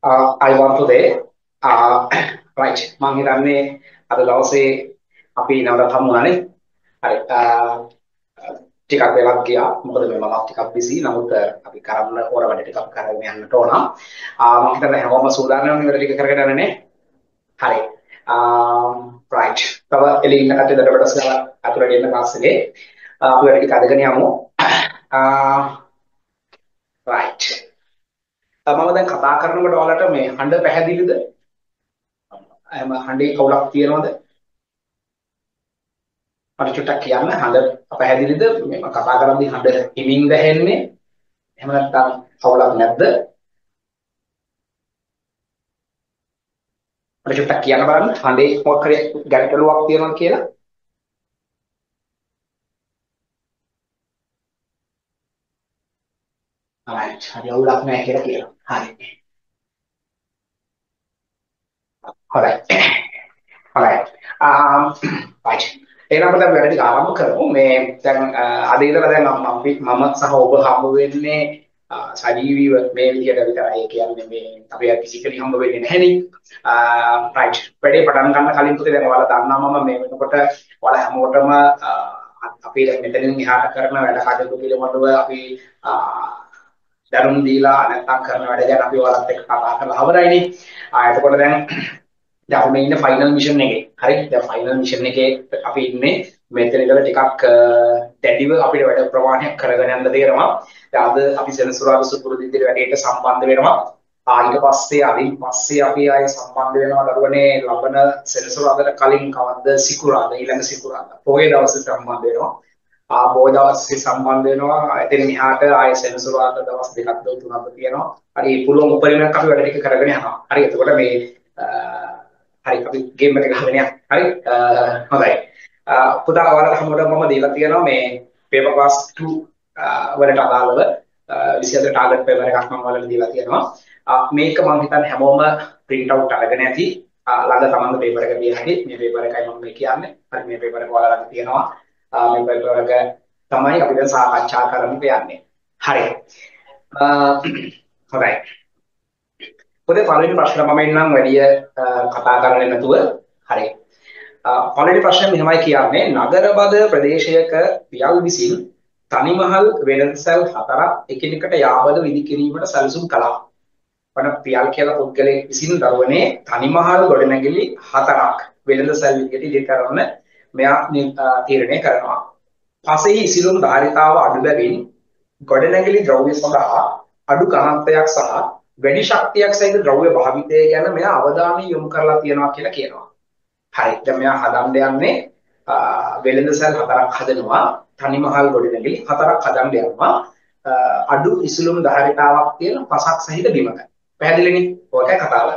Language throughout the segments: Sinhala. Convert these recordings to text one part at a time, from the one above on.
I want today. Uh, right. මම හිතන්නේ අද දවසේ අපි නැවතත් හමු වුණානේ. හරි. ටිකක් වෙලක් ගියා. මොකද මේ මමත් ටිකක් බිසි. නමුත් අපි කරන්න ඕන වැඩ ටිකක් කරගෙන යන්නට ඕන. මම හිතන්නේ හැමෝම සූදානම් වෙන ටික කරගෙන යන්නේ. හරි. right. තව එළින්න කටේ දඩබඩ සලා අතුරට එන්න පස්සේ අපි වැඩ ටික අදගෙන යමු. right. මම දැන් කතා කරනකොට ඔයාලට මේ හඬ පැහැදිලිද? එහෙම හඬේ කවුලක් තියනවද? මට චුට්ටක් කියන්න හඬ පැහැදිලිද? මේ මම කතා කරද්දී හඬ හිමින් දැහෙන්නේ? එහෙම නැත්නම් කවුලක් නැද්ද? මට චුට්ටක් කියන්න බලන්න හඬේ මොකක් හරි ගැටලුවක් තියෙනවද කියලා. right. හරි අවුලක් නැහැ කියලා කියනවා. හරි. හොඳයි. හොඳයි. right. එහෙනම් අපි දැන් වැඩ ටික ආරම්භ කරමු. මේ දැන් අද ඉඳලා දැන් මම සහ ඔබ හම්බ වෙන්නේ සජීවීව මේ විදිහට විතරයි. ඒ කියන්නේ මේ අපි ෆිසිකලි හම්බ වෙන්නේ නැහෙනේ. right. වැඩේ පටන් ගන්න කලින් පුතේ දැන් ඔයාලා දන්නවා මම මේ වෙනකොට ඔයාලා හැමෝටම අපි දැන් මෙතනින් එහාට කරන වැඩ කටයුතු පිළිබඳව අපි දැනුම් දීලා නැත්නම් කරන වැඩ ගැන අපි ඔයාලත් එක්ක කතා කරලා අවරයිනේ. එතකොට දැන් අපි මේ ඉන්නේ ෆයිනල් මිෂන් එකේ. හරි. දැන් ෆයිනල් මිෂන් එකේ අපි ඉන්නේ මෙතන ඉඳලා ටිකක් දැඩිව අපිට වැඩ ප්‍රමාණයක් කරගෙන යන්න තියෙනවා. දැන් අද අපි සෙනසුරාදා සුපුරුදු විදිහට වැඩේට සම්බන්ධ වෙනවා. ඊට පස්සේ අදින් පස්සේ අපි ආයේ සම්බන්ධ වෙනවා දරුවනේ ලබන සෙනසුරාදාට කලින් කවද්ද සිකුරාදා ඊළඟ සිකුරාදා. පොයේ දවසේ සම්බන්ධ වෙනවා. පොයේ දවසේ සම්බන්ධ වෙනවා. එතන මෙහාට ආයේ සෙනසුරාදා දවස් දෙකක් තුනක් තියෙනවා. හරි පුළුවන් උපරිමයක් අපි වැඩ ටික කරගෙන යනවා. හරි. එතකොට මේ හරි අපි ගේම් එක ගහගෙන යන්න. හරි. හොඳයි. පුතා ඔයාලට හැමෝටම මම දීලා තියෙනවා මේ paper class 2 වලට අදාළව 24 ටාගට් පේපර් එකක් මම ඔයාලට දීලා තියෙනවා. මේක මම හිතන්නේ හැමෝම print out අරගෙන ඇති. ළඟ තමන්ගේ පේපර් එක දිහා හැටි මේ පේපර් එකයි මම මේ කියන්නේ. හරි මේ පේපර් එක ඔයාලා ළඟ තියෙනවා. මේ පේපර් එක තමයි අපි දැන් සාකච්ඡා කරන්න යන්නේ. හරි. හොඳයි. පොතේ පළවෙනි ප්‍රශ්න මම එන්නම් වැඩි කතා කරන්නේ නැතුව. හරි. පළවෙනි ප්‍රශ්නේ මෙහෙමයි කියන්නේ නගරබද ප්‍රදේශයක පියල් විසින් තනිමහල් වෙළඳසැල් හතරක් එකිනෙකට යාබද විදි කිරීමට සැලසුම් කළා. වන පියල් කියලා පුද්ගලයෙක් විසින් දරුවනේ තනිමහල් ගොඩනැගිලි හතරක් වෙළඳසැල් විදියට ඉදිරි කරන්න මෙයා තීරණය කරනවා. පසෙහි ඉසිලුම් ධාරිතාව අඩු බැවින් ගොඩනැගිලි ද්‍රව්‍ය සඳහා අඩු ඝනත්වයක් සහ වැඩි ශක්තියක් සහිත ද්‍රව්‍ය භාවිතය ගැන මෙයා අවධානය යොමු කරලා තියෙනවා කියලා කියනවා. හරි. දැන් මෙයා හදන්න යන්නේ වෙළඳසැල් හතරක් හදනවා. තනිමහල් ගොඩනැගිලි හතරක් හදන්න යනවා. අඩු ඉසිලුම් ධාරිතාවක් තියෙන පසක් සහිත බිමක. පැහැදිලිනේ? ඔයකයි කතාව.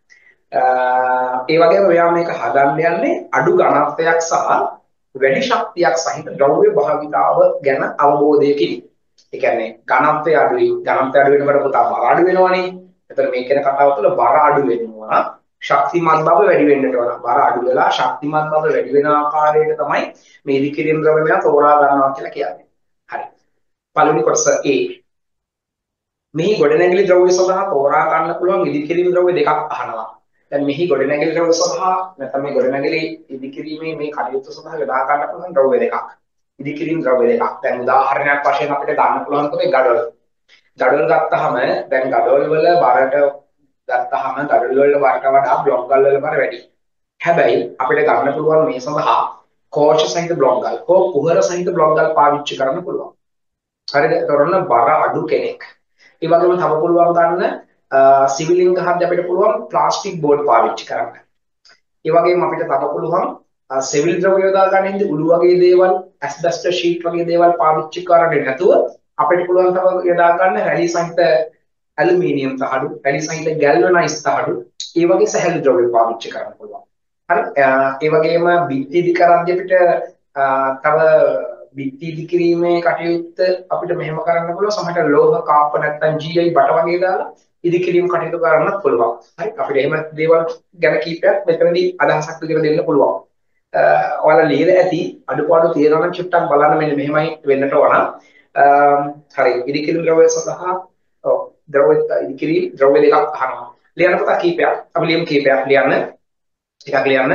ඒ වගේම මෙයා මේක හදන්න යන්නේ අඩු ඝනත්වයක් සහ වැඩි ශක්තියක් සහිත ද්‍රව්‍ය භාවිතාව ගැන අවබෝධයකින්. ඒ කියන්නේ ඝනත්වය අඩුයි. ඝනත්වය අඩු වෙනකොට පුතා බර අඩු වෙනවනේ. එතකොට මේ කියන කතාව තුළ බර අඩු වෙනවා. ශක්තිමත් බව වැඩි වෙන්නට ඕන. බර අඩු වෙලා ශක්තිමත් බව වැඩි වෙන ආකාරයට තමයි මේ ඉදිකිරීම ද්‍රව්‍යය තෝරා ගන්නවා කියලා කියන්නේ. හරි. පළවෙනි කොටස A. මෙහි ගොඩනැගිලි ද්‍රව්‍ය සඳහා තෝරා ගන්න පුළුවන් ඉදිකිරීම ද්‍රව්‍ය දෙකක් අහනවා. දැන් මෙහි ගොඩනැගිලි ද්‍රව්‍ය සඳහා නැත්නම් මේ ගොඩනැගිලි ඉදිකිරීමේ මේ කටයුතු සඳහා යොදා ගන්න පුළුවන් ද්‍රව්‍ය දෙකක්. ඉදිකිරීම ද්‍රව්‍ය දෙකක්. දැන් උදාහරණයක් වශයෙන් අපිට ගන්න පුළුවන් තමයි ගඩොල්. ගඩොල් ගත්තාම දැන් ගඩොල් වල බරට ගත්තාම ගඩොල් වල බරට වඩා බ්ලොක් ගල් වල බර වැඩි. හැබැයි අපිට ගන්න පුළුවන් මේ සඳහා කෝෂ සහිත බ්ලොක් ගල්, කුහර සහිත බ්ලොක් ගල් පාවිච්චි කරන්න පුළුවන්. හරිද? ඒතරොන්න බර අඩු කෙනෙක්. ඒ වගේම තව පුළුවන් ගන්න සිවිලින් ගහද්දී අපිට පුළුවන් ප්ලාස්ටික් බෝඩ් පාවිච්චි කරන්න. ඒ වගේම අපිට තව පුළුවන් සෙවිල් ද්‍රව්‍ය යොදා ගන්නෙ උළු වගේ දේවල්, ඇස්බෙස්ටස් ෂීට් වගේ දේවල් පාවිච්චි කරන්නේ නැතුව අපිට පුළුවන් තව යොදා ගන්න රැලි සහිත ඇලුමිනියම් තහඩු, රැලි සහිත ගැල්වනයිස් තහඩු, ඒ වගේ සැහැල්ලු ද්‍රව්‍ය පාවිච්චි කරන්න පුළුවන්. හරි. ඒ වගේම බිත්ති ඉදි කරද්දී අපිට තව බිත්ති ඉදි කිරීමේ කටයුත්ත අපිට මෙහෙම කරන්න පුළුවන්. සමහරට ලෝහ කාප නැත්නම් GI බට වගේ දාලා ඉදි කිරීම කටයුතු කරන්නත් පුළුවන්. හරි. අපිට එහෙම දේවල් ගැන කීපයක් මෙතනදී අදහසක් විදිහට දෙන්න පුළුවන්. ඔයාලා ලියලා ඇති අඩුපාඩු තියෙනවා නම් චුට්ටක් බලන්න මෙන්න මෙහෙමයි වෙන්නට ඕන. හරි. ඉදි කිරීම ද්‍රව්‍ය සඳහා ද්‍රව්‍ය ඉදි කිරීම ද්‍රව්‍ය දෙකක් අහනවා. ලියන්න පුතා කීපයක්. අපි ලියමු කීපයක් ලියන්න. එකක් ලියන්න.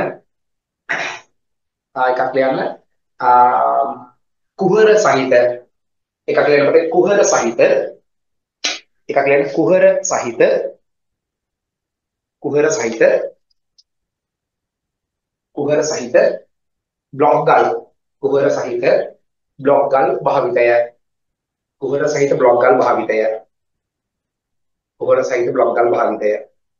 එකක් ලියන්න. කුහර සහිත එකක් ලියනකොට කුහර සහිත එකක් ලියන්න කුහර සහිත කුහර සහිත කුහර සහිත බ්ලොක් ගල් කුහර සහිත බ්ලොක් ගල් භාවිතය කුහර සහිත බ්ලොක් ගල් භාවිතය කුහර සහිත බ්ලොක් ගල් භාවිතය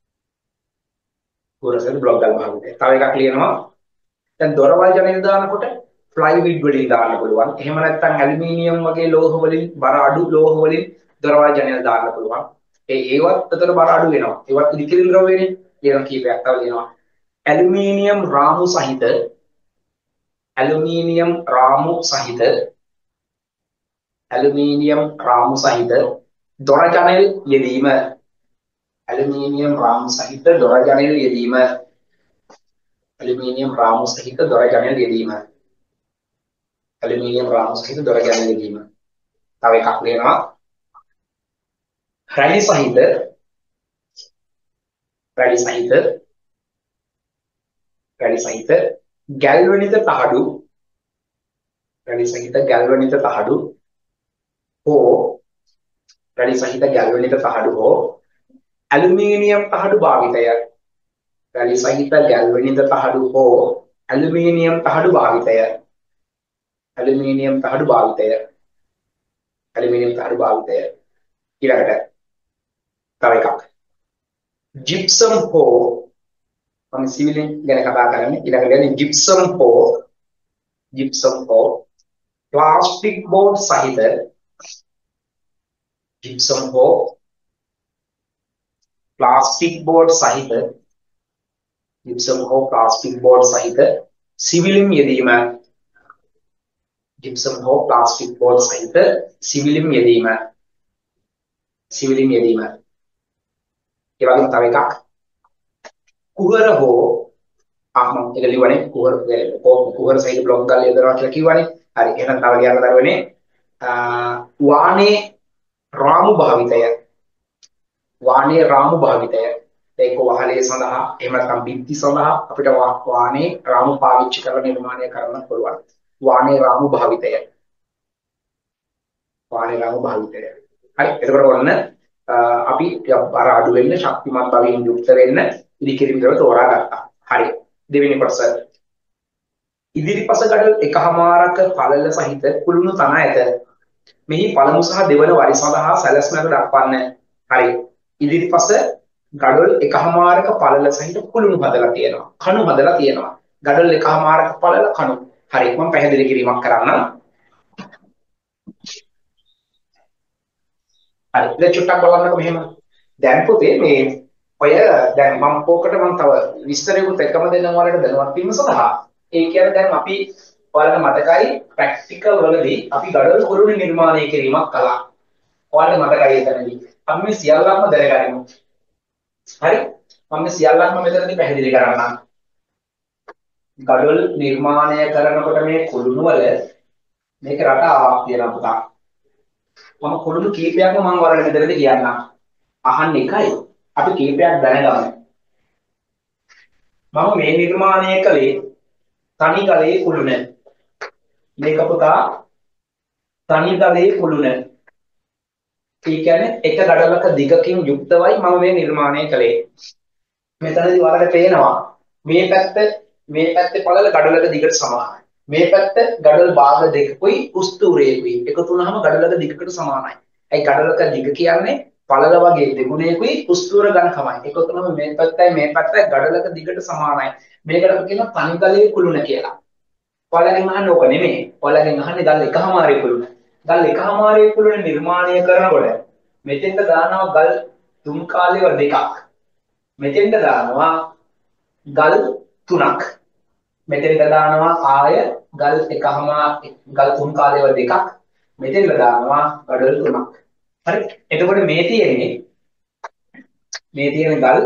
කුහර සහිත බ්ලොක් ගල් භාවිතය. තව එකක් ලියනවා. දැන් දොරවල් ජනෙල් දානකොට ප්ලයිවුඩ් වලින් දාන්න පුළුවන්. එහෙම නැත්නම් ඇලුමිනියම් වගේ ලෝහ වලින් බර අඩු ලෝහ වලින් දොරවල් ජනෙල් දාන්න පුළුවන්. ඒවත් අතර බර අඩු වෙනවා. ඒවත් ඉදිකිරිල් ද්‍රව්‍යනේ. ලියන කීපයක් තව ලියනවා. ඇලුමිනියම් රාමු සහිත ඇලුමිනියම් රාමු සහිත ඇලුමිනියම් රාමු සහිත දොර ජනෙල් යෙදීම ඇලුමිනියම් රාමු සහිත දොර ජනෙල් යෙදීම ඇලුමිනියම් රාමු සහිත දොර ජනෙල් යෙදීම ඇලුමිනියම් රාමු සහිත දොර ජනෙල් යෙදීම. තව එකක් ලියනවා. රැලි සහිත රැලි සහිත රැලි සහිත ගැල්වනිත තහඩු රැලි සහිත ගැල්වනිත තහඩු හෝ රැලි සහිත ගැල්වනිත තහඩු හෝ ඇලුමිනියම් තහඩු භාවිතය රැලි සහිත ගැල්වනිත තහඩු හෝ ඇලුමිනියම් තහඩු භාවිතය ඇලුමිනියම් තහඩු භාවිතය ඇලුමිනියම් තහඩු භාවිතය. ඊළඟට තව එකක් ජිප්සම් හෝ මම සිවිලින් ගැන කතා කරන්නේ. ඊළඟට කියන්නේ ජිප්සම් හෝ ප්ලාස්ටික් බෝඩ් සහිත ජිප්සම් හෝ ප්ලාස්ටික් බෝඩ් සහිත ජිප්සම් හෝ ප්ලාස්ටික් බෝඩ් සහිත සිවිලින් යෙදීම ජිප්සම් හෝ ප්ලාස්ටික් බෝඩ් සහිත සිවිලින් යෙදීම සිවිලින් යෙදීම. ඒ වගේම තව එකක් කුහර හෝ මම ඒක ලියවනේ කුහර සහිත බ්ලොක් ගල් යොදනවා කියලා කිව්වනේ. හරි එහෙනම් තව ලියන්න දරුවනේ වානේ රාමු භාවිතය වානේ රාමු භාවිතය ඒක වහලේ සඳහා එහෙම නැත්නම් බිත්ති සඳහා අපිට වානේ රාමු පාවිච්චි කරලා නිර්මාණය කරන්න පුළුවන්. වානේ රාමු භාවිතය වානේ රාමු භාවිතය. හරි එතකොට ඔන්න අපි බර අඩු වෙන්න ශක්තිමත් භාවයෙන් යුක්ත වෙන්න ඉදිකිරීම දර තෝරා ගත්තා. හරි දෙවෙනි කොටස ඉදිරිපස ගඩොල් එකහමාරක පළල සහිත කුළුණු තන ඇත. මෙහි පළමු සහ දෙවන වරි සඳහා සැලැස්මක දක්වන්න. හරි ඉදිරිපස ගඩොල් එකහමාරක පළල සහිත කුළුණු හදලා තියෙනවා. කණු හදලා තියෙනවා. ගඩොල් එකහමාරක පළල කණු. හරි මම පැහැදිලි කිරීමක් කරන්නම්. හරි දැන් චුට්ටක් බලන්නකො මෙහෙම. දැන් පුතේ මේ ඔය දැන් මම පොකට මම තව විස්තරයකට එකම දෙන්නම් වලට දැනුවත් වීම සඳහා ඒ කියන්නේ දැන් අපි ඔයාලට මතකයි ප්‍රැක්ටිකල් වලදී අපි ගඩොල් කුළුණු නිර්මාණය කිරීමක් කළා. ඔයාලට මතකයි එතනදී. අපි මේ සියල්ලක්ම දැනගනිමු. හරි මම මේ සියල්ලක්ම මෙතනදී පැහැදිලි කරන්නම්. ගඩොල් නිර්මාණය කරනකොට මේ කුළුණු වල මේක රටාවක් තියෙනවා පුතා. මම කුළුණු කීපයක්ම මම ඔයාලට මෙතනදී කියන්නම්. අහන්න එකයි අපි කීපයක් දැනගමු. මම මේ නිර්මාණය කළේ තනි ගලේ කුළුණ. මේක පුතා තනි ගලේ කුළුණ. ඒ කියන්නේ එක ගඩොලක දිගකින් යුක්තවයි මම මේ නිර්මාණය කළේ. මෙතනදී ඔයාලට පේනවා මේ පැත්තේ පළල ගඩොලක දිගට සමානයි. මේ පැත්ත ගඩොල් භාග දෙකකුයි උස්තුරේකුයි එකතු වුනහම ගඩොලක දිගකට සමානයි. ඒ ගඩොලක දිග කියන්නේ පළල වගේ දෙගුණයකුයි උස්තුර ගණකමයි. එකතු වුනහම මේ පැත්තයි ගඩොලක දිගට සමානයි. මේකට අපි කියනවා තනි ගලේ කුළුණ කියලා. ඔයාලගෙන් අහන්නේ ඕක නෙමෙයි. ඔයාලගෙන් අහන්නේ ගල් එකහමාරේ කුළුණ. ගල් එකහමාරේ කුළුණ නිර්මාණය කරනකොට මෙතෙන්ට දානවා ගල් තුන් කාලේව දෙකක්. මෙතෙන්ට දානවා ගල් තුනක්. මෙතෙන්ට දානවා ආය ගල් ගල් තුන් කාලේව දෙකක්. මෙතෙන්ට දානවා ගඩොල් තුනක්. හරි. එතකොට මේ තියෙන ගල්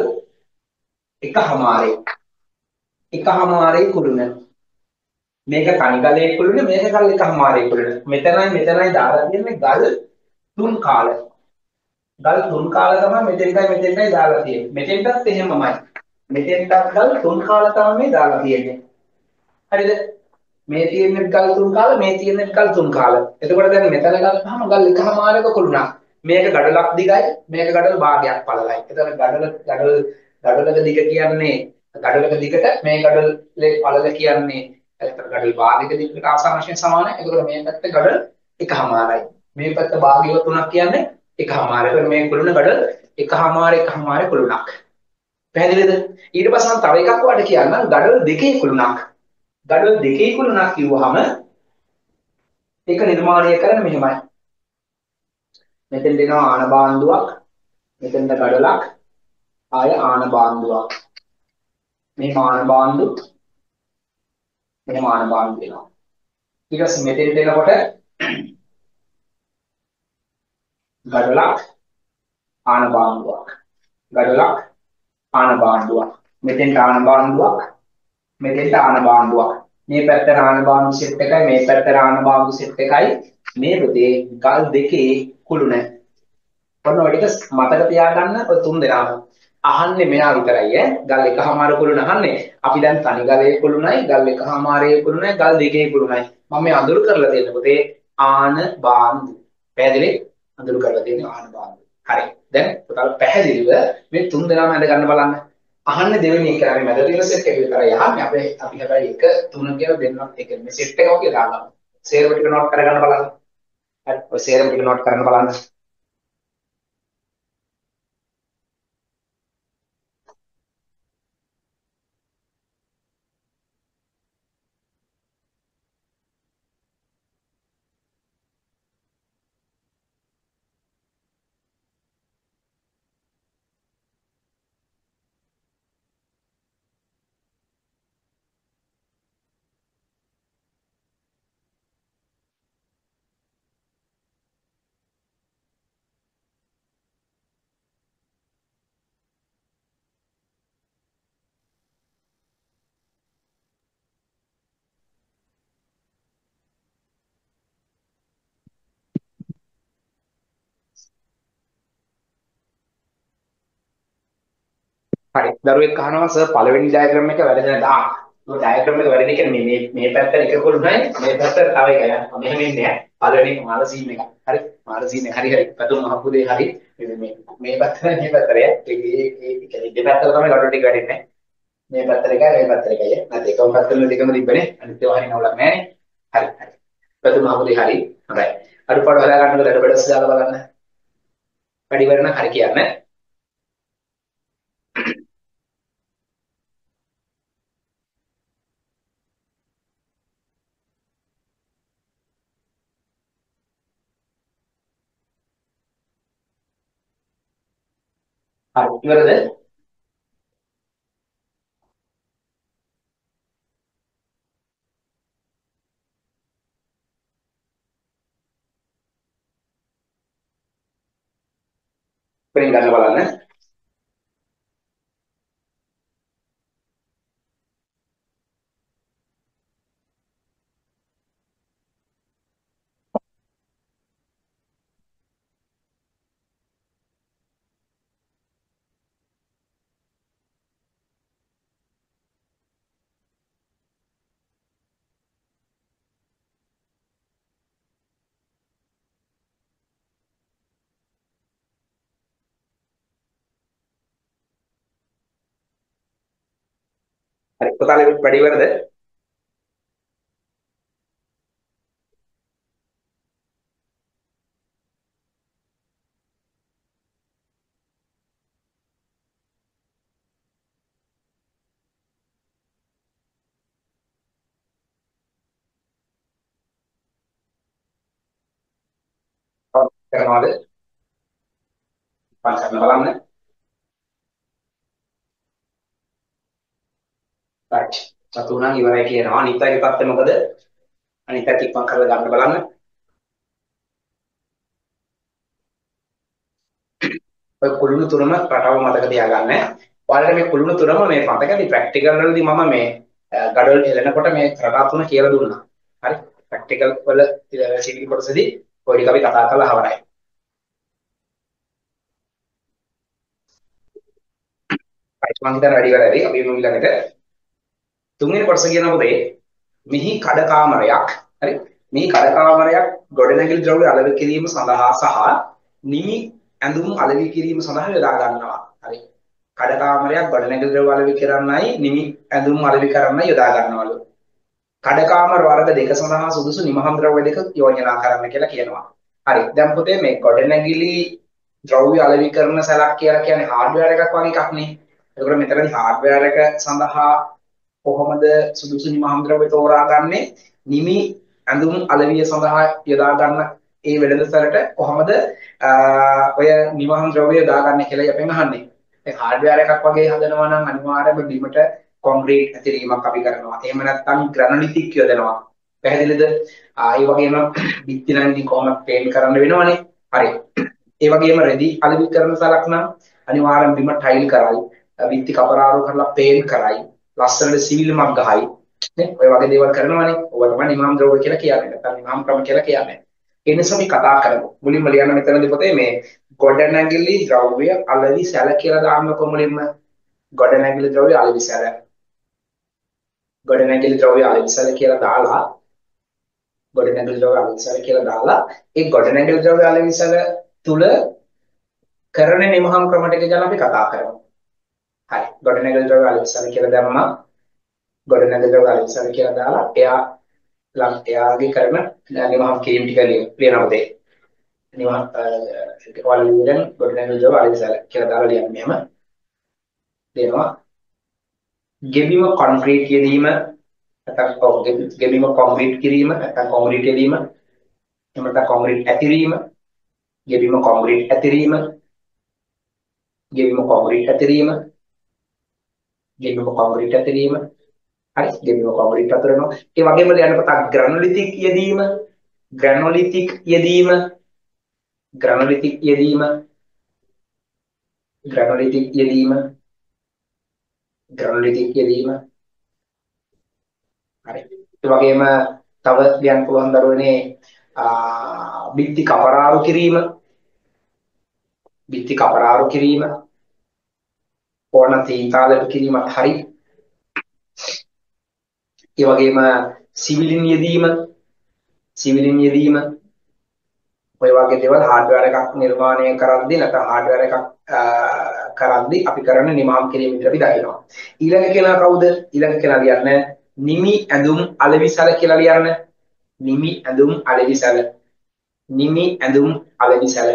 එකහමාරේ කුළුණ. මේක තනි ගලේ කුළුණ මේක ගල් එකහමාරේ කුළුණ. මෙතනයි දාලා තියෙන්නේ ගල් තුන් කාල. ගල් තුන් කාලා තමයි මෙතෙන්ටයි දාලා තියෙන්නේ. මෙතෙන්ටත් එහෙමමයි. මෙතෙන්ටත් ගල් තුන් කාලා තමයි දාලා තියෙන්නේ. හරිද? මේ තියෙන්නේ ගල් තුන් කාලා, මේ තියෙන්නේ ගල් තුන් කාලා. එතකොට දැන් මෙතන ගත්තාම ගල් එකමාරක කුළුණක්. මේක ගඩලක් දිගයි, මේක ගඩල භාගයක් පළලයි. එතකොට ගඩලක දිග කියන්නේ ගඩලක දිගට මේ ගඩලේ පළල කියන්නේ එතකොට ගඩල භාගයක දිගට ආසන්න වශයෙන් සමානයි. එතකොට මේ පැත්ත ගඩල එකමාරයි. මේ පැත්ත භාගය තුනක් කියන්නේ එකමාරයි. එතකොට මේ කුළුණ ගඩල එකමාරේ කුළුණක්. පැහැදිලිද? ඊට පස්සේ මම තව එකක් ඔයාලට කියන්නම් ගඩොල් දෙකේ කුළුණක්. ගඩොල් දෙකේ කුළුණක් කිව්වහම ඒක නිර්මාණය කරන්න මෙහෙමයි. මෙතෙන් දෙනවා ආන බාන්දුවක්, මෙතෙන්ට ගඩොලක්, ආය ආන බාන්දුවක්. මේ ආන බාන්දු, මෙහෙම ආන බාන්දු වෙනවා. ඊට පස්සේ මෙතෙන් දෙනකොට ගඩොලක්, ආන බාන්දුවක්. ගඩොලක්, ආන බාන්දුවක්. මෙතෙන්ට ආන බාන්දුවක්, මෙතෙන්ට ආන බාන්දුවක්. මේ පැත්තට ආන බාන්දු සෙට් එකයි, මේ පැත්තට ආන බාන්දු සෙට් එකයි. මේ පුතේ ගල් දෙකේ කුළුණ. ඔන්න ඔය ටික මතක තියාගන්න ඔය තුන් දෙනාම. අහන්නේ මෙයා විතරයි ඈ. ගල් එකමාර කුළුණ අහන්නේ. අපි දැන් තනි ගලේ කුළුණයි, ගල් එකමාරේ කුළුණයි, ගල් දෙකේ කුළුණයි. මම මේ අඳුරු කරලා දෙන්න පුතේ ආන බාන්දු. පැහැදිලි? අඳුරු කරලා දෙන්නේ ආන බාන්දු. හරි. දැන් පුතාලා පැහැදිලිව මේ තුන් දෙනාම අඳ ගන්න බලන්න. අහන්නේ දෙවෙනි එක හරි මැද තියෙන සෙට් එක විතරයි අහන්නේ. අපි හැබැයි 1 3 කියලා දෙන්නත් ඒක මේ සෙට් එක ඔකේ දාගන්න. සේරම ටික නෝට් කරගන්න බලන්න. හරි. ඔය සේරම ටික නෝට් කරන්න බලන්න. හරි. දරුවෙක් අහනවා සර් පළවෙනි ඩයග්‍රෑම් එක වැරදි නැද්ද? ඔය ඩයග්‍රෑම් එක වැරදි කියන්නේ මේ පැත්තට එක කුළුණයි මේ පැත්තට තව එකයි. මෙහෙම ඉන්නේ ඈ. පළවෙනි මාර සීන් එක. හරි. මාර සීන් එක හරි. පැතුම් මහපුදේ හරි. මේ පැත්තට මේ පැත්තට ඒ කියන්නේ දෙපැත්තට තමයි ගඩොල් ටික වැටෙන්නේ. මේ පැත්තට එකයි මේ පැත්තට එකයි. නැත්නම් එකම පැත්තට දෙකම තිබ්බනේ. අනිත් ඒවා හරිය නවලක් නැහැ. හරි. හරි. පැතුම් මහපුදේ හරි. හොඳයි. අඩුපාඩු හොයා ගන්නකොට දඩබඩස් දාලා බලන්න. වැඩි වෙන හරි කියන්නේ. හරි. ඉවරද? වෙනින් ගන්න බලන්න. හරි. පුතාලේ වැඩි ඉවරද? කරනවාද? පන්සල් බලන්න. right. චතුුණන් ඉවරයි කියනවා. අනිත් අයගේ පැත්ත මොකද? අනිත් අය ඉක්මන් කරලා ගන්න බලන්න. ඔය කුළුණු තුනම රටාව මතක තියාගන්න. ඔයාලට මේ කුළුණු තුනම මේ මතකයි ප්‍රැක්ටිකල් වලදී මම මේ ගඩොල් එලනකොට මේ රටා තුන කියලා දුන්නා. හරි. ප්‍රැක්ටිකල් වල සිටින් කොටසදී ඔය ටික අපි කතා කරලා හවරයි. මම හිතන වැඩි කරලා අපි ඊළඟට තුන්වෙනි කොටස කියන පොතේ මිහි කඩ කාමරයක් හරි මේ කඩ කාමරයක් ගොඩනැගිලි ද්‍රව්‍ය අලෙවි කිරීම සඳහා සහ නිමි ඇඳුම් අලෙවි කිරීම සඳහා යොදා ගන්නවා හරි කඩ කාමරයක් ගොඩනැගිලි ද්‍රව්‍ය අලෙවි කරන්නයි නිමි ඇඳුම් අලෙවි කරන්නයි යොදා ගන්නවලු කඩ කාමර වර්ග දෙක සඳහා සුදුසු නිමහම් ද්‍රව්‍ය දෙක යෝජනා කරන්න කියලා කියනවා හරි දැන් පුතේ මේ ගොඩනැගිලි ද්‍රව්‍ය අලෙවි කරන සැලක් කියලා කියන්නේ හાર્ඩ්වෙයාර් එකක් වගේ එකක් නේ එතකොට මෙතනදී හાર્ඩ්වෙයාර් එක සඳහා කොහොමද සුදුසු නිමහම් ද්‍රව්‍ය තෝරාගන්නේ නිමි ඇඳුම් අලවිය සඳහා යොදා ගන්න ඒ වෙළඳසැලට කොහොමද ඔය නිමහම් ද්‍රව්‍ය යොදාගන්නේ කියලා අපෙන් අහන්නේ. දැන් හાર્ඩ්වෙයාර් එකක් වගේ හදනවා නම් අනිවාර්යයෙන්ම බිමට කොන්ක්‍රීට් ඇතිරීමක් අපි කරනවා. එහෙම නැත්නම් ග්‍රැනුලිටික් යොදනවා. පැහැදිලිද? ඒ වගේම බිත්ති නම් ඉතින් කොහොමද පේන්ට් කරන්න වෙනවනේ. හරි. ඒ වගේම රෙදි අලෙවි කරන සලක් නම් අනිවාර්යෙන් බිම ටයිල් කරයි. බිත්ති කපරාරු කරලා පේන්ට් කරයි. ලස්සනට සිවිලමක් ගහයි නේ ඔය වගේ දේවල් කරනවානේ ඔය තමයි නිමම් ද්‍රව්‍ය කියලා කියන්නේ නැත්නම් නිමම් ක්‍රම කියලා කියන්නේ ඒ නිසා අපි කතා කරමු මුලින්ම ලියන්න මෙතනදී පොතේ මේ ගොඩනැගිලි ද්‍රව්‍ය අලෙවි සැල කියලා දාන්නකො මුලින්ම ගොඩනැගිලි ද්‍රව්‍ය අලෙවි සැල ගොඩනැගිලි ද්‍රව්‍ය අලෙවි සැල කියලා දාලා ගොඩනැගිලි ද්‍රව්‍ය අලෙවි සැල කියලා දාලා ඒ ගොඩනැගිලි ද්‍රව්‍ය අලෙවි සැල තුල කරන නිමම් ක්‍රම ටික ගැන අපි කතා කරමු හරි ගොඩනැගිලි ද්‍රව්‍ය අලෙවි සැල කියලා දැම්මා ගොඩනැගිලි ද්‍රව්‍ය අලෙවි සැල කියලා දාලා එයාගේ කරන නිමහම් කිරීම ටික ලියනවා දෙයි. නිමහම් වලින් ගොඩනැගිලි ද්‍රව්‍ය අලෙවි සැල කියලා දාලා ලියන්න මෙහෙම දෙනවා. ගෙබිම කොන්ක්‍රීට් යෙදීම නැත්නම් ගෙබිම කොන්ක්‍රීට් කිරීම නැත්නම් කොන්ක්‍රීට් යෙදීම එහෙම නැත්නම් කොන්ක්‍රීට් ඇතිරීම ගෙබිම කොන්ක්‍රීට් ඇතිරීම ගෙබිම කොන්ක්‍රීට් ඇතිරීම ගෙබිම කොන්ක්‍රීට් ඇතිරීම හරි ගෙබිම කොන්ක්‍රීට් අතරනවා ඒ වගේම ලියන්න පතා ග්‍රැනුලිටික් යෙදීම ග්‍රැනුලිටික් යෙදීම ග්‍රැනුලිටික් යෙදීම ග්‍රැනුලිටික් යෙදීම ග්‍රැනුලිටික් යෙදීම හරි ඒ වගේම තව ලියන්න පුළුවන් දරුවනේ බිත්ති කපරාරු කිරීම බිත්ති කපරාරු කිරීම ඕන තීතාලට කිරීමත් හරි ඒ වගේම සිවිලින් යෙදීම ඔය වගේ දේවල් හાર્ඩ්වෙයාර් එකක් නිර්මාණය කරද්දී නැත්නම් හાર્ඩ්වෙයාර් එකක් කරද්දී අපි කරන නිමහම් කිරීම විදිහට අපි දකිනවා. ඊළඟ කෙනා කවුද? ඊළඟ කෙනා ලියන්න නිමි ඇඳුම් අලෙවිසල කියලා ලියන්න. නිමි ඇඳුම් අලෙවිසල. නිමි ඇඳුම් අලෙවිසල.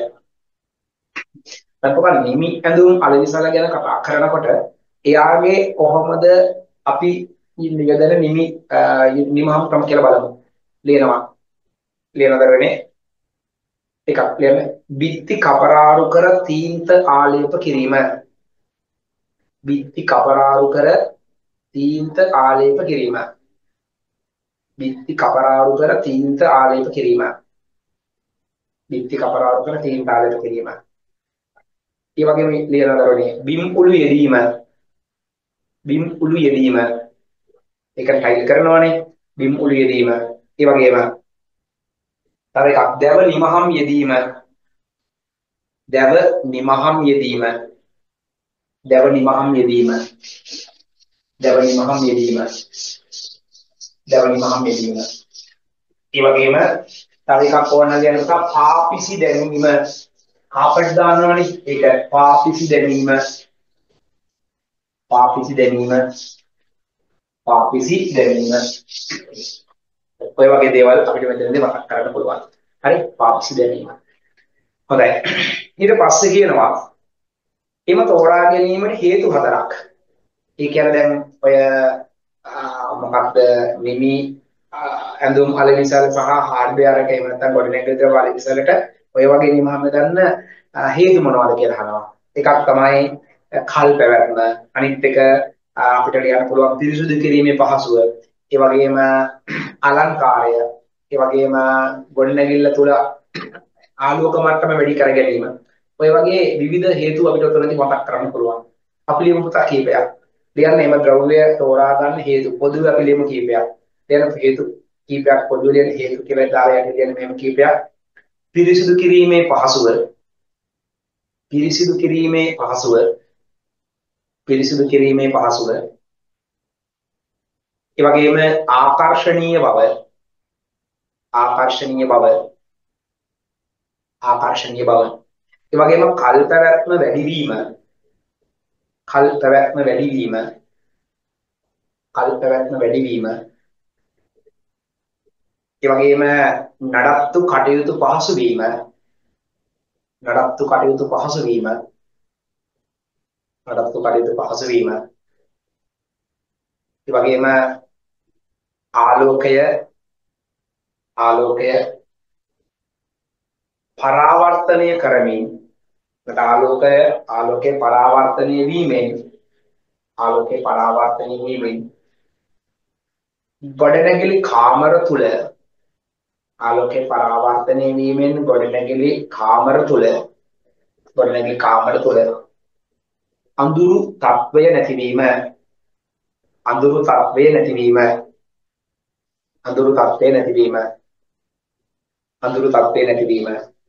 එතකොට නිමි ඇඳුම් අලෙවිසල ගැන කතා කරනකොට එයාගේ කොහොමද අපි නියදන නිමහම් ක්‍රම කියලා බලමු. ලියනවා. ලියනදරනේ එකක් ලියන්න බිත්ති කපරාරු කර තීන්ත ආලේප කිරීම බිත්ති කපරාරු කර තීන්ත ආලේප කිරීම බිත්ති කපරාරු කර තීන්ත ආලේප කිරීම බිත්ති කපරාරු කර තීන්ත ආලේප කිරීම ඒ වගේම ලියන දරුවනේ බිම් උළු යෙදීම ඒක ටයිල් කරනවානේ බිම් උළු යෙදීම ඒ වගේම තව එකක් දැව නිමහම් යෙදීම දැව නිමහම් යෙදීම දැව නිමහම් යෙදීම දැව නිමහම් යෙදීම දැව නිමහම් යෙදීම ඒ වගේම තව එකක් ඕන ලියන්න පාපිසි දැමීම කාපට් දානවනේ ඒක පාපිසි දැමීම පාපිසි දැමීම පාපිසි දැමීම ඔය වගේ දේවල් අපිට මෙතනදී මතක් කරගන්න පුළුවන් හරි පාපිසි දැමීම හොඳයි ඊට පස්සේ කියනවා එම තෝරා ගැනීමට හේතු හතරක් ඒ කියන්නේ දැන් ඔය මොකක්ද නිමි ඇඳුම් අලෙවිසල සහ හાર્ඩ්වෙයාර් එක එහෙම නැත්නම් ගොඩනැගිලි ද්‍රව්‍ය අලෙවිසලට ඔය වගේ නිමහම ගන්න හේතු මොනවද කියලා අහනවා. එකක් තමයි කල් පැවැත්ම. අනිත් එක අපිට ලියන්න පුළුවන් පිරිසුදු කිරීමේ පහසුව. ඒ වගේම අලංකාරය. ඒ වගේම ගොඩනැගිල්ල තුල ආලෝක මට්ටම වැඩි කර ගැනීම. ඔය වගේ විවිධ හේතු අපිට උතනදී මතක් කරන්න පුළුවන්. අපි ලියමු පුතා කීපයක්. ලියන්න එම ද්‍රව්‍ය තෝරා ගන්න හේතු. පොදුවේ අපි ලියමු කීපයක්. ලියන හේතු කීපයක් පොදුවේ ලියන හේතු කියලා දාලා යන්න ලියන්න මෙහෙම කීපයක්. පිරිසිදු කිරීමේ පහසුව පිරිසිදු කිරීමේ පහසුව, ඒ වගේම ආකර්ෂණීය බව, ආකර්ෂණීය බව, ආකර්ෂණීය බව, ඒ වගේම කල් පැවැත්ම වැඩි වීම, කල් පැවැත්ම වැඩි වීම, කල් පැවැත්ම වැඩි වීම, ඒ වගේම නඩත්තු කටයුතු පහසු වීම, නඩත්තු කටයුතු පහසු වීම, නඩත්තු කටයුතු පහසු වීම, ඒ වගේම ආලෝකය, ආලෝකය පරාවර්තනය කරමින්, ආලෝකය, ආලෝකේ පරාවර්තනය වීමෙන්, ආලෝකේ පරාවර්තනය වීමෙන් ගොඩනැගිලි කාමර තුල, ආලෝකේ පරාවර්තනය වීමෙන් ගොඩනැගිලි කාමර තුල, ගොඩනැගිලි කාමර තුල අඳුරු තත්වය නැතිවීම, අඳුරු තත්වය නැතිවීම, අඳුරු තත්වය නැතිවීම, අඳුරු තත්වය නැතිවීම,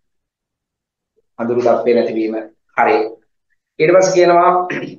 අඳුරු තත්වය නැතිවීම. හරි. ඊට පස්සේ කියනවා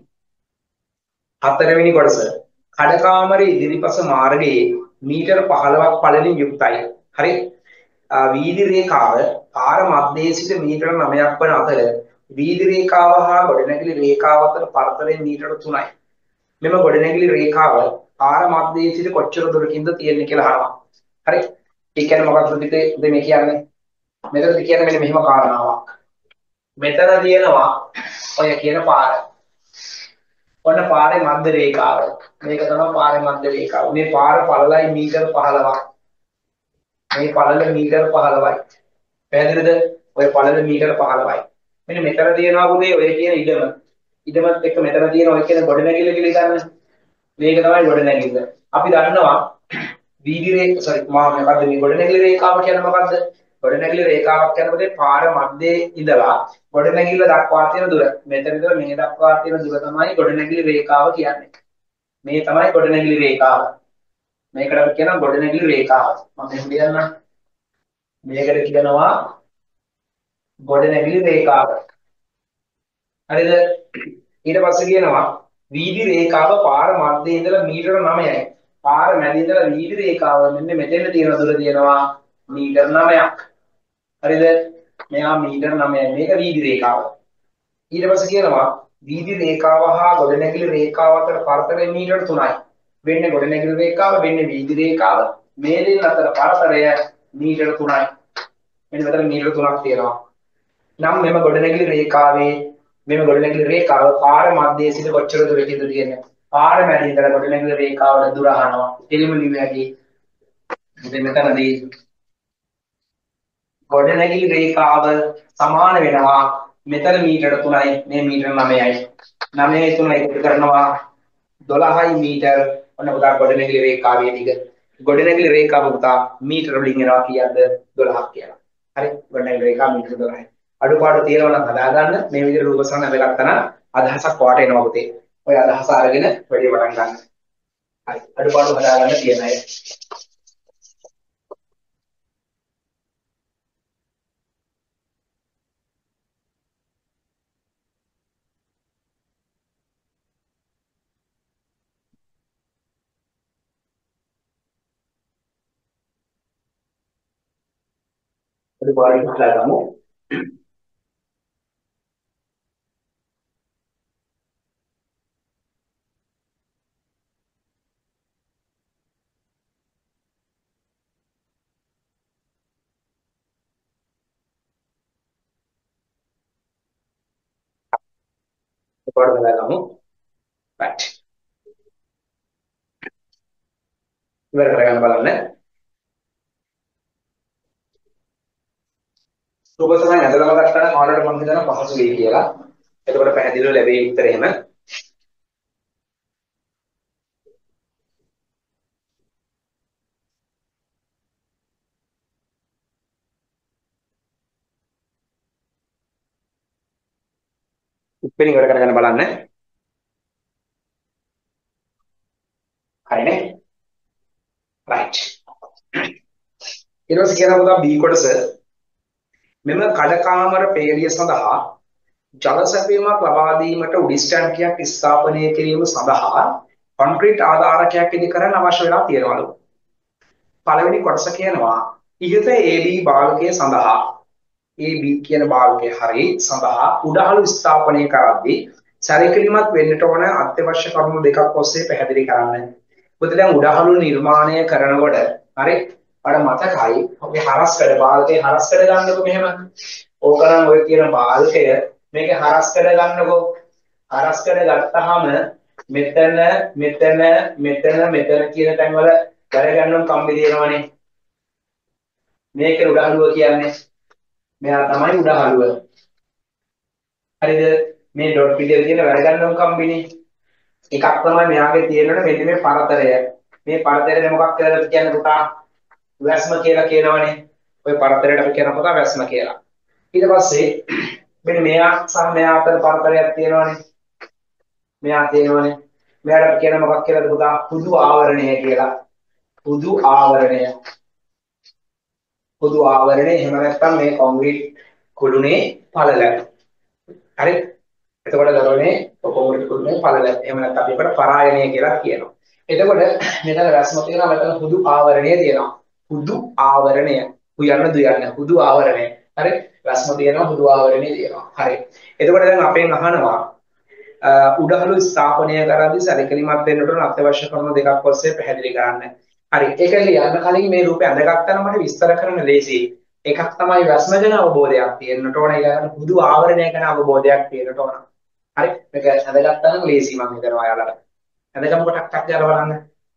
හතරවෙනි කොටස කඩකාමරේ ඉදිරිපස මාර්ගයේ මීටර 15ක් පළලින් යුක්තයි. හරි. වීදි රේඛාව පාර මැදේ සිට මීටර 9ක් වන අතර වීදි රේඛාව හා ගොඩනැගිලි රේඛාව අතර පරතරය මීටර 3යි. මෙම ගොඩනැගිලි රේඛාව පාර මැදේ සිට කොච්චර දුරකින්ද තියෙන්නේ කියලා අහනවා. හරි. ඒ කියන්නේ මොකක්ද මේ කියන්නේ? මෙතනදී කියන්නේ මෙන්න මෙහෙම කාරණාවක්. මෙතන තියෙනවා ඔය කියන පාර. ඔන්න පාරේ මැද රේඛාව. මේක තමයි පාරේ මැද රේඛාව. මේ පාර පළලයි මීටර 15ක්. මේ පළල මීටර 15යි. පැහැදිලිද? ඔය පළල මීටර 15යි. මෙන්න මෙතන තියෙනවා පුතේ ඔය කියන ඉඩම. ඉඩමත් එක්ක මෙතන තියෙන ඔය කියන ගොඩනැගිල්ල කියලා ගන්න. මේක තමයි ගොඩනැගිල්ල. අපි දන්නවා වීදි රේඛ මොකද්ද මේ ගොඩනැගිලි රේඛාව කියන්නේ මොකද්ද? ගොඩනැගිලි රේඛාවක් කියනකොට පාර මැදේ ඉඳලා ගොඩනැගිල්ල දක්වා තියෙන දුර. මෙතන ඉඳලා මේ දක්වා තියෙන දුර තමයි ගොඩනැගිලි රේඛාව කියන්නේ. මේ තමයි ගොඩනැගිලි රේඛාව. මේකට අපි කියනවා ගොඩනැගිලි රේඛාව. මම මෙහෙම කියන්නම්. මේකට කියනවා ගොඩනැගිලි රේඛාව. හරිද? ඊට පස්සේ කියනවා වීදි රේඛාව පාර මැදේ ඉඳලා මීටර 9යි. පාර මැද ඉඳලා වීදි රේඛාව මෙන්න මෙතෙන් තියෙන දුර තියෙනවා මීටර 9ක්. හරිද? මෙහා මීටර 9යි. මේක වීදි රේඛාව. ඊට පස්සේ කියනවා වීදි රේඛාව හා ගොඩනැගිලි රේඛාව අතර පරතරය මීටර 3යි. වෙන්නේ ගොඩනැගිලි රේඛාව, වෙන්නේ වීදි රේඛාව. මේ දෙක අතර පරතරය මීටර 3යි. මෙන්න මෙතන මීටර 3ක් තියෙනවා. නම් මෙම ගොඩනැගිලි රේඛාවේ මෙම ගොඩනැගිලි රේඛාව පාර මැදේ සිට කොච්චර දුරකින්ද තියෙන්නේ? පාර මැද ඉඳලා ගොඩනැගිලි රේඛාවට දුර අහනවා. එළිම ලිව්වැටි. ඉතින් මෙතනදී ගොඩනැගිලි රේඛාව සමාන වෙනවා මෙතන මීටර 3යි මේ මීටර 9යි. 9 3 එකතු කරනවා 12යි මීටර. ඔන්න පුතා ගොඩනැගිලි රේඛාවේ දිග. ගොඩනැගිලි රේඛාව පුතා මීටර වලින් එනවා කියද්ද 12ක් කියලා. හරි. ගොඩනැගිලි රේඛාව මීටර 12යි. අඩුපාඩු තියෙනවා නම් හදාගන්න. මේ විදිහට රූප සමනය වෙලක්තන අදහසක් වාට එනවා පුතේ. ඔය අදහස අරගෙන වැඩි වටන් ගන්න. හරි. අඩුපාඩු හදාගන්න තියෙන අය. අඩුපාඩු හදාගමු. අඩුපාඩු හදාගමු. right. ඉවර කරගන්න බලන්න. රූප සමය ඇදලා ගත්තා නම් ඔයාලට මම හිතනවා පහසු වෙයි කියලා. එතකොට පැහැදිලිව ලැබෙයි උත්තරේ එහෙම. ඉක්මනින් ඉවර කරගන්න බලන්න. හරිනේ. right. ඊට පස්සේ කියනවා පුතා B කොටස මෙම කඩකාමර පේළිය සඳහා ජල සැපයීමක් ලබා දීමට උඩි ස්ටැන්කියක් ස්ථාපනය කිරීම සඳහා කොන්ක්‍රීට් ආධාරකයක් ඉදි කරන්න අවශ්‍ය වෙලා තියෙනවලු. පළවෙනි කොටස කියනවා ඉහත AB භාගකය සඳහා AB කියන භාගකය හරි සඳහා උඩහළු ස්ථාපනය කරද්දී සැලකිලිමත් වෙන්නට ඕන අත්‍යවශ්‍ය කරුණු දෙකක් ඔස්සේ පැහැදිලි කරන්න. මොකද දැන් උඩහළු නිර්මාණය කරනකොට හරි අර මතකයි අපි හරස්කඩ භාගකේ හරස්කඩ ගන්නකො මෙහෙම. ඕකනම් ඔය කියන භාගකය මේකේ හරස්කඩ ගන්නකො. හරස්කඩ ගත්තාම මෙතන මෙතන මෙතන මෙතන කියන තැන්වල දැනගන්නම් කම්බි දෙනවනේ. මේකේ උඩහළුව කියන්නේ මෙයා තමයි උඩහළුව. හරිද? මේ ඩොට් පිටියේ තියෙන වැරගන්නම් කම්බිනේ. එකක් තමයි මෙයාගේ තියෙනවනේ මෙන්න මේ පරතරය. මේ පරතරය මොකක් කියලාද කියන්නේ පුතා? වැස්ම කියලා කියනවනේ. ඔය පරතරයට අපි කියන පුතා වැස්ම කියලා. ඊට පස්සේ මෙන්න මෙයා සහ මෙයා අතර පරතරයක් තියෙනවනේ. මෙයා තියෙනවනේ. මෙයාට අපි කියන මොකක් කියලාද පුතා? හුදු ආවරණය කියලා. හුදු ආවරණය. හුදු ආවරණය එහෙම නැත්නම් මේ කොන්ක්‍රීට් කුළුණේ පළල. හරි? එතකොට දරෝනේ කොන්ක්‍රීට් කුළුණේ පළල. එහෙම නැත්නම් අපි ඒකට පරායනය කියලා කියනවා. එතකොට මෙතන රස්ම තියෙනවා මෙතන හුදු ආවරණය තියෙනවා. හුදු ආවරණය. හුයන්න දුයන්න හුදු ආවරණය. හරි? රස්ම තියෙනවා හුදු ආවරණය තියෙනවා. හරි. එතකොට දැන් අපෙන් අහනවා උඩහළු ස්ථාපනය කරද්දී සැලකිලිමත් වෙන්නට උන අත්‍යවශ්‍ය කරුණු දෙකක් ඔස්සේ පැහැදිලි කරන්න. හරි. ඒක ලියන්න කලින් මේ රූපය අඳගත්තා නම් මට විස්තර කරන්න ලේසියි. එකක් තමයි රස්ම ගැන අවබෝධයක් තියෙන්නට ඕන. ඊළඟට හුදු ආවරණය ගැන අවබෝධයක් තියෙන්නට ඕන. හරි. මේක අඳගත්තා නම් ලේසියි මම හිතනවා ඔයාලට. අඳගමු කොටක් දාලා බලන්න.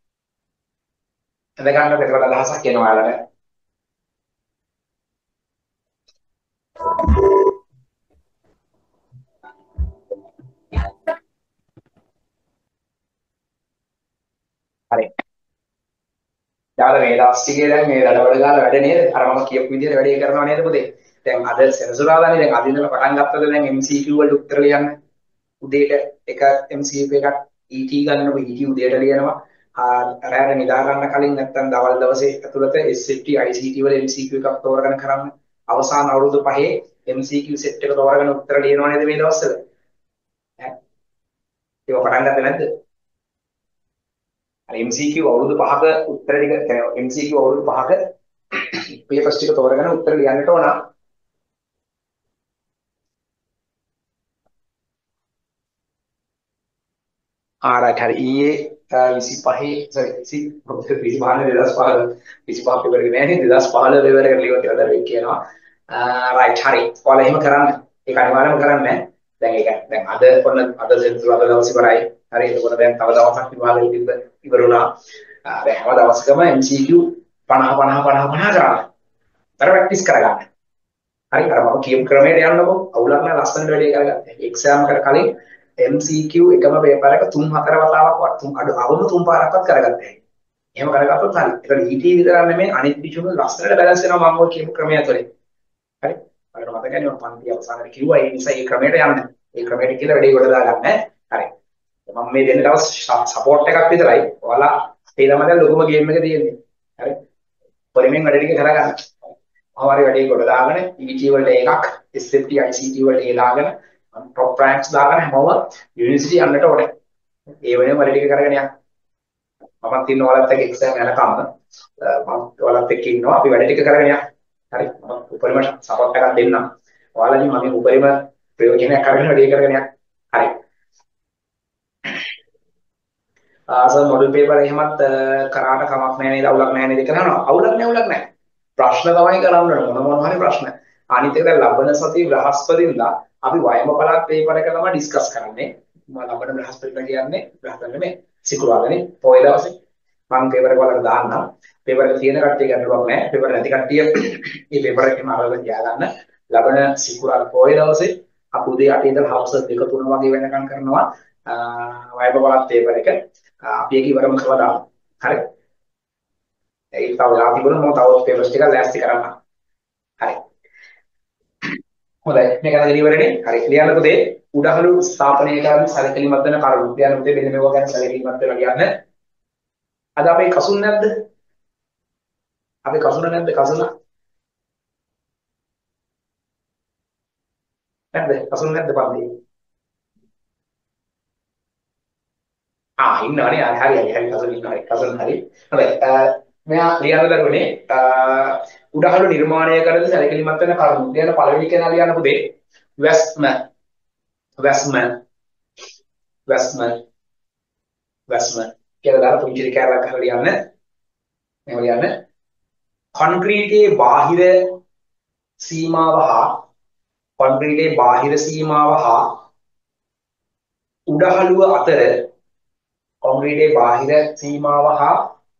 අඳගන්න දෙකට අදහසක් එනවා ඔයාලට. හරි. යාළ මේ දවස් ටිකේ දැන් මේ වැඩවල ගාලා වැඩ නේද? අර මම කියපු විදිහට වැඩේ කරනවා නේද පුතේ? දැන් අද සෙනසුරාදානේ දැන් අද ඉඳලා පටන් ගත්තද දැන් MCQ වලට උත්තර ලියන්න. උදේට එක MCQ එකක් ET ගන්නකො ET උදේට ලියනවා. රැයට නිදා ගන්න කලින් නැත්නම් දවල් දවසේ ඇතුළත SFT ICT වල MCQ එකක් තෝරගෙන කරන්න. අවසාන අවුරුදු 5 MCQ සෙට් එක තෝරගෙන උත්තර ලියනවා නේද මේ දවස්වල? ඈ ඒක පටන් ගත්තේ නැද්ද? MCQ අවුරුදු 5ක උත්තර ටික කියන්නේ MCQ අවුරුදු 5ක පේපර්ස් ටික තෝරගෙන උත්තර ලියන්නට ඕන. ආරයි හරි ඊයේ 25 sorry 25 25 පෙබරවරි නෑනේ 2015 පෙබරවරි ලියුවා කියලා දැන් කියනවා. රයිට් හරි. ඔයාලා එහෙම කරන්න. ඒක අනිවාර්යයෙන්ම කරන්න. දැන් ඒක දැන් අද ඔන්න අද සෙන්සුර අද දවස් ඉවරයි. හරි. එතකොට දැන් තව දවසක් විභාගෙ ඉවර වුණා. දැන් හැම දවසකම MCQ 50 50 50 50 කරා. ප්‍රැක්ටිස් කරගන්න. හරි අර මම කියපු ක්‍රමයට යන්නකො අවුලක් නැහැ ලස්සනට වැඩේ කරගන්න. එක්සෑම් එකට කලින් MCQ එකම පේපර් එක 3-4 වතාවක් වත් තුන් අඩු අවම 3 පාරක්වත් කරගත්තා. එහෙම කරගත්තොත් හරි. ඒක ET විතරක් නෙමෙයි අනිත් විෂය වල ලස්සනට බැලන්ස් වෙනවා මම ඔය කියපු ක්‍රමය ඇතුලේ. හරි. ඔයාලට මතකයි මම පන්ති අවසානයේ කිව්වා ඒ නිසා මේ ක්‍රමයට යන්න. මේ ක්‍රමයට කියලා වැඩේ ගොඩ දාගන්න. හරි. මම මේ දෙන්න දවස් සපෝට් එකක් විතරයි. ඔයාලා ඒ ළමයට ලොකුම ගේම් එක තියෙන්නේ. හරි. පරිමෙන් වැඩ ටික කරගන්න. හරි වැඩේ කොට දාගෙන ET වලට එකක් SFT ICT වලට ඒ දාගෙන টොප් රෑන්ක්ස් දාගෙන හැමෝම යුනිවර්සිටි යන්නට ඕනේ. ඒ වෙනම වැඩ ටික කරගෙන යන්න. මමත් ඉන්න ඔයාලත් එක්ක එක්සෑම් යනකම් මම ඔයාලත් එක්ක ඉන්නවා අපි වැඩ ටික කරගෙන යන්න. හරි මම උපරිම සපෝට් එකක් දෙන්නම්. ඔයාලගෙන් මම උපරිම ප්‍රයෝජනයක් අරගෙන වැඩේ කරගෙන යන්න. හරි. ආසල් මොඩල් පේපර් එහෙමත් කරාට කමක් නැහැ නේද? අවුලක් නැහැ නේද කියලා අහනවා. අවුලක් නැහැ. ප්‍රශ්න තමයි කරන්න ඕන මොන හරි ප්‍රශ්න. අනිත් එක දැන් ලබන සතිය බ්‍රහස්පතින්දා අපි වයඹ පළාත් පේපර් එක තමයි ඩිස්කස් කරන්නේ. මම ලබන බ්‍රහස්පතින්දා කියන්නේ බ්‍රහස්පතින්දා නෙමෙයි සිකුරාදානේ පොය දවසේ මම පේපර් එක වලට දාන්නම්. පේපර් එක තියෙන කට්ටිය ගැටලුවක් නැහැ. පේපර් නැති කට්ටිය මේ පේපර් එකේම අරගෙන තියාගන්න. ලබන සිකුරාදා පොය දවසේ අපි උදේ 8 ඉඳලා හවස 2 3 වගේ වෙනකම් කරනවා. වයඹ පළාත් පේපර් එක අපි ඒක ඉවරම කරලා දාමු. හරි. ඒක තව වෙලා තිබුණා මම තවත් පේපර්ස් ටික ලෑස්ති කරන්න. හරි. හොඳයි. මේක අද ඉවරනේ. හරි. ලියන්න පුතේ. උඩහළු ස්ථාපනය කරන සැලකිලිමත් වෙන කරුණු. ලියන්න පුතේ මෙන්න මේවා ගැන සැලකිලිමත් වෙලා ලියන්න. අද අපේ කසුන් නැද්ද? අපේ කසුන නැද්ද? කසුන. නැද්ද? කසුන් නැද්ද පන්තියේ? ඉන්නවනේ. හරි හරි හරි කසුන් ඉන්නවා. හරි කසුන් හරි. හොඳයි. මෙයා ලියන්න දරුවනේ උඩහළු නිර්මාණය කරන සැලකිලිමත් වෙන කරුණු. ලියන පළවෙනි කෙනා ලියන්න පුතේ වැස්ම වැස්ම වැස්ම වැස්ම කියලා දාලා පුංචි කැරලක් කරලා ලියන්න. මෙහෙම ලියන්න. කොන්ක්‍රීටයේ බාහිර සීමාව හා කොන්ක්‍රීටයේ බාහිර සීමාව හා උඩහළුව අතර කොන්ක්‍රීටයේ බාහිර සීමාව හා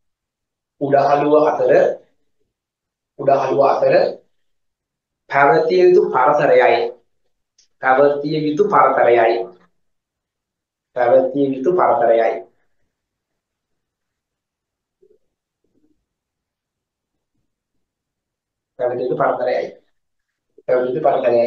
උඩහළුව අතර පැවතිය යුතු පරතරයයි පැවතිය යුතු පරතරයයි පැවතිය යුතු පරතරයයි පැවතිය යුතු පරතරයයි පැවතිය යුතු පරතරයයි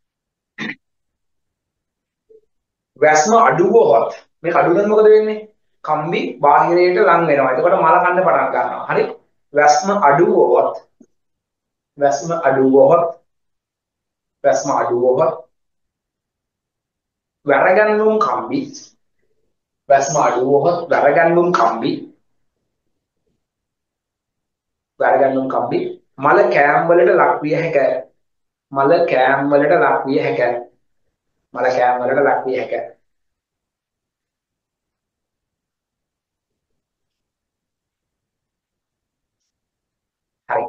වැස්ම අඩු වුවහොත් මේක අඩු වෙනකොට මොකද වෙන්නේ? කම්බි බාහිරයට ලං වෙනවා. එතකොට මල කන්න පටන් ගන්නවා. හරි? වැස්ම අඩු වුවහොත් වැස්ම අඩු වුවහොත් වැස්ම අඩු වුවහොත් වැරගැන්වුම් කම්බි වැස්ම අඩු වුවහොත් වැරගැන්වුම් කම්බි මල කෑම් වලට ලක් විය හැකිය. මල කෑම් වලට ලක් විය හැකිය. මල කෑම් වලට ලක් විය හැකිය. හරි.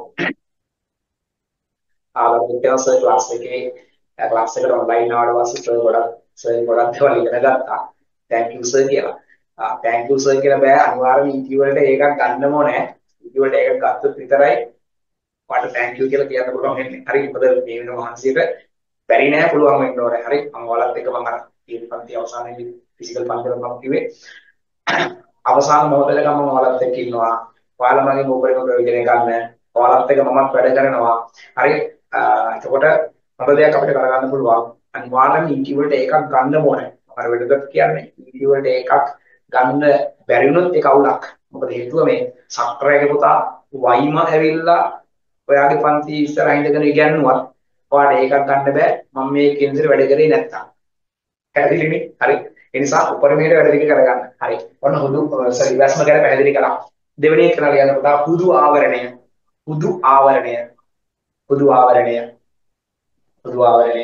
ආලෝකයෙන් සර් ක්ලාස් එකට ඔන්ලයින් ආවට පස්සේ සර් ගොඩක් දේවල් ඉගෙන ගත්තා. thank you sir කියලා. thank you sir කියලා බෑ අනිවාර්යයෙන් ET වලට ඒකක් ගන්නම ඕනේ. ET වලට ඒක ගත්තොත් විතරයි මට thank you කියලා කියන්න පුළුවන් වෙන්නේ. හරි මොකද මේ වෙන මහන්සියට බැරි නෑ පුළුවන් වෙන්න ඕනේ. හරි මම ඔයාලත් එක්ක මම අර පන්ති අවසානයේදී ෆිසිකල් පන්තිවල මම කිව්වේ අවසාන මොහොතේකම මම ඔයාලත් එක්ක ඉන්නවා. ඔයාලා මගෙන් උපරිම ප්‍රයෝජනය ගන්න. ඔයාලත් එක්ක මමත් වැඩ කරනවා. හරි එතකොට හොඳ දෙයක් අපිට කරගන්න පුළුවන්. අනිවාර්යයෙන්ම ET වලට එකක් ගන්න ඕනේ. මම අර වෙනදත් කියන්නේ ET වලට එකක් ගන්න බැරි වුණොත් ඒක අවුලක්. මොකද හේතුව මේ සක්‍රයක පුතා වයිම ඇවිල්ලා ඔයාගේ පන්ති ඉස්සරහින් ඉඳගෙන ඉගෙනුවත් ඔයාලට ඒකක් ගන්න බෑ. මම මේ කේන්දරේ වැඩ කරේ නැත්තම්. පැහැදිලිනේ? හරි. ඒ නිසා උපරිමයට වැඩ ටික කරගන්න. හරි. ඔන්න හුදු සරි වැස්ම ගැන පැහැදිලි කළා. දෙවෙනි එක කරලා යන්න පුතා හුදු ආවරණය. හුදු ආවරණය. හුදු ආවරණය. හුදු ආවරණය.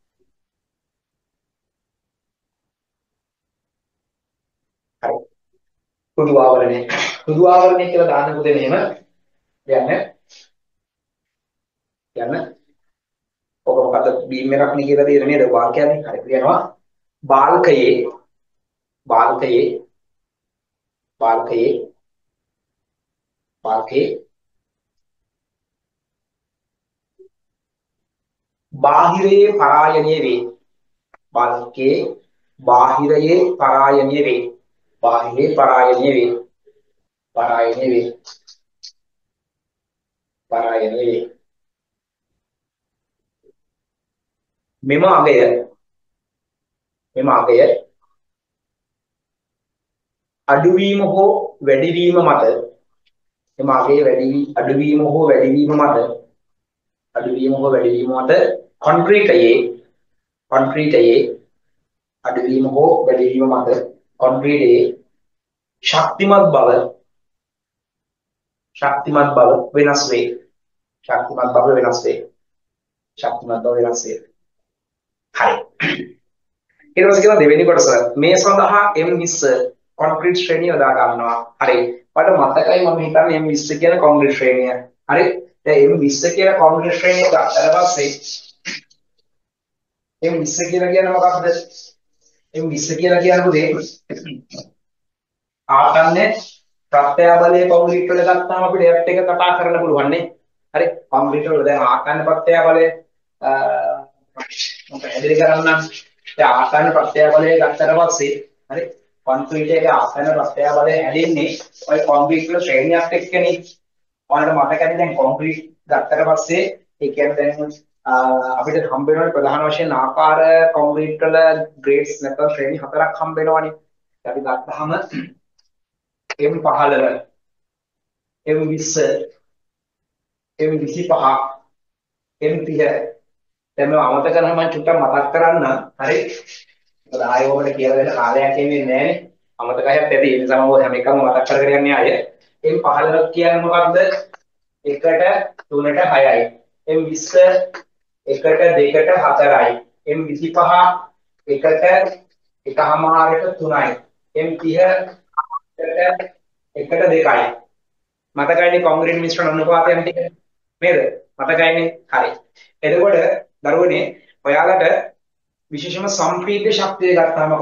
හරි. හුදු ආවරණය. හුදු ආවරණය කියලා දාන්න පුතේ මෙහෙම යන්න. ඔක මොකද බීම් එකක් නේ කියලා දෙන්නේ නේද? වාක්‍යයනේ. හරි. කියනවා බාල්කයේ බාල්කයේ බාල්කයේ බාල්කයේ බාහිරයේ පරායනීය වේ. බාල්කයේ බාහිරයේ පරායනීය වේ. බාහිරයේ පරායනීය වේ. පරායනීය වේ. පරායනීය වේ. මෙම අගය අඩුවීම හෝ වැඩිවීම මත මෙම අගයේ අඩුවීම හෝ වැඩිවීම මත කොන්ක්‍රීටයේ අඩුවීම හෝ වැඩිවීම මත කොන්ක්‍රීටයේ ශක්තිමත් බව වෙනස් වේ. ශක්තිමත් බව වෙනස් වේ. හරි. ඊට පස්සේ කියනවා දෙවෙනි කොටස මේ සඳහා M20 කොන්ක්‍රීට් ශ්‍රේණිය යොදා ගන්නවා. හරි. මට මතකයි මම හිතන්නේ M20 කියන කොන්ක්‍රීට් ශ්‍රේණිය. හරි. දැන් M20 කියන කොන්ක්‍රීට් ශ්‍රේණිය ගත්තට පස්සේ M20 කියලා කියන්නේ මොකක්ද? M20 කියලා කියන්නේ පුතේ ආසන්නේ ප්‍රත්‍යාබලයේ කොන්ක්‍රීට් වල ගත්තාම අපිට එයත් එක කතා කරන්න පුළුවන් නේ. හරි. කොන්ක්‍රීට් වල දැන් ආසන්න ප්‍රත්‍යාබලය මම පැහැදිලි කරන්නම්. දැන් ආසන්න ප්‍රත්‍යාබලය ගත්තට පස්සේ හරි කොන්ක්‍රීට් එකේ ආසන්න ප්‍රත්‍යාබලය හැදෙන්නේ ඔය කොන්ක්‍රීට් වල ශ්‍රේණියක් එක්කනේ. ඔයාලට මතකයි දැන් කොන්ක්‍රීට් ගත්තට පස්සේ ඒ කියන්නේ දැන් අපිට හම්බ වෙනවා ප්‍රධාන වශයෙන් ආකාර කොන්ක්‍රීට් වල ග්‍රේඩ්ස් නැත්නම් ශ්‍රේණි හතරක් හම්බ වෙනවානේ. අපි ගත්තාම M15 M20 M25 M30 දැන් මම අමතක කරලා මම චුට්ටක් මතක් කරන්න. හරි. මොකද ආයෙ ඔබට කියලා දෙන්න කාලයක් එන්නේ නැහැනේ. අමතකයක් ඇති. ඒ නිසා මම හැම එකම මතක් කරගෙන යන්නේ ආයෙ. එම් 15 කියන්නේ මොකක්ද? 1ට 3ට 6යි. එම් 20 1ට 2ට 4යි. එම් 25 1ට එකහමාරට 3යි. එම් 30 1ට 2යි. මතකයිනේ කොන්ක්‍රීට් මිශ්‍රණ අනුපාතයන් ටික නේද? මතකයිනේ. හරි. එතකොට දරුවනේ ඔයාලට විශේෂම සම්පීඩ්‍ය ශක්තිය ගත්තාම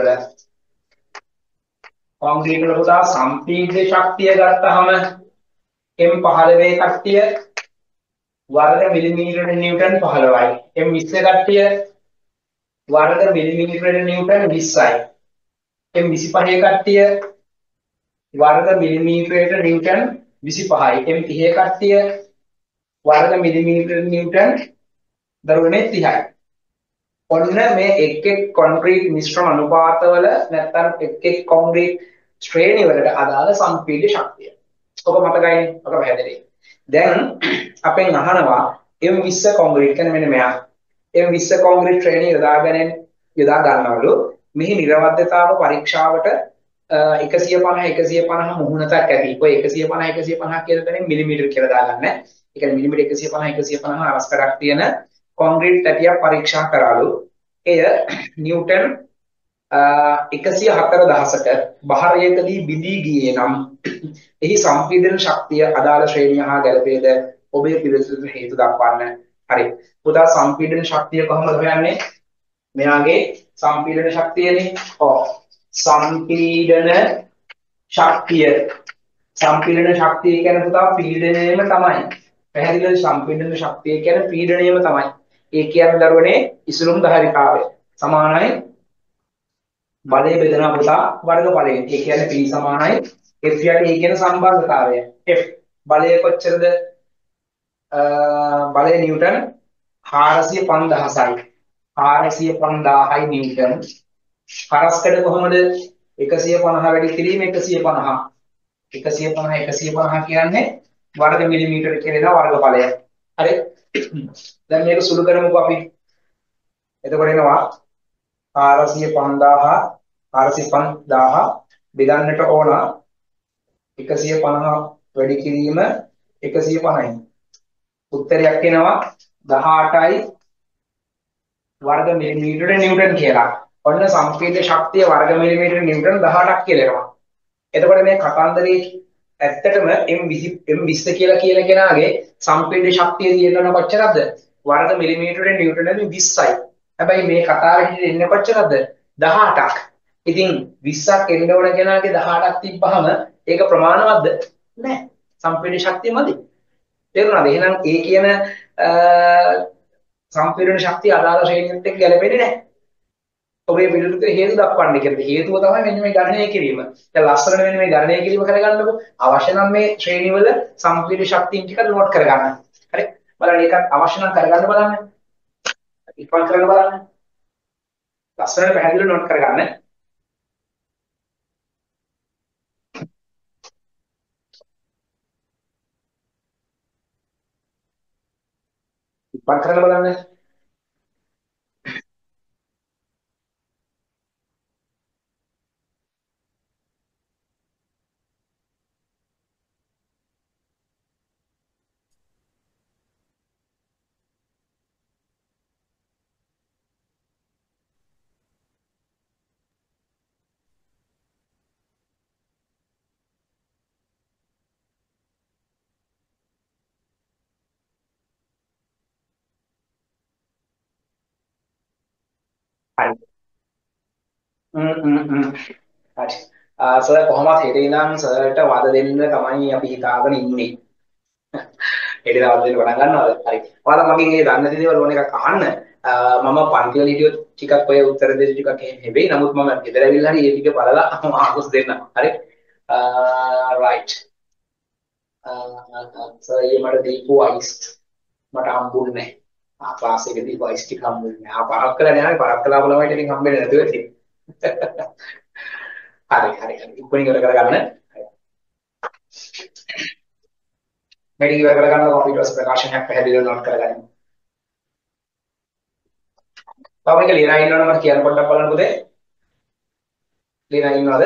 කොන්ක්‍රීට් වල පුතා සම්පීඩ්‍ය ශක්තිය ගත්තාම M15 කට්ටිය වර්ග මිලිමීටර නිව්ටන් 15යි. M20 කට්ටිය වර්ග මිලිමීටර නිව්ටන් 20යි. M25 කට්ටිය වර්ග මිලිමීටරයට නිව්ටන් 25යි. M30 කට්ටිය වර්ග මිලිමීටර නිව්ටන් දරුවනේ 30යි. ඔන්න මේ එක් එක් කොන්ක්‍රීට් මිශ්‍රම අනුපාතවල නැත්නම් එක් එක් කොන්ක්‍රීට් ශ්‍රේණි වලට අදාළ සම්පීඩ්‍ය ශක්තිය. ඔක මතකයිනේ. ඔක පැහැදිලි. දැන් අපෙන් අහනවා M20 කොන්ක්‍රීට් කියන්නේ මෙන්න මෙයා. M20 කොන්ක්‍රීට් ශ්‍රේණිය යොදා ගන්නවලු මෙහි නිරවද්‍යතාව පරීක්ෂාවට 150 150 මුහුණතක් ඇති. ඔය 150 150 කියන තැනින් මිලිමීටර කියලා දාගන්න. ඒ කියන්නේ මිලිමීටර 150 150 අරස්කඩක් තියෙන කොන්ක්‍රීට් තැටියක් පරීක්ෂා කරාලු. එය නිව්ටන් 104,000ක භාරයකදී බිඳී ගියේ නම් එහි සම්පීඩන ශක්තිය අදාළ ශ්‍රේණිය හා ගැළපේද ඔබේ පිළිතුරට හේතු දක්වන්න. හරි. පුතා සම්පීඩන ශක්තිය කොහොමද හොයන්නේ? මෙයාගේ සම්පීඩන ශක්තියනේ. ඔව්. සම්පීඩන ශක්තිය. සම්පීඩන ශක්තිය කියන්නේ පුතා පීඩනයම තමයි. පැහැදිලිද? සම්පීඩන ශක්තිය කියන්නේ පීඩනයම තමයි. ඒ කියන්නේ දරුවනේ ඉසුරුම් ධාරිතාවය සමානයි බලය බෙදෙනවා පුතා වර්ගඵලයෙන්. ඒ කියන්නේ P සමානයි F යට ඒ කියන සම්බන්ධතාවය. F බලය කොච්චරද? බලය නිව්ටන් 45000යි. 45000යි නිව්ටන්. හරස්කඩ කොහොමද? 150 වැඩි කිරීම 150. 150 150 කියන්නේ වර්ග මිලිමීටර කියන වර්ගඵලය. හරි. දැන් මේක සුළු කරමුකෝ අපි. එතකොට එනවා 450 බෙදන්නට ඕන 150 වැඩි කිරීම 150යි. උත්තරයක් එනවා 18යි වර්ග මිලිමීටර නිව්ටන් කියලා. ඔන්න සම්පීඩන ශක්තිය වර්ග මිලිමීටර නිව්ටන් 18ක් කියලා එනවා. එතකොට මේ කතන්දරේ ඇත්තටම M20 කියලා කෙනාගේ සම්පීඩන ශක්තිය තියෙනවා කොච්චරද? වර්ග මිලිමීටර නිව්ටන් 20යි. හැබැයි මේ කතාවේ ඉන්නේ කොච්චරද? 18ක්. ඉතින් 20ක් එන්න ඕන කෙනාගේ 18ක් තිබ්බහම ඒක ප්‍රමාණවත්ද? නැහැ. සම්පීඩන ශක්තිය මදි. තේරුණාද? එහෙනම් ඒ කියන සම්පීඩන ශක්තිය අදාළ ශ්‍රේණියට එක්ක ගැලපෙන්නේ නැහැ. ඔබේ පිළිතුරට හේතු දක්වන්න කියන්නේ හේතුව තමයි මෙන්න මේ ගණනය කිරීම. දැන් ලස්සනට මෙන්න මේ ගණනය කිරීම කරගන්නකො. අවශ්‍ය නම් මේ ශ්‍රේණිවල සම්පීඩන ශක්තියින් ටික නෝට් කරගන්න. හරි. බලන්න ඒකත් අවශ්‍ය නම් කරගන්න බලන්න. ඉක්මන් කරන්න බලන්න. ලස්සනට පැහැදිලිව නෝට් කරගන්න. ඉක්මන් කරන්න බලන්න. හරි. හරි. සර් කොහොමද හෙට ඉඳන් සර්ට වද දෙන්න තමයි අපි හිතාගෙන ඉන්නේ. හෙට දවල් දෙන්න පටන් ගන්නවද? හරි. ඔයාලා මගෙන් මේ දන්න දේවල් ඕන එකක් අහන්න. මම පන්ති වල හිටියොත් ටිකක් ඔය උත්තර දෙන්න ටිකක් නෙවෙයි. නමුත් මම ගෙදර ඇවිල්ලා හරි මේ ටික බලලා ආන්සර්ස් දෙන්න. හරි. right. සර් ඊයේ මට දීපු අයිස් මට හම්බුනේ නැහැ. ක්ලාස් එකේදී වයිස් ටික හම්බුනේ නැහැ. පරක් කළා නෑ. පරක් කළා බලමයි ඉතින් හම්බෙන්නේ නැතුව ඉතින්. හරි. ඉක්මනින් ඉවර කරගන්න. වැඩි ඉවර කරගන්න අපි ඊට පස්සේ ප්‍රකාශනයක් පැහැදිලිව නෝට් කරගන්න. තව මේක ලියලා ඉන්නවනම් මට කියන්න පොඩ්ඩක් බලන්න පුතේ. ලියලා ඉන්නවද?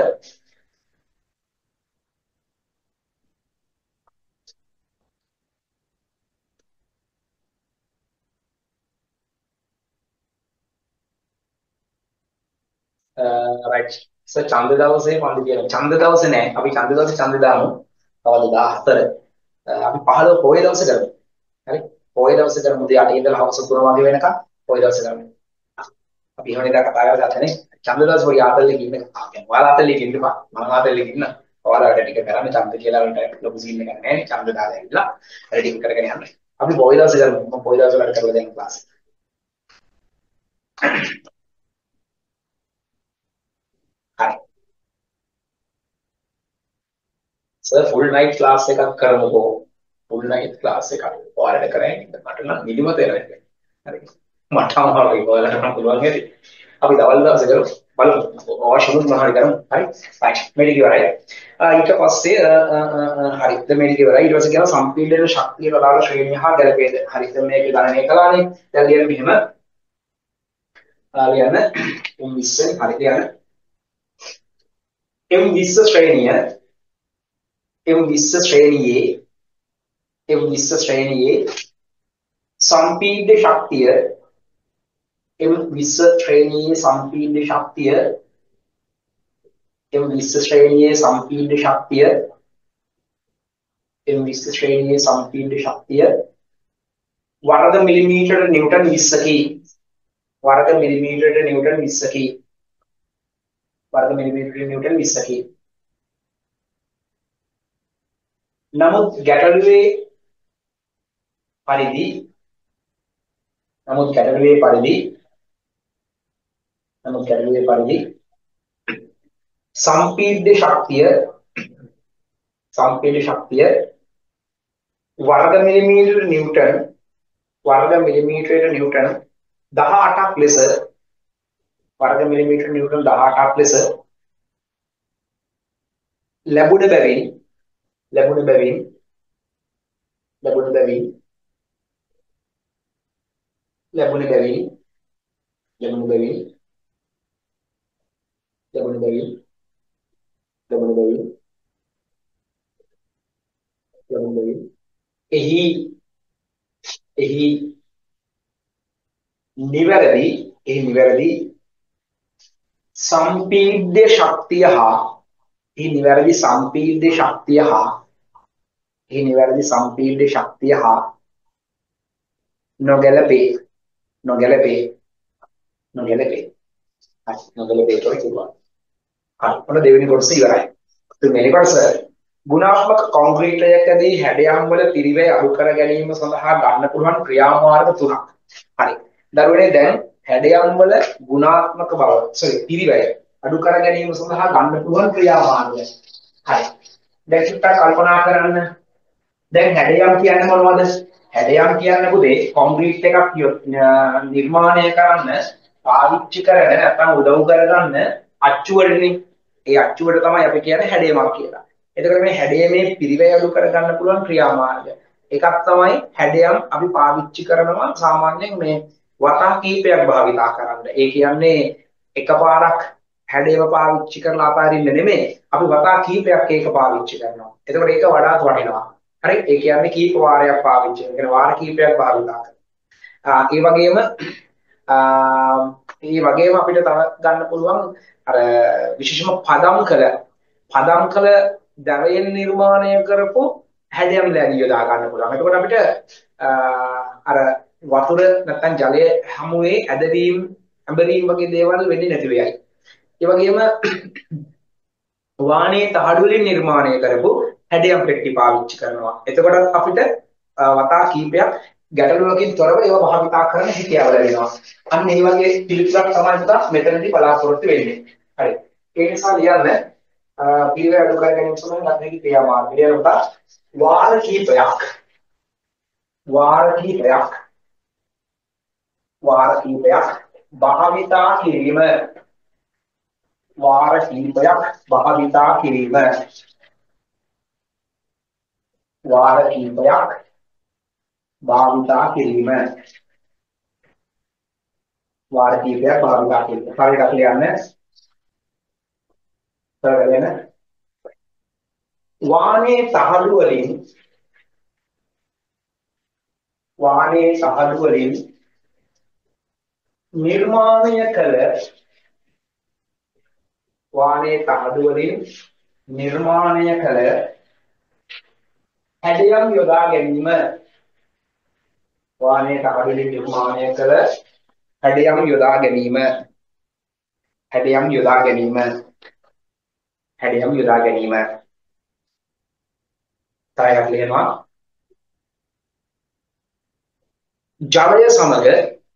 right. So ඡන්ද දවසේ පන්ති කියන ඡන්ද දවසේ නෑ. අපි ඡන්ද දවසේ ඡන්ද දාමු. කවදා 14. අපි 15 පොයේ දවසේ කරමු. හරි? පොයේ දවසේ කරමු. උදේ 8 ඉඳලා හවස 3 වගේ වෙනකම් පොයේ දවසේ කරමු. අපි එහෙම නේද කතා කරලා ගත්තනේ. ඡන්ද දවස් පොඩි ආතල්ලේ ඉන්න කතා කරනවා. ඔයාලා ආතල්ලේ ඉන්න බා. මම ආතල්ලේ ඉන්න. ඔයාලට ටික කරන්න ඡන්ද කියලා වලට ලොකු සීන් එකක් නෑ. ඡන්ද දාලා ඉන්න. රෙඩි කරගෙන යන්න. අපි පොයේ දවසේ කරමු. මම පොයේ දවසේ වැඩ කරලා දෙන්න ක්ලාස්. හරි. සර් ෆුල් නයිට් ක්ලාස් එකක් කරමුකෝ. ෆුල් නයිට් ක්ලාස් එකක්. ඔයාලට කරන්නේ මට නම් නිදිම තේරෙන්නේ. හරි. මට අමාරුයි ඔයාලට නම් පුළුවන් හැටි. අපි දවල් දවසේ කරමු. බලමු. අවශ්‍යමුත් මොනවද කරමු. හරි. රයිට්. මේක ඉවරයි. ඊට පස්සේ හරි. දැන් මේක ඉවරයි. ඊට පස්සේ කියනවා සම්පීඩන ශක්තිය වලාල ශ්‍රේණිය හා ගැළපේද. හරි. දැන් මේක ගණනය කළානේ. දැන් ලියන්න මෙහෙම. ලියන්න M20 හරි ලියන්න. M20 ශ්‍රේණිය M20 ශ්‍රේණියේ M20 ශ්‍රේණියේ සම්පීඩ්‍ය ශක්තිය M20 ශ්‍රේණියේ සම්පීඩ්‍ය ශක්තිය M20 ශ්‍රේණියේ සම්පීඩ්‍ය ශක්තිය M20 ශ්‍රේණියේ සම්පීඩ්‍ය ශක්තිය වර්ග මිලිමීටර නිව්ටන් 20කි වර්ග මිලිමීටර නිව්ටන් 20කි වර්ග මිලිමීටර නිව්ටන් 20කි නමුත් ගැටලුවේ පරිදි සම්පීඩ්‍ය ශක්තිය වර්ග මිලිමීටර නිව්ටන් 18ක් ලෙස වර්ග මිලිමීටර නිව්ටන් 18ක් ලෙස ලැබුණ බැවින් එහි නිවැරදි සම්පීඩ්‍ය ශක්තිය හා නොගැලපේ හරි නොගැලපේ කියලා කිව්වා. හරි ඔන්න දෙවෙනි කොටස ඉවරයි. තුන්වෙනි කොටස ගුණාත්මක කොන්ක්‍රීටයකදී හැඩයම් වල පිරිවැය අඩු කර ගැනීම සඳහා ගන්න පුළුවන් ක්‍රියාමාර්ග තුනක්. හරි. දරුවනේ දැන් හැඩයම් වල ගුණාත්මක බව පිරිවැය අඩු කර ගැනීම සඳහා ගන්න පුළුවන් ක්‍රියාමාර්ග. හරි. දැන් චුට්ටක් කල්පනා කරන්න. දැන් හැඩයම් කියන්නේ මොනවද? හැඩයම් කියන්නේ පුතේ කොන්ක්‍රීට් එකක් නිර්මාණය කරන්න පාවිච්චි කරන නැත්නම් උදව් කරගන්න අච්චුවටනේ. ඒ අච්චුවට තමයි අපි කියන්නේ හැඩයමක් කියලා. එතකොට මේ හැඩයමේ පිරිවැය අඩු කරගන්න පුළුවන් ක්‍රියාමාර්ග. එකක් තමයි හැඩයම් අපි පාවිච්චි කරනවා සාමාන්‍යයෙන් මේ වතා කීපයක් භාවිතා කරන්න. ඒ කියන්නේ එකපාරක් හැඩයම පාවිච්චි කරලා අතාරින්න නෙමෙයි. අපි වතා කීපයක් ඒක පාවිච්චි කරනවා. එතකොට ඒක වඩාත් වටිනවා. හරි ඒ කියන්නේ කීප වාරයක් පාවිච්චි කරනවා. ඒ කියන්නේ වාර කීපයක් භාවිතා කරනවා. ඒ වගේම අපිට තව ගන්න පුළුවන් අර විශේෂම පදම් කළ දරයෙන් නිර්මාණය කරපු හැඩයම් ලෑලි යොදා ගන්න පුළුවන්. එතකොට අපිට අර වතුර නැත්නම් ජලය හැමුවේ ඇඹරීම් වගේ දේවල් වෙන්නේ නැති වෙයි. ඒ වගේම වාහනේ තහඩු වලින් නිර්මාණය කරපු හැඩයම් පෙට්ටි පාවිච්චි කරනවා. එතකොට අපිට වතා කීපයක් ගැටලුවකින් තොරව ඒවා භාවිතා කරන්න හැකියාව ලැබෙනවා. අන්න ඒ වගේ පිළිතුරක් තමයි පුතා මෙතනදී බලාපොරොත්තු වෙන්නේ. හරි. ඒ නිසා ලියන්න පිළිවෙල අඩු කර ගැනීම සඳහා ගන්න ක්‍රියාමාර්ගය. ලියන්න වාර කීපයක් භාවිතා කිරීම වාර කීපයක් භාවිතා කිරීම. හරියට අපි යන්නේ කරගෙන වාහනේ තහඩු වලින් නිර්මාණය කළ වාහනේ තහඩු වලින් නිර්මාණය කළ හැඩයම් යොදා ගැනීම වාහනේ තහඩු වලින් නිර්මාණය කළ හැඩයම් යොදා ගැනීම හැඩයම් යොදා ගැනීම හැඩයම් යොදා ගැනීම තරයක් ලියනවා ජලය සමග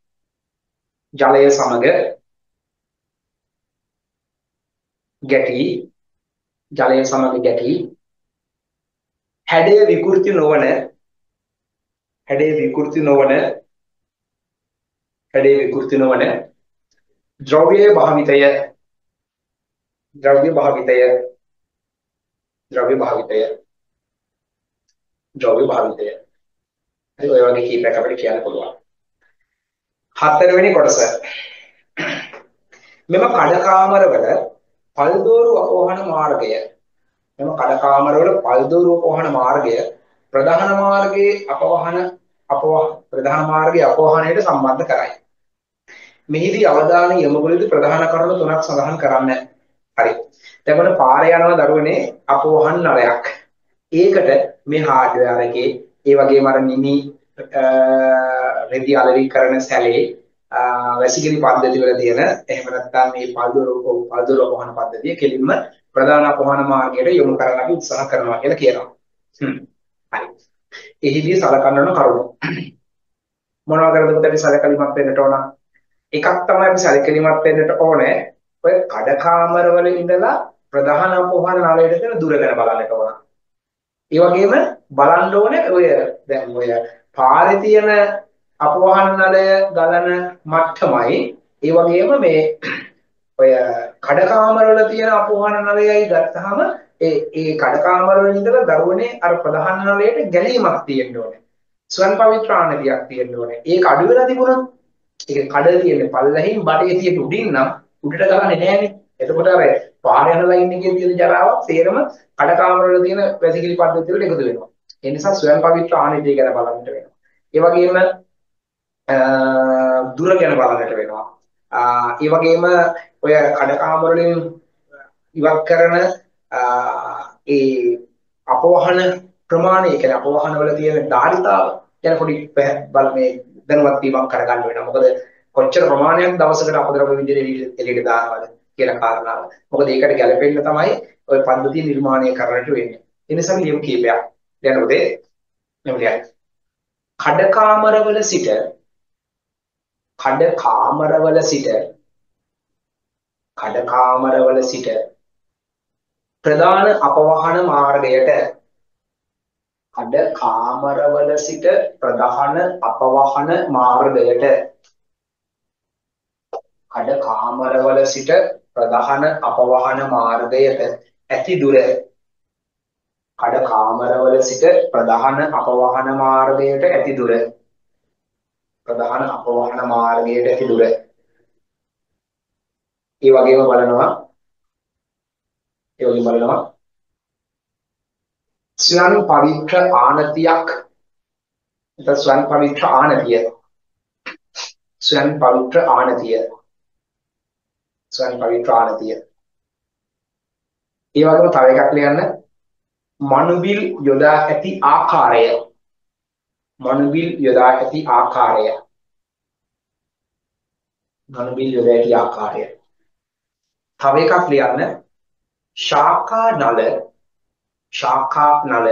ගැටි ජලය සමග ගැටි හැඩය විකෘති නොවන ද්‍රව්‍ය භාවිතය ද්‍රව්‍ය භාවිතය හරි ඔය වගේ කීපයක් අපිට කියන්න පුළුවන්. හතරවෙනි කොටස මෙම කඩකාමරවල පල්දෝරු අපවහන මාර්ගය ප්‍රධාන මාර්ගයේ අපවහනයට සම්බන්ධ කරයි. මෙහිදී අවධානය යොමු කළ යුතු ප්‍රධාන කරුණු තුනක් සඳහන් කරන්න. හරි. දැන් පාරේ යනවා දරුවනේ අපවහන නලයක්. ඒකට මේ හાર્ඩ්වෙයාර් එකේ ඒ වගේම අර මිනි රෙදි අලෙවි කරන සැලේ වැසිකිලි පද්ධති වල තියෙන එහෙම නැත්නම් මේ පල්දෝර අපවහන පද්ධතිය කෙලින්ම ප්‍රධාන අපවහන මාර්ගයට යොමු කරන්න අපි උත්සාහ කරනවා කියලා කියනවා. හරි. එහිදී සලකන්න ඕන කරුණු මොනවා කරද පුතේ අපි සලකලිමත් වෙන්නට ඕන. එකක් තමයි අපි සලකලිමත් වෙන්නට ඕනේ. ඔය කඩකාමරවල ඉඳලා ප්‍රධාන අපවහන නලයට දෙන දුර ගැන බලන්නට ඕන. ඒ වගේම බලන්න ඕනේ ඔය දැන් ඔය පාරේ තියෙන අපවහන නලය ගලන මට්ටමයි ඒ වගේම මේ ඔය කඩකාමරවල තියෙන අපවහන නලයයි ගත්තාම ඒ කඩකාමරවල ඉඳලා දරුවනේ අර ප්‍රධාන නලයට ගැලීමක් තියෙන්න ඕනේ. ස්වයං පවිත්‍රාණතියක් තියෙන්න ඕනේ. ඒක අඩු වෙලා තිබුණොත් ඒක කඩ තියෙන්නේ පල්ලෙහින් බඩේ තියෙන උඩින් නම් උඩට ගලන්නේ නැහැනේ. එතකොට අර පාර යන ලයින් එකේ තියෙන ජරාවක් සේරම කඩකාමරවල තියෙන වැසිකිලි පද්ධතිය වලට එකතු වෙනවා. ඒ නිසා ස්වයං පවිත්‍රාණතිය ගැන බලන්නට වෙනවා. ඒ වගේම දුර ගැන බලන්නට වෙනවා. ඒ වගේම ඔය කඩකාමර වලින් ඉවත් කරන ඒ අපවහන ප්‍රමාණය කියන්නේ අපවහන වල තියෙන ධාරිතාව ගැන පොඩි මේ දැනුවත් වීමක් කරගන්න වෙනවා. මොකද කොච්චර ප්‍රමාණයක් දවසකට අපද්‍රව්‍ය විදුලියට එළියට දානවද කියන කාරණාව. මොකද ඒකට ගැලපෙන්න තමයි ওই පද්ධතිය නිර්මාණය කරන්නට වෙන්නේ. ඒ නිසා ලියමු කීපයක්. දැන් උදේ මෙන්න ලියන්න. කඩකාමරවල සිට ප්‍රධාන අපවහන මාර්ගයට ඇති දුර ඒ වගේම බලනවා ස්වයං පවිත්‍ර ආනතියක් නැත්නම් ස්වයං පවිත්‍ර ආනතිය ඒ වගේම තව එකක් ලියන්න මනුබිල් යොදා ඇති ආකාරය තව එකක් ලියන්න ශාඛා නල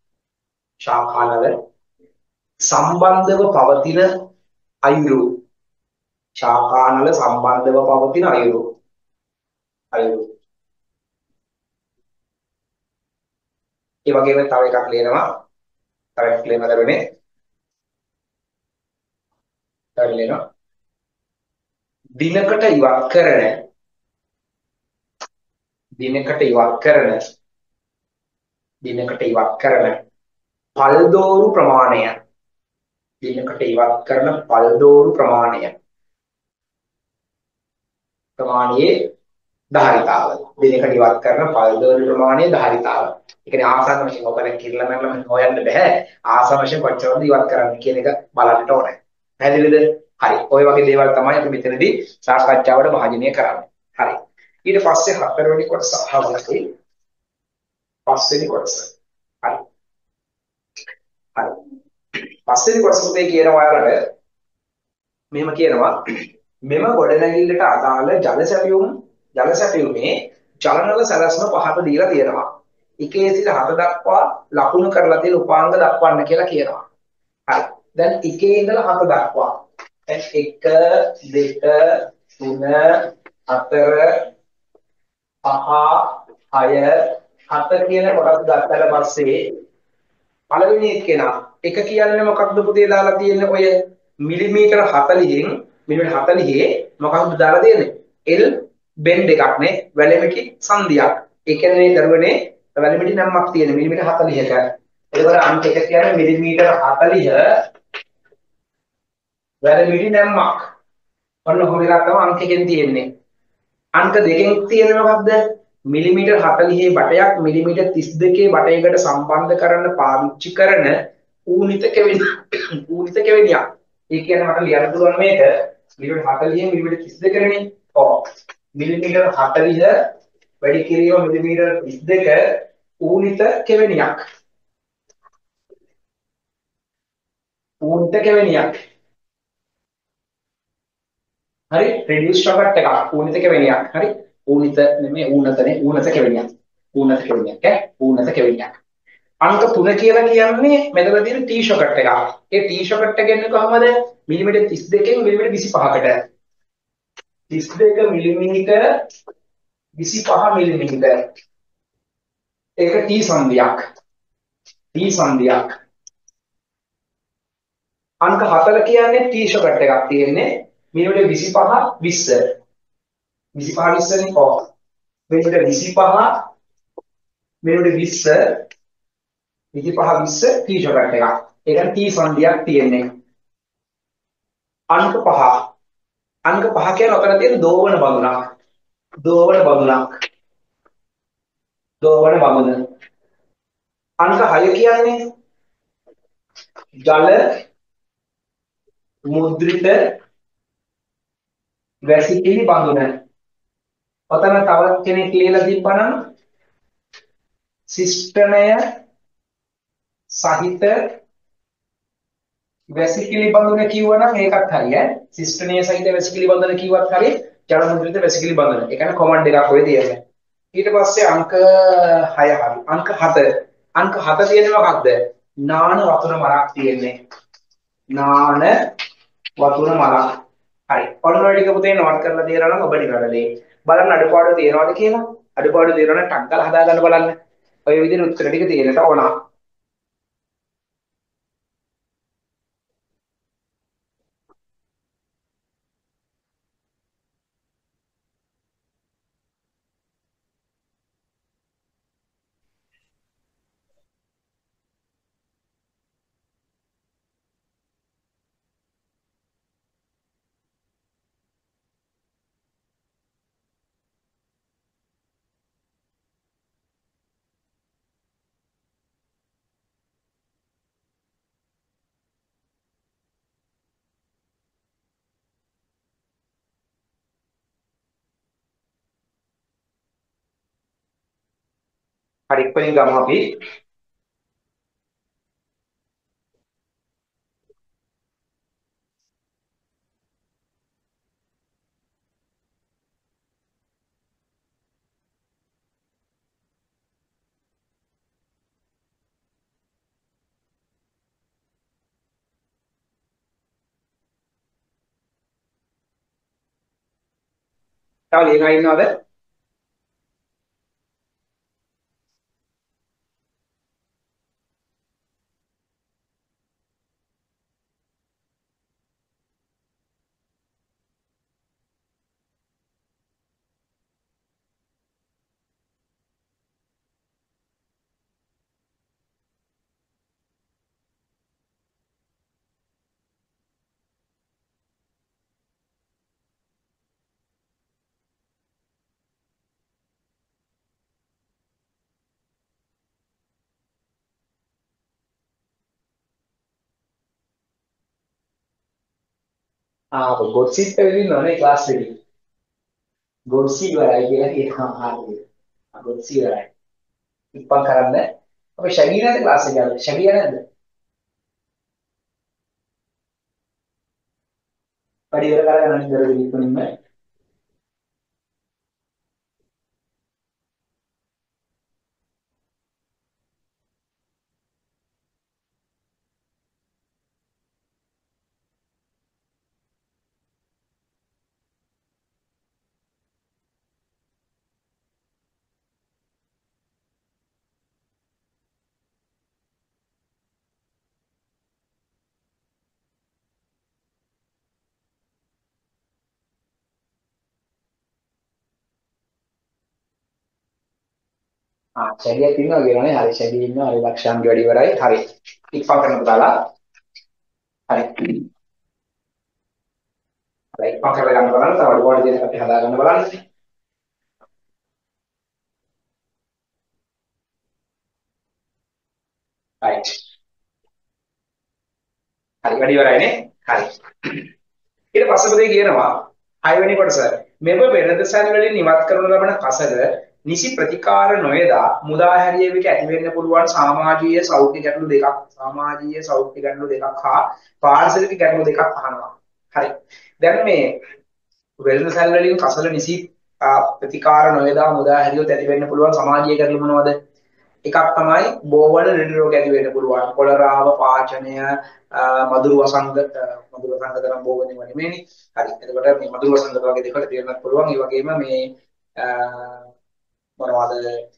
සම්බන්ධව පවතින අයුරු ඒ වගේම තව එකක් ලියනවා දිනකට ඉවත් කරන පල්දෝරු ප්‍රමාණය ප්‍රමාණයේ ධාරිතාව. දින එකට ඉවත් කරන පළදවල ප්‍රමාණයේ ධාරිතාව. ඒ කියන්නේ ආසන්න වශයෙන් ඔබට කිරලා මරලා හොයන්න බෑ. ආසන්න වශයෙන් කොච්චරද ඉවත් කරන්න කියන එක බලන්න ඕනේ. පැහැදිලිද? හරි. ওই වගේ දේවල් තමයි අපි මෙතනදී සාකච්ඡාවට භාජනය කරන්නේ. හරි. ඊට පස්සේ හතරවෙනි කොටස අහවලදී පස්වෙනි කොටස. හරි. හරි. පස්වෙනි කොටස උදේ කියන ඔයාලට මෙහෙම කියනවා මෙම ගොඩනැගිල්ලට අදාළ ජල සැපයුමේ චලනවල සැලැස්ම පහත දීලා තියෙනවා. එකේ සිට හත දක්වා ලකුණු කරලා තියෙන උපාංග දක්වන්න කියලා කියනවා. හරි. දැන් එකේ ඉඳලා හත දක්වා. දැන් 1 2 3 4 5 6 7 කියන කොටස් ගත්තාට පස්සේ පළවෙනි එක්කෙනා එක කියන්නේ මොකක්ද පුතේ දාලා තියෙන්නේ ඔය මිලිමීටර 40න් මිලිමීටර 40 මොකක්ද දාලා තියෙන්නේ L බෙන්ඩ් එකක් නේ වැලිමිටි සංදියක් ඒ කියන්නේ දරුවනේ වැලිමිටි නම්මක් තියෙන මිලිමීටර 40ක ඒකවල අංක එක කියන්නේ මිලිමීටර 40 වැලිමිටි නම්මක් ඔන්න ඔහොම එකක් තමයි අංක එකෙන් තියෙන්නේ අංක දෙකෙන් තියෙන්නේ මොකක්ද මිලිමීටර 40 බටයක් මිලිමීටර 32 බටයකට සම්බන්ධ කරන්න පාවිච්චි කරන ඌනිත කෙවිනියක්. ඒ කියන්නේ මට ලියන්න පුළුවන් මේක මිලිමීටර 40 මිලිමීටර 32 නේ. ඔව්. මිලිමීටර 40 වැඩි කිරීම මිලිමීටර 32 ඌනිත කෙවිනියක්. ඌනිත කෙවිනියක්. හරි රිඩියුස් ප්‍රොඩක්ට් එකක් ඌනිත කෙවිනියක්. හරි ඌනිත නෙමෙයි ඌනතනේ ඌනත කෙවිනියක්. ඌනත කෙවිනියක් ඈ ඌනත කෙවිනියක්. අංක 3 කියලා කියන්නේ මෙතන තියෙන ටී-ෂර්ට් එකක්. ඒ ටී-ෂර්ට් එක එන්නේ කොහමද? මිලිමීටර 32කින් මිලිමීටර 25කට. 32 මිලිමීටර 25 මිලිමීටර. ඒක ටී සංදියක්. ටී සංදියක්. අංක 4 කියන්නේ ටී-ෂර්ට් එකක් තියෙන්නේ මිලිමීටර 25 20. 25 20 නේ කොහොම? මිලිමීටර 25 මිලිමීටර 20 25 20 ටී-ෂර්ට් එකක්. ඒක ටී සංදියක් තියෙන්නේ. අංක 5 අංක 5 කියන්නේ ඔතන තියෙන දෝවන බඳුනක්. දෝවන බඳුනක්. දෝවන බඳුන. අංක 6 කියන්නේ ජල මුද්‍රිත වැසිකිලි බඳුන. ඔතන තවත් කෙනෙක් ලියලා තිබ්බනම් ශිෂ්ටණය සහිත වැසිකිලි බඳුන කිව්වනම් ඒකත් හරි ඈ. ශිෂ්ටණය සහිත වැසිකිලි බඳුන කිව්වත් හරි ජල මුද්‍රිත වැසිකිලි බඳුන. ඒ කියන්නේ කොමන්ඩ් එකක් ඔය තියෙන්නේ. ඊට පස්සේ අංක 6 හරි. අංක 7. අංක 7 තියෙන්නේ මොකක්ද? නාන වතුර මරක් තියෙන්නේ. නාන වතුර මරක්. හරි. ඔන්න ඔය ටික පුතේ නෝට් කරලා තියනවා නම් ඔබ නිවැරදි. බලන්න අඩුපාඩු තියෙනවද කියලා. අඩුපාඩු තියෙනවා නම් ටක් ගාලා හදා ගන්න බලන්න. ඔය විදිහට උත්තර ටික තියෙන්නට ඕන. හරි ඉක්මනින් ගමු අපි. තව ලියනවා ඉන්නවද? ගොඩ්සිත් වෙලින් නෝනේ ක්ලාස් එකේ. ගොඩ්සි ඉවරයි කියලා කියනවා. හරියට. ගොඩ්සි ඉවරයි. ඉක්පන් කරන්න. අපි ශගී නැද ක්ලාස් එකේ යන්නේ? ශගී නැද්ද? වැඩි ඉවර කරගෙන අනිත් දර දෙකකින් ඉන්න. ශගියක් ඉන්නවා කියනවනේ. හරි ශගී ඉන්නවා. හරි ලක්ෂාන්ගේ වැඩි ඉවරයි. හරි. ඉක්පන් කරන්න දාලා. හරි. හරි ඉක්පන් කරලා ගන්න බලන්න. තව අඩුපාඩු දෙයක් අපි හදා ගන්න බලන්න. right. හරි වැඩි ඉවරයිනේ. හරි. ඊට පස්සේ පොතේ කියනවා 6 වෙනි කොටස. මෙව වෙළඳ සැල් වලින් නිමත් කරනු ලබන කසල නිසි ප්‍රතිකාර නොයදා මුදා හැරිය විට ඇති වෙන්න පුළුවන් සමාජීය සෞඛ්‍ය ගැටලු දෙකක් හා පාරිසරික ගැටලු දෙකක් අහනවා. හරි. දැන් මේ වෙළඳ සැල් වලින් කසල නිසි ප්‍රතිකාර නොයදා මුදා හැරියොත් ඇති වෙන්න පුළුවන් සමාජීය ගැටලු මොනවද? එකක් තමයි බෝවල ලෙඩ රෝග ඇති වෙන්න පුළුවන්. කොලරාව, පාචනය, මදුරු වසංගත නම් බෝවනේ නෙමෙයිනේ. හරි. එතකොට මේ මදුරු වසංගත වගේ දෙකට තේරෙන්නත් පුළුවන්. ඒ වගේම මේ මොනවද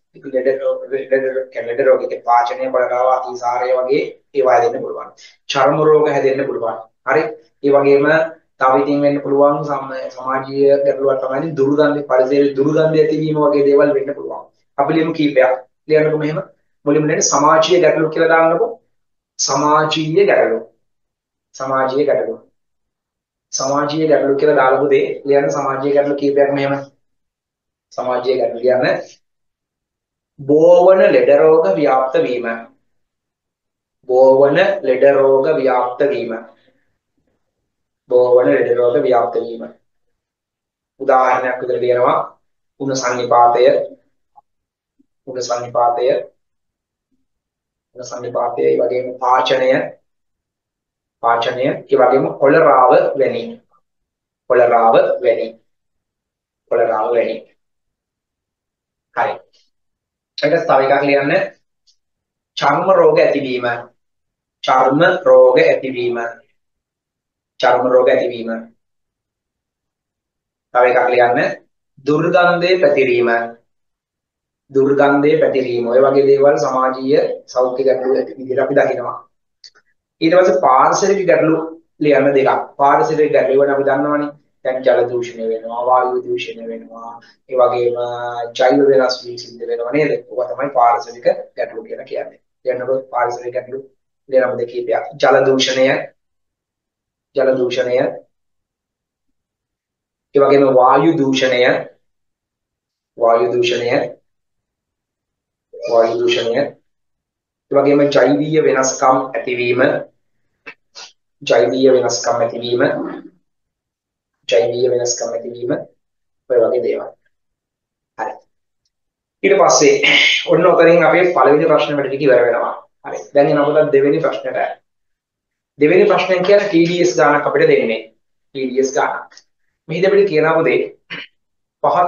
ලෙඩ රෝගයේ පාචනය, කොලරාව, අතිසාරය වගේ ඒවා හැදෙන්න පුළුවන්. චර්ම රෝග හැදෙන්න පුළුවන්. හරි. ඒ වගේම තව ඉතින් වෙන්න පුළුවන් සමාජීය ගැටලුවක් තමයි දුර්ගන්ධ පරිසරයේ දුර්ගන්ධ ඇතිවීම වගේ දේවල් වෙන්න පුළුවන්. අපි ලියමු කීපයක්. ලියන්නකො මෙහෙම. මුලින්ම නේ සමාජීය ගැටලු කියලා දාන්නකො. සමාජීය ගැටලු. සමාජීය ගැටලු. සමාජීය ගැටලු කියලා දාලා පුතේ ලියන්න සමාජීය ගැටලු කීපයක් මෙහෙම. සමාජීය ගැටලු කියන්නේ බෝවන ලෙඩ රෝග ව්‍යාප්ත වීම. බෝවන ලෙඩ රෝග ව්‍යාප්ත වීම. බෝවන ලෙඩ රෝග ව්‍යාප්ත වීම. උදාහරණයක් විදිහට කියනවා උණ සංනිපාතය. උණ සංනිපාතය. උණ සංනිපාතය ඒ වගේම පාචනය. පාචනය ඒ වගේම කොලරාව වැනි. කොලරාව වැනි. කොලරාව වැනි. හරි. ඊට තව එකක් ලියන්න චර්ම රෝග ඇතිවීම. චර්ම රෝග ඇතිවීම. චර්ම රෝග ඇතිවීම. තව එකක් ලියන්න දුර්ගන්ධයේ පැතිරීම. දුර්ගන්ධයේ පැතිරීම. ඔය වගේ දේවල් සමාජීය සෞඛ්‍ය ගැටලු විදිහට අපි දකිනවා. ඊට පස්සේ පාරිසරික ගැටලු ලියන්න දෙකක්. පාරිසරික ගැටලු වල අපි දන්නවනේ දැන් ජල දූෂණය වෙනවා, වායු දූෂණය වෙනවා, ඒ වගේම ජෛව වෙනස් වීම සිද්ධ වෙනවා නේද? ඔක තමයි පාරිසරික ගැටලු කියලා කියන්නේ. කියනකොට පාරිසරික ගැටලු ලියනම දෙකීපයක්. ජල දූෂණය, ඒ වගේම වායු දූෂණය, වායු දූෂණය, ඒ වගේම ජෛවීය වෙනස්කම් ඇතිවීම, ජෛවීය වෙනස්කම් ඇතිවීම, ඔය වගේ දේවල්. හරි. ඊට පස්සේ ඔන්න ඔතනින් අපේ පළවෙනි ප්‍රශ්න වලට ටික ඉවර වෙනවා. හරි. දැන් එන අපිට දෙවෙනි ප්‍රශ්නට. දෙවෙනි ප්‍රශ්නයෙන් කියන්නේ TDS ගානක් අපිට දෙන්නේ. TDS ගානක්. මෙහිදී අපිට කියනවා පුතේ පහත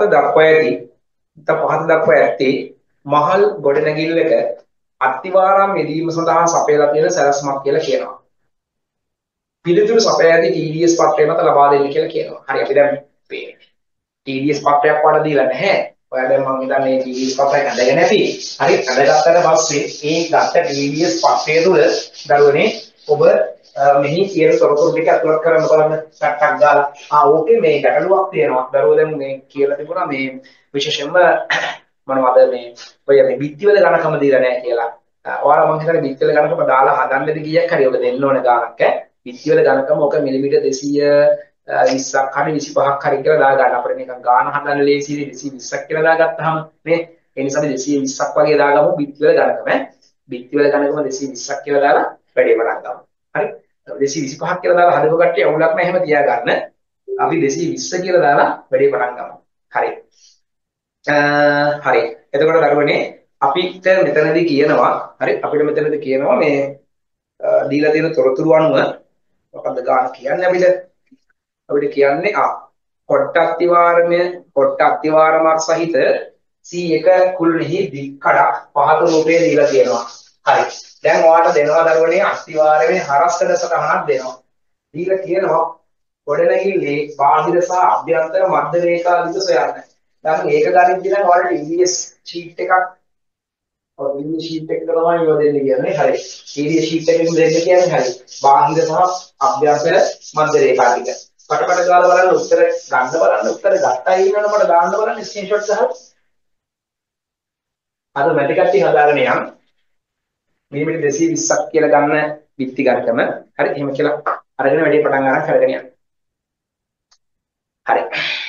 දක්වා ඇත්තේ මහල් ගොඩනැගිල්ලක අත්තිවාරම් යෙදීම සඳහා සපයලා තියෙන සැලැස්මක් කියලා කියනවා. පිළිතුරු සපයා ඇති TDS පත්‍රය මත ලබා දෙන්න කියලා කියනවා. හරි අපි දැන් මේ TDS පත්‍රයක් වඩා දීලා නැහැ. ඔයා දැන් මම හිතන්නේ TDS පත්‍රයක් අඳගෙන නැති. හරි අඳගත්තට පස්සේ ඒ ගත්ත TDS පත්‍රය තුළ දරුවනේ ඔබ මෙහි කියන තොරතුරු ටික අතුලත් කරන්න බලන්න සට්ටක් ගාලා ඕකේ මේ ගැටලුවක් තියෙනවා. දරුවෝ දැන් මේ කියලා තිබුණා මේ විශේෂයෙන්ම මොනවද මේ ඔය මේ බිත්තිවල ගණකම දීලා නැහැ කියලා. ඔයාලා මම හිතන්නේ බිත්තිවල ගණකම දාලා හදන්නද කීයක් හරි ඔබ දෙන්න ඕන ගානක් ඈ. බිත්තිවල ගණකම ඔක මිලිමීටර් 220ක් හරි 25ක් හරි කියලා දා ගන්න. අපිට නිකන් ගාන හදන්න ලේසියි 220ක් කියලා දාගත්තාම නේ. ඒ නිසා 220ක් වගේ දාගමු බිත්තිවල ගණකම ඈ. බිත්තිවල ගණකම 220ක් කියලා දාලා වැඩේ පටන් ගමු. හරි. 225ක් කියලා දාලා හදපු කට්ටිය අවුලක් නැහැ එහෙම තියාගන්න. අපි 220 කියලා දාලා වැඩේ පටන් ගමු. හරි. හරි. එතකොට දරුවනේ අපිට මෙතනදී කියනවා හරි අපිට මෙතනදී කියනවා මේ දීලා තියෙන තොරතුරු අනුව මොකද්ද ගන්න කියන්නේ අපිට කියන්නේ කොට්ට අත්තිවාරමක් සහිත C1 කුළුණෙහි දික්කඩක් පහත රූපයේ දීලා තියෙනවා. හරි. දැන් ඔයාලට දෙනවා දරුවනේ අත්තිවාරයේ හරස්කඩ සටහනක් දෙනවා. දීලා කියනවා ගොඩනැගිල්ලේ බාහිර සහ අභ්‍යන්තර මධ්‍ය රේඛා දිග සොයන්න. දැන් මේක ගනිද්දී නම් ඔයාලට EVS sheet එකක් EVS sheet එකක තමයි යොදෙන්න කියන්නේ. හරි. EVS sheet එකකින් දෙන්න කියන්නේ හරි. බාහිර සහ අභ්‍යන්තර මධ්‍ය රේඛා දිග. පටපට ගාලා බලන්න උත්තර ගත්තා ඉන්නවනේ මට දාන්න බලන්න ස්ක්‍රීන්ෂොට් ගහලා. අද මැටි කට්ටිය හදාගෙන යන්න. මිලිමීටර් 220ක් කියලා ගන්න බිත්ති ගන්නකම හරි එහෙම කියලා අරගෙන වැඩේ පටන් ගන්න කරගෙන යන්න. හරි.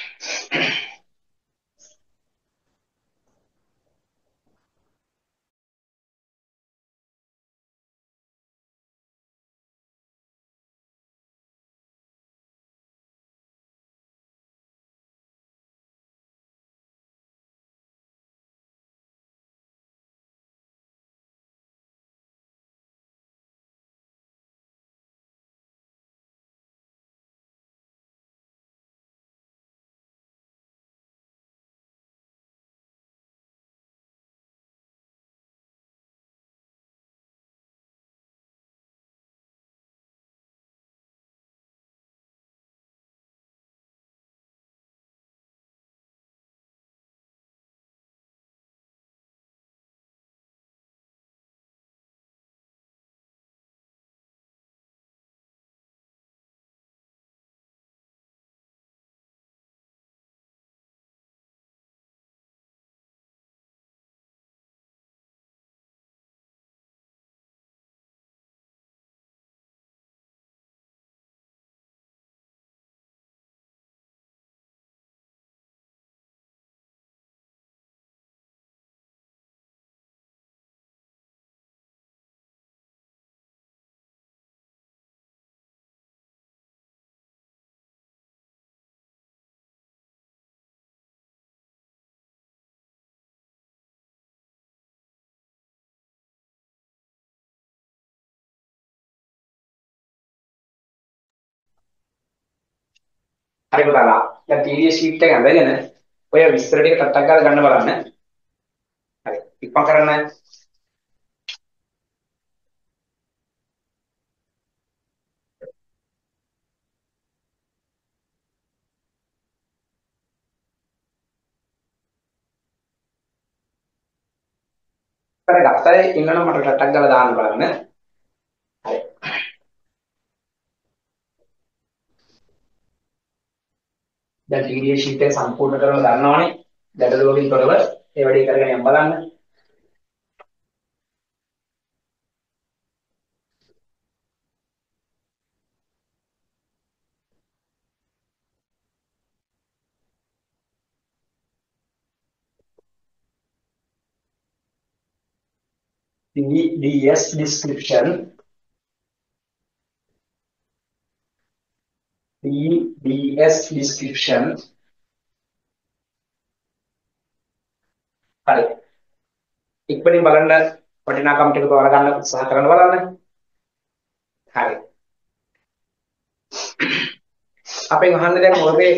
හරි පුතාලා. දැන් TDS sheet එක ඇඳගෙන ඔය විස්තර ටික ටක් ගාලා ගන්න බලන්න. හරි. ඉක්මන් කරන්න. කරගත්තා ඉන්නනම් මට ටක් ගාලා දාන්න බලන්න. හරි. දැන් TDS sheet එක සම්පූර්ණ කරලා ගන්නවනේ. ගැටලුවකින් තොරව ඒ වැඩේ කරගෙන යන්න බලන්න. TDS description TDS description හරි. ඉක්මනින් බලන්න වටිනාකම් ටික තෝරා ගන්න උත්සාහ කරන්න බලන්න. හරි. අපෙන් අහන්නේ දැන් මොකදේ?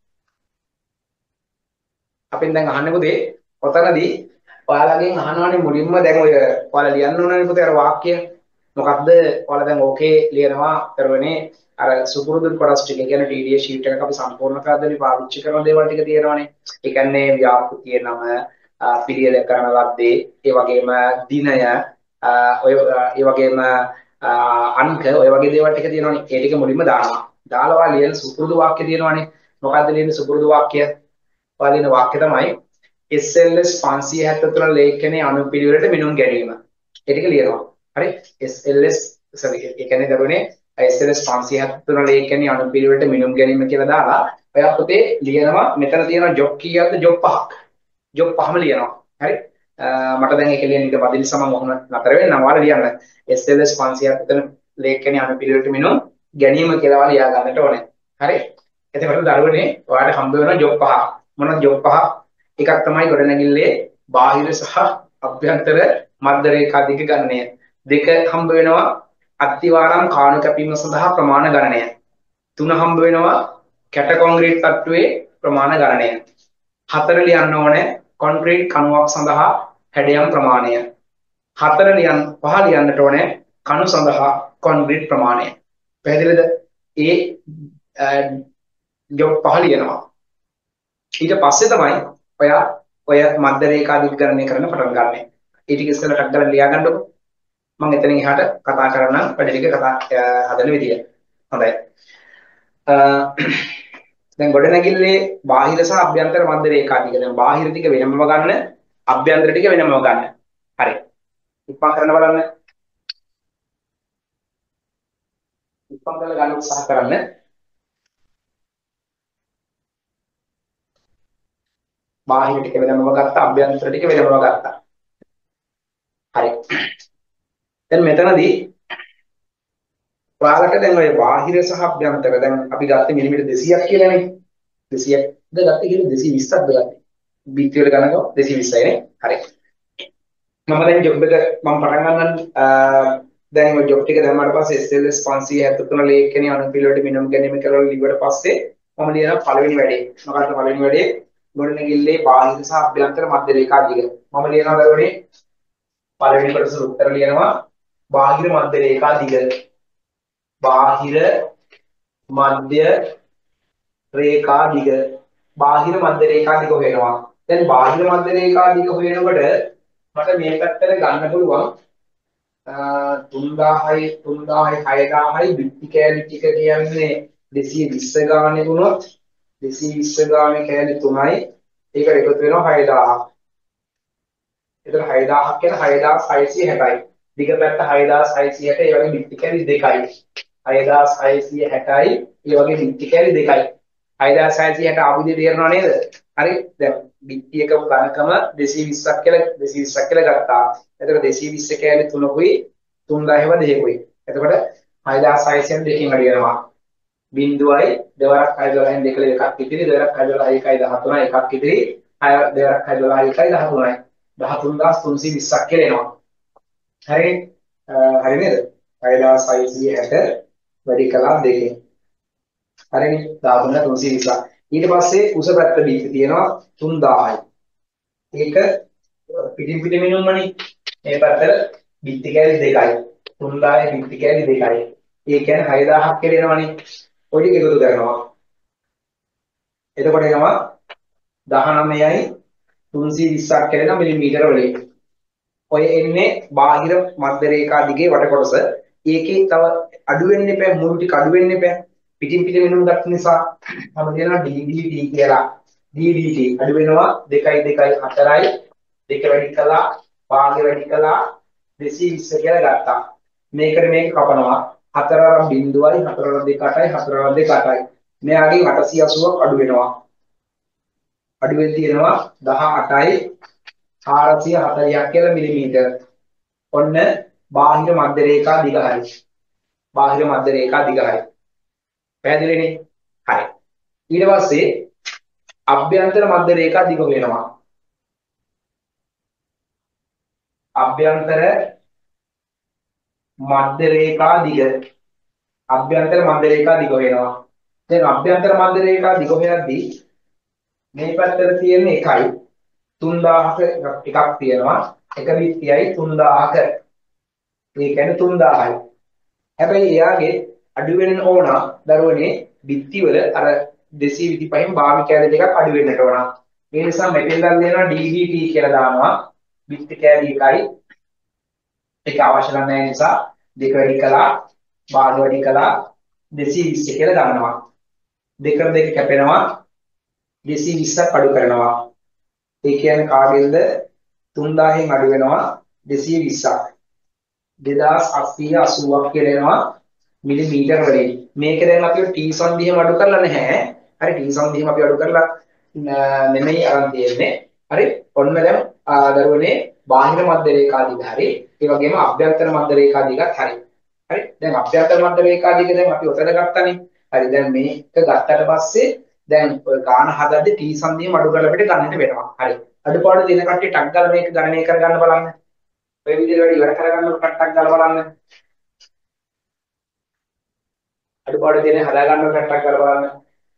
අපෙන් දැන් අහන්නේ පුතේ ඔතනදී ඔයාලගෙන් අහනවානේ මුලින්ම දැන් ඔය ඔයාලා ලියන්න ඕනනේ පුතේ අර වාක්‍ය මොකක්ද? ඔයාලා දැන් ඕකේ ලියනවා කරවනේ අර සුපුරුදු කොටස් ටික. ඒ කියන්නේ TDS sheet එකක අපි සම්පූර්ණ කරද්දී පාවිච්චි කරන දේවල් ටික තියෙනවානේ. ඒ කියන්නේ ව්‍යාපෘතියේ නම පිළියෙල කරන ලද්දේ ඒ වගේම දිනය ඔය ඒ වගේම අංක ඔය වගේ දේවල් ටික තියෙනවනේ ඒ ටික මුලින්ම දානවා දාලා ඔයා ලියන සුපුරුදු වාක්‍ය තියෙනවනේ මොකද්ද ලියන්නේ සුපුරුදු වාක්‍ය ඔයා ලියන වාක්‍ය තමයි SLS 573 ලේඛනයේ අනුපිළිවෙලට මිනුම් ගැනීම ඒ ටික ලියනවා හරි SLS sorry ඒ කියන්නේ දරුවනේ SLS 573 ලේඛනයේ අනුපිළිවෙලට මිනුම් ගැනීම කියලා දාලා ඔයා පොතේ ලියනවා මෙතන තියෙන ජොබ් කීයක්ද ජොබ් පහක් ජොබ් පහම ලියනවා. හරි. මට දැන් ඒක ලියන්න ඊට බදිල් සම මොහොන නතර වෙන්න ඔයාලා ලියන්න. SLS 500ක් එතන ලේඛනයේ අනුපිළිවෙලට මිනුම් ගැනීම කියලා ලියා ගන්නට ඕනේ. හරි. එතකොට දරුවනේ ඔයාලට හම්බ වෙන ජොබ් පහ. මොනවද ජොබ් පහ? එකක් තමයි ගොඩනැගිල්ලේ බාහිර සහ අභ්‍යන්තර මධ්‍ය රේඛා දිග ගණනය. දෙක හම්බ වෙනවා අත්තිවාරම් කාණු කැපීම සඳහා ප්‍රමාණ ගණනය. තුන හම්බ වෙනවා කැට කොන්ක්‍රීට් තට්ටුවේ ප්‍රමාණ ගණනය. හතර ලියන්න ඕනේ කොන්ක්‍රීට් කණුවක් සඳහා හැඩයම් ප්‍රමාණය. පහ ලියන්නට ඕනේ කණු සඳහා කොන්ක්‍රීට් ප්‍රමාණය. පැහැදිලිද? ඒ ජොබ් පහ ලියනවා. ඊට පස්සේ තමයි ඔය මධ්‍ය රේඛා දිග ගණනය කරන්න පටන් ගන්න. ඒ ටික ඉස්සෙල්ලා ටක් ගාලා ලියා ගන්නකො. මම එතනින් එහාට කතා කරන්න වැඩි ටික කතා හදන විදිය. හොඳයි. දැන් ගොඩනැගිල්ලේ බාහිර සහ අභ්‍යන්තර මධ්‍ය රේඛා ටික. දැන් බාහිර ටික වෙනමම ගන්න, අභ්‍යන්තර ටික වෙනමම ගන්න. හරි. ඉක්මන් කරන්න බලන්න. ඉක්මන් කරලා ගන්න උත්සාහ කරන්න. බාහිර ටික වෙනමම ගත්තා, අභ්‍යන්තර ටික වෙනමම ගත්තා. හරි. දැන් මෙතනදී ඔයාලට දැන් ඔය බාහිර සහ අභ්‍යන්තර දැන් අපි ගත්තේ මිලිමීටර් 200ක් කියලානේ. 200ක්ද ගත්තේ කියලා 220ක්ද ගත්තේ. බිත්ති වල ගණනක 220යි නේ. හරි. මම දැන් ජොබ් එක මම පටන් ගන්නම්. දැන් ඔය ජොබ් ටික දැම්මාට පස්සේ SLS 573 ලේඛනයේ අනුපිළිවෙලට මිනුම් ගැනීම කරලා ඉවරට පස්සේ මම ලියන පළවෙනි වැඩේ. මොකක්ද පළවෙනි වැඩේ? ගොඩනැගිල්ලේ බාහිර සහ අභ්‍යන්තර මධ්‍ය රේඛා දිග. මම ලියනවා දරුවනේ පළවෙනි කොටස උත්තර ලියනවා බාහිර මධ්‍ය රේඛා දිග. බාහිර මධ්‍ය රේඛා දිග. බාහිර මධ්‍ය රේඛා දිග හොයනවා. දැන් බාහිර මධ්‍ය රේඛා දිග හොයනකොට මට මේ පැත්තට ගන්න පුළුවන් 3000යි 6000යි බිත්ති කෑලි ටික කියන්නේ 220 ගානේ වුණොත් 220 ගානේ කෑලි 3යි ඒකට එකතු වෙනවා 6000ක්. එතන 6000ක් කියන 6660යි. දිග පැත්ත 6660 ඒ වගේ බිත්ති කෑලි දෙකයි. 6660යි ඒ වගේ බිත්ති කෑලි දෙකයි. 6660 ආපු විදිහට තේරෙනව නේද? හරි. දැන් බිත්තියක ඝනකම 220ක් කියලා ගත්තා. එතකොට 220 කෑලි 3කුයි 3000 දෙකකුයි. එතකොට 6600 දෙකකින් වැඩි වෙනවා. බිඳුවයි දෙවරක් 612න් දෙකල එකක් ඉතිරි දෙවරක් 612 1යි 13 එකක් ඉතිරි 6 දෙවරක් 612 1යි 13යි 13320ක් කියලා එනවා. හරි. හරි නේද? 6660 වැඩි කළා දෙකෙන්. හරිනේ 13320. ඊට පස්සේ උස පැත්ත බීති තියෙනවා 3000යි. ඒක පිටින් පිට මිනුම්මනේ. මේ පැත්තට බිත්ති කෑලි දෙකයි. 3000යි බිත්ති කෑලි දෙකයි. ඒ කියන්නේ 6000ක් කියලා එනවනේ. ඔය ටික එකතු කරනවා. එතකොට එනවා 19යි 320ක් කියලා මිලිමීටර වලින්. ඔය එන්නේ බාහිර මධ්‍ය රේඛා දිගේ වට කොටස. ඒකේ තව අඩු වෙන්න එපා, මුළු ටික අඩු වෙන්න එපා. පිටින් පිට වෙනුම් ගන්න නිසා මම කියනවා DDT කියලා. DDT අඩු වෙනවා 2යි 2යි 4යි 2 වැඩි කළා භාගය වැඩි කළා 220 කියලා ගත්තා. මේකට මේක කපනවා 4 අර බිඳුවයි 4 අර 2 8යි 4 අර 2 8යි. මෙයාගෙන් 880ක් අඩු වෙනවා. අඩු වෙලා තියෙනවා 18යි 440ක් කියලා මිලිමීටර. ඔන්න බාහිර මධ්‍ය රේඛා දිග හරි. බාහිර මධ්‍ය රේඛා දිග හරි. පැහැදිලිනේ? හරි. ඊට පස්සේ අභ්‍යන්තර මධ්‍ය රේඛා දිග වෙනවා. අභ්‍යන්තර මධ්‍ය රේඛා දිග. අභ්‍යන්තර මධ්‍ය රේඛා දිග වෙනවා. දැන් අභ්‍යන්තර මධ්‍ය රේඛා දිග වෙනදී මේ පැත්තට තියෙන එකයි 3000ක එකක් තියෙනවා. එක බිත්තියයි 3000ක. ඒ කියන්නේ 3000යි. හැබැයි එයාගේ අඩු වෙන්න ඕන දරුවනේ බිත්ති වල අර 225න් භාග කැලේ දෙකක් අඩු වෙන්නට ඕන. ඒ නිසා මෙතෙන් දැන් දෙනවා DDT කියලා දානවා. බිත්ති කැලේ එකයි. ඒක අවශ්‍ය නැහැ නිසා දෙක වැඩි කළා භාග වැඩි කළා 220 කියලා ගන්නවා. දෙක දෙක කැපෙනවා 220ක් අඩු කරනවා. ඒ කියන්නේ කාගෙන්ද 3000න් අඩු වෙනවා 220ක්. 2880ක් කියලා එනවා මිලිමීටර වලින්. මේක දැන් අපි T සංදිහම අඩු කරලා නැහැ. හරි T සංදිහම අපි අඩු කරලා නෙමෙයි අරන් තියෙන්නේ. හරි ඔන්න දැන් දරුවනේ බාහිර මධ්‍ය රේඛා දිග හරි ඒ වගේම අභ්‍යන්තර මධ්‍ය රේඛා දිගත් හරි. හරි. දැන් අභ්‍යන්තර මධ්‍ය රේඛා දිග දැන් අපි ඔතන ගත්තනේ. හරි. දැන් මේක ගත්තට පස්සේ දැන් ඔය ගාන හදද්දී T සංදියම අඩු කරලා අපිට ගන්නට වෙනවා. හරි. අඩුපාඩු දෙන කට්ටිය ටක් ගාලා මේක ගණනය කරගන්න බලන්න. ඔය විදිහට වැඩි ඉවර කරගන්න ටක් ගාලා බලන්න. අඩුපාඩු දෙන හදා ගන්න ටක් ගාලා බලන්න.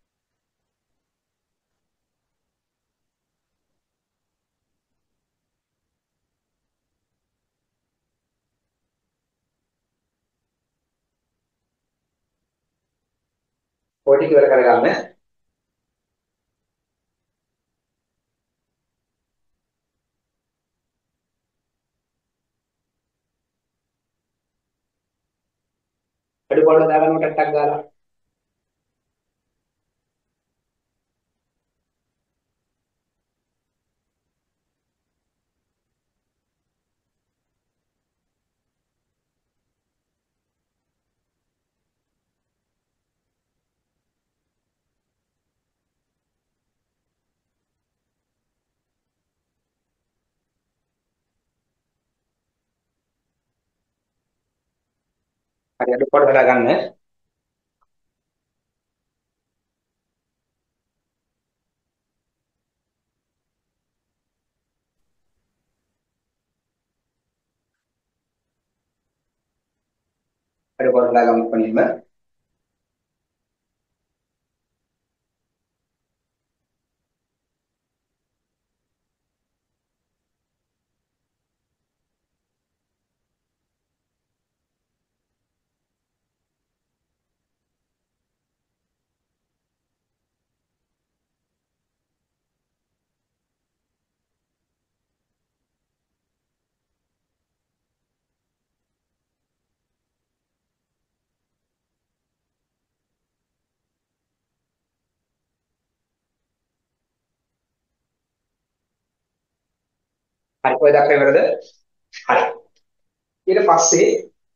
ඔය ටික ඉවර කරගන්න. අඩුපාඩු හදා ගන්න ටක් ගාලා. හරි අඩුපාඩු හදා ගන්න. අඩුපාඩු හදා ගන්න කොනින්ම. හරි ඔය දක්වා ඉවරද? හරි. ඊට පස්සේ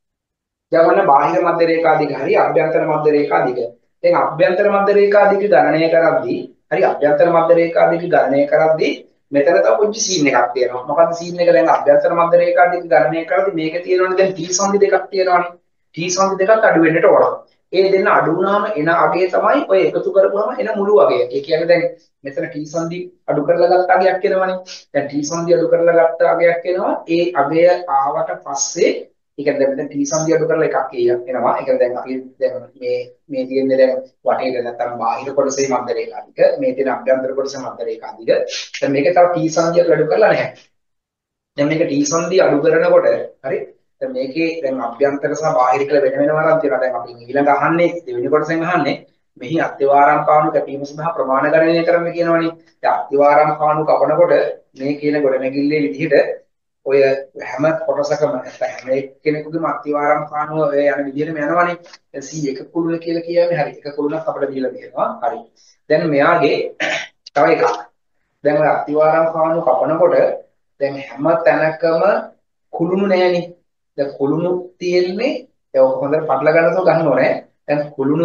යවන බාහිර මධ්‍ය රේඛා දිග හරි අභ්‍යන්තර මධ්‍ය රේඛා දිග. දැන් අභ්‍යන්තර මධ්‍ය රේඛා දිග ගණනය කරද්දී හරි අභ්‍යන්තර මධ්‍ය රේඛා දිග ගණනය කරද්දී මෙතන තව පුංචි සීන් එකක් තියෙනවා. මොකද්ද සීන් එක? දැන් අභ්‍යන්තර මධ්‍ය රේඛා දිග ගණනය කරද්දී මේකේ තියෙනවනේ දැන් T සංදි දෙකක් තියෙනවනේ. T සංදි දෙකක් අඩු වෙන්නට ඕන. ඒ දෙන්න අඩු වුණාම එන අගය තමයි ඔය එකතු කරපුවාම එන මුළු අගය. ඒ කියන්නේ දැන් මෙතන T සංදි අඩු කරලා ගත්ත අගයක් එනවනේ. දැන් T සංදි අඩු කරලා ගත්ත අගයක් එනවා. ඒ අගය ආවට පස්සේ ඒ කියන්නේ දැන් T සංදි අඩු කරලා එකක් එනවා. ඒ කියන්නේ දැන් අපි දැන් මේ තියෙන්නේ දැන් වටේට නැත්නම් බාහිර කොටසේ මධ්‍ය රේඛාදික මේ තියෙන අභ්‍යන්තර කොටසේ මධ්‍ය රේඛාදික. දැන් මේක තව T සංදි අඩු කරලා නැහැ. දැන් මේක T සංදි අඩු කරනකොට හරි දැන් මේකේ දැන් අභ්‍යන්තර සහ බාහිර කියලා වෙන වෙනම අරන් තියෙනවා. දැන් අපි ඊළඟ අහන්නේ දෙවෙනි කොටසෙන් අහන්නේ මෙහි අත්‍යවාරම් කාණු කැපීම සඳහා ප්‍රමාණ ගණනය කරන්න කියනවනේ. දැන් අත්‍යවාරම් කාණු කපනකොට මේ කියන ගොඩනැගිල්ලේ විදිහට ඔය හැම කොටසකම නැත්නම් හැම එක්කෙනෙකුගේම අත්‍යවාරම් කාණුව ඔය යන විදිහටම යනවනේ. දැන් C1 කුළුණ කියලා කියන්නේ හරි. එක කුළුණක් අපිට දීලා තියෙනවා. හරි. දැන් මෙයාගේ තව එකක්. දැන් ඔය අත්‍යවාරම් කාණු කපනකොට දැන් හැම තැනකම කුළුණු නැහැනේ. දැන් කුළුණු තියෙන්නේ ඒක හොඳට පටල ගන්නතෝ ගන්න ඕනේ. දැන්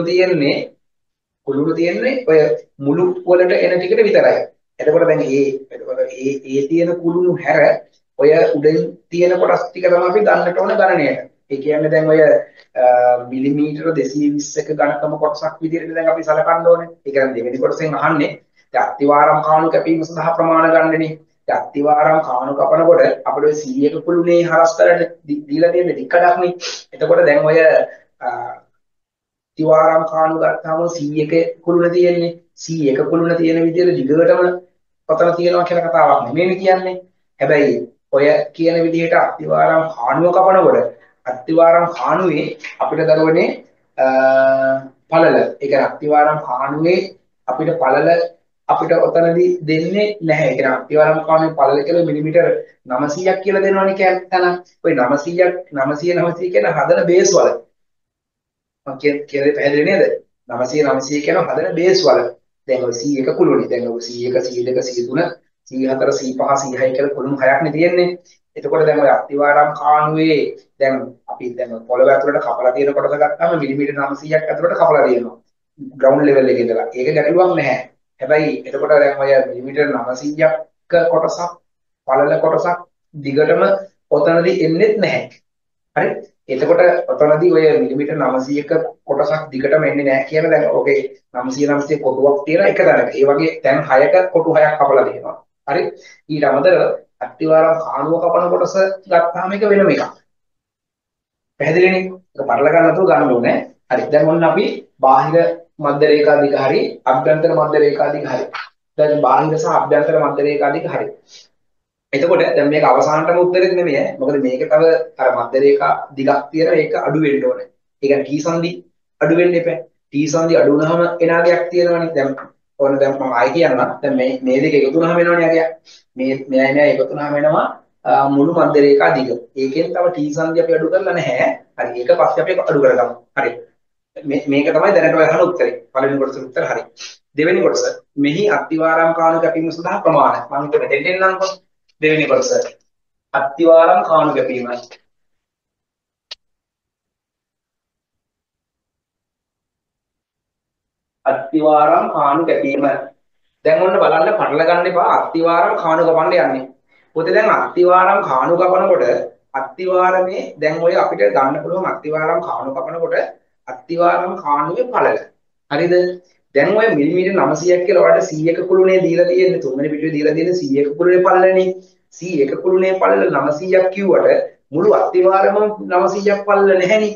කුළුණු තියෙන්නේ ඔය මුළු වලට එන ටිකට විතරයි. එතකොට දැන් ඒ තියෙන කුළුණු හැර ඔය උඩින් තියෙන කොටස් ටික තමයි අපි ගන්නට ඕන ගණනයට. ඒ කියන්නේ දැන් ඔය මිලිමීටර 220ක ඝනකම කොටසක් විදිහට දැන් අපි සලකන්න ඕනේ. ඒ කියන්නේ දෙවෙනි කොටසෙන් අහන්නේ දැන් අත්තිවාරම් කාණු කැපීම සඳහා ප්‍රමාණ ගන්නනේ. දැන් අත්තිවාරම් කාණු කපනකොට අපිට ඔය 100ක කුළුණේ හරස්තරට දීලා තියෙන දික්කඩක්නේ. එතකොට දැන් ඔය අත්තිවාරම් කාණු ගත්තාම 100ක කුළුණ තියෙන්නේ. 100ක කුළුණ තියෙන විදිහට දිගටම පතන තියෙනවා කියලා කතාවක් නෙමෙයි කියන්නේ. හැබැයි ඔය කියන විදිහට අත්තිවාරම් කාණුව කපනකොට අත්තිවාරම් කාණුවේ අපිට දරුවනේ පළල ඒ කියන්නේ අත්තිවාරම් කාණුවේ අපිට පළල අපිට ඔතනදී දෙන්නේ නැහැ. ඒ කියන්නේ අත්තිවාරම් කාණුවේ පළල කියලා මිලිමීටර 900ක් කියලා දෙනවනේ කියන ඔය 900 කියන හදන බේස් වල මම කියන්නේ පැහැදිලි නේද? 900 කියන හදන බේස් වල දැන් ඔය 100ක කුළුනේ දැන් ඔය 100ක 102 103 104 105 106 කියලා කුළුණු හයක්නේ තියෙන්නේ. එතකොට දැන් ඔය අත්තිවාරම් කාණුවේ දැන් අපි දැන් පොළව ඇතුළට කපලා තියෙන කොටස ගත්තාම මිලිමීටර 900ක් ඇතුළට කපලා තියෙනවා. ග්‍රවුන්ඩ් ලෙවල් එකේ ඉඳලා. ඒක ගැටලුවක් නැහැ. හැබැයි එතකොට දැන් ඔය මිලිමීටර 900ක කොටසක් පළල කොටසක් දිගටම ඔතනදී එන්නේ නැහැ. හරි. එතකොට ඔතනදී ඔය මිලිමීටර් 900ක කොටසක් දිගටම එන්නේ නැහැ කියන දැන් ඔකේ 900 කොටුවක් තියෙන එක තැනක. ඒ වගේ දැන් 6ක කොටු 6ක් කපලා දෙනවා. හරි. ඊට අමතරව අත්තිවාරම් කාණුව කපන කොටස ගත්තාම එක වෙනම එකක්. පැහැදිලිනේ? ඒක පටල ගන්න නැතුව ගන්න ඕනේ. හරි. දැන් ඔන්න අපි බාහිර මධ්‍ය රේඛා දිග හරි අභ්‍යන්තර මධ්‍ය රේඛා දිග හරි. දැන් බාහිර සහ අභ්‍යන්තර මධ්‍ය රේඛා දිග හරි. එතකොට දැන් මේක අවසානටම උත්තරෙත් නෙමෙයි ඈ. මොකද මේක තව අර මධ්‍ය රේඛා දිගක් තියෙන ඒක අඩු වෙන්න ඕනේ. ඒ කියන්නේ T සංදි අඩු වෙන්න එපා. T සංදි අඩු වුණාම එනාගයක් තියෙනවනේ. දැන් ඕන දැන් මම ආයි කියන්නම්. දැන් මේ දෙක එකතු වුණාම එනවනේ අගයක්. මේ එකතු වුණාම එනවා මුළු මධ්‍ය රේඛා දිග. ඒකෙන් තව T සංදි අපි අඩු කරලා නැහැ. හරි. ඒක පස්සේ අපි අඩු කරගමු. හරි. මේක තමයි දැනට ඔය අහන උත්තරේ. පළවෙනි කොටසේ උත්තර හරි. දෙවෙනි කොටස මෙහි අත්තිවාරම් කාණු කැපීම සඳහා ප්‍රමාණ. මම හිතුවේ දෙන්න එන්නම්කෝ. දෙවෙනි කොටස අත්තිවාරම් කාණු කැපීම. අත්තිවාරම් කාණු කැපීම. දැන් ඔන්න බලන්න පටල ගන්න එපා අත්තිවාරම් කාණු කපන්න යන්නේ. පොතේ දැන් අත්තිවාරම් කාණු කපනකොට අත්තිවාරමේ දැන් ඔය අපිට ගන්න පුළුවන් අත්තිවාරම් කාණු කපනකොට අත්තිවාරම් කාණුවේ පළල. හරිද? දැන් ඔය මිලිමීටර් 900ක් කියලා ඔයාලට 100ක කුළුණේ දීලා තියෙන්නේ. තුන්වෙනි පිටුවේ දීලා තියෙන්නේ 100ක කුළුණේ පළලනේ. 100ක කුළුණේ පළල 900ක් කිව්වට මුළු අත්තිවාරම 900ක් පළල නැහැනේ.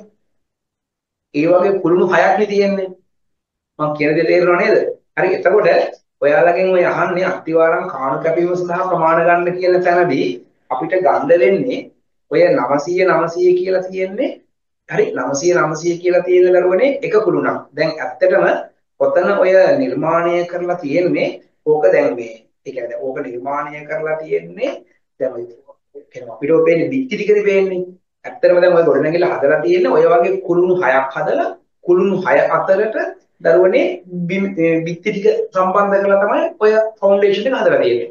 ඒ වගේ කුළුණු 6ක් නේ තියෙන්නේ. මම කියන දේ තේරෙනව නේද? හරි. එතකොට ඔයාලගෙන් ඔය අහන්නේ අත්තිවාරම් කාණු කැපීම සඳහා ප්‍රමාණ ගන්න කියන තැනදී අපිට ගන්න දෙන්නේ ඔය 900 900 කියලා තියෙන්නේ. හරි 900 900 කියලා තියෙන දරුවනේ එක කුළුණක්. දැන් ඇත්තටම ඔතන ඔය නිර්මාණය කරලා තියෙන්නේ ඕක දැන් මේ ඒ කියන්නේ ඕක නිර්මාණය කරලා තියෙන්නේ දැන් ඔය කියනවා අපිට ඔය පේන්නේ බිත්ති ටිකනේ පේන්නේ. ඇත්තටම දැන් ඔය ගොඩනැගිල්ල හදලා තියෙන්නේ ඔය වගේ කුළුණු 6ක් හදලා කුළුණු 6 අතරට දරුවනේ බිත්ති ටික සම්බන්ධ කරලා තමයි ඔය ෆවුන්ඩේෂන් එක හදලා තියෙන්නේ.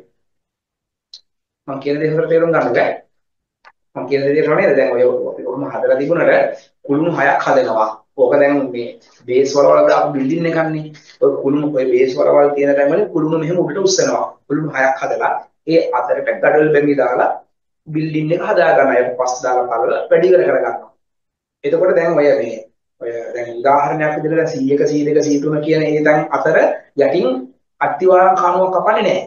මම කියන දේ හොඳට තේරුම් ගන්න බෑ. මම කියන දේ තේරෙනව නේද? දැන් ඔය අපි කොහොම හදලා තිබුණාට කුළුණු 6ක් හදනවා. ඕක දැන් මේ බේස් වලවල් දාපු බිල්ඩින් එකන්නේ. ඔය කුළුණු ඔය බේස් වලවල් තියෙන ටයිම් වල කුළුණු මෙහෙම උඩට උස්සනවා. කුළුණු 6ක් හදලා ඒ අතරට ගඩොල් බැමි දාලා බිල්ඩින් එක හදා ගන්නවා. ඒක පස් දාලා බලලා වැඩි කර ගන්නවා. එතකොට දැන් ඔය දැන් උදාහරණයක් විදිහට දැන් 100ක 102ක 103 කියන ඒ තැන් අතර යටින් අත්තිවාරම් කණුවක් කපන්නේ නැහැ.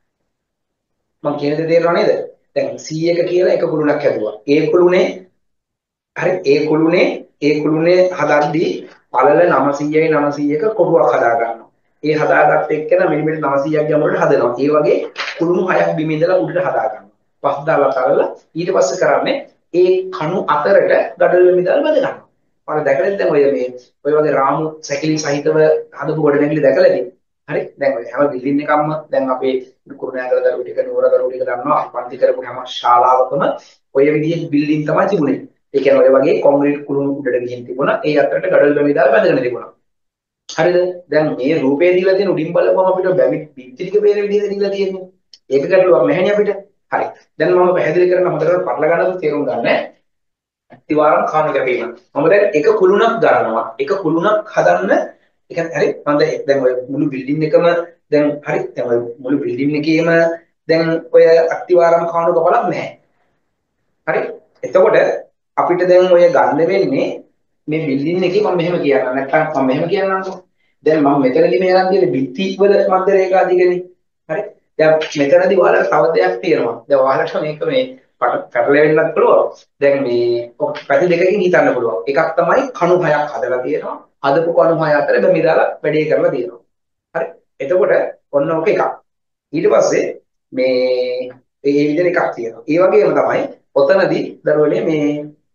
මම කියන දේ තේරෙනව නේද? දැන් 100ක කියලා එක කුළුණක් හැදුවා. ඒ කුළුණේ හරි ඒ කුළුණේ හදද්දී පළල 900යි 900ක කොටුවක් හදා ගන්නවා. ඒ හදාගත්ත එක්කන මිලිමීටර් 900ක් ගැඹුරට හදනවා. ඒ වගේ කුළුණු 6ක් බිම ඉඳලා උඩට හදා ගන්නවා. පස් දාලා තලලා ඊට පස්සේ කරන්නේ ඒ කණු අතරට ගඩොල් මිදල් බඳ ගන්නවා. මම දැකලා දැන් ඔය වගේ රාමු සැකිලි සහිතව හදපු ගොඩනැගිලි දැකලා තියෙනවා. හරි දැන් ඔය හැම බිල්ඩින් එකක්ම දැන් අපේ කුරුණෑගල දරුවෝ ටික නුවර දරුවෝ ටික දන්නවා පන්ති කරපු හැම ශාලාවකම ඔය විදිහේ බිල්ඩින් තමයි තිබුණේ. ඒ කියන්නේ ඔය වගේ කොන්ක්‍රීට් කුළුණු උඩට ගිහින් තිබුණා. ඒ අතරට ගඩොල් බැමි දාලා බැඳගෙන තිබුණා. හරිද? දැන් මේ රූපේ දීලා තියෙන උඩින් බලපුවම අපිට බැමි පිටි ටික පේන විදිහට දීලා තියෙන්නේ. ඒක ගැටලුවක් නැහැනේ අපිට. හරි. දැන් මම පැහැදිලි කරන හොඳට පටල ගන්නත් තේරුම් ගන්න. අත්තිවාරම් කාණු කැපීම. මම දැන් එක කුළුණක් ගන්නවා. එක කුළුණක් හදන්න ඒ කියන්නේ හරි මම දැන් ඔය මුළු බිල්ඩින් එකම දැන් හරි දැන් ඔය මුළු බිල්ඩින් එකේම දැන් ඔය අත්තිවාරම් කාණු කපලක් නැහැ. හරි එතකොට අපිට දැන් ඔය ගන්න වෙන්නේ මේ බිල්ඩින් එකේ මම මෙහෙම කියන්නම් නැත්නම් මම මෙහෙම කියන්නම්කෝ. දැන් මම මෙතනදී මේ අරන් තියෙන බිත්ති වල මධ්‍ය රේඛා දිගනේ. හරි. දැන් මෙතනදී ඔයාලට තව දෙයක් තියෙනවා. දැන් ඔයාලට මේක මේ පැටලෙන්නත් පුළුවන්. දැන් මේ පැති දෙකකින් හිතන්න පුළුවන්. එකක් තමයි කණු හයක් හදලා තියෙනවා. හදපු කණු හය අතර බැමි දාලා වැඩේ කරලා තියෙනවා. හරි. එතකොට ඔන්න ඔක එකක්. ඊට පස්සේ මේ විදිහට එකක් තියෙනවා. ඒ වගේම තමයි ඔතනදී දරුවනේ මේ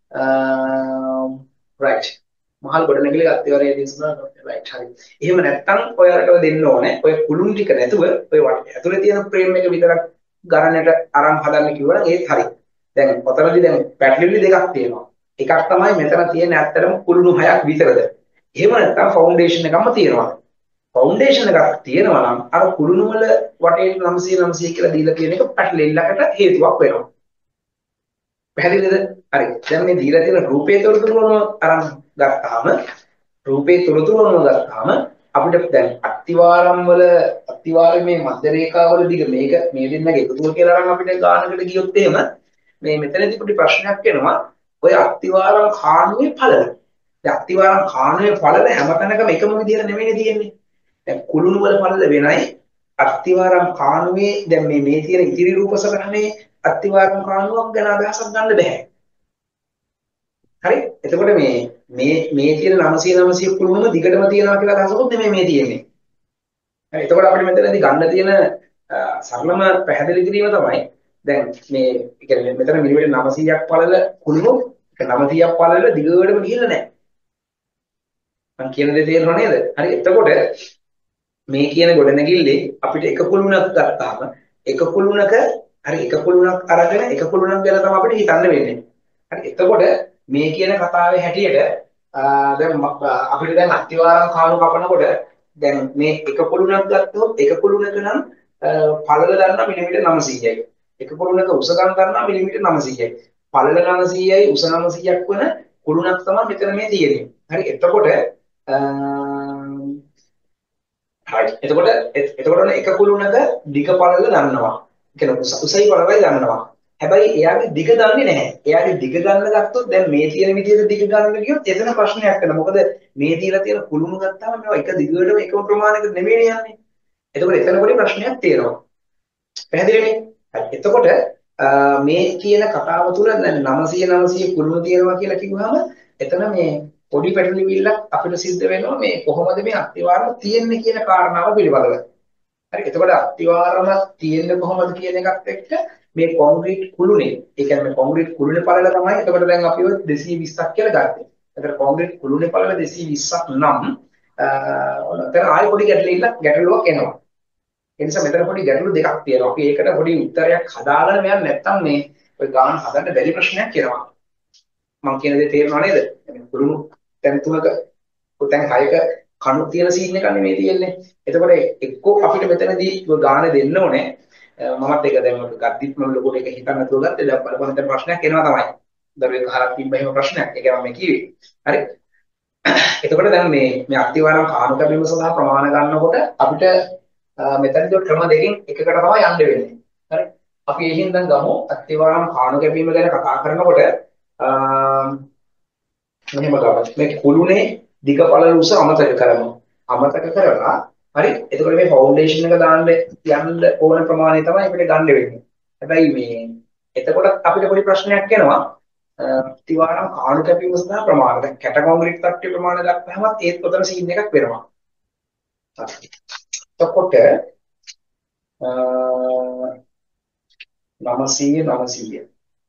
රයිට් මහල් ගොඩනැගිලි අත්‍යවරයේ දිස්නා රයිට් හරි. එහෙම නැත්තම් ඔයාලට දෙන්න ඕනේ. ඔය කුළුන් ටික නැතුව ඔය ඇතුලේ තියෙන ෆ්‍රේම් එක විතරක් ගණනට අරන් හදන්න කිව්වනම් ඒත් හරි. දැන් ඔතනදී දැන් පැටලිලි දෙකක් තියෙනවා. එකක් තමයි මෙතන තියෙන ඇත්තටම කුළුණු 6ක් විතරද. එහෙම නැත්තම් ෆවුන්ඩේෂන් එකක්ම තියෙනවා. ෆවුන්ඩේෂන් එකක් තියෙනවා නම් අර කුළුණු වල වටේට 900 900 කියලා දීලා තියෙන එක පැටලෙල්ලකට හේතුවක් වෙනවා. පැහැදිලිද? හරි. දැන් මේ දීලා තියෙන රූපේ තොරතුරුම අරන් ගත්තාම අපිට දැන් අත්තිවාරමේ මධ්‍ය රේඛාවල දිග මේක මේ දෙන්නගේ එකතුව කියලා නම් අපිට ගානකට ගියොත් එහෙම මේ මෙතනදී පොඩි ප්‍රශ්නයක් එනවා. ඔය අත්තිවාරම් කාණුවේ පළල. දැන් අත්තිවාරම් කාණුවේ පළල හැමතැනකම එකම විදිහට නෙමෙයි තියෙන්නේ. දැන් කුළුණු වල පළල වෙනයි. අත්තිවාරම් කාණුවේ දැන් මේ තියෙන ඉතිරි රූප සටහනේ අත්තිවාරම් කාණුවක් ගැන අදහසක් ගන්න බෑ. හරි? එතකොට මේ තියෙන 900 කුළුණුම දිගටම තියනවා කියලා අදහසකුත් නෙමෙයි මේ තියෙන්නේ. හරි? එතකොට අපිට මෙතනදී ගන්න තියෙන සරලම පැහැදිලි කිරීම තමයි දැන් මේ කියන්නේ මෙතන මිලිමීටර් 900ක් පළල කුළුණු 900ක් පළල දිගටම ගිහිල්ලා නැහැ. මම කියන දේ තේරෙනව නේද? හරි එතකොට මේ කියන ගොඩනැගිල්ලේ අපිට එක කුළුණක් ගත්තාම එක කුළුණක හරි එක කුළුණක් අරගෙන එක කුළුණක් ගැන තමයි අපිට හිතන්න වෙන්නේ. හරි එතකොට මේ කියන කතාවේ හැටියට දැන් අපිට දැන් අත්තිවාරම් කාණු කපනකොට දැන් මේ එක කුළුණක් ගත්තොත් එක කුළුණක නම් පළල දන්නා මිලිමීටර් 900යි. එක කුළුණක උස ගන්නවා මිලිමීටර් 900යි. පළල 900යි උස 900ක් වන කුළුණක් තමයි මෙතන මේ තියෙන්නේ. හරි එතකොට හරි. එතකොට ඔන්න එක කුළුණක දිග පළල දන්නවා. කියන්නේ උසයි පළලයි දන්නවා. හැබැයි එයාගේ දිග දන්නේ නැහැ. එයාගේ දිග ගන්න ගත්තොත් දැන් මේ තියෙන විදිහට දිග ගන්න ගියොත් එතන ප්‍රශ්නයක් වෙනවා. මොකද මේ තියලා තියෙන කුළුණු ගත්තාම මේවා එක දිගටම එකම ප්‍රමාණයකට නෙමෙයි යන්නේ. එතකොට එතන පොඩි ප්‍රශ්නයක් තියෙනවා. පැහැදිලිනේ? හරි. එතකොට මේ කියන කතාව තුළ දැන් 900 කුළුණු තියෙනවා කියලා කිව්වම එතන මේ පොඩි පැටලිවිල්ලක් අපිට සිද්ධ වෙනවා මේ කොහොමද මේ අත්තිවාරම තියෙන්නේ කියන කාරණාව පිළිබඳව. හරි එතකොට අත්තිවාරම තියෙන්නේ කොහොමද කියන එකත් එක්ක මේ කොන්ක්‍රීට් කුළුණේ ඒ කියන්නේ මේ කොන්ක්‍රීට් කුළුණේ පළල තමයි එතකොට දැන් අපි ඔය 220ක් කියලා ගත්තේ. එතකොට කොන්ක්‍රීට් කුළුණේ පළල 220ක් නම් එතන ආයෙ පොඩි ගැටලුවක් එනවා. ඒ නිසා මෙතන පොඩි ගැටලු දෙකක් තියෙනවා. අපි ඒකට පොඩි උත්තරයක් හදාගෙන යන්න නැත්නම් මේ ඔය ගාන හදන්න බැරි ප්‍රශ්නයක් එනවා. මම කියන දේ තේරෙනව නේද? කුළුණු තැන් තුනක තැන් හයක කණු තියෙන සීන් එකක් නෙමෙයි තියෙන්නේ. එතකොට එක්කෝ අපිට මෙතනදී ගාන දෙන්න ඕනේ. මමත් ඒක දැන් ගද්දිත් මම ලොකෝට ඒක හිතන්න නැතුව ගත්තේ. දැන් බලපන් දැන් ප්‍රශ්නයක් එනවා තමයි. දරුවෙක් අහලා තිබ්බ එහෙම ප්‍රශ්නයක්. ඒක මම කිව්වේ. හරි. එතකොට දැන් මේ අත්තිවාරම් කාණු කැපීම සඳහා ප්‍රමාණ ගන්නකොට අපිට මෙතනදී ක්‍රම දෙකකින් එකකට තමයි යන්න වෙන්නේ. හරි. අපි එහෙන් දැන් ගමු අත්තිවාරම් කාණු කැපීම ගැන කතා කරනකොට මෙහෙම ගමු. මේ කුළුණේ දිග පළල උස අමතක කරමු. අමතක කරලා හරි. එතකොට මේ ෆවුන්ඩේෂන් එක දාන්න යන්න ඕන ප්‍රමාණය තමයි අපිට ගන්න වෙන්නේ. හැබැයි මේ එතකොට අපිට පොඩි ප්‍රශ්නයක් එනවා. අත්තිවාරම් කාණු කැපීම සඳහා ප්‍රමාණ. දැන් කැට කොන්ක්‍රීට් තට්ටුවේ ප්‍රමාණය දක්වහම ඒත් උතන සීන් එකක් වෙනවා. එතකොට 900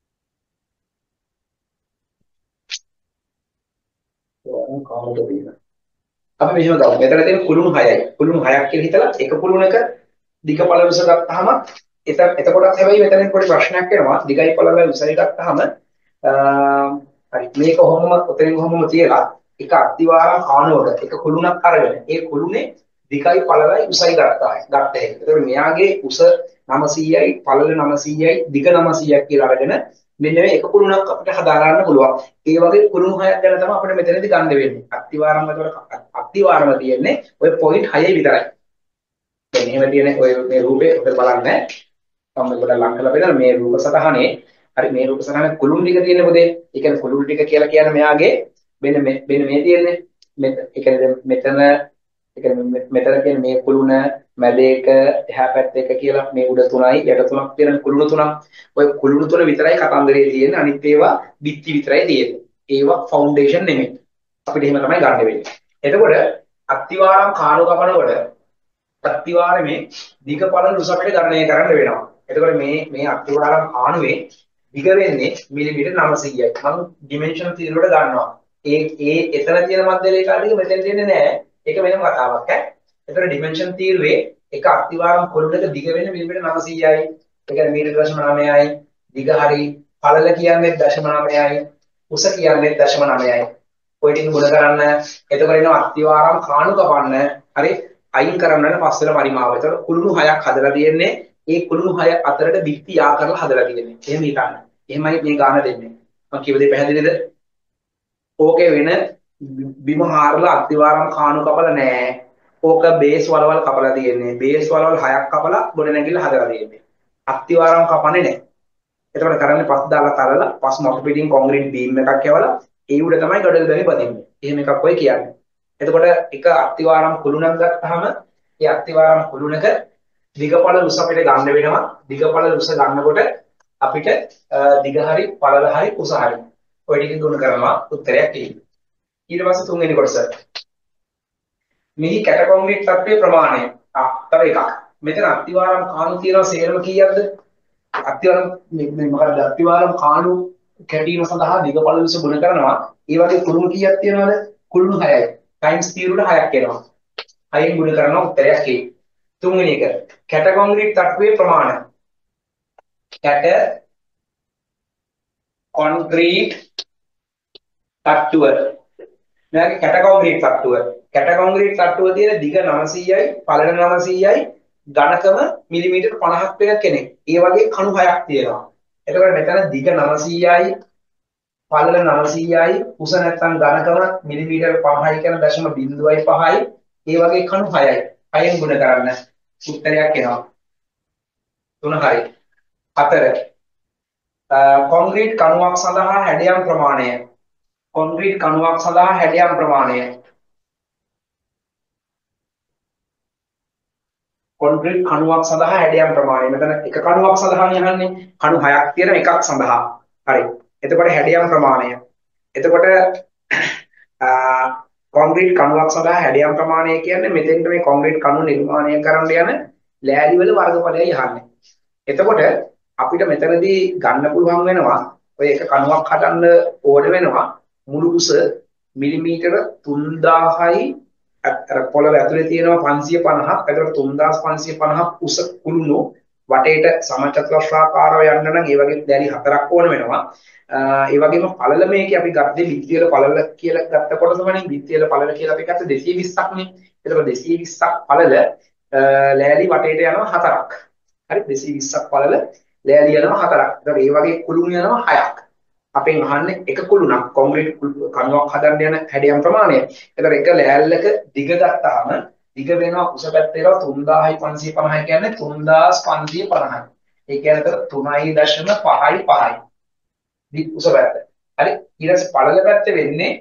කාණු කැපීම. අපි මෙහෙම ගමු. මෙතන තියෙන කුළුණු 6යි. කුළුණු 6ක් කියලා හිතලා එක කුළුණක දිග පළල උස ගත්තාම එතකොටත් හැබැයි මෙතන පොඩි ප්‍රශ්නයක් වෙනවා. දිගයි පළලයි උසයි ගත්තාම හරි මේක කොහොමම තියලා එක අත්තිවාරම් කාණුවක එක කුළුණක් අරගෙන ඒ කුළුණේ දිගයි පළලයි උසයි ගත්තා. එතකොට මෙයාගේ උස 900යි පළල 900යි දිග 900ක් කියලා අරගෙන මෙන්න මේ එක කුළුණක් අපිට හදා ගන්න පුළුවන්. ඒ වගේ කුළුණු 6ක් ගැන තමයි අපිට මෙතනදී ගන්න වෙන්නේ. අත්තිවාරම තියෙන්නේ ඔය පොයින්ට් 6 විතරයි. දැන් එහෙම තියෙන ඔය මේ රූපේ ඔබ බලන්න. මම පොඩ්ඩක් ලං කරලා බලන්න මේ රූප සටහනේ. හරි මේ රූප සටහනේ කුළුණු ටික තියෙන්නේ පොතේ. ඒ කියන්නේ කුළුණු ටික කියලා කියන්නේ මෙයාගේ මෙන්න මේ තියෙන්නේ. ඒ කියන්නේ මෙතන මෙතන කියන්නේ මේ කුළුණ මැද එක එහා පැත්ත එක කියලා මේ උඩ තුනයි යට තුනක් තියෙන කුළුණු තුනක්. ඔය කුළුණු තුන විතරයි කතන්දරේ තියෙන්නේ. අනිත් ඒවා බිත්ති විතරයි තියෙන්නේ. ඒවා ෆවුන්ඩේෂන් නෙමෙයි. අපිට එහෙම තමයි ගන්න වෙන්නේ. එතකොට අත්තිවාරම් කාණු කපනකොට අත්තිවාරමේ දිග පළල උස අපිට ගණනය කරන්න වෙනවා. එතකොට මේ අත්තිවාරම් කාණුවේ දිග වෙන්නේ මිලිමීටර් 900යි. මම ඩිමෙන්ෂන් තීර වලට ගන්නවා. එතන තියෙන මධ්‍ය රේඛා ටික මෙතන තියෙන්නේ නැහැ. ඒක වෙනම කතාවක් ඈ. එතන ඩිමෙන්ෂන් තීරුවේ එක අත්තිවාරම් කොළයක දිග වෙන්නේ මිලිමීටර් 900යි. ඒ කියන්නේ මීටර 0.9යි. දිග හරි පළල කියන්නේ 0.9යි. උස කියන්නේ 0.9යි. ඔය ටික ගුණ කරන්න. එතකොට එනවා අත්තිවාරම් කාණු කපන්න. හරි අයින් කරන්න පස්සෙල පරිමාව. එතකොට කුළුණු 6ක් හදලා තියෙන්නේ. ඒ කුළුණු 6 අතරට බිත්ති යා කරලා හදලා තියෙන්නේ. එහෙම හිතන්න. එහෙමයි මේ ගාන දෙන්නේ. මම කියව දේ පැහැදිලිද? ඕකේ වෙන බිම හාරලා අත්තිවාරම් කාණු කපලා නැහැ. ඕක බේස් වලවල් කපලා තියෙන්නේ. බේස් වලවල් 6ක් කපලා ගොඩ නැගිල්ල හදලා තියෙන්නේ. අත්තිවාරම් කපන්නේ නැහැ. එතකොට කරන්නේ පස් දාලා තලලා පස් මතු පිටින් කොන්ක්‍රීට් බීම් එකක් යවලා ඒ උඩ තමයි ගඩොල් බැමි බදින්නේ. එහෙම එකක් ඔය කියන්නේ. එතකොට එක අත්තිවාරම් කුළුණක් ගත්තාම ඒ අත්තිවාරම් කුළුණක දිගපළ උස අපිට ගන්න වෙනවා. දිගපළ උස ගන්නකොට අපිට දිග හරි පළල හරි උස හරි ඔය ටික ගුණ කරනවා උත්තරයක් එන්නේ. ඊට පස්සේ තුන්වෙනි කොටස. මෙහි කැට කොන්ක්‍රීට් තත්ත්වයේ ප්‍රමාණය. තව එකක්. මෙතන අත්තිවාරම් කාණු තියෙනවා සේරම කීයක්ද? අත්තිවාරම් මේ මොකක්ද අත්තිවාරම් කාණු කැටීම සඳහා දිගපළ උස ගුණ කරනවා. ඒ වගේ කුළුණු කීයක් තියෙනවද? කුළුණු 6යි. ටයිම්ස් තීරුවට 6ක් එනවා. 6න් ගුණ කරනවා උත්තරයක් එන්නේ. තුන්වෙනි එක. කැට කොන්ක්‍රීට් තත්ත්වයේ ප්‍රමාණය. කැට කොන්ක්‍රීට් තට්ටුව. මෙයාගේ කැට කොන්ක්‍රීට් තට්ටුව. කැට කොන්ක්‍රීට් තට්ටුව තියෙන දිග 900යි, පළල 900යි, ඝනකම මිලිමීටර් 50ක් වෙන කෙනෙක්. ඒ වගේ කණු 6ක් තියෙනවා. එතකොට මෙතන දිග 900යි, පළල 900යි, උස නැත්නම් ඝනකම මිලිමීටර් 5යි කියන 0.05යි. ඒ වගේ කණු 6යි. 6න් ගුණ කරන්න උත්තරයක් එනවා. 3 හරි. 4 කොන්ක්‍රීට් කණුවක් සඳහා හැඩයම් ප්‍රමාණය. කොන්ක්‍රීට් කණුවක් සඳහා හැඩයම් ප්‍රමාණය. කොන්ක්‍රීට් කණුවක් සඳහා හැඩයම් ප්‍රමාණය. මෙතන එක කණුවක් සඳහා යහන්නේ කණු 6ක් තියෙන එකක් සඳහා. හරි. එතකොට හැඩයම් ප්‍රමාණය. එතකොට කොන්ක්‍රීට් කණුවක් සඳහා හැඩයම් ප්‍රමාණය කියන්නේ මෙතෙන්ට මේ කොන්ක්‍රීට් කණු නිර්මාණය කරන්න යන ලෑලි වල වර්ගඵලය යහන්නේ. එතකොට අපිට මෙතනදී ගන්න පුළුවන් වෙනවා ඔය එක කණුවක් හදන්න ඕන වෙනවා මුළු උස මිලිමීටර 3000යි අර පොළව ඇතුලේ තියෙනවා 550ක්. ඒකට 3550ක් උස කුළුණු වටේට සමචතුරස්‍රාකාරව යන්න නම් ඒ වගේ දැලි හතරක් ඕන වෙනවා. ඒ වගේම පළල මේකේ අපි ගත්තේ බිත්ති වල පළල කියලා ගත්ත කොටසමනේ බිත්ති වල පළල කියලා අපි ගත්ත 220ක් නේ. ඒතකොට 220ක් පළල ලෑලි වටේට යනවා හතරක්. හරි 220ක් පළල ලෑලි යනවා හතරක්. ඒතකොට මේ වගේ කුළුණු යනවා හයක්. අපෙන් අහන්නේ එක කුළුණක් කොන්ක්‍රීට් කණුවක් හදන්න යන හැඩයම් ප්‍රමාණය. ඒතකොට එක ලෑල්ලක දිග ගත්තාම දිග වෙනවා උස පැත්තේ වෙනවා 3550 කියන්නේ 3550. ඒ කියන්නේ 3.5යි දිග උස පැත්ත. හරි ඊට පස්සේ පළල පැත්තේ වෙන්නේ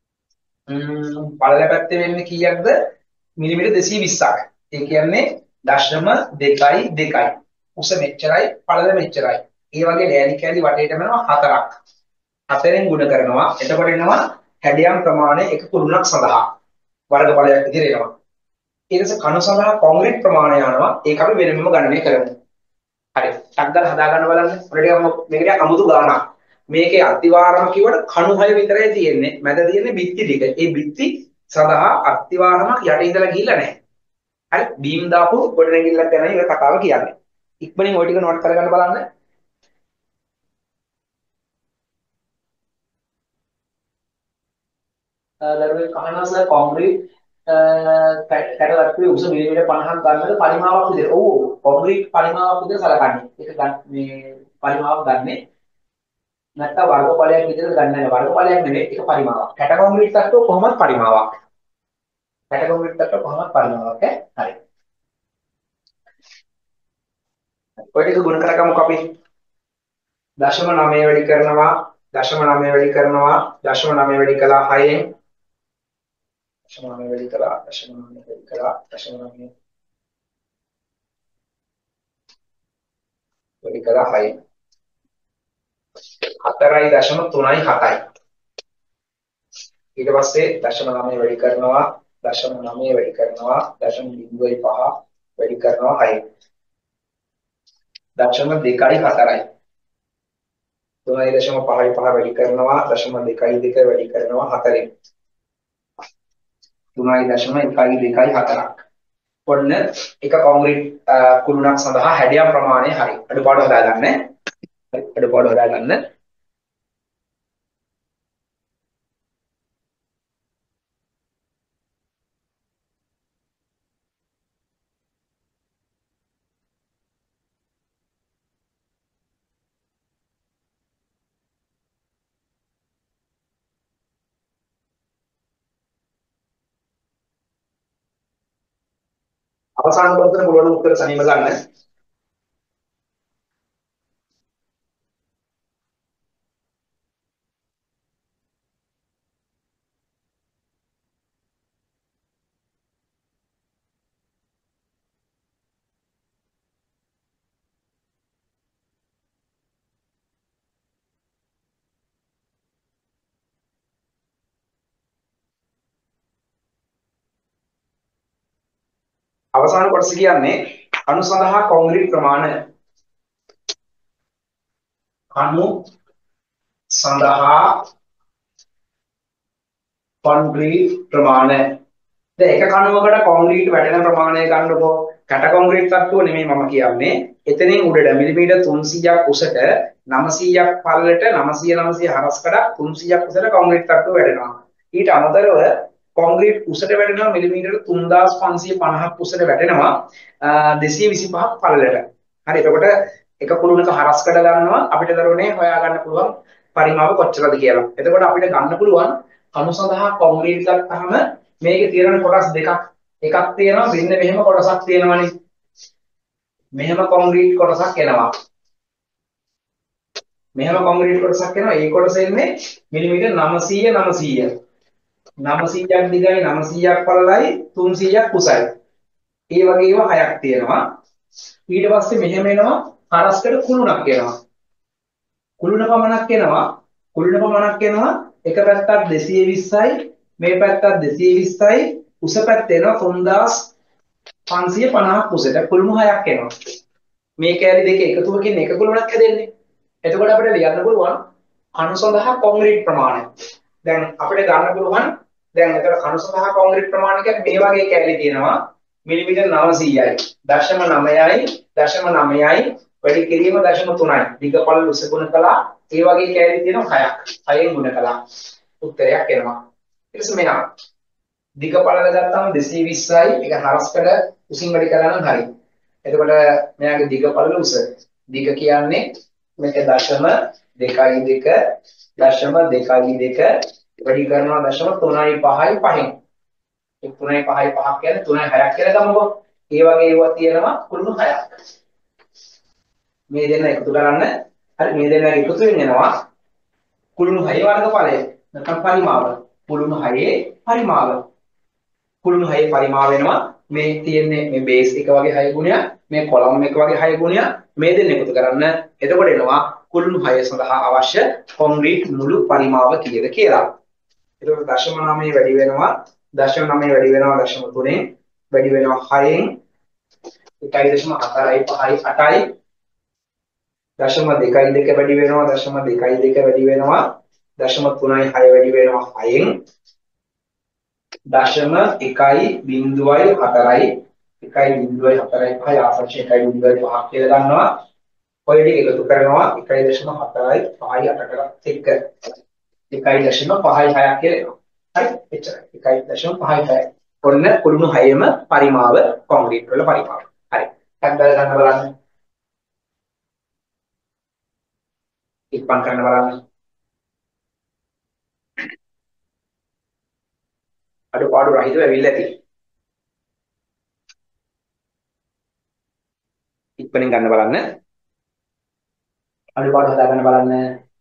පළල පැත්තේ වෙන්නේ කීයක්ද? මිලිමීටර 220ක්. ඒ කියන්නේ 0.22යි. උස මෙච්චරයි පළල මෙච්චරයි. ඒ වගේ ලෑලි කෑලි වටේටම යනවා හතරක්. හතරෙන් ගුණ කරනවා. එතකොට එනවා හැඩයම් ප්‍රමාණය එක කුළුණක් සඳහා වර්ගඵලයක් විදිහට එනවා. ඊට පස්සේ කණු සඳහා කොන්ක්‍රීට් ප්‍රමාණය යනවා. ඒක අපි වෙනමම ගණනය කරමු. හරි. ටක්දල් හදා ගන්න බලන්න. මේක ටිකක් අමුතු ගානක්. මේකේ අතිවාරම කිව්වට කණු 6 විතරයි තියෙන්නේ. මැද තියෙන්නේ බිත්ති ටික. ඒ බිත්ති සඳහා අතිවාරමක් යට ඉඳලා ගිහිල්ලා නැහැ. හරි. බීම් දාපු ගොඩනැගිල්ලක් ගැනයි ඔය කතාව කියන්නේ. ඉක්මනින් ওই ටික නෝට් කරගන්න බලන්න. දරුවෙක් අහනවා සර් කොන්ක්‍රීට් කැටලක්කුවේ උස මිලිමීටර 50ක් ගන්නද පරිමාවක් විදිහට. ඔව් කොන්ක්‍රීට් පරිමාවක් විදිහට සලකන්නේ. ඒක මේ පරිමාවක් ගන්නෙ නැත්නම් වර්ගඵලයක් විදිහට ගන්න නැහැ. වර්ගඵලයක් නෙවෙයි ඒක පරිමාවක්. කැට කොන්ක්‍රීට් තත්ත්වය කොහොමද පරිමාවක්. කැට කොන්ක්‍රීට් තත්ත්වය කොහොමද පරිමාවක් හරි. ඔය ටික ගුණ කරගමුකෝ අපි. 0.9 වැඩි කරනවා 0.9 වැඩි කරනවා 0.9 වැඩි කළා 6ෙන් 0.9 වැඩි කළා 0.9 වැඩි කළා 0.9 වැඩි කළා 6ෙන් 4.37යි. ඊට පස්සේ 0.9 වැඩි කරනවා 0.9 වැඩි කරනවා 0.05 වැඩි කරනවා 6යි. 0.2යි 4යි. 3.5 වැඩි කරනවා 0.2යි 2 වැඩි කරනවා 4යි. 3.1යි 4ක්. ඔන්න එක කොන්ක්‍රීට් කුළුණක් සඳහා හැඩයම් ප්‍රමාණය හරි. අඩුපාඩු හදාගන්න. හරි අඩුපාඩු හදාගන්න. අවසාන කොටසට පුළුවන් උත්තර සනීප ගන්න. අවසාන කොටස කියන්නේ කණු සඳහා කොන්ක්‍රීට් ප්‍රමාණය. කණු සඳහා කොන්ක්‍රීට් ප්‍රමාණය. දැන් එක කණුවකට කොන්ක්‍රීට් වැටෙන ප්‍රමාණය ගන්නකො. කැට කොන්ක්‍රීට් තට්ටුව නෙමෙයි මම කියන්නේ. එතනින් උඩට මිලිමීටර් 300ක් උසට 900ක් පළලට 900 හරස් කඩක් 300ක් උසට කොන්ක්‍රීට් තට්ටුව වැටෙනවා. ඊට අමතරව කොන්ක්‍රීට් උසට වැටෙනවා මිලිමීටර් 3550ක් උසට වැටෙනවා 225ක් පළලට. හරි එතකොට එක කුළුණක හරස් කඩ ගන්නවා අපිට දරුවනේ හොයා ගන්න පුළුවන් පරිමාව කොච්චරද කියලා. එතකොට අපිට ගන්න පුළුවන් කණු සඳහා කොන්ක්‍රීට් ගත්තාම මේකේ තියෙන කොටස් දෙකක්. එකක් තියෙනවා මෙන්න මෙහෙම කොටසක් තියෙනවනේ. මෙහෙම කොන්ක්‍රීට් කොටසක් එනවා. මෙහෙම කොන්ක්‍රීට් කොටසක් එනවා. ඒ කොටස එන්නේ මිලිමීටර් 900 900ක් දිගයි 900ක් පළලයි 300ක් උසයි. ඒ වගේ ඒවා හයක් තියෙනවා. ඊට පස්සේ මෙහෙම එනවා හරස්කඩ කුළුණක් එනවා. කුළුණ පමණක් එනවා. කුළුණ පමණක් එනවා. එක පැත්තක් 220යි මේ පැත්තක් 220යි උස පැත්ත එනවා 3550ක් උසට කුළුණු හයක් එනවා. මේ කෑලි දෙක එකතුවකින් එක කුළුණක් හැදෙන්නේ. එතකොට අපිට ලියන්න පුළුවන් කණු සඳහා කොන්ක්‍රීට් ප්‍රමාණය. දැන් අපිට ගන්න පුළුවන් දැන් එතන කණු සඳහා කොන්ක්‍රීට් ප්‍රමාණය කියන්නේ මේ වගේ කෑලි තියෙනවා මිලිමීටර් 900යි 0.9යි 0.9යි වැඩි කිරීම 0.3යි දිග පළල උස ගුණ කළා ඒ වගේ කෑලි තියෙනවා 6ක් 6ෙන් ගුණ කළා උත්තරයක් එනවා ඊට පස්සේ මෙහා දිග පළල ගත්තාම 220යි ඒක හරස්කඩ උසින් වැඩි කරා නම් හරි එතකොට මෙයාගේ දිග පළල උස දිග කියන්නේ මේක 0.22 0.22 වැඩි කරනවා 0.35යි 5න් ඒ 3යි 5යි 5ක් කියන්නේ 3යි 6ක් කියලා ගමුකෝ. ඒ වගේ ඒවා තියෙනවා කුළුණු 6ක්. මේ දෙන්න එකතු කරන්න. හරි මේ දෙන්න එකතු වෙනවා කුළුණු 6 වර්ගඵලය. නැත්නම් පරිමාව. කුළුණු 6 පරිමාව. කුළුණු 6 පරිමාව වෙනවා මේ තියෙන්නේ මේ බේස් එක වගේ 6 ගුණයක්, මේ කොලම් එක වගේ 6 ගුණයක්. මේ දෙන්න එකතු කරන්න. එතකොට එනවා කුළුණු 6 සඳහා අවශ්‍ය කොන්ක්‍රීට් මුළු පරිමාව කීයද කියලා. එතකොට 0.9 වැඩි වෙනවා 0.9 වැඩි වෙනවා 0.3 වැඩි වෙනවා 6න් 1.4යි 5යි 8යි 0.22 වැඩි වෙනවා 0.22 වැඩි වෙනවා 0.3යි 6 වැඩි වෙනවා 6න් 0.1යි 0.4යි 1.4යි 5යි ආසංශ 1.5ක් කියලා ගන්නවා ඔය ටික එකතු කරනවා 1.4යි 5යි 8කට එක්ක 1.5යි 6ක් කියලා එනවා හරි එච්චරයි 1.5යි 6යි ඔන්න කුළුණු 6ම පරිමාව කොන්ක්‍රීට් වල පරිමාව හරි දැන් බලන්න බලන්න ඉක්මන් කරන්න බලන්න අඩුපාඩු රහිතව ඇවිල්ලා තියෙන්නේ ඉක්මනින් ගන්න බලන්න අඩුපාඩු හදාගන්න බලන්න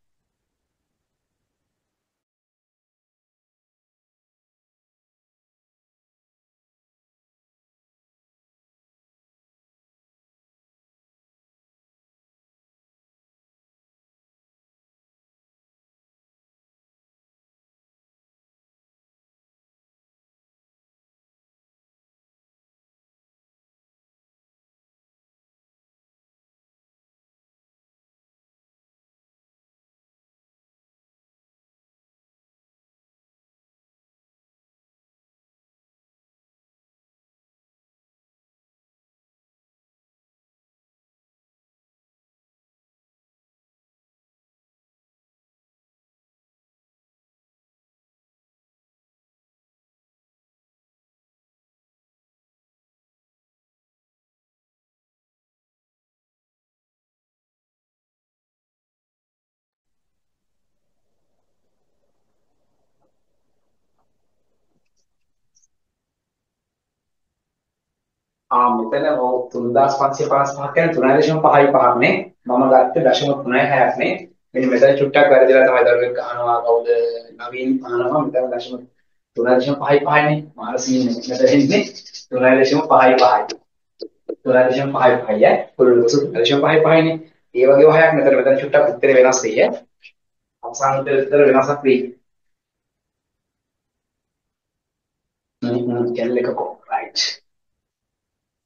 මෙතන 3555 කියන්නේ 3.55ක් නේ මම ගත්තේ 0.36ක් නේ මෙන්න මෙතන චුට්ටක් වැරදිලා තමයි දරුවෙක් අහනවා කවුද නවීන් අහනවා මෙතන 3.55 නේ මාර සීන් එක මෙතන ඉන්නේ 3.55 3.55 කුළුණු 3.55 නේ ඒ වගේ වහයක් මෙතන චුට්ටක් උත්තර වෙනස් වෙයි අවසාන උත්තර වෙනසක් වෙයි කැල් එකකෝ රයිට්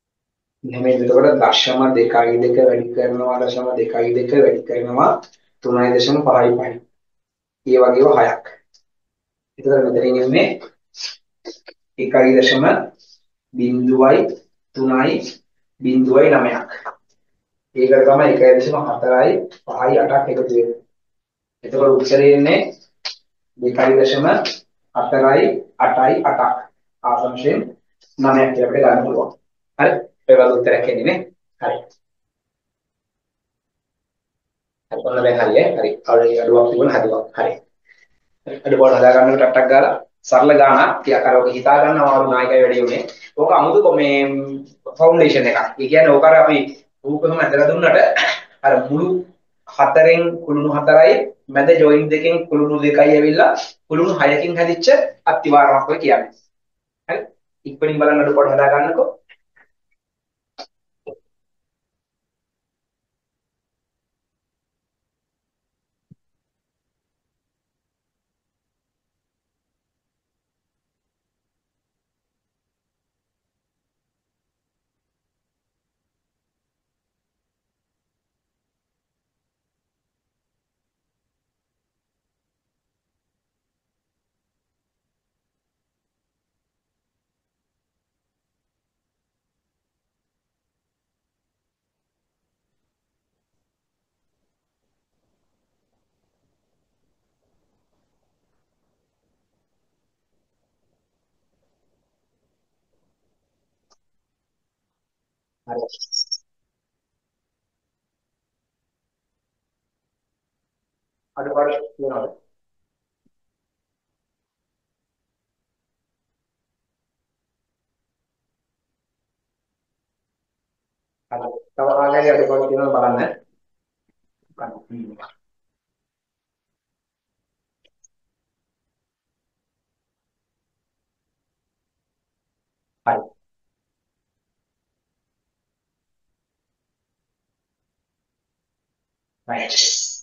එහෙනම් එතකොට දශම 2.2 වැඩි කරනවා දශම 2.2 වැඩි කරනවා 3.5යි. ඒ වගේම 6ක්. එතකොට මෙතනින් එන්නේ 1.03.9ක්. ඒකට තමයි 1.4යි 5යි 8ක් එකතු වෙන්නේ. එතකොට උත්තරේ එන්නේ 2.4යි 8යි 8ක්. ආසංශයෙන් 9ක් කියලා අපිට ගන්න පුළුවන්. හරි. ඒ වගේ උත්තරයක් එන්නේ නේ. හරි. හරි. ඔන්න දැන් හරියයි. හරි. අවුලේ අඩුවක් තිබුණා හදුවා. හරි. අඩුපාඩු හදා ගන්නකොට ටක් ගාලා සරල ගානක් ටිකක් අර ඔක හිතා ගන්නවා වරු නායකය වැඩි උනේ. ඕක 아무තු මේ ෆවුන්ඩේෂන් එකක්. ඒ කියන්නේ ඕක අර අපි රූපෙම ඇදලා දුන්නට අර මුළු හතරෙන් කුළුණු හතරයි මැද ජොයින් දෙකෙන් කුළුණු දෙකයි ඇවිල්ලා කුළුණු හයකින් හැදිච්ච අත්තිවාරමක් ඔය කියන්නේ. හරි. ඉක්මනින් බලන්න අඩුපාඩු හදා ගන්නකො. හරි. අඩුපාඩු කියනවාද? හරි. තව ආකාරයේ අඩුපාඩු කියනවා බලන්න. හරි. right.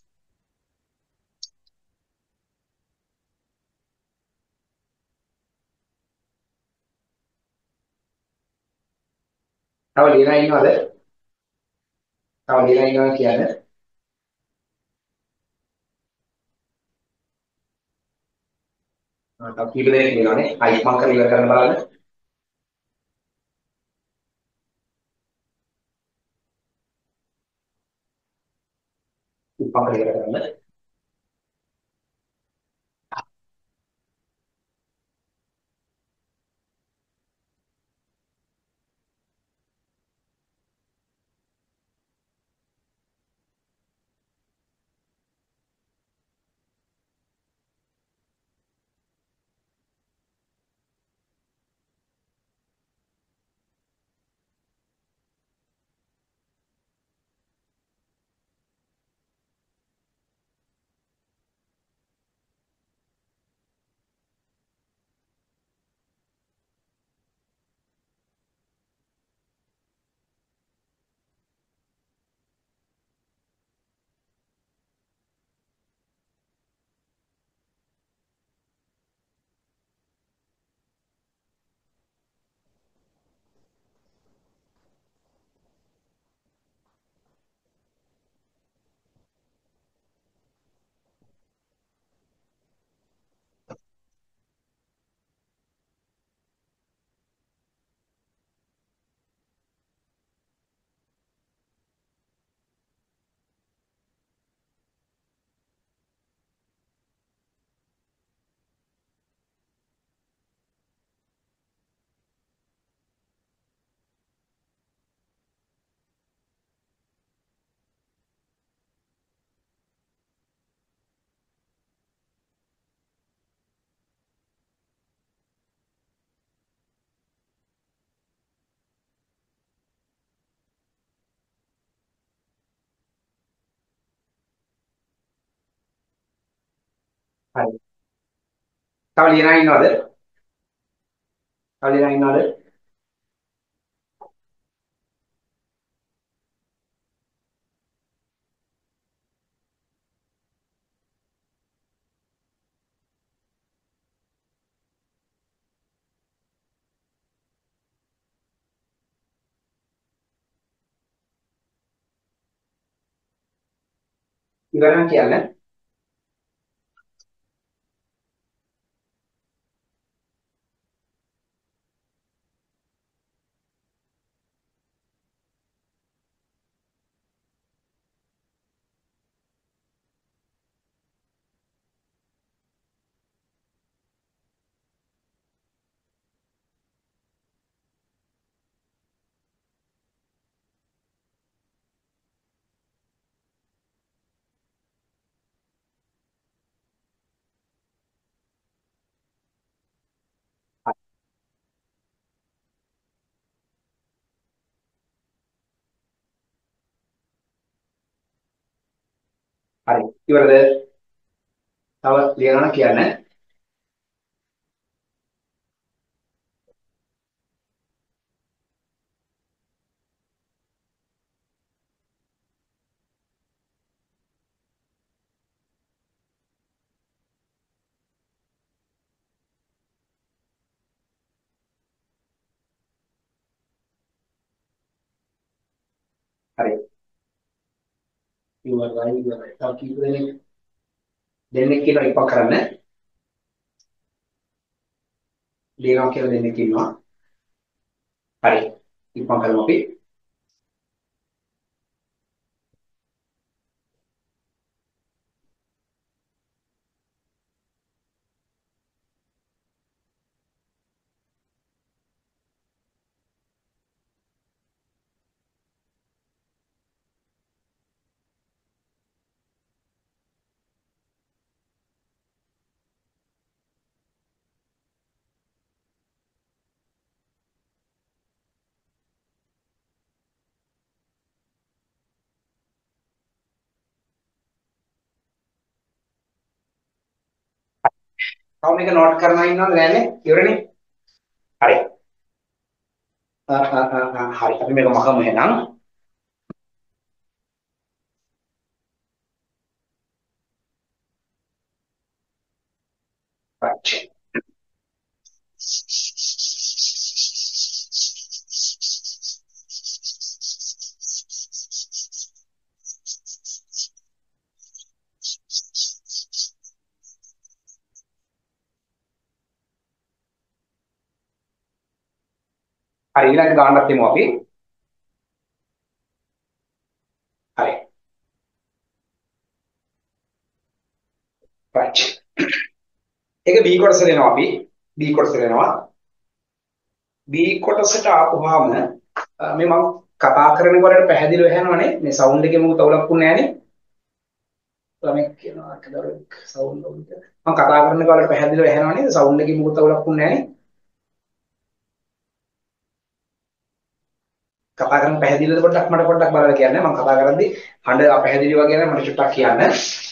තව ලියලා ඉන්නවද? තව ලියලා ඉන්නවා කියන්නේ තව කීප දෙනෙක් ඉන්නවනේ. ආයි මම කරලා ඉවර කරන්න බලන්න. මම කරලා ඉවර කරන්න. හරි. තව ලියලා ඉන්නවද? තව ලියලා ඉන්නවද? ඉවර නම් කියන්න. හරි. ඉවරද? තව ලියනවා නම් කියන්න. හරි. ඉවරයි ඉවරයි. තව කීප දෙනෙක් කියනවා ඉපක් කරන්න. ලියනවා කියලා දෙන්නෙක් ඉන්නවා. හරි. ඉපක් කරමු අපි. තව මේක නෝට් කරනවා ඉන්නවද නැන්නේ? ඉවරනේ. හරි. හරි. අපි මේක මකමු එහෙනම්. right. හරි ඊළඟ ගානක් තියමු අපි. හරි. right. ඒක B කොටස දෙනවා අපි. B කොටස දෙනවා. B කොටසට ආපුවාම මේ මම කතා කරනකොට පැහැදිලිව ඇහෙනවනේ. මේ සවුන්ඩ් එකේ මොකද තවලක්කුන්නේ නැහනේ. ළමෙක් කියනවා කදරුවෙක් සවුන්ඩ් එක. මම කතා කරනකොට පැහැදිලිව ඇහෙනවනේ. සවුන්ඩ් එකේ මොකද තවලක්කුන්නේ නැහනේ. කතා කරන පැහැදිලිද පොඩ්ඩක් මට පොඩ්ඩක් බලලා කියන්න. මම කතා කරද්දි හඬ අපැහැදිලි වගේ නම් මට චුට්ටක් කියන්න.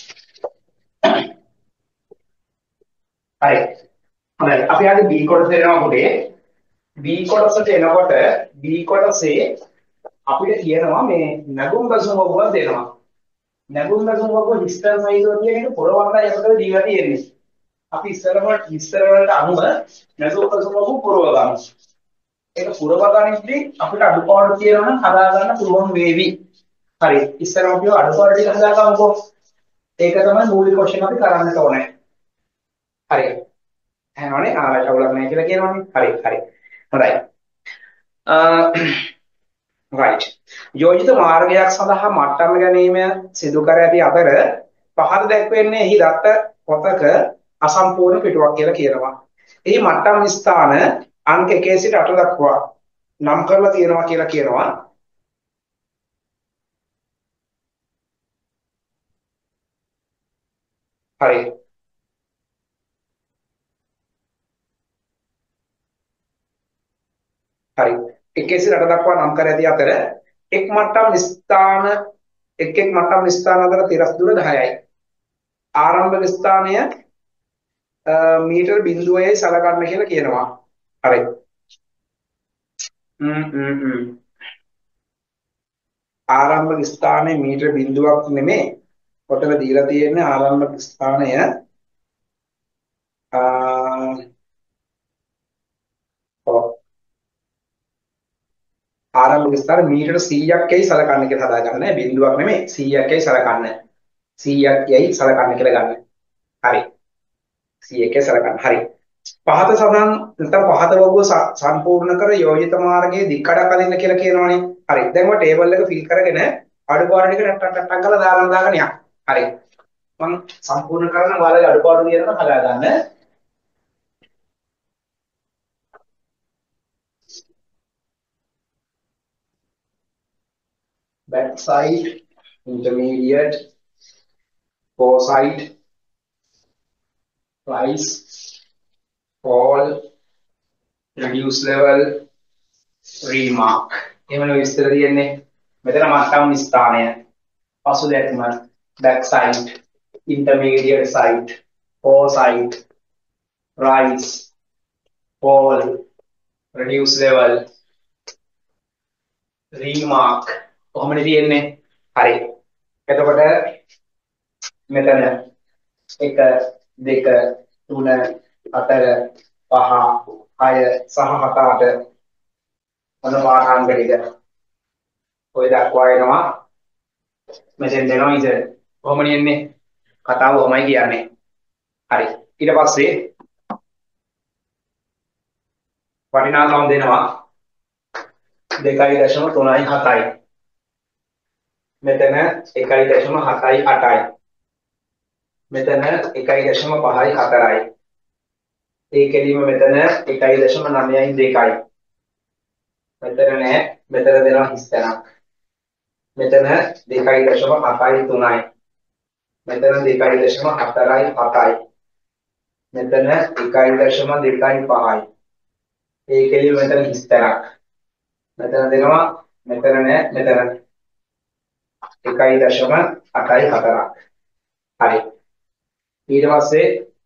හරි. හොඳයි. අපි අද B කොටස එනවා පොඩේ. B කොටසට එනකොට B කොටසේ අපිට කියනවා මේ නැගුම් බසුම වගුවක් දෙනවා. නැගුම් බසුම වගුව හිස්තර සයිදුව කියන එක පුරවන්නයි අපිට දීලා තියෙන්නේ. අපි ඉස්සර වලට අනුව නැගුම් බසුම වගුව පුරව ගන්නවා. ඒක පුරව ගනිද්දී අපිට අඩුපාඩු තියෙනවා නම් හදා ගන්න පුළුවන් වේවි. හරි. ඉස්සරම අපි අඩුපාඩු ටික හදා ගමුකෝ. ඒක තමයි මූලික වශයෙන් අපි කරන්නට ඕනේ. හරි. එහෙනවනේ ආරයි අවුලක් නැහැ කියලා කියනවනේ. හරි හරි. හොඳයි. right. යෝජිත මාර්ගයක් සඳහා මට්ටම් ගැනීම සිදු කර ඇති අතර පහත දැක්වෙන්නේ එහි දත්ත පොතක අසම්පූර්ණ පිටුවක් කියලා කියනවා. එහි මට්ටම් ස්ථාන අංක 1 සිට 8 දක්වා නම් කරලා තියෙනවා කියලා කියනවා. හරි. හරි. 1 සිට 8 දක්වා නම් කර ඇති අතර එක් මට්ටම් ස්ථාන එක් මට්ටම් ස්ථාන අතර තිරස් දුර 10යි. ආරම්භක ස්ථානය මීටර 0.5යි සලකන්න කියලා කියනවා. හරි. ආරම්භක ස්ථානයේ මීටර 0ක් නෙමෙයි. ඔතන දීලා තියෙන්නේ ආරම්භක ස්ථානය ආරම්භක ස්ථාන මීටර 100ක්යි සලකන්න කියලා හදාගන්න නෑ. 0ක් නෙමෙයි 100ක්යි සලකන්න. 100ක් යයි සලකන්න කියලා ගන්න. හරි. 100ක සලකන්න. හරි. පහත සඳහන් නැත්නම් පහත වගුව සම්පූර්ණ කර යෝජිත මාර්ගයේ දික්කඩක් අදින්න කියලා කියනවනේ. හරි. දැන් ඔය ටේබල් එක ෆිල් කරගෙන අඩුපාඩු ටික ටක් ටක් ටක් ගාලා දාගෙන යන්න. හරි. මම සම්පූර්ණ කරන ඔයාලගේ අඩුපාඩු කියනවා හදා ගන්න. back side, intermediate, foresight, rise, fall, reduce level, remark. එහෙමනේ විස්තර තියෙන්නේ. මෙතන මට්ටම් ස්ථානය. පසුදැක්ම, back side, intermediate side, foresight, rise, fall, reduce level, remark. කොහොමද තියෙන්නේ? හරි. එතකොට මෙතන 1 2 3 4 5 6 සහ 7 8 මොන පාඨාංග ටික ඔය දක්වා එනවා මෙතෙන් දෙනවා ඉතින් කොහොමද එන්නේ කතාව කොහොමයි කියන්නේ හරි ඊට පස්සේ වටිනාකම් දෙනවා 2.37යි මෙතන 1.78යි මෙතන 1.54යි ඒකෙදිම මෙතන 1.9යි 2යි මෙතන නෑ මෙතන දෙනවා හිස් තැනක් මෙතන 2.7යි 3යි මෙතන 2.4යි 7යි මෙතන 1.2.5යි ඒකෙදිම මෙතන හිස් තැනක් මෙතන දෙනවා මෙතන නෑ මෙතන 1.8යි 4ක් හරි ඊට පස්සේ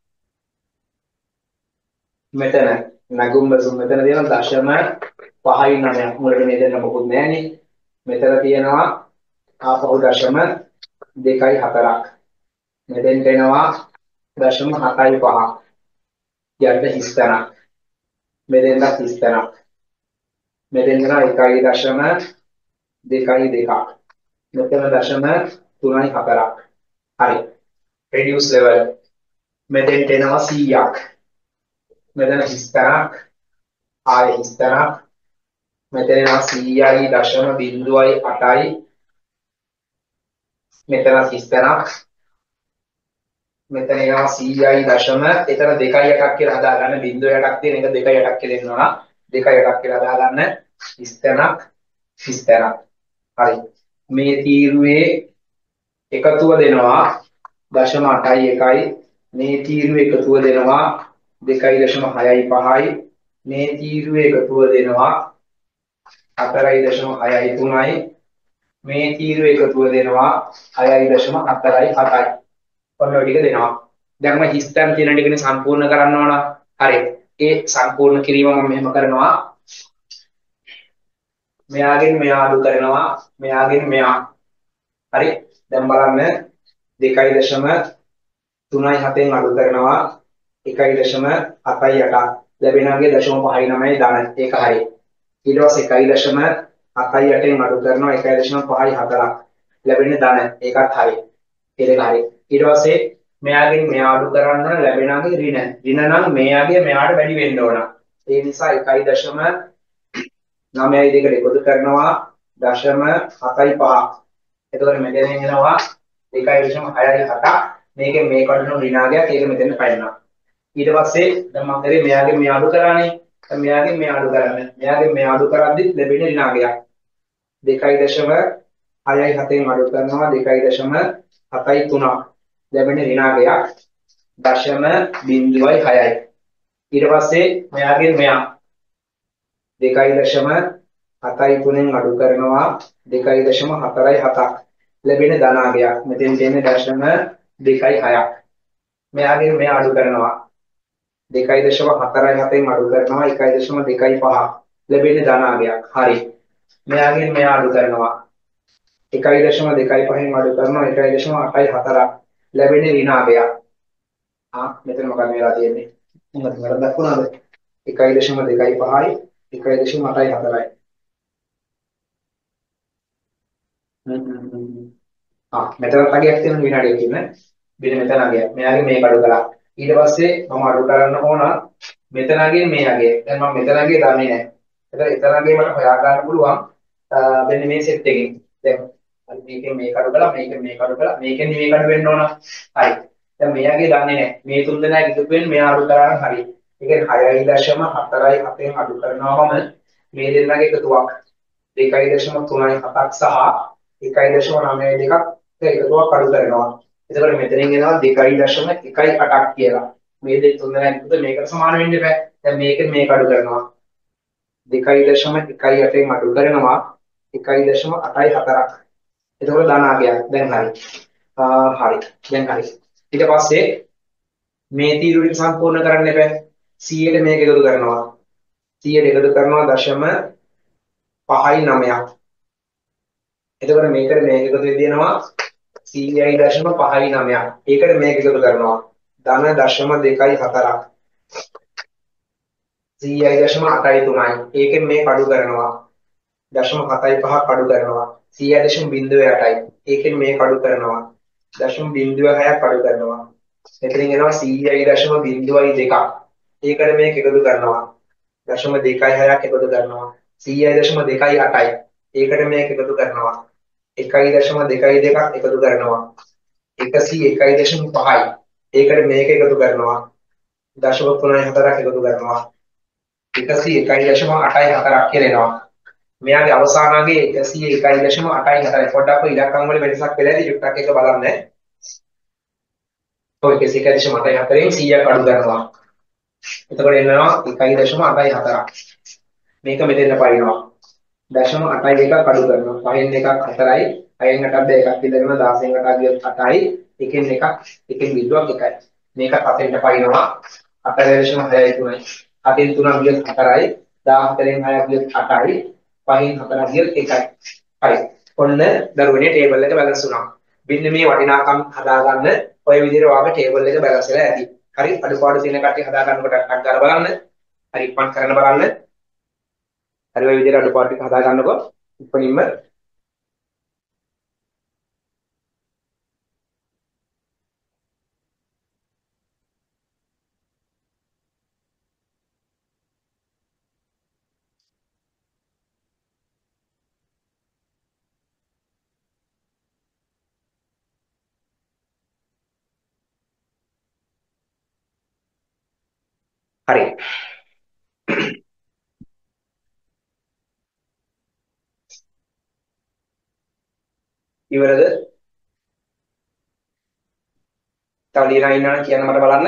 මෙතන නගුම් බසුම් මෙතන දෙන දශම 5යි 9ක් මුලට මේ දෙන්න මොකුත් නැහැනේ මෙතන තියෙනවා ආපහු දශම 2යි 4ක් මෙතෙන් දෙනවා දශම 7යි 5ක් යන්න හිස් තැනක් මෙතෙන්ද හිස් තැනක් මෙතෙන් දෙනවා 1.2යි 2ක් මෙතන දශම 3යි 4ක් හරි reduce level මෙතෙන් දෙනවා 100ක් මෙතන හිස් තැනක් ආයෙ හිස් තැනක් මෙතන 100යි දශම 0.8යි මෙතන හිස් තැනක් මෙතන එනවා 100යි දශම එතන 2.8ක් කියලා හදාගන්න 0.8ක් තියෙන එක 2.8ක් කියලා දෙනවා 2.8ක් කියලා හදාගන්න හිස් තැනක් හරි මේ තීරුවේ එකතුව දෙනවා දශම 8යි 1යි මේ තීරුවේ එකතුව දෙනවා 2.6යි 5යි මේ තීරුවේ එකතුව දෙනවා 4.6යි 3යි මේ තීරුවේ එකතුව දෙනවා 6.4යි 7යි ඔන්න ඔය ටික දෙනවා දැන් මම හිස්තැන් තියෙන ටිකනේ සම්පූර්ණ කරන්න ඕන හරි ඒ සම්පූර්ණ කිරීම මම මෙහෙම කරනවා මෙයාගෙන් මෙයා අඩු කරනවා මෙයාගෙන් මෙයා හරි දැන් බලන්න 2.3යි 7න් අඩු කරනවා 1.78ක් ලැබෙනාගේ 0.59යි ධන ඒක හරි ඊට පස්සේ 1.78න් අඩු කරනවා 1.5යි 4ක් ලැබෙන්නේ ධන ඒකත් හරි ඒ දෙක හරි ඊට පස්සේ මෙයාගෙන් මෙයා අඩු කරන්න ලැබෙනාගේ ඍණ නම් මෙයාගේ මෙයාට වැඩි වෙන්න ඕන ඒ නිසා 1.9යි දෙකට එකතු කරනවා 0.75 එතකොට මෙතන එනවා 2.6යි 7ක් මේකෙන් මේ කඩන ඍණාගයක් ඒක මෙතන පැනනවා ඊට පස්සේ දැන් මම කරේ මෙයාගෙන් මෙයා අඩු කරානේ දැන් මෙයාගෙන් මෙයා අඩු කරන්න මෙයාගෙන් මෙයා අඩු කරද්දි ලැබෙන ඍණාගයක් 2.6යි 7න් අඩු කරනවා 2.7යි 3ක් ලැබෙන ඍණාගයක් 0.6යි ඊට පස්සේ මෙයාගෙන් මෙයා 2.7යි 3න් අඩු කරනවා 2.4යි 7ක් ලැබෙන ධනාගයක් මෙතෙන් තියෙන්නේ 0.2යි 6ක් මෙයාගෙන් මෙයා අඩු කරනවා 2.4යි 7න් අඩු කරනවා 1.2යි 5ක් ලැබෙන ධනාගයක් හරි මෙයාගෙන් මෙයා අඩු කරනවා 1.2යි 5න් අඩු කරනවා 1.8යි 4ක් ලැබෙන ඍණාගයක් මෙතන මොකක්ද වෙලා තියෙන්නේ මොකද වරදක් වුණාද 1.2යි 5යි 1.8යි 4යි මෙතනත් අගයක් තියෙන විනාඩියක් ඉන්න. මෙන්න මෙතන අගයක්. මෙයාගේ මේක අඩු කළා. ඊට පස්සේ මම අඩු කරන්න ඕන මෙතන අගේ මේ අගේ. දැන් මම මෙතන අගේ දන්නේ නැහැ. එතන අගේ මට හොයා ගන්න පුළුවන්. මෙන්න මේ සෙට් එකෙන්. දැන් අර මේකෙන් මේක අඩු කළා, මේකෙන් මේක අඩු කළා, මේකෙන් මේක අඩු වෙන්න ඕන. හරි. දැන් මෙයාගේ දන්නේ නැහැ. මේ තුන් දෙනා එකතු වෙන්නේ මෙයා අඩු කරා නම් හරි. ඒ කියන්නේ 6.47න් අඩු කරනවාම මේ දෙන්නගේ එකතුවක් 2.37ක් සහ 1.92ක් එකතුවක් අඩු කරනවා. එතකොට මෙතනින් එනවා 2.18ක් කියලා. මේ දෙක තුන දෙනා එකතු මේකට සමාන වෙන්න බෑ. දැන් මේකෙන් මේක අඩු කරනවා. 2.18න් අඩු කරනවා 1.84ක්. එතකොට ධනාගයක්. දැන් හරි. හරි. දැන් හරි. ඊට පස්සේ මේ තීරු ටික සම්පූර්ණ කරන්න එපා. 100ට මේක එකතු කරනවා. 100ට එකතු කරනවා 0.59ක්. එතකොට මේකට මේක එකතු වෙනවා 100.59ක්. ඒකට මේක එකතු කරනවා ධන 0.24ක්. 100.83යි. ඒකෙන් මේක අඩු කරනවා 0.75ක් අඩු කරනවා 100.08යි. ඒකෙන් මේක අඩු කරනවා 0.06ක් අඩු කරනවා. එතනින් එනවා 100.02ක්. ඒකට මේක එකතු කරනවා 0.26ක් එකතු කරනවා 100.28යි. ඒකට මේක එකතු කරනවා 1.22ක් එකතු කරනවා 101.5යි. ඒකට මේක එකතු කරනවා 0.34ක් එකතු කරනවා 101.84ක් කියලා. මෙයාගේ අවසානයේ 101.84. පොඩ්ඩක් ඔය ඉලක්කම් වල වෙනසක් වෙලා ඉතින් චුට්ටක් එක බලන්න. ඔය 101.84න් 100ක් අඩු කරනවා. එතකොට එනවා 1.84ක්. මේක මෙතෙන්ට පරිනවා. 0.82ක් අඩු කරනවා. 5න් එකක් 4යි. 6න් 8ක් දෙකක් ඉඳගෙන 16න් 8ක් ගියොත් 8යි. එකෙන් එකක් එකෙන් බිඳුවක් එකයි. මේක 7න්ට පරිනවා. 4.63යි. 7න් 3ක් ගියොත් 4යි. 14න් 6ක් ගියොත් 8යි. 5න් 4ක් ගියොත් 1යි. හරි. ඔන්න දරුවනේ ටේබල් එක බැලන්ස් වුණා. මෙන්න මේ වටිනාකම් හදාගන්න ඔය විදිහට වාගේ ටේබල් එක බැලන්ස් වෙලා ඇති. හරි. අඩුපාඩු තියෙන කට්ටිය හදා ගන්නකොට ටක් ගාලා බලන්න. හරි ඉක්මන් කරන්න බලන්න. හරි ඔය විදිහට අඩුපාඩු ටික හදා ගන්නකො ඉක්මනින්ම හරි. ඉවරද? තව ලියලා ඉන්නවනම් කියන්න මට බලන්න.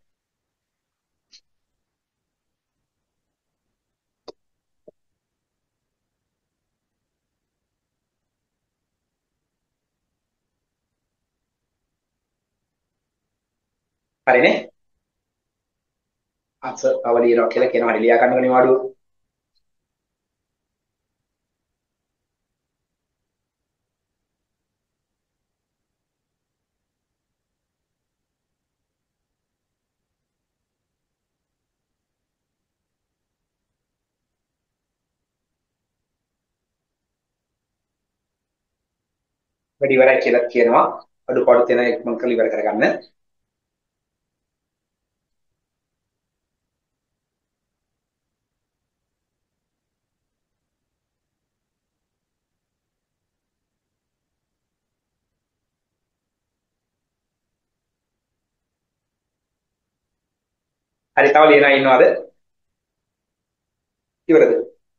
හරිනේ? අස තව ලියනවා කියලා කියනවා. හරි ලියා ගන්නකො නිවාඩුව. වැඩි ඉවරයි කියලා කියනවා. අඩුපාඩු තියෙන ඉක්මන් කරලා ඉවර කරගන්න. හරි තව ලියනා ඉන්නවද? ඉවරද?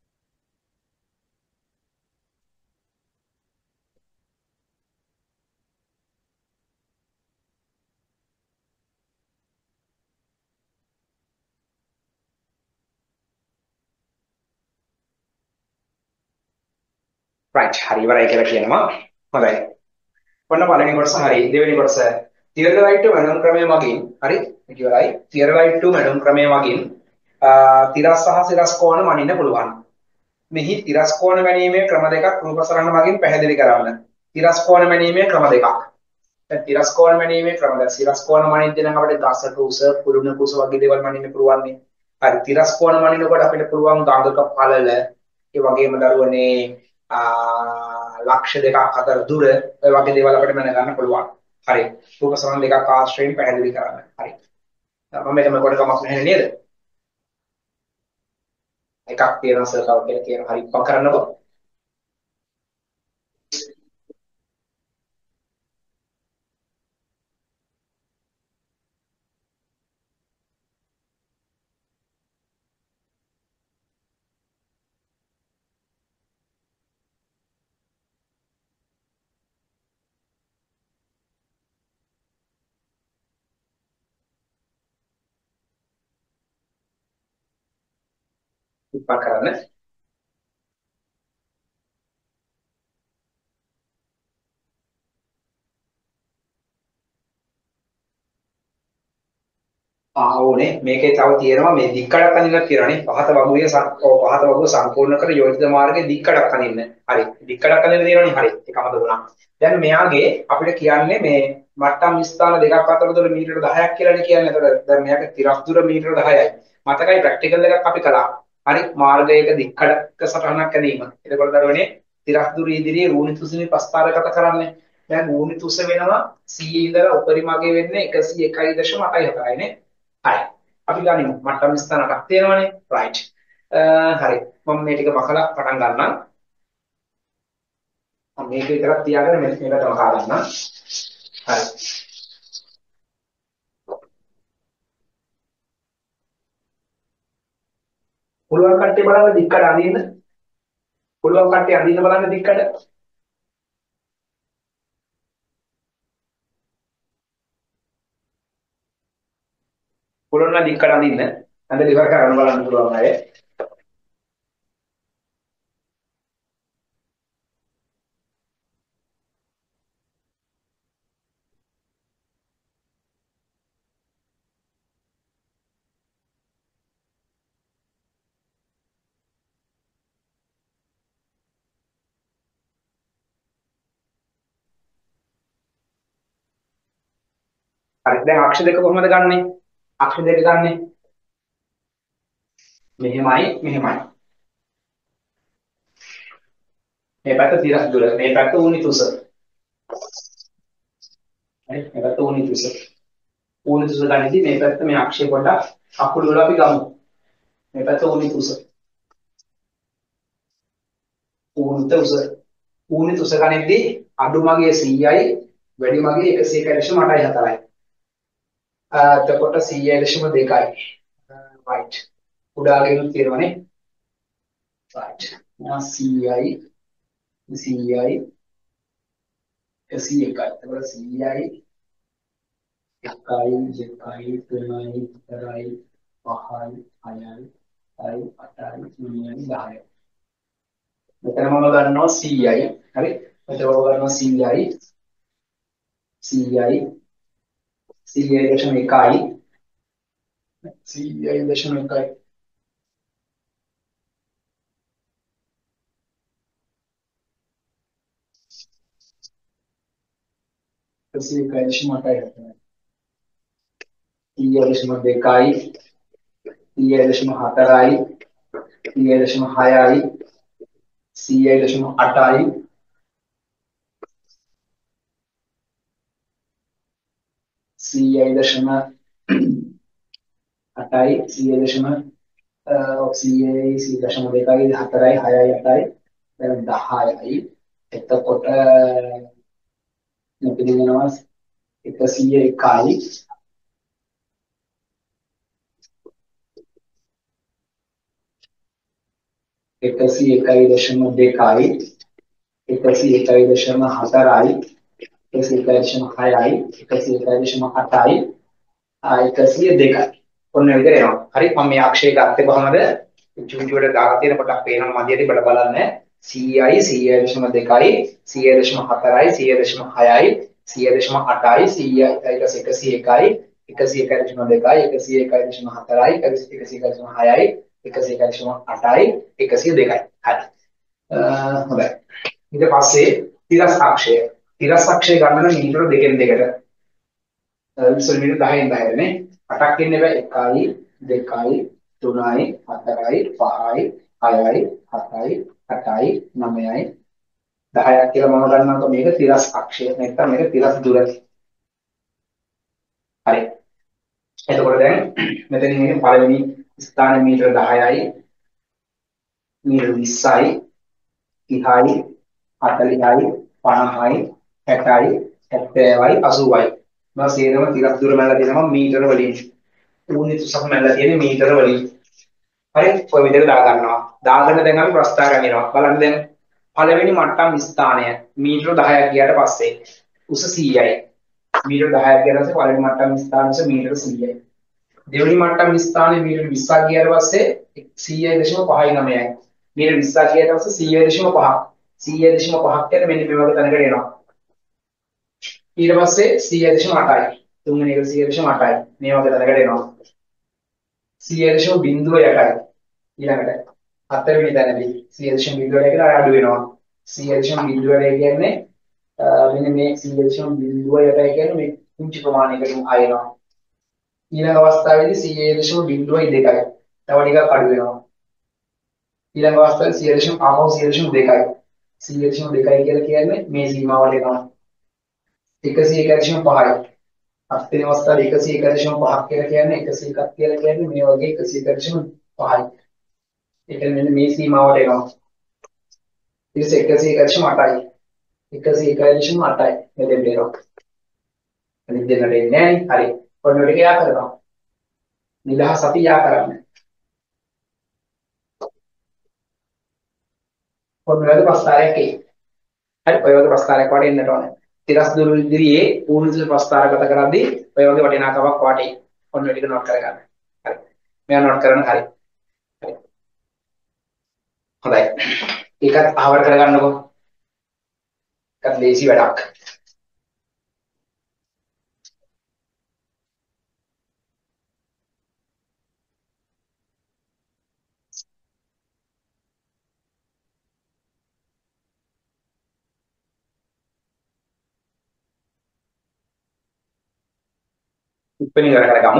right හරි ඉවරයි කියලා කියනවා. හොඳයි. ඔන්න පළවෙනි කොටස හරි. දෙවෙනි කොටස theoretical මැනුම් ක්‍රමය මගින් හරි ඉවරයි. theoretical මැනුම් ක්‍රමය මගින් තිරස් සහ සිරස් කෝණ මනින්න පුළුවන්. මෙහි තිරස් කෝණ මැනීමේ ක්‍රම දෙකක් රූප සරණ මගින් පැහැදිලි කරන්න. තිරස් කෝණ මැනීමේ ක්‍රම දෙකක්. දැන් තිරස් කෝණ මැනීමේ ක්‍රම දැන් සිරස් කෝණ මනින්න නම් අපිට ගසට උස කුළුණ කුස වගේ දේවල් මනින්න පුළුවන් නේ. හරි තිරස් කෝණ මනිනකොට අපිට පුළුවන් ගංගක පළල ඒ වගේම දරුවනේ ලක්ෂ දෙකක් අතර දුර ඔය වගේ දේවල් අපිට මැන ගන්න පුළුවන්. හරි. රූප සමන් දෙකක් ආශ්‍රයෙන් පැහැදිලි කරන්න. හරි. මම මේක කොට කමක් නැහැ නේද? එකක් තියෙනවා සර්කල් කියලා කියන හරි පක් කරන්නකො. පක් කරන්න. ඕනේ මේකේ තව තියෙනවා මේ දික්කඩක් අඳින්නක් කියලානේ පහත වගුවේ පහත වගුව සම්පූර්ණ කර යෝජිත මාර්ගයේ දික්කඩක් අඳින්න. හරි. දික්කඩක් අඳින්න තියෙනවනේ. හරි. ඒක අමතක වුණා. දැන් මෙයාගේ අපිට කියන්නේ මේ මට්ටම් ස්ථාන දෙකක් අතර දුර මීටර 10ක් කියලානේ කියන්නේ. ඒතකොට දැන් මෙයාගේ තිරස් දුර මීටර 10යි. මතකයි ප්‍රැක්ටිකල් එකක් අපි කළා. හරි. මාර්ගයක දික්කඩක සටහනක් ඇඳීම. එතකොට දරුවනේ තිරස් දුර ඉදිරියේ රූනි තුසිනි ප්‍රස්ථාරගත කරන්නේ. දැන් රූනි තුස වෙනවා 100 ඉඳලා උපරිමගේ වෙන්නේ 101.84යි නේ. හරි. අපි ගනිමු මට්ටම් ස්ථාන 8ක් තියෙනවානේ. right. හරි. මම මේ ටික මකලා පටන් ගන්නම්. මම මේක විතරක් තියාගෙන මේකට මකා ගන්නම්. හරි. පුළුවන් කට්ටිය බලන්න දික්කඩ අඳින්න. පුළුවන් කට්ටිය අඳින්න බලන්න දික්කඩ. පුළුවන් නම් දික්කඩ අඳින්න. අඳ ඉවර කරන්න බලන්න පුළුවන් අය. හරි. දැන් අක්ෂ දෙක කොහොමද ගන්නෙ? අක්ෂ දෙක ගන්නෙ මෙහෙමයි මෙහෙමයි. මේ පැත්ත තිරස් දුර. මේ පැත්ත ඌනි තුස. හරි. මේ පැත්ත ඌනි තුස. ඌනි තුස ගන්නදී මේ පැත්ත මේ අක්ෂය පොඩ්ඩක් අකුළු වල අපි ගමු. මේ පැත්ත ඌනි තුස. ඌනිත උස. ඌනිත උස ගන්නදී අඩු මගේ 100යි වැඩි මගේ 101.84යි. එතකොට 100.2යි. right. උඩාගෙන තියෙනවනේ. right. 100යි 100යි 101යි. එතකොට 100යි 1යි 2යි 3යි 4යි 5යි 6යි 7යි 8යි 9යි 10යි. මෙතන මම ගන්නවා 100යි. හරි. මෙතන මම ගන්නවා 100යි 100යි 100.1යි 100.1යි. Casi caísimo acá. Iyadeshima dekai, iyadeshima hatarai, iyadeshima hayai, iyadeshima atai, iyadeshima atai, iyadeshima iyadeshima dekai, hatarai, hayai, atai, dan dahai. එතකොට මෙතන වෙනවා 101යි 101.2යි 101.4යි 101.6යි 101.8යි 102යි. ඔන්න විතර එනවා. හරි. මම මේ අක්ෂය ගත්තේ කොහමද? චුංචි වල දාලා තියෙන කොටක් පේනවා මදියට බල බලන්න. 100යි 100.2යි 100.4යි 100.6යි 100.8යි 100යි 101යි 101.2යි 101.4යි 101.6යි 101.8යි 102යි. හරි. හොඳයි. ඊට පස්සේ තිරස් අක්ෂය. තිරස් අක්ෂය ගන්න නම් මීටර දෙකෙන් දෙකට විසල් මීටර 10න් 10 නේ. 8ක් ඉන්නේ බෑ 1යි 2යි 3යි 4යි 5යි 6යි 7යි 8යි 9යි 10ක් කියලා මම ගන්නවා මේක තිරස් අක්ෂය නැත්නම් මේක තිරස් දුර. හරි. එතකොට දැන් මෙතනින් මේක පළවෙනි ස්ථානේ මීටර 10යි මීටර 20යි 30යි 40යි 50යි 60යි 70යි 80යි මම සේරම තිරස් දුර මැල්ලලා තියෙනවා මීටර වලින්. ඌනිත සම මැල්ලලා තියෙන්නේ මීටර වලින්. හරි ඔය විදිහට දා ගන්නවා. දාගෙන දැන් අපි ප්‍රස්ථාර ගන්නවා. බලන්න දැන් පළවෙනි මට්ටම් ස්ථානය මීටර 10ක් ගියාට පස්සේ උස 100යි. මීටර 10ක් ගියාට පස්සේ පළවෙනි මට්ටම් ස්ථානය උස මීටර 100යි. දෙවෙනි මට්ටම් ස්ථානයේ මීටර 20ක් ගියාට පස්සේ 100.59යි. මීටර 20ක් ගියාට පස්සේ 100.5ක්. 100.5ක් කියන්නේ මෙන්න මේ වගේ තැනකට එනවා. ඊට පස්සේ 100.8යි. තුන්වෙනි එක 100.8යි. මේ වගේ තැනකට එනවා. 100.08යි. ඊළඟට හතරවෙනි තැනදී 100.08කට අඩු වෙනවා. 100.08 කියන්නේ මෙන්න මේ 100.08 කියන්නේ මේ කුංචි ප්‍රමාණයකින් අයනවා. ඊළඟ අවස්ථාවේදී 100.02යි. තව ටිකක් අඩු වෙනවා. ඊළඟ අවස්ථාවේ 100.2යි. 100.2යි කියලා කියන්නේ මේ සීමාවට එනවා. 101.5යි. අත්වෙනි අවස්ථාවේ 101.5ක් කියලා කියන්නේ 101ක් කියලා කියන්නේ මේ වගේ 101.5යි. ඒ කියන්නේ මෙන්න මේ සීමාවට එනවා. ඊට පස්සේ 101.8යි. 101.8යි මෙතෙන් එනවා. අනිත් දෙන්නට එන්නේ නැහැ. හරි. ඔන්න ඔය ටික යා කරනවා. නිදහස් අපි යා කරන්නේ. ඔන්න ඔය ප්‍රස්තාරයක් එයි. හරි ඔය වගේ ප්‍රස්තාරයක් වට එන්නට ඕනේ. තිරස් දුරු ඉදිරියේ පූර්ණ ප්‍රස්තාරගත කරද්දී ඔය වගේ වටිනාකමක් වාටේ. ඔන්න ඔය ටික නෝට් කරගන්න. හරි. මෙයා නෝට් කරන්න හරි. හරි. හොඳයි. ඒකත් ආවර කරගන්නකො. ඒකත් ලේසි වැඩක්. ඉක්මනින් ඉවර කරගමු.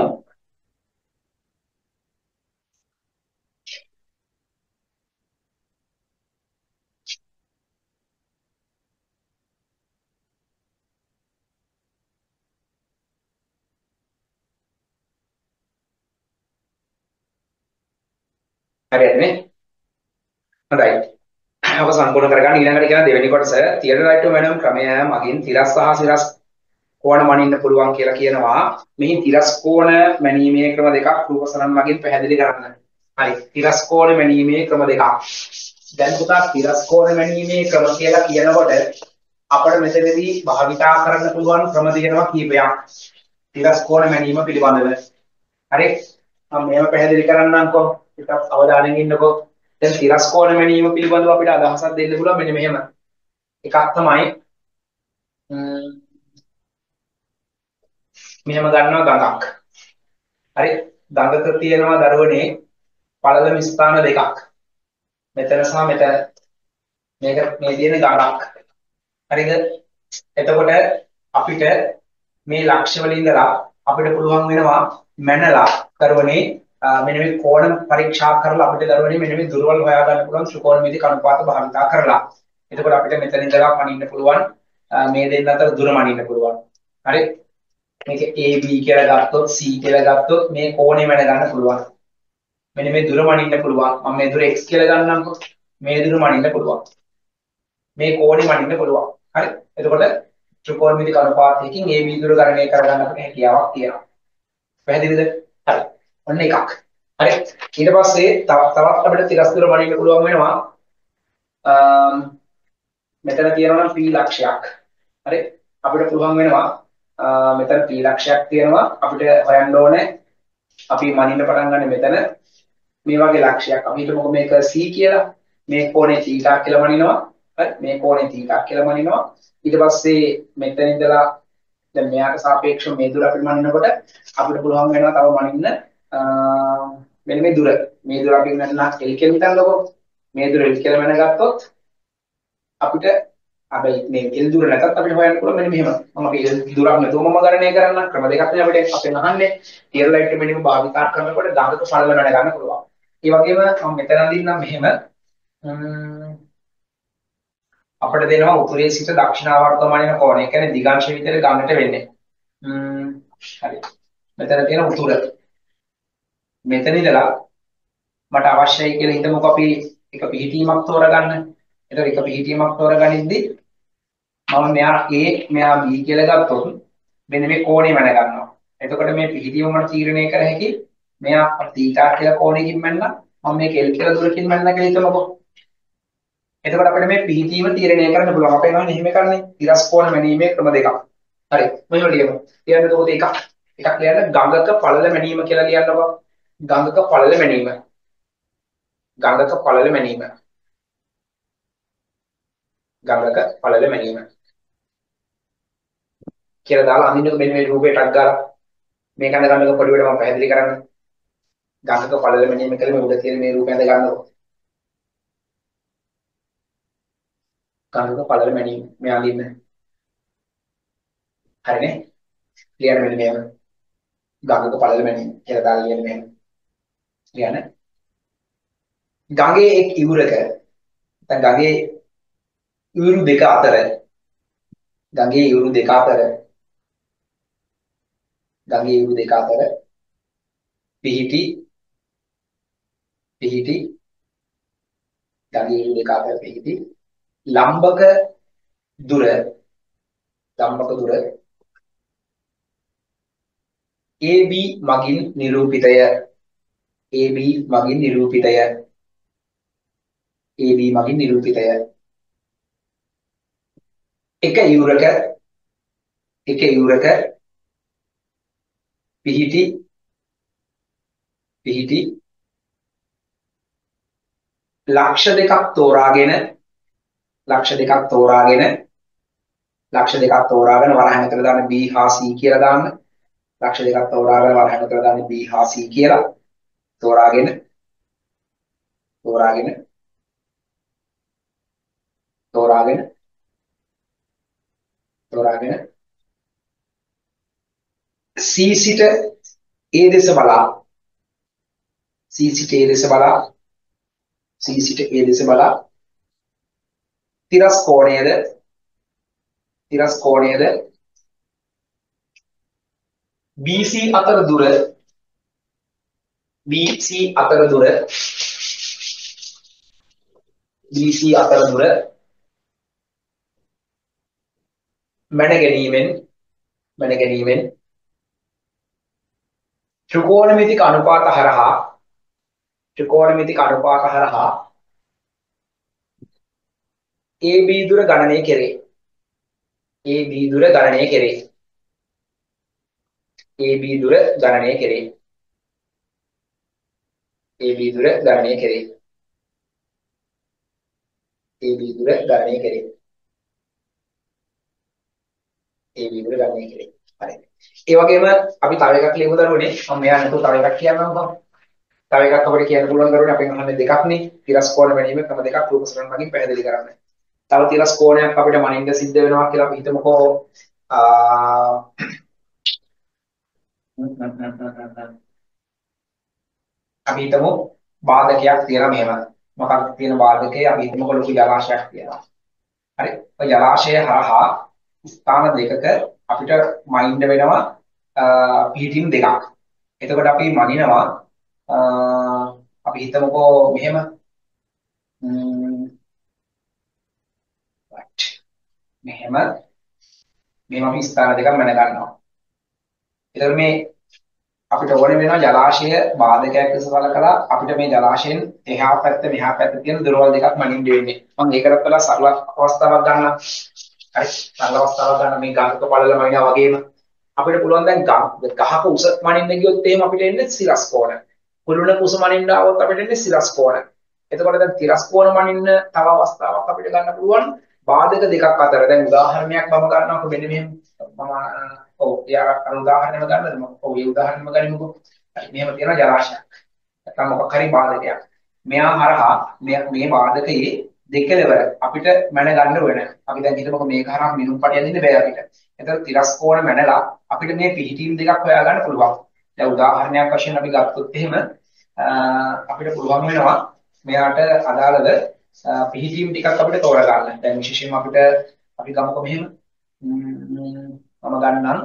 හරියට නේ? හොඳයි. අවසන් කරන කරගන්න ඊළඟට කියන දෙවෙනි කොටස තියටරයිට් වෙනම ක්‍රමය මගින් තිරස් සහ සිරස් කෝණ මනින්න පුළුවන් කියලා කියනවා. මෙහි තිරස් කෝණ මැනීමේ ක්‍රම දෙකක් රූප සරණ මගින් පැහැදිලි කරන්න. හරි. තිරස් කෝණ මැනීමේ ක්‍රම දෙකක්. දැන් පුතා තිරස් කෝණ මැනීමේ ක්‍රම කියලා කියනකොට අපිට මෙතනදී භාවිතා කරන්න පුළුවන් ක්‍රම දෙකක් කීපයක්. තිරස් කෝණ මැනීම පිළිබඳව. හරි. මම මේව පැහැදිලි කරන්නම්කෝ. ටිකක් අවධානයෙන් ඉන්නකෝ. දැන් තිරස් කෝණ මැනීම පිළිබඳව අපිට අදහසක් දෙන්න පුළුවන් මෙන්න මෙහෙම. එකක් තමයි මෙහෙම ගන්නවා ගඟක්. හරි. ගඟක තියෙනවා දරුවනේ පළලම ස්ථාන දෙකක්. මෙතන සහ මෙතන. මේක මේ තියෙන ගඟක්. හරිද? එතකොට අපිට මේ ලක්ෂ්‍ය වල ඉඳලා අපිට පුළුවන් වෙනවා මැනලා දරුවනේ මෙන්න මේ කෝණ පරීක්ෂා කරලා අපිට දරුවනේ මෙන්න මේ දුරවල් හොයා ගන්න පුළුවන් ත්‍රිකෝණමිති කණුපාත භාවිතා කරලා. එතකොට අපිට මෙතන ඉඳලා මනින්න පුළුවන් මේ දෙන්න අතර දුර මනින්න පුළුවන්. හරි? මේක AB කියලා ගත්තොත් C කියලා ගත්තොත් මේ කෝණය මැන ගන්න පුළුවන්. මෙන්න මේ දුර මනින්න පුළුවන්. මම මේ දුර x කියලා ගන්නම්කෝ. මේ දුර මනින්න පුළුවන්. මේ කෝණය මනින්න පුළුවන්. හරි? එතකොට ත්‍රිකෝණමිති කණුපාතයකින් AB දුර ගණනය කරගන්න අපිට හැකියාවක් තියෙනවා. පැහැදිලිද? හරි. ඔන්න එකක්. හරි. ඊට පස්සේ තවත් අපිට තිරස් දුර මනින්න පුළුවන් වෙනවා. මෙතන තියෙනවා නම් p ලක්ෂයක්. හරි? අපිට පුළුවන් වෙනවා මෙතන p ලක්ෂයක් තියෙනවා. අපිට හොයන්න ඕනේ අපි මනින්න පටන් ගන්න මෙතන මේ වගේ ලක්ෂයක්. අපි හිතමුකෝ මේක c කියලා. මේ කෝණේ θ කියලා මනිනවා. හරි? මේ කෝණේ θ කියලා මනිනවා. ඊට පස්සේ මෙතන ඉඳලා දැන් මෙයාට සාපේක්ෂව මේ දුර අපිට මනිනකොට අපිට පුළුවන් වෙනවා තව මනින්න මෙන්න මේ දුර. මේ දුර අපි මනින්න L කියලා හිතන්නකෝ. මේ දුර L කියලා මනගත්තොත් අපිට හැබැයි මේ L දුර නැතත් අපිට හොයන්න පුළුවන් මෙන්න මෙහෙම. මම අපි L දුරක් නැතුවම ගණනය කරන්න ක්‍රම දෙකක් නේ අපිට අපෙන් අහන්නේ. ටියර් ලයිට් මෙන්න භාවිතා කරනකොට දඟක පළල වැඩ ගන්න පුළුවන්. ඒ වගේම මම මෙතන දින්නම් මෙහෙම අපිට දෙනවා උතුරේ සිට දක්ෂිණාවර්තමාන වෙන කෝණය. ඒ කියන්නේ දිගංශ විතර ගන්නට වෙන්නේ. හරි. මෙතන තියෙන උතුර. මෙතන ඉඳලා මට අවශ්‍යයි කියලා හිතමුකෝ අපි එක පිහිටීමක් තෝරගන්න. එතකොට එක පිහිටීමක් තෝරගනිද්දී මම මෙයා B කියලා ගත්තොත් මෙන්න මේ කෝණය මැන ගන්නවා. එතකොට මේ පිහිටීම මට තීරණය කර හැකි මෙයා θ කියලා කෝණයකින් මැන්නා මම මේක L කියලා දුරකින් මැන්නා කියලා හිතමුකෝ. එතකොට අපිට මේ පිහිටීම තීරණය කරන්න පුළුවන්. අපේ නෝනේ එහෙම කරන්නේ තිරස් කෝණ මැනීමේ ක්‍රම දෙකක්. හරි. මෙහෙම ලියමු. ලියන්න එතකොට එකක් ලියන්න ගඟක පළල මැනීම කියලා ලියන්නකෝ. ගඟක පළල මැනීම. ගඟක පළල මැනීම. ගඟක පළල මැනීම. කියලා දාලා අඳින්නකො මෙන්න මේ රූපේ ටක් ගාලා මේක අඳ ගන්නකො පොඩි වෙලම පැහැදිලි කරන්න. ගඟක පළල මැනීම කියලා මේ උඩ තියෙන මේ රූපය අඳ ගන්නකො. ගඟක පළල මැනීම. මේ අඳින්න. හරිනේ? ලියන්න මෙන්න මේක. ගඟක පළල මැනීම කියලා දාලා ලියන්න මෙහෙම. ලියන්න. ගඟේ එක් ඉවුරක නැත්නම් ගඟේ ඉවුරු දෙක අතර පිහිටි ගඟේ ඉවුරු දෙක අතර පිහිටි ලම්බක දුර AB මගින් නිරූපිතය. AB මගින් නිරූපිතය. එක ඉවුරක පිහිටි ලක්ෂ දෙකක් තෝරාගෙන වරහන් ඇතුළට දාන්න B හා C කියලා දාන්න. ලක්ෂ දෙකක් තෝරාගෙන වරහන් ඇතුළට දාන්න B හා C කියලා තෝරාගෙන C සිට A දෙස බලා තිරස් කෝණයද BC අතර දුර මැන ගැනීමෙන් ත්‍රිකෝණමිතික අනුපාත හරහා AB දුර ගණනය කෙරේ. හරි. ඒ වගේම අපි තව එකක් ලියමු දරුවනේ. මම මෙයා නේද තව එකක් කියන්නම්. තව එකක් අපිට කියන්න පුළුවන් දරුවනේ අපෙන් අහන්නේ දෙකක් නේ. තිරස් කෝණ මැනීම ක්‍රම දෙකක් රූප සරණ මගින් පැහැදිලි කරන්න. තව තිරස් කෝණයක් අපිට මනින්න සිද්ධ වෙනවා කියලා අපි හිතමුකෝ. අපි හිතමු බාධකයක් තියෙනවා මෙහෙම. මොකක්ද තියෙන බාධකේ? අපි හිතමුකෝ ලොකු ජලාශයක් තියෙනවා. හරි. ඔය ජලාශය හරහා ස්ථාන දෙකක අපිට මයින්ඩ් වෙනවා පිහිටීම් දෙකක්. එතකොට අපි මනිනවා අපි හිතමුකෝ මෙහෙම මෙහෙම අපි ස්ථාන දෙකක් මැන ගන්නවා. එතකොට මේ අපිට ඕනේ වෙනවා ජලාශය බාධකයක් ලෙස බලකලා අපිට මේ ජලාශයෙන් එහා පැත්ත මෙහා පැත්ත තියෙන දොරවල් දෙකක් මනින්න වෙන්නේ. මම ඒකටත් වඩා සරල අවස්ථාවක් ගන්නවා. හරි. සරල අවස්ථාවක් ගන්න මේ ගඟක පළල මනිනා වගේම අපිට පුළුවන් දැන් ගහක උස මනින්න ගියොත් එහෙම අපිට එන්නේ සිරස් කෝණ. කුළුණක උස මනින්න ආවොත් අපිට එන්නේ සිරස් කෝණ. එතකොට දැන් තිරස් කෝණ මනින්න තව අවස්ථාවක් අපිට ගන්න පුළුවන් බාධක දෙකක් අතර. දැන් උදාහරණයක් මම ගන්නකො මෙන්න මෙහෙම මම යාර උදාහරණයක් ගන්නද මම ඒ උදාහරණෙම ගනිමුකෝ. හරි මෙහෙම තියෙන ජලාශයක්. නැත්නම් මොකක් හරි බාධකයක්. මෙයා හරහා මේ බාධකයේ දෙකලවර අපිට මැන ගන්න වෙන. අපි දැන් හිතමුකෝ මේක හරහා මිනුම් පටියක් දෙන්න බෑ අපිට. එතකොට තිරස් කෝණ මැනලා අපිට මේ පිහිටීම් දෙකක් හොයාගන්න පුළුවන්. දැන් උදාහරණයක් වශයෙන් අපි ගත්තොත් එහෙම අපිට පුළුවන් වෙනවා මෙයාට අදාළව පිහිටීම් ටිකක් අපිට තෝරා ගන්න. දැන් විශේෂයෙන්ම අපිට අපි ගමුකෝ මෙහෙම මම ගන්නම්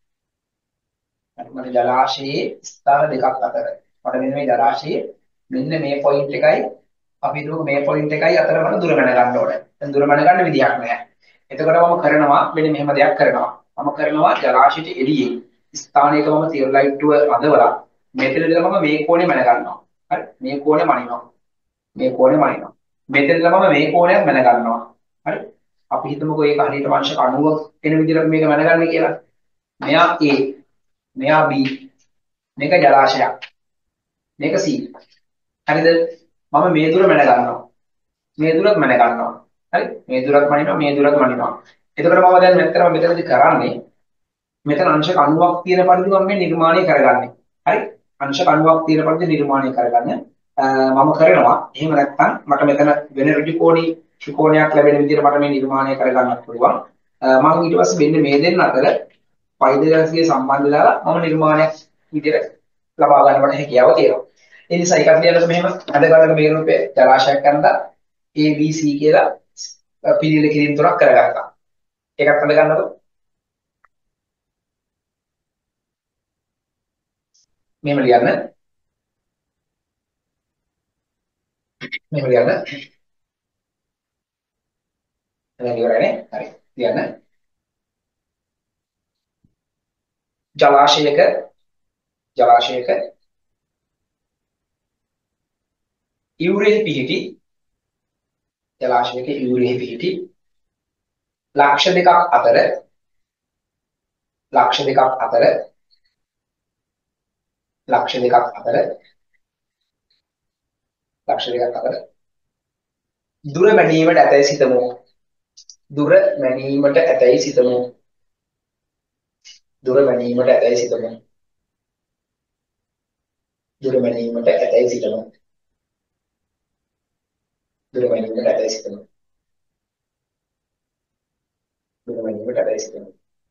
මට ජලාශයේ ස්ථාන දෙකක් අතර මට මෙන්න මේ ජලාශයේ මෙන්න මේ පොයින්ට් එකයි අපි හිතමු මේ පොයින්ට් එකයි අතර මට දුර මැන ගන්න ඕනේ. දැන් දුර මැන ගන්න විදියක් නැහැ. එතකොට මම කරනවා මෙන්න මෙහෙම දෙයක් කරනවා. මම කරනවා ජලාශයට එළියේ ස්ථානයක මම තියරලයිට්ටුව අදවලා මෙතන ඉඳලා මම මේ කෝණය මැන ගන්නවා. හරි මේ කෝණය මනිනවා. මේ කෝණය මනිනවා. මෙතන ඉඳලා මම මේ කෝණයක් මැන ගන්නවා. හරි අපි හිතමුකෝ ඒක හරියට වංශක 90ක් එන විදිහට මේක මැනගන්නේ කියලා. මෙයා A මෙයා B මේක ජලාශයක් මේක C හරිද මම මේ දුර මැන ගන්නවා මේ දුරත් මැන ගන්නවා හරි මේ දුරත් මනිනවා මේ දුරත් මනිනවා එතකොට මම දැන් මෙතන මෙතනදි කරන්නේ මෙතන අංශක 90ක් තියෙන පරිදි මම මේ නිර්මාණය කරගන්නේ හරි අංශක 90ක් තියෙන පරිදි නිර්මාණය කරගන්න මම කරනවා එහෙම නැත්නම් මට මෙතන වෙන ඍජු කෝණී ත්‍රිකෝණයක් ලැබෙන විදිහට මට මේ නිර්මාණය කරගන්නත් පුළුවන් මම ඊට පස්සේ මෙන්න මේ දෙන්න අතර පයිදගස්ගේ සම්බන්ධ දාලා මම නිර්මාණයක් විදිහට ලබා ගන්නවට හැකියාව තියෙනවා. ඒ නිසා එකක් ලියනකොට මෙහෙම අද ගන්නක මේ රූපේ ජලාශයක් ගන්නවා ABC කියලා පිළිල කිරීම තුනක් කරගත්තා. එකක් අද ගන්නකො මෙහෙම ලියන්න. මෙහෙම ලියන්න. දැන් ඉවරයිනේ. හරි. ලියන්න. ජලාශයක ඉවුරෙහි පිහිටි ජලාශයක ඉවුරෙහි පිහිටි ලක්ෂ දෙකක් අතර ලක්ෂ දෙකක් අතර ලක්ෂ දෙකක් අතර ලක්ෂ දෙකක් අතර දුර මැනීමට ඇතැයි සිතමු. දුර මැනීමට ඇතැයි සිතමු. දුර මැනීමට ඇතැයි සිතමු. දුර මැනීමට ඇතැයි සිතමු. දුර මැනීමට ඇතැයි සිතමු. දුර මැනීමට ඇතැයි සිතමු.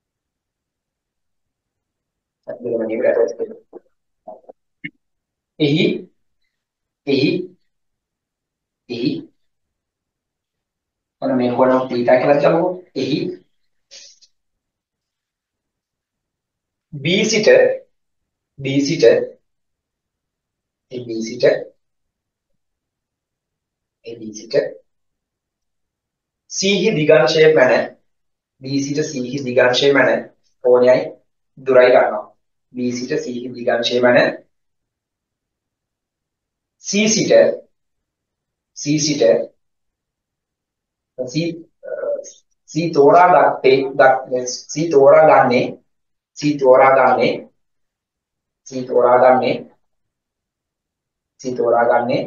දුර මැනීමට ඇතැයි සිතමු. එහි එහි එහි ඔන්න මේ කොටම θ කියලා ගමුකෝ. එහි B සිට B සිට B සිට B සිට C හි දිගංශය මැන B සිට C හි දිගංශය මැන කෝණයයි දුරයි ගන්නවා. B සිට C හි දිගංශය මැන C සිට C සිට C තෝරාගත්තේ C තෝරාගන්නේ C තෝරාගන්නේ C තෝරාගන්නේ C තෝරාගන්නේ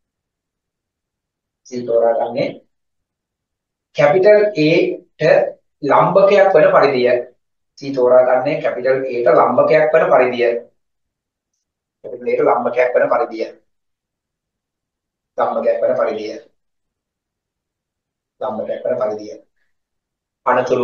C තෝරාගන්නේ කැපිටල් A ට ලම්බකයක් වන පරිදිය C තෝරාගන්නේ කැපිටල් A ට ලම්බකයක් වන පරිදිය කැපිටල් A ට ලම්බකයක් වන පරිදිය ලම්බකයක් වන පරිදිය ලම්බකයක් වන පරිදිය අනතුරුව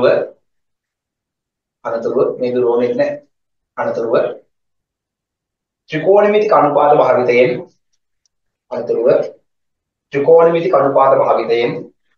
මේ දුරෝනේ නැහැ අනතුරුව ත්‍රිකෝණමිතික අනුපාත භාවිතයෙන් අනතුරුව ත්‍රිකෝණමිතික අනුපාත භාවිතයෙන්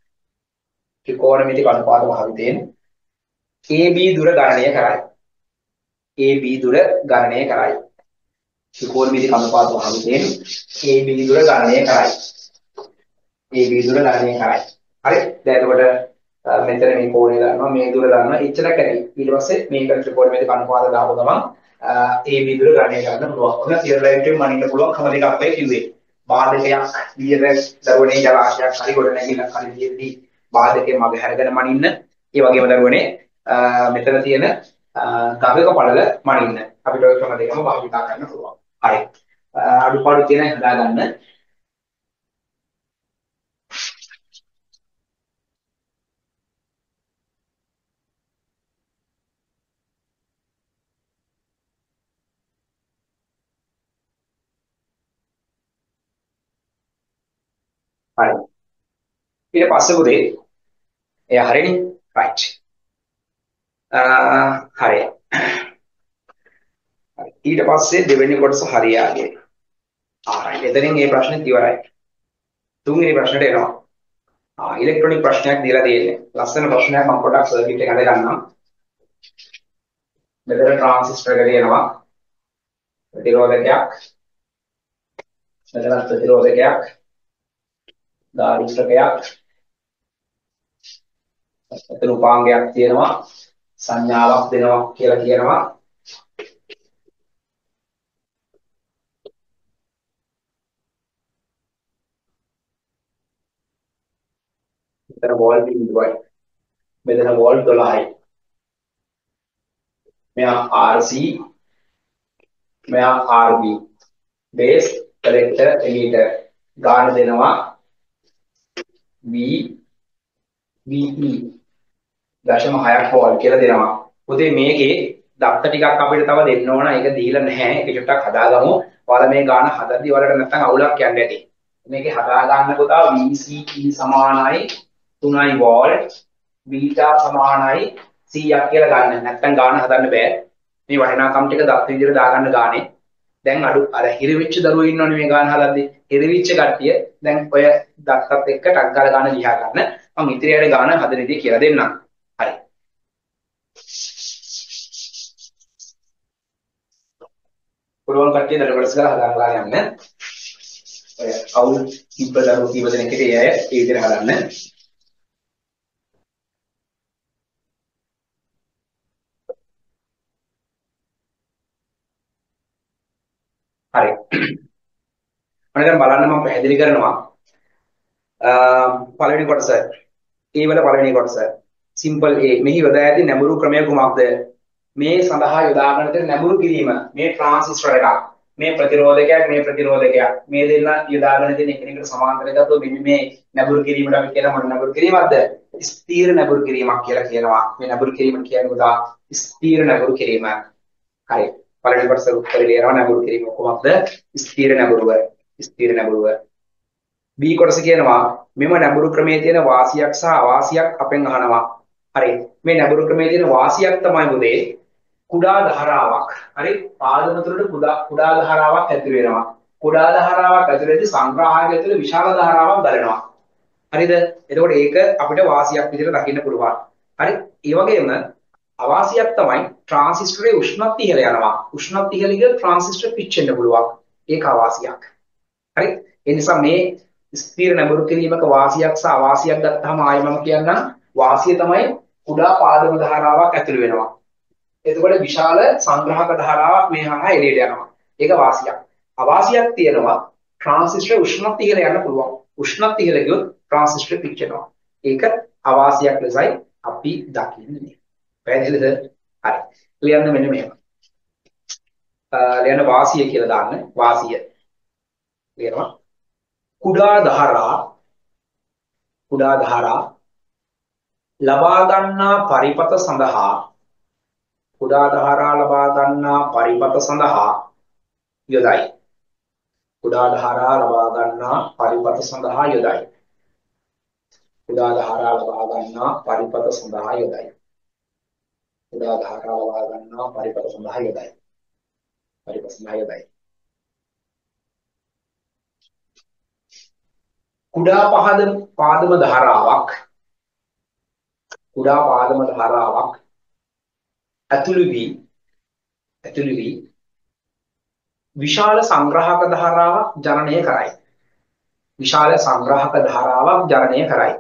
AB දුර ගණනය කරයි. AB දුර ගණනය කරයි. ත්‍රිකෝණමිතික අනුපාත භාවිතයෙන් AB දුර ගණනය කරයි. AB දුර ගණනය කරයි. හරි. දැන් එතකොට මෙතන මේ කෝණය ගන්නවා මේ දුර ගන්නවා එච්චර කරේ. ඊට පස්සේ මේක ත්‍රිකෝණමිතික අනුපාත දාපුව ගමන් AB දුර ගණනය කරන්න පුළුවන්. ඔන්න තියරලයිට් එක මනින්න පුළුවන් කම දෙකක් වෙයි කිව්වේ. බාධකයක් විදියට දරුවනේ ජලාශයක් හරි ගොඩ නැගිලා හරි විදියදී බාධකයේ මග හැරගෙන මනින්න. ඒ වගේම දරුවනේ මෙතන තියෙන ගගක පළල මනින්න. අපිට ඔය ක්‍රම දෙකම භාවිතා කරන්න පුළුවන්. හරි. අඩුපාඩු තියෙන හදාගන්න. හරි. ඊට පස්සේ පුතේ එයා හරිනේ. right. හරි. ඊට පස්සේ දෙවෙනි කොටස හරියාගේ. right. එතනින් මේ ප්‍රශ්නේ ඉවරයි. තුන්වෙනි ප්‍රශ්නට එනවා. ඉලෙක්ට්‍රොනික ප්‍රශ්නයක් දීලා තියෙන්නේ. ලස්සන ප්‍රශ්නයක් මම පොඩ්ඩක් සර්කිට් එක හද ගන්නම්. මෙතන ට්‍රාන්සිස්ටර් එක තියෙනවා. ප්‍රතිරෝධකයක්. මෙතන ප්‍රතිරෝධකයක්. ධාරිෂ්ඨකයක්. මෙතන උපාංගයක් තියෙනවා. සංඥාවක් දෙනවා කියලා කියනවා. මෙතන වෝල්ට් බිඳුවයි. මෙතන වෝල්ට් 12යි. මෙයා RC මෙයා RB බේස් කලෙක්ටර් එමිටර් ගාන දෙනවා V VE 0.6ක් වෝල්ට් කියලා දෙනවා. පුතේ මේකේ දත්ත ටිකක් අපිට තව දෙන්න ඕන. ඒක දීලා නැහැ. ඒක චුට්ටක් හදාගමු. ඔයාලා මේ ගාන හදද්දි ඔයාලට නැත්තම් අවුලක් යන්න ඇති. මේකේ හදා ගන්න පුතා VCE සමානයි 3යි වෝල්ට් බීටා සමානයි 100ක් කියලා ගන්න. නැත්තම් ගාන හදන්න බෑ. මේ වටිනාකම් ටික දත්ත විදිහට දාගන්න ගානේ. දැන් අඩු අර හිරවිච්ච දරුවෝ ඉන්නවනේ මේ ගාන හදද්දි. හිරවිච්ච කට්ටිය දැන් ඔය දත්තත් එක්ක ටක් ගාලා ගාන ලියා ගන්න. මම ඉතිරියට ගාන හදන විදිහ කියලා දෙන්නම්. හරි. පුළුවන් කට්ටිය දඩ කොටස් කරලා හදාගලා යන්න. ඔය අවුල් කිව්ව දරුවෝ කීප දෙනෙක්ට ඒ අය ඒ විදිහට හදන්න. හරි. මම දැන් බලන්න මම පැහැදිලි කරනවා. පළවෙනි කොටස. ඒ වල පළවෙනි කොටස. Simple A. මෙහි යොදා ඇති නැඹුරු ක්‍රමය කුමක්ද? මේ සඳහා යොදා ගන්න තියෙන නැඹුරු කිරීම මේ ට්‍රාන්සිස්ටර් එකක්. මේ ප්‍රතිරෝධකයක් මේ ප්‍රතිරෝධකයක්. මේ දෙන්න යොදාගෙන තියෙන එකිනෙකට සමාන්තර ගත්තොත් මෙන්න මේ නැඹුරු කිරීමට අපි කියන මොන නැඹුරු කිරීමක්ද? ස්ථීර නැඹුරු කිරීමක් කියලා කියනවා. මේ නැඹුරු කිරීම කියන්නේ උදා ස්ථීර නැඹුරු කිරීම. හරි. පළවෙනි කොටස උත්තරේ ලියනවා නැඹුරු කිරීම කොහොමද? ස්ථීර නැඹුරුව. ස්ථීර නැඹුරුව. B කොටස කියනවා මෙම නැඹුරු ක්‍රමයේ තියෙන වාසියක් සහ අවාසියක් අපෙන් අහනවා. හරි. මේ නැඹුරු ක්‍රමයේ තියෙන වාසියක් තමයි මුදේ කුඩා ධාරාවක්. හරි. පාදම තුළට කුඩා ධාරාවක් ඇතුල් වෙනවා. කුඩා ධාරාවක් ඇතුල් වෙද්දී සංග්‍රහය ඇතුළේ විශාල ධාරාවක් බලනවා. හරිද? එතකොට ඒක අපිට වාසියක් විදිහට දකින්න පුළුවන්. හරි. ඒ වගේම අවාසියක් තමයි ට්‍රාන්සිස්ටරේ උෂ්ණත්වය ඉහළ යනවා. උෂ්ණත්වය ඉහළ ගියොත් ට්‍රාන්සිස්ටර් පිච්චෙන්න පුළුවන්. ඒක අවාසියක්. හරි. ඒ නිසා මේ ස්ථිර නැඹුරු කිරීමක වාසියක් සහ අවාසියක් ගත්තාම ආයෙ මම කියන්නම් වාසිය තමයි කුඩා පාදම ධාරාවක් ඇතුළු වෙනවා. එතකොට විශාල සංග්‍රහක ධාරාවක් මේ හරහා එළියට යනවා. ඒක වාසියක්. අවාසියක් තියෙනවා ට්‍රාන්සිස්ටර් උෂ්ණත්වය ඉහළ යන්න පුළුවන්. උෂ්ණත්වය ඉහළ ගියොත් ට්‍රාන්සිස්ටර් පිච්චෙනවා. ඒක අවාසියක් ලෙසයි අපි දකින්නේ. පැහැදිලිද? හරි. ලියන්න මෙන්න මෙහෙම. ලියන්න වාසිය කියලා දාන්න. වාසිය. ලියනවා. කුඩා ධාරා ලබා ගන්නා පරිපත සඳහා කුඩා ධාරා ලබා ගන්නා පරිපත සඳහා යොදයි. කුඩා ධාරා ලබා ගන්නා පරිපත සඳහා යොදයි. කුඩා ධාරා ලබා ගන්නා පරිපත සඳහා යොදයි. කුඩා ධාරා ලබා ගන්නා පරිපත සඳහා යොදයි. පරිපත සඳහා යොදයි. කුඩා පාදම ධාරාවක් ඇතුළු වී විශාල සංග්‍රහක ධාරාවක් ජනනය කරයි. විශාල සංග්‍රහක ධාරාවක් ජනනය කරයි.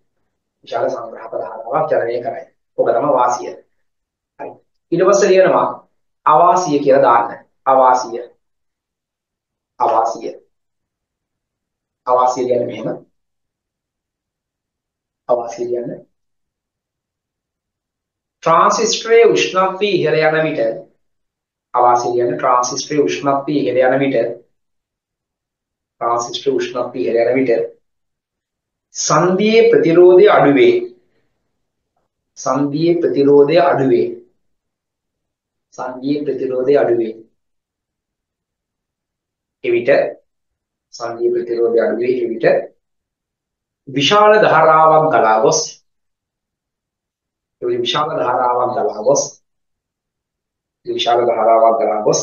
ඔක තමයි වාසිය. හරි. ඊට පස්සේ ලියනවා අවාසිය කියලා දාන්න. අවාසිය කියන්නේ මෙහෙම. අවාසිය කියන්නේ ට්‍රාන්සිස්ටරයේ උෂ්ණත්වය ඉහළ යන විට අවාසිය කියන්නේ ට්‍රාන්සිස්ටරයේ උෂ්ණත්වය ඉහළ යන විට සංදියේ ප්‍රතිරෝධය අඩු වේ. එවිට විශාල ධාරාවක් ගලා ගොස්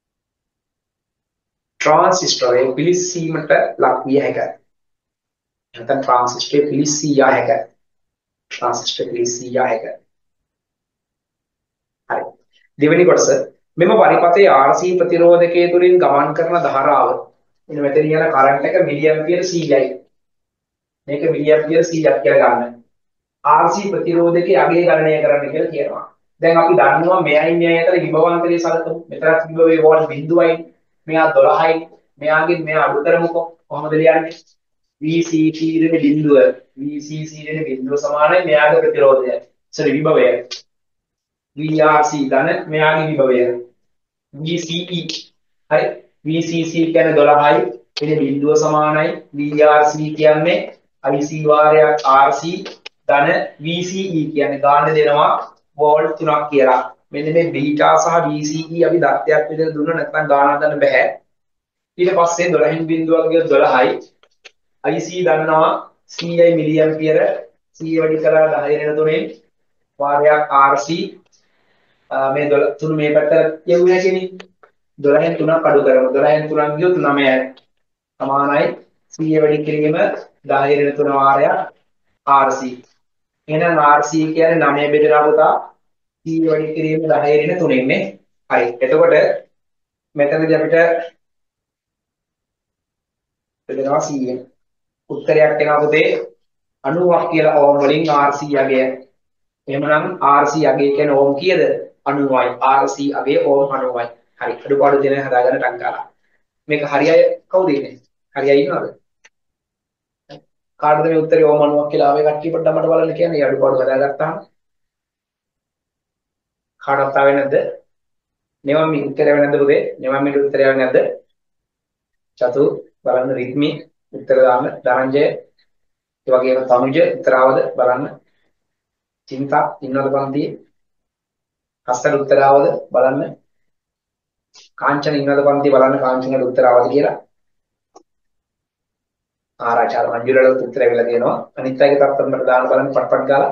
ට්‍රාන්සිස්ටරයේ පිළිස්සීමට ලක් විය හැකියි. නැත්නම් ට්‍රාන්සිස්ටර් පිළිස් 100 හැක. ට්‍රාන්සිස්ටර් පිළිස් 100 හැක. හරි. දෙවෙනි කොටස මෙම පරිපථයේ RC ප්‍රතිරෝධකයේ තුලින් ගමන් කරන ධාරාව මෙන්න මෙතන යන කරන්ට් එක මිලි ඇම්පියර 100යි. මේක මිලි ඇම්පියර 100ක් කියලා ගන්න. RC ප්‍රතිරෝධකයේ අගය ගණනය කරන්න කියලා කියනවා. දැන් අපි දන්නවා මෙයයි මෙයයි අතර විභවාන්තරය සලකමු. මෙතනත් විභවයේ වෝල්ට් 0යි. මෙයා 12යි. මෙයාගෙන් මෙයා අඩු කරමුකෝ. කොහොමද ලියන්නේ? VCC නේ බිඳුව. VCC නේ බිඳුව සමානයි මෙයාගේ ප්‍රතිරෝධය. සරි විභවය. VRC ධන මෙයාගේ විභවය. VCE හරි. VCC කියන්නේ 12යි. එනේ බිඳුව සමානයි. VRC කියන්නේ IC වාරයක් RC ධන VCE කියන්නේ ගාන්න දෙනවා වෝල්ට් 3ක් කියලා. මෙන්න මේ බීටා සහ VCE අපි දත්තයක් විදිහට දුන්න නැත්නම් ගානක් ගන්න බෑ. ඊට පස්සේ 12න් බිඳුවක් ගියොත් 12යි. IC දන්නවා 100යි මිලි ඇම්පියර 100 වැඩි කරලා 10 වෙන තුනෙන් වාරයක් RC මේ 3 මේ පැත්තට යවුවා කියන්නේ 12න් 3ක් අඩු කරමු 12න් 3ක් ගියොත් 9යි සමානයි 100 වැඩි කිරීම 10 වෙන 3 වාරයක් RC එහෙනම් RC කියන්නේ 9 බෙදලා පුතා 100 වැඩි කිරීම 10 වෙන 3න් නේ හරි එතකොට මෙතනදී අපිට බෙදනවා 100 උත්තරයක් එනවා පුතේ 90ක් කියලා ඕම් වලින් RC යගය. එහෙමනම් RC යගය කියන්නේ ඕම් කීයද? 90යි. RC යගය ඕම් 90යි. හරි. අඩුපාඩු දෙන හදාගන්න ටංකාලා. මේක හරියයි කවුද ඉන්නේ? හරියයි ඉන්නවද? කාටද මේ උත්තරේ ඕම් 90ක් කියලා ආවේ කට්ටිය පොඩ්ඩක් මට බලන්න කියන්නේ. අඩුපාඩු හදාගත්තාම කාටවත් ආවේ නැද්ද? නෙවම් මි උත්තරය ආවේ නැද්ද පුතේ? නෙවම් මිට උත්තරය ආවේ නැද්ද? චතු බලන්න රිද්මි උත්තර දාන්න. ධනංජය ඒ වගේම තනුජ උත්තරාවද බලන්න. චින්තා ඉන්නවද පන්තියේ? හස්තට උත්තරාවද බලන්න. කාංචන ඉන්නවද පන්තියේ බලන්න කාංචනට උත්තරාවද කියලා. ආරාචාර මංජුලට උත්තර වෙලා තියෙනවා. අනිත් අයගේ තත්ත්වෙ මට දාන්න බලන්න පට්පට් ගාලා.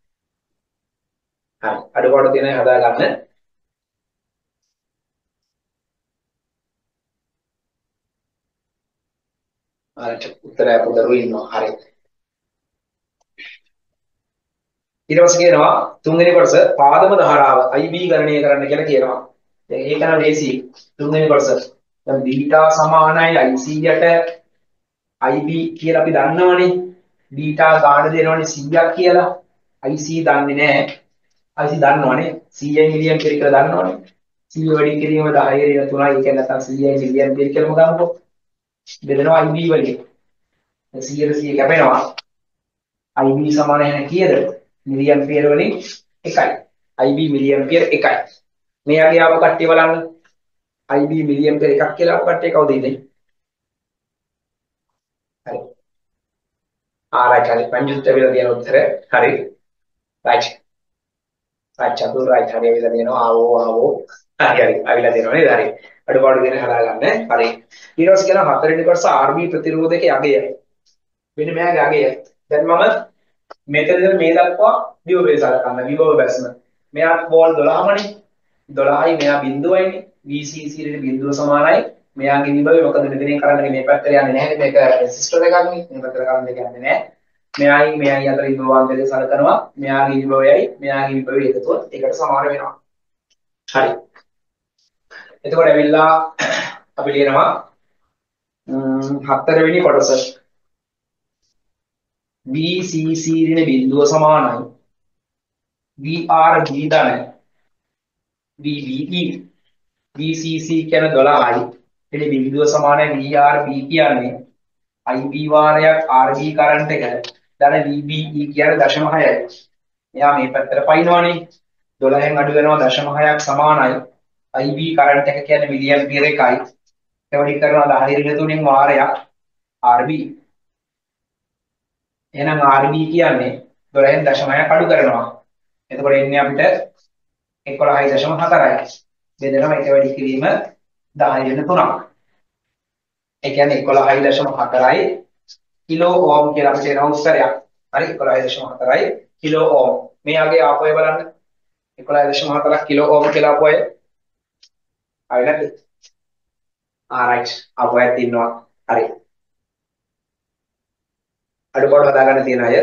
හරි. අඩුපාඩු තියෙන අය හදා ගන්න. ආරාචාර උත්තරය පොදරු ඉන්නවා. හරි. ඊට පස්සේ කියනවා තුන්වෙනි කොටස පාදම ධාරාව IB ගණනය කරන්න කියලා කියනවා. දැන් ඒක නම් ලේසි. තුන්වෙනි කොටස. දැන් බීටා සමානයි IC යට IB කියලා අපි දන්නවනේ. බීටා ගාණ දෙනවනේ 100ක් කියලා. IC දන්නේ නැහැ. IC දන්නවනේ 100 මිලියන් කියලා දන්නවනේ. 100 වැඩි කිරීම 10 3යි. ඒ කියන්නේ නැත්නම් 100 මිලියන් කියලාම ගන්නකො. බෙදෙනවා IB වලින්. 100 100 කැපෙනවා. IB සමාන වෙන කීයද? මිලි ඇම්පියර වලින් 1යි. IB මිලි ampere 1යි. මෙයාගේ ආපු කට්ටිය බලන්න. IB මිලි ඇම්පියර 1ක් කියලා ආපු කට්ටිය කවුද ඉන්නේ? හරි. ආරයි හරි. පංචුත්ත වේලා දෙන උත්තර හරි. රයිට්. රයිට් චතුර් රයිට් හරි වේලා දෙනවා. ආවෝ. හරි හරි. අවිලා දෙනවා නේද? හරි. අඩුපාඩු දෙන හදාගන්න. හරි. ඊට පස්සේ කියන හතරවෙනි කොටස RB ප්‍රතිරෝධකයේ අගය. මෙන්න මෙයාගේ අගය. දැන් මම මෙතනද මේ දක්වා විභවය සලකන්න විභව බැස්ම. මෙයා බෝල් 12මනේ. 12යි මෙයා බිඳුවයිනේ. VCC නේ බිඳුව සමානයි. මෙයාගේ විභවය මොකද මෙතනින් කරන්නේ මේ පැත්තට යන්නේ නැහැ මේක රෙසිස්ටර් එකක් නේ. මේ පැත්තට කරන්න දෙයක් යන්නේ නැහැ. මෙයයි අතර විභවාන්තරය සලකනවා. මෙයාගේ විභවයයි මෙයාගේ විභවය එකතුව ඒකට සමාන වෙනවා. හරි. එතකොට ඇවිල්ලා අපි ලියනවා හතරවෙනි කොටස VCC ඍණ බිඳුව සමානයි VRB ධන VBE VCC කියන 12යි එනි බිඳුව සමානයි VRB කියන්නේ IB වාරයක් RB කරන්ට් එක ධන VBE කියන්නේ 0.6යි. එයා මේ පැත්තට පයින්නවනේ 12න් අඩු වෙනවා 0.6ක් සමානයි IB කරන්ට් එක කියන්නේ මිලි ඇම්පියර 1යි. එවැනි කරනවා 10 ඍණ 3න් වාරයක් RB එහෙනම් RB කියන්නේ 12න් 0.6ක් අඩු කරනවා. එතකොට එන්නේ අපිට 11.4යි. බෙදෙනවා එක වැඩි කිරීම 10 වෙන 3ක්. ඒ කියන්නේ 11.4යි කිලෝ ඕම් කියලා අපිට එන උත්තරයක්. හරි 11.4යි කිලෝ ඕම්. මෙයාගේ ආපය බලන්න. 11.4ක් කිලෝ ඕම් කියලා ආපය. හරි නැද්ද? ආ රයිට්. ආපයත් ඉන්නවා. හරි. අඩුපාඩු හදාගන්න තියෙන අය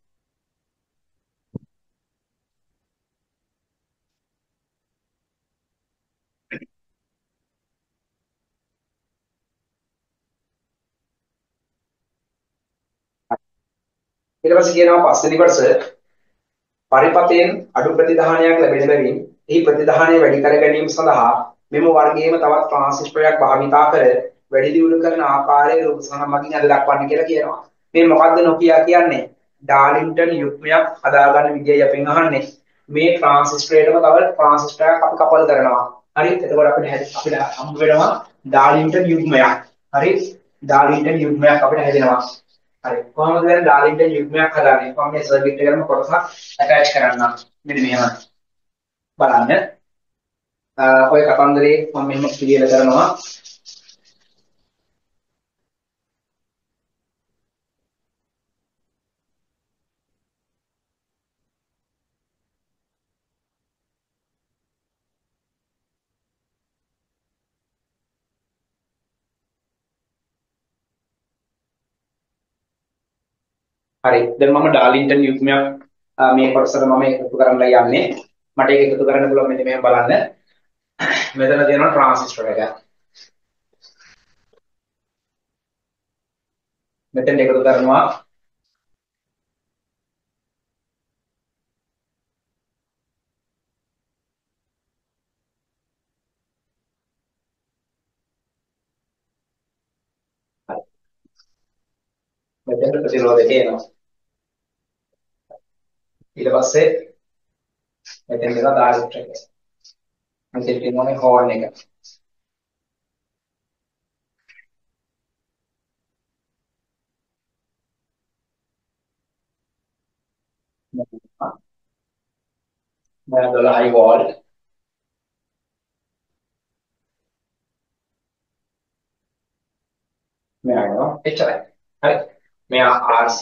ඊට පස්සේ කියනවා පස්වෙනි කොටස පරිපතයෙන් අඩු ප්‍රතිධානයක් ලැබෙන බැවින් එහි ප්‍රතිධානය වැඩි කර ගැනීම සඳහා මෙම වර්ගයේම තවත් ට්‍රාන්සිස්ටරයක් භාවිතා කර වැඩි දියුණු කරන ආකාරයේ රූප සටහන මගින් අද දක්වන්න කියලා කියනවා. මේ මොකද්ද නොකියා කියන්නේ? ඩාර්ලින්ටන් යුග්මයක් හදාගන්න විදියයි අපෙන් අහන්නේ. මේ ට්‍රාන්සිස්ටරේටම තව ට්‍රාන්සිස්ටරයක් අපි කපල් කරනවා. හරි? එතකොට අපිට හම්බ වෙනවා ඩාර්ලින්ටන් යුග්මයක්. හරි? ඩාර්ලින්ටන් යුග්මයක් අපිට හැදෙනවා. හරි කොහොමද දැන් ඩාර්ලින්ටන් යුග්මයක් හදාගන්නේ? මම මේ සර්කිට් එකකටම කොටසක් ඇටච් කරන්නම්. මෙන්න මෙහෙම බලන්න. ඔය කතන්දරේ මම මෙහෙම ක්ලියර් කරනවා. හරි දැන් මම ඩාර්ලින්ටන් යුග්මයක් මේ කොටසට මම එකතු කරන්න යන්නේ. මට ඒක එකතු කරන්න පුළුවන් මෙන්න මෙහෙම බලන්න. මෙතන තියෙනවා ට්‍රාන්සිස්ටර් එක. මෙතෙන් එකතු කරනවා. හරි. මෙතෙන් ප්‍රතිරෝධය එනවා. ඊට පස්සේ මෙතෙන් දෙනවා ඩාර්ලින්ටන් එක. මෙතෙන් තියෙනවා හෝන් එක. දැන් 12යි වෝල්ට්. මෙයා එනවා. එච්චරයි. හරි. මෙයා RC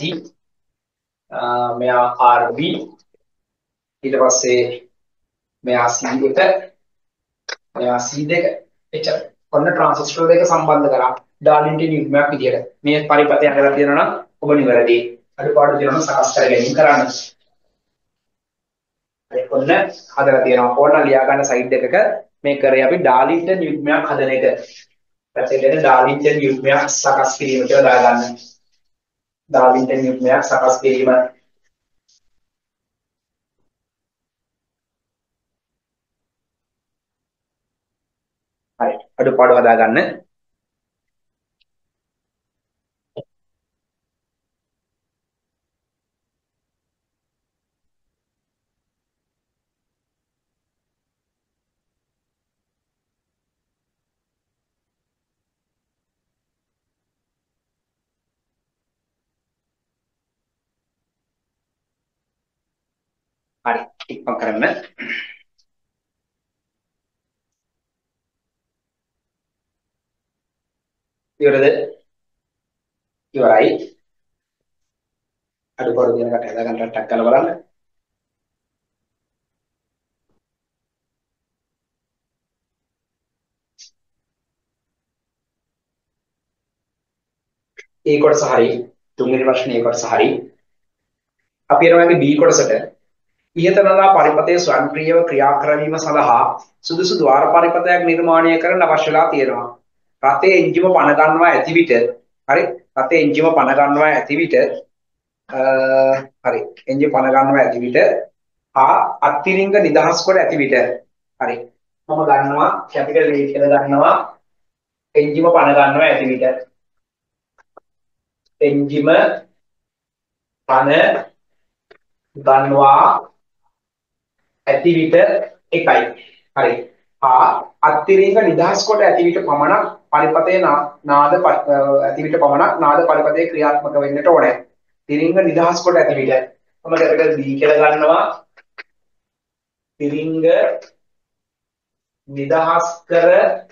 මෙයා RB ඊට පස්සේ මෙයා C1 මෙයා C2 එච්චරයි. ඔන්න ට්‍රාන්සිස්ටර් දෙක සම්බන්ධ කරා ඩාර්ලින්ටන් යුග්මයක් විදියට. මේ පරිපතය හදලා තියෙනවා නම් ඔබ නිවැරදි. අඩුපාඩු තියෙනවා නම් සකස් කර ගැනීම කරන්න. හරි ඔන්න හදලා තියෙනවා. ඕන ලියා ගන්න සයිඩ් එකක මේ කරේ අපි ඩාර්ලින්ටන් යුග්මයක් හදන එක. පැත්තේ ඩාර්ලින්ටන් යුග්මයක් සකස් කිරීම කියලා දාගන්න. ඩාර්ලින්ටන් යුග්මයක් සකස් කිරීම. හරි අඩුපාඩු හදාගන්න. හරි ඉක්මන් කරන්න. ඉවරද? ඉවරයි. අඩුපාඩු තියෙන කට හදාගන්න ටක් කරලා බලන්න. ඒ කොටස හරි. තුන්වෙනි ප්‍රශ්නේ ඒ කොටස හරි. අපි යනවා B කොටසට. ඉහතනලා පරිපතයේ ස්වයංක්‍රීයව ක්‍රියා කරවීම සඳහා සුදුසු ద్వාර පරිපතයක් නිර්මාණය කරන්න අවශ්‍යලා තියෙනවා. රතේ එන්ජිම පණ ගන්නවා ඇති විට හරි රතේ එන්ජිම පණ ගන්නවා ඇති විට හරි එන්ජිම පණ ගන්නවා ඇති විට අත්තිරිංග නිදහස් කොට ඇති විට හරි මම ගන්නවා කැපිටල් A කියලා ගන්නවා එන්ජිම පණ ගන්නවා ඇති විට එන්ජිම පණ ගන්නවා ඇති විට එකයි හරි අත්තිරිංග නිදහස් කොට ඇති විට පමණක් පරිපතේ නාද ඇති විට පමණක් නාද පරිපතේ ක්‍රියාත්මක වෙන්නට ඕනේ. තිරිංග නිදහස් කොට ඇති විට මම කැපිටල් B කියලා ගන්නවා. තිරිංග නිදහස් කර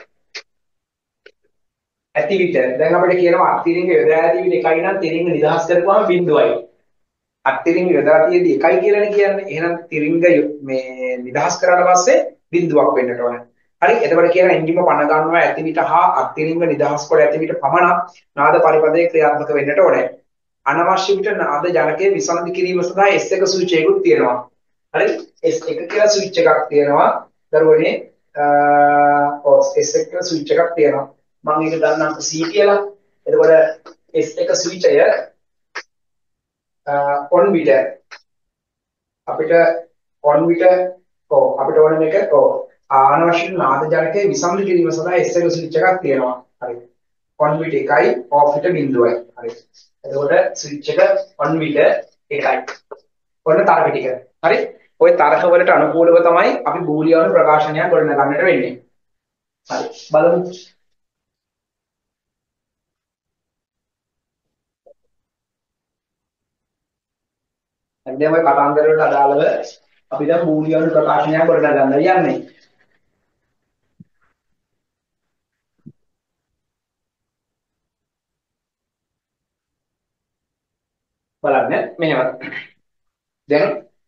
ඇති විට දැන් අපිට කියනවා අත්තිරිංග යොදා ඇති විට එකයි නම් තිරිංග නිදහස් කරපුවාම බිඳුවයි. අත්තිරිංග යොදා තියෙද්දි එකයි කියලානේ කියන්නේ. එහෙනම් තිරිංග මේ නිදහස් කරාට පස්සේ බිඳුවක් වෙන්නට ඕනේ. හරි එතකොට කියන එන්ජිම පණ ගන්නවා ඇති විට හා අත්තිරිංග නිදහස් කොට ඇති විට පමණක් නාද පරිපදයේ ක්‍රියාත්මක වෙන්නට ඕනේ. අනවශ්‍ය විට නාද ජනකයේ විසන්ධි කිරීම සඳහා S1 ස්විච් එකකුත් තියෙනවා. හරි? S1 කියලා ස්විච් එකක් තියෙනවා. දරුවනේ S1 කියලා ස්විච් එකක් තියෙනවා. මම ඒක දන්නම් C කියලා. එතකොට S1 ස්විචය on විට අපිට on විට අපිට ඕන මේක අනවශ්‍ය නාද ජනකයේ විසන්ධි කිරීම සඳහා S1 ස්විච් එකක් තියෙනවා. හරි. on විට 1යි off විට 0යි. හරි. එතකොට ස්විච් එක on විට 1යි. ඔන්න තරක ටික. හරි. ওই තරක වලට අනුකූලව තමයි අපි බූලියානු ප්‍රකාශනයක් ගොඩනගන්නට වෙන්නේ. හරි. බලමු. දැන් ওই කතාන්දර වලට අදාළව අපි දැන් බූලියානු ප්‍රකාශනයක් ගොඩනගන්න යන්නේ. බලන්න මෙහෙම. දැන්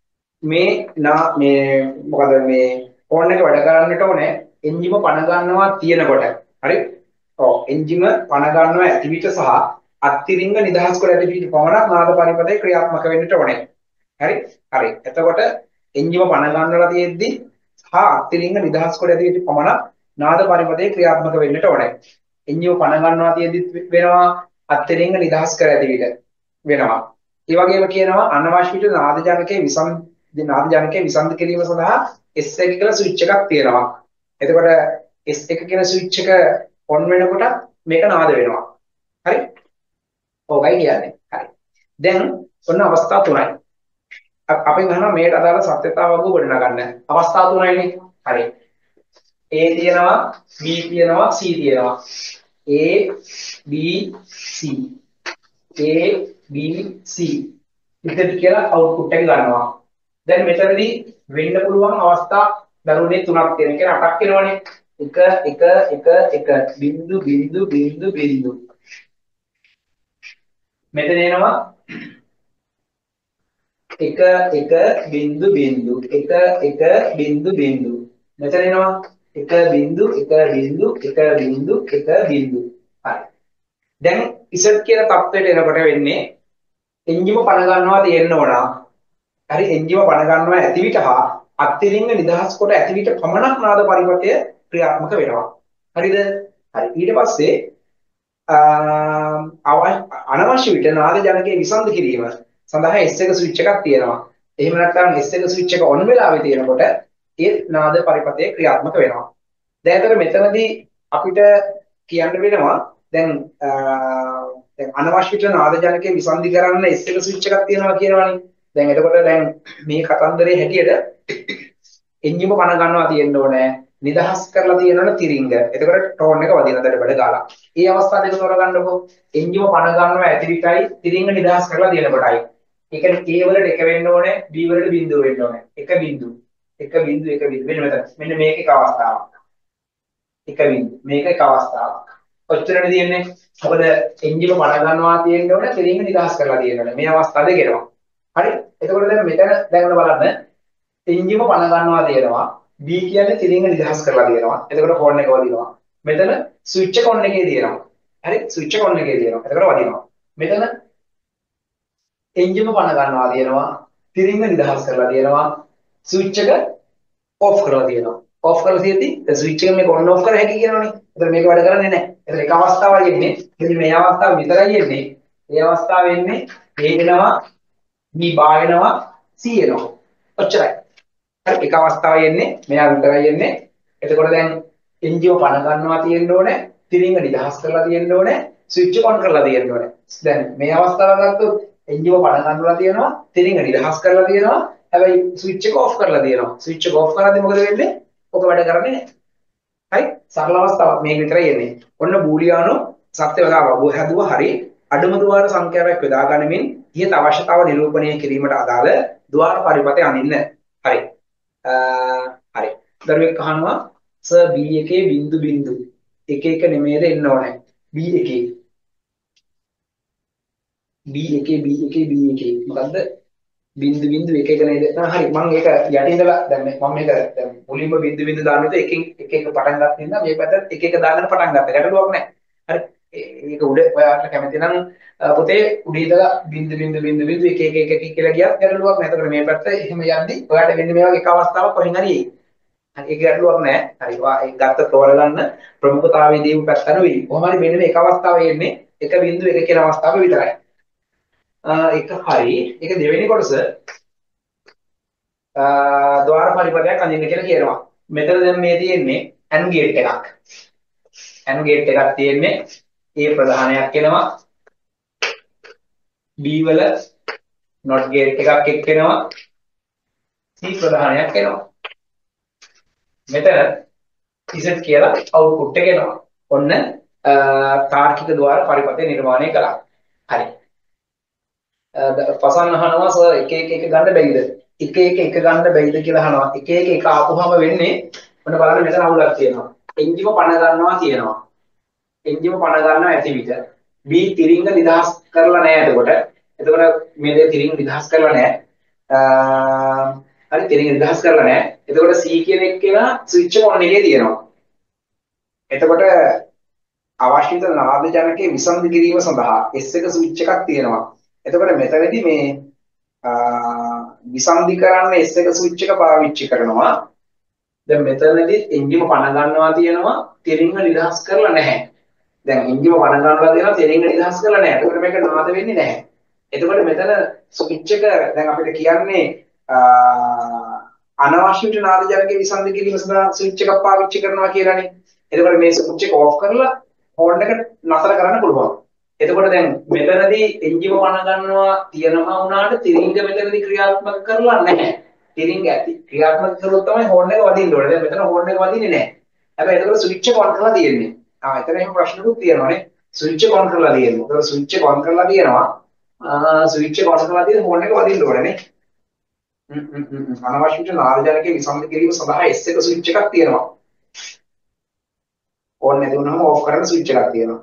මේ මොකද මේ ෆෝන් එක වැඩ කරන්නට ඕනේ එන්ජිම පණ ගන්නවා තියෙනකොට. හරි? ඔව් එන්ජිම පණ ගන්නවා ඇති විට සහ අත්තිරිංග නිදහස් කර ඇති විට පමණක් නාද පරිපථය ක්‍රියාත්මක වෙන්නට ඕනේ. හරි? හරි. එතකොට එන්ජිම පණ ගන්නලා තියෙද්දි සහ අත්තිරිංග නිදහස් කර ඇති විට පමණක් නාද පරිපථය ක්‍රියාත්මක වෙන්නට ඕනේ. එන්ජිම පණ ගන්නවා තියෙද්දි වෙනවා අත්තිරිංග නිදහස් කර ඇති විට වෙනවා. ඒ වගේම කියනවා අනවශ්‍ය විට නාද ජනකයේ විසන්ධි කිරීම සඳහා S1 කියලා ස්විච් එකක් තියෙනවා. එතකොට S1 කියන ස්විච් එක ඔන් වෙනකොට මේක නාද වෙනවා. හරි? ඕකයි කියන්නේ. හරි. දැන් ඔන්න අවස්ථා තුනයි. අපෙන් අහනවා මේකට අදාළ සත්‍යතාවක ගොඩනගන්න. අවස්ථා තුනයිනේ. හරි. A තියෙනවා, B තියෙනවා, C තියෙනවා. A B C A B C ඉතින් කියලා අවුට්පුට් එක ගන්නවා. දැන් මෙතනදී වෙන්න පුළුවන් අවස්ථා දරුණේ තුනක් තියෙන. ඒ කියන්නේ 8ක් වෙනවනේ. 1 බිංදු බිංදු බිංදු බිංදු. මෙතන එනවා 1 බිංදු බිංදු 1 බිංදු බිංදු. මෙතන එනවා 1 බිංදු 1 බිංදු 1 බිංදු 1 බිංදු. හරි. දැන් ඉසට් කියන තත්ත්වයට එනකොට වෙන්නේ එන්ජිම පණ ගන්නවා තියෙන්න ඕන. හරි එන්ජිම පණ ගන්නවා ඇති විට හා අත්තිරිංග නිදහස් කොට ඇති විට පමණක් නාද පරිපථය ක්‍රියාත්මක වෙනවා. හරිද? හරි. ඊට පස්සේ අනවශ්‍ය විට නාද ජනකයේ විසන්ධි කිරීම සඳහා S1 ස්විච් එකක් තියෙනවා. එහෙම නැත්නම් S1 ස්විච් එක ඔන් වෙලාවේ තියෙනකොට ඒ නාද පරිපථය ක්‍රියාත්මක වෙනවා. දැන් අතර මෙතනදී අපිට කියන්න වෙනවා දැන් අනවශ්‍ය විට නාද ජනකයේ විසන්ධි කරන්න S1 ස්විච් එකක් තියෙනවා කියනවනේ. දැන් එතකොට දැන් මේ කතන්දරේ හැටියට එන්ජිම පණ ගන්නවා තියෙන්න ඕනේ. නිදහස් කරලා තියෙනවනේ තිරිංග. එතකොට ටෝන් එක වදින දඩ බඩ ගාලා. මේ අවස්ථාව දෙක තෝරගන්නකො. එන්ජිම පණ ගන්නවා ඇති විටයි තිරිංග නිදහස් කරලා තියෙන කොටයි. ඒ කියන්නේ A වලට 1 වෙන්න ඕනේ, B වලට 0 වෙන්න ඕනේ. 1 බිංදු. 1 බිංදු 1 බිංදු. මෙන්න මෙතන. මෙන්න මේක එක අවස්ථාවක්. 1 බිංදු. මේක එක අවස්ථාවක්. ඔච්චරනේ තියෙන්නේ. මොකද එන්ජිම පණ ගන්නවා තියෙන්න ඕනේ, තිරිංග නිදහස් කරලා තියෙන්න ඕනේ. මේ අවස්ථාව දෙක එනවා. හරි? එතකොට දැන් මෙතන දැන් බලන්න එන්ජිම පණ ගන්නවා තියෙනවා. B කියන්නේ තිරිංග නිදහස් කරලා තියෙනවා. එතකොට ෆෝන් එක වදිනවා. මෙතන ස්විච් එක ඔන් එකේ තියෙනවා. හරි? ස්විච් එක ඔන් එකේ තියෙනවා. එතකොට වදිනවා. මෙතන එන්ජිම පණ ගන්නවා තියෙනවා. තිරිංග නිදහස් කරලා තියෙනවා. ස්විච් එක ඔෆ් කරලා තියෙනවා. ඔෆ් කරලා තියෙද්දි ස්විච් එක මේක ඔන් ඔෆ් කර හැකි කියනවනේ. එතකොට මේක වැඩ කරන්නේ නැහැ. එතකොට එක අවස්ථාවයි එන්නේ. මෙන්න මේ අවස්ථාව විතරයි එන්නේ. මේ අවස්ථාව එන්නේ A වෙනවා, B බා වෙනවා, C එනවා. ඔච්චරයි. හරි එක අවස්ථාවයි එන්නේ මෙයා විතරයි එන්නේ. එතකොට දැන් එන්ජිම පණ ගන්නවා තියෙන්න ඕනේ. තිරිංග නිදහස් කරලා තියෙන්න ඕනේ. ස්විච් ඔන් කරලා තියෙන්න ඕනේ. දැන් මේ අවස්ථාව ගත්තොත් එන්ජිම පණ ගන්නලා තියෙනවා. තිරිංග නිදහස් කරලා තියෙනවා. හැබැයි ස්විච් එක ඔෆ් කරලා තියෙනවා. ස්විච් එක ඔෆ් කරද්දී මොකද වෙන්නේ? ඔක වැඩ කරන්නේ නැහැ. හරි සරල අවස්ථාවක් මේක විතරයි එන්නේ. ඔන්න බූලියානු සත්‍ය හැදුවා හරි අඩුම ద్వාර සංඛ්‍යාවක් යොදා ගනිමින් ඉහත අවශ්‍යතාව නිරූපණය කිරීමට අදාළ ద్వාර පරිපථය අඳින්න. හරි. හරි. දරුවෙක් අහනවා සර් B එකේ බිංදු බිංදු එක එක නෙමෙයිද එන්න ඕනේ. B එකේ මොකද්ද? බිංදු බිංදු එක එක නේද? හරි මම ඒක යටින් ඉඳලා දැන් මම මේක දැන් මුලින්ම බිංදු බිංදු දාන විට එකකින් එක එක පටන් ගන්න ඉන්න මේ පැත්තට එක එක දාගෙන පටන් ගත්තා. ගැටලුවක් නැහැ. හරි. ඒක උඩ ඔයාලට කැමති නම් පොතේ උඩ ඉඳලා බින්දු බින්දු බින්දු බින්දු එක කියලා ගියත් ගැටලුවක් නැහැ. එතකොට මේ පැත්ත එහෙම යද්දි ඔයාලට වෙන්නේ මේ වගේ එක අවස්ථාවක් කොහෙන් හරි එයි. හරි ඒක ගැටලුවක් නැහැ. හරි ඒක ගත්ත තෝරගන්න ප්‍රමුඛතාවයේ දීපු පැත්ත නෙවෙයි. කොහොම හරි මෙන්න මේ එක අවස්ථාවේ එන්නේ එක බින්දු එක කියන අවස්ථාව විතරයි. ඒක හරි. ඒක දෙවෙනි කොටස ద్వාර පරිපථයක් අඳින්න කියලා කියනවා. මෙතන දැන් මේ තියෙන්නේ AND ගේට් එකක්. AND ගේට් එකක් තියෙන්නේ A ප්‍රධානයක් එනවා. B වල NOT ගේට් එකක් එක්කෙනවා. C ප්‍රධානයක් එනවා. මෙතන Z කියලා අවුට්පුට් එක එනවා. ඔන්න තාර්කික ద్వාර පරිපථය නිර්මාණය කළා. හරි. පසන් අහනවා සර් එක ගන්න බැරිද? එක ගන්න බැරිද කියලා අහනවා. එක ආපුවම වෙන්නේ මොන බලන්න මෙතන අවුලක් තියෙනවා. එන්ජිම පණ ගන්නවා තියෙනවා. එන්ජිම පණ ගන්නවා ඇති විට B තිරිංග නිදහස් කරලා නැහැ එතකොට. එතකොට මේ දේ තිරිංග නිදහස් කරලා නැහැ. හරි තිරිංග නිදහස් කරලා නැහැ. එතකොට C කියන එක්කෙනා ස්විච් එක ඔන් එකේ තියෙනවා. එතකොට අවශ්‍ය කරන නාද ජනකයේ විසන්ධි කිරීම සඳහා S එක ස්විච් එකක් තියෙනවා. එතකොට මෙතනදී මේ විසන්ධි කරන්න S එක ස්විච් එක පාවිච්චි කරනවා. දැන් මෙතනදී එන්ජිම පණ ගන්නවා තියෙනවා තිරිංග නිදහස් කරලා නැහැ. දැන් එන්ජිම පණ ගන්නවා තියෙනවා තිරිංග නිදහස් කරලා නැහැ. එතකොට මේක නාද වෙන්නේ නැහැ. එතකොට මෙතන ස්විච් එක දැන් අපිට කියන්නේ අනවශ්‍ය නාද ජනකයේ විසන්ධි කිරීම සඳහා ස්විච් එකක් පාවිච්චි කරනවා කියලානේ. එතකොට මේ ස්විච් එක ඕෆ් කරලා හෝන් එක නතර කරන්න පුළුවන්. එතකොට දැන් මෙතනදී එන්ජිම පණ ගන්නවා තියනවා වුණාට තිරිංග මෙතනදී ක්‍රියාත්මක කරලා නැහැ. තිරිංග ඇති ක්‍රියාත්මක කළොත් තමයි හෝන් එක වදින්න ඕනේ. දැන් මෙතන හෝන් එක වදින්නේ නැහැ. හැබැයි එතකොට ස්විච් එක ඔන් කරලා තියෙන්නේ. එතන එහෙම ප්‍රශ්නකුත් තියෙනවානේ. ස්විච් එක ඔන් කරලා තියෙනවා. එතකොට ස්විච් එක ඔන් කරලා තියෙනවා. ස්විච් එක ඔන් කරලා තියෙන හෝන් එක වදින්න ඕනේ නේ. අනවශ්‍ය නාද ජනකයේ විසන්ධි කිරීම සඳහා S එක ස්විච් එකක් තියෙනවා. ඕන් නැති වුණාම ඕෆ් කරන ස්විච් එකක් තියෙනවා.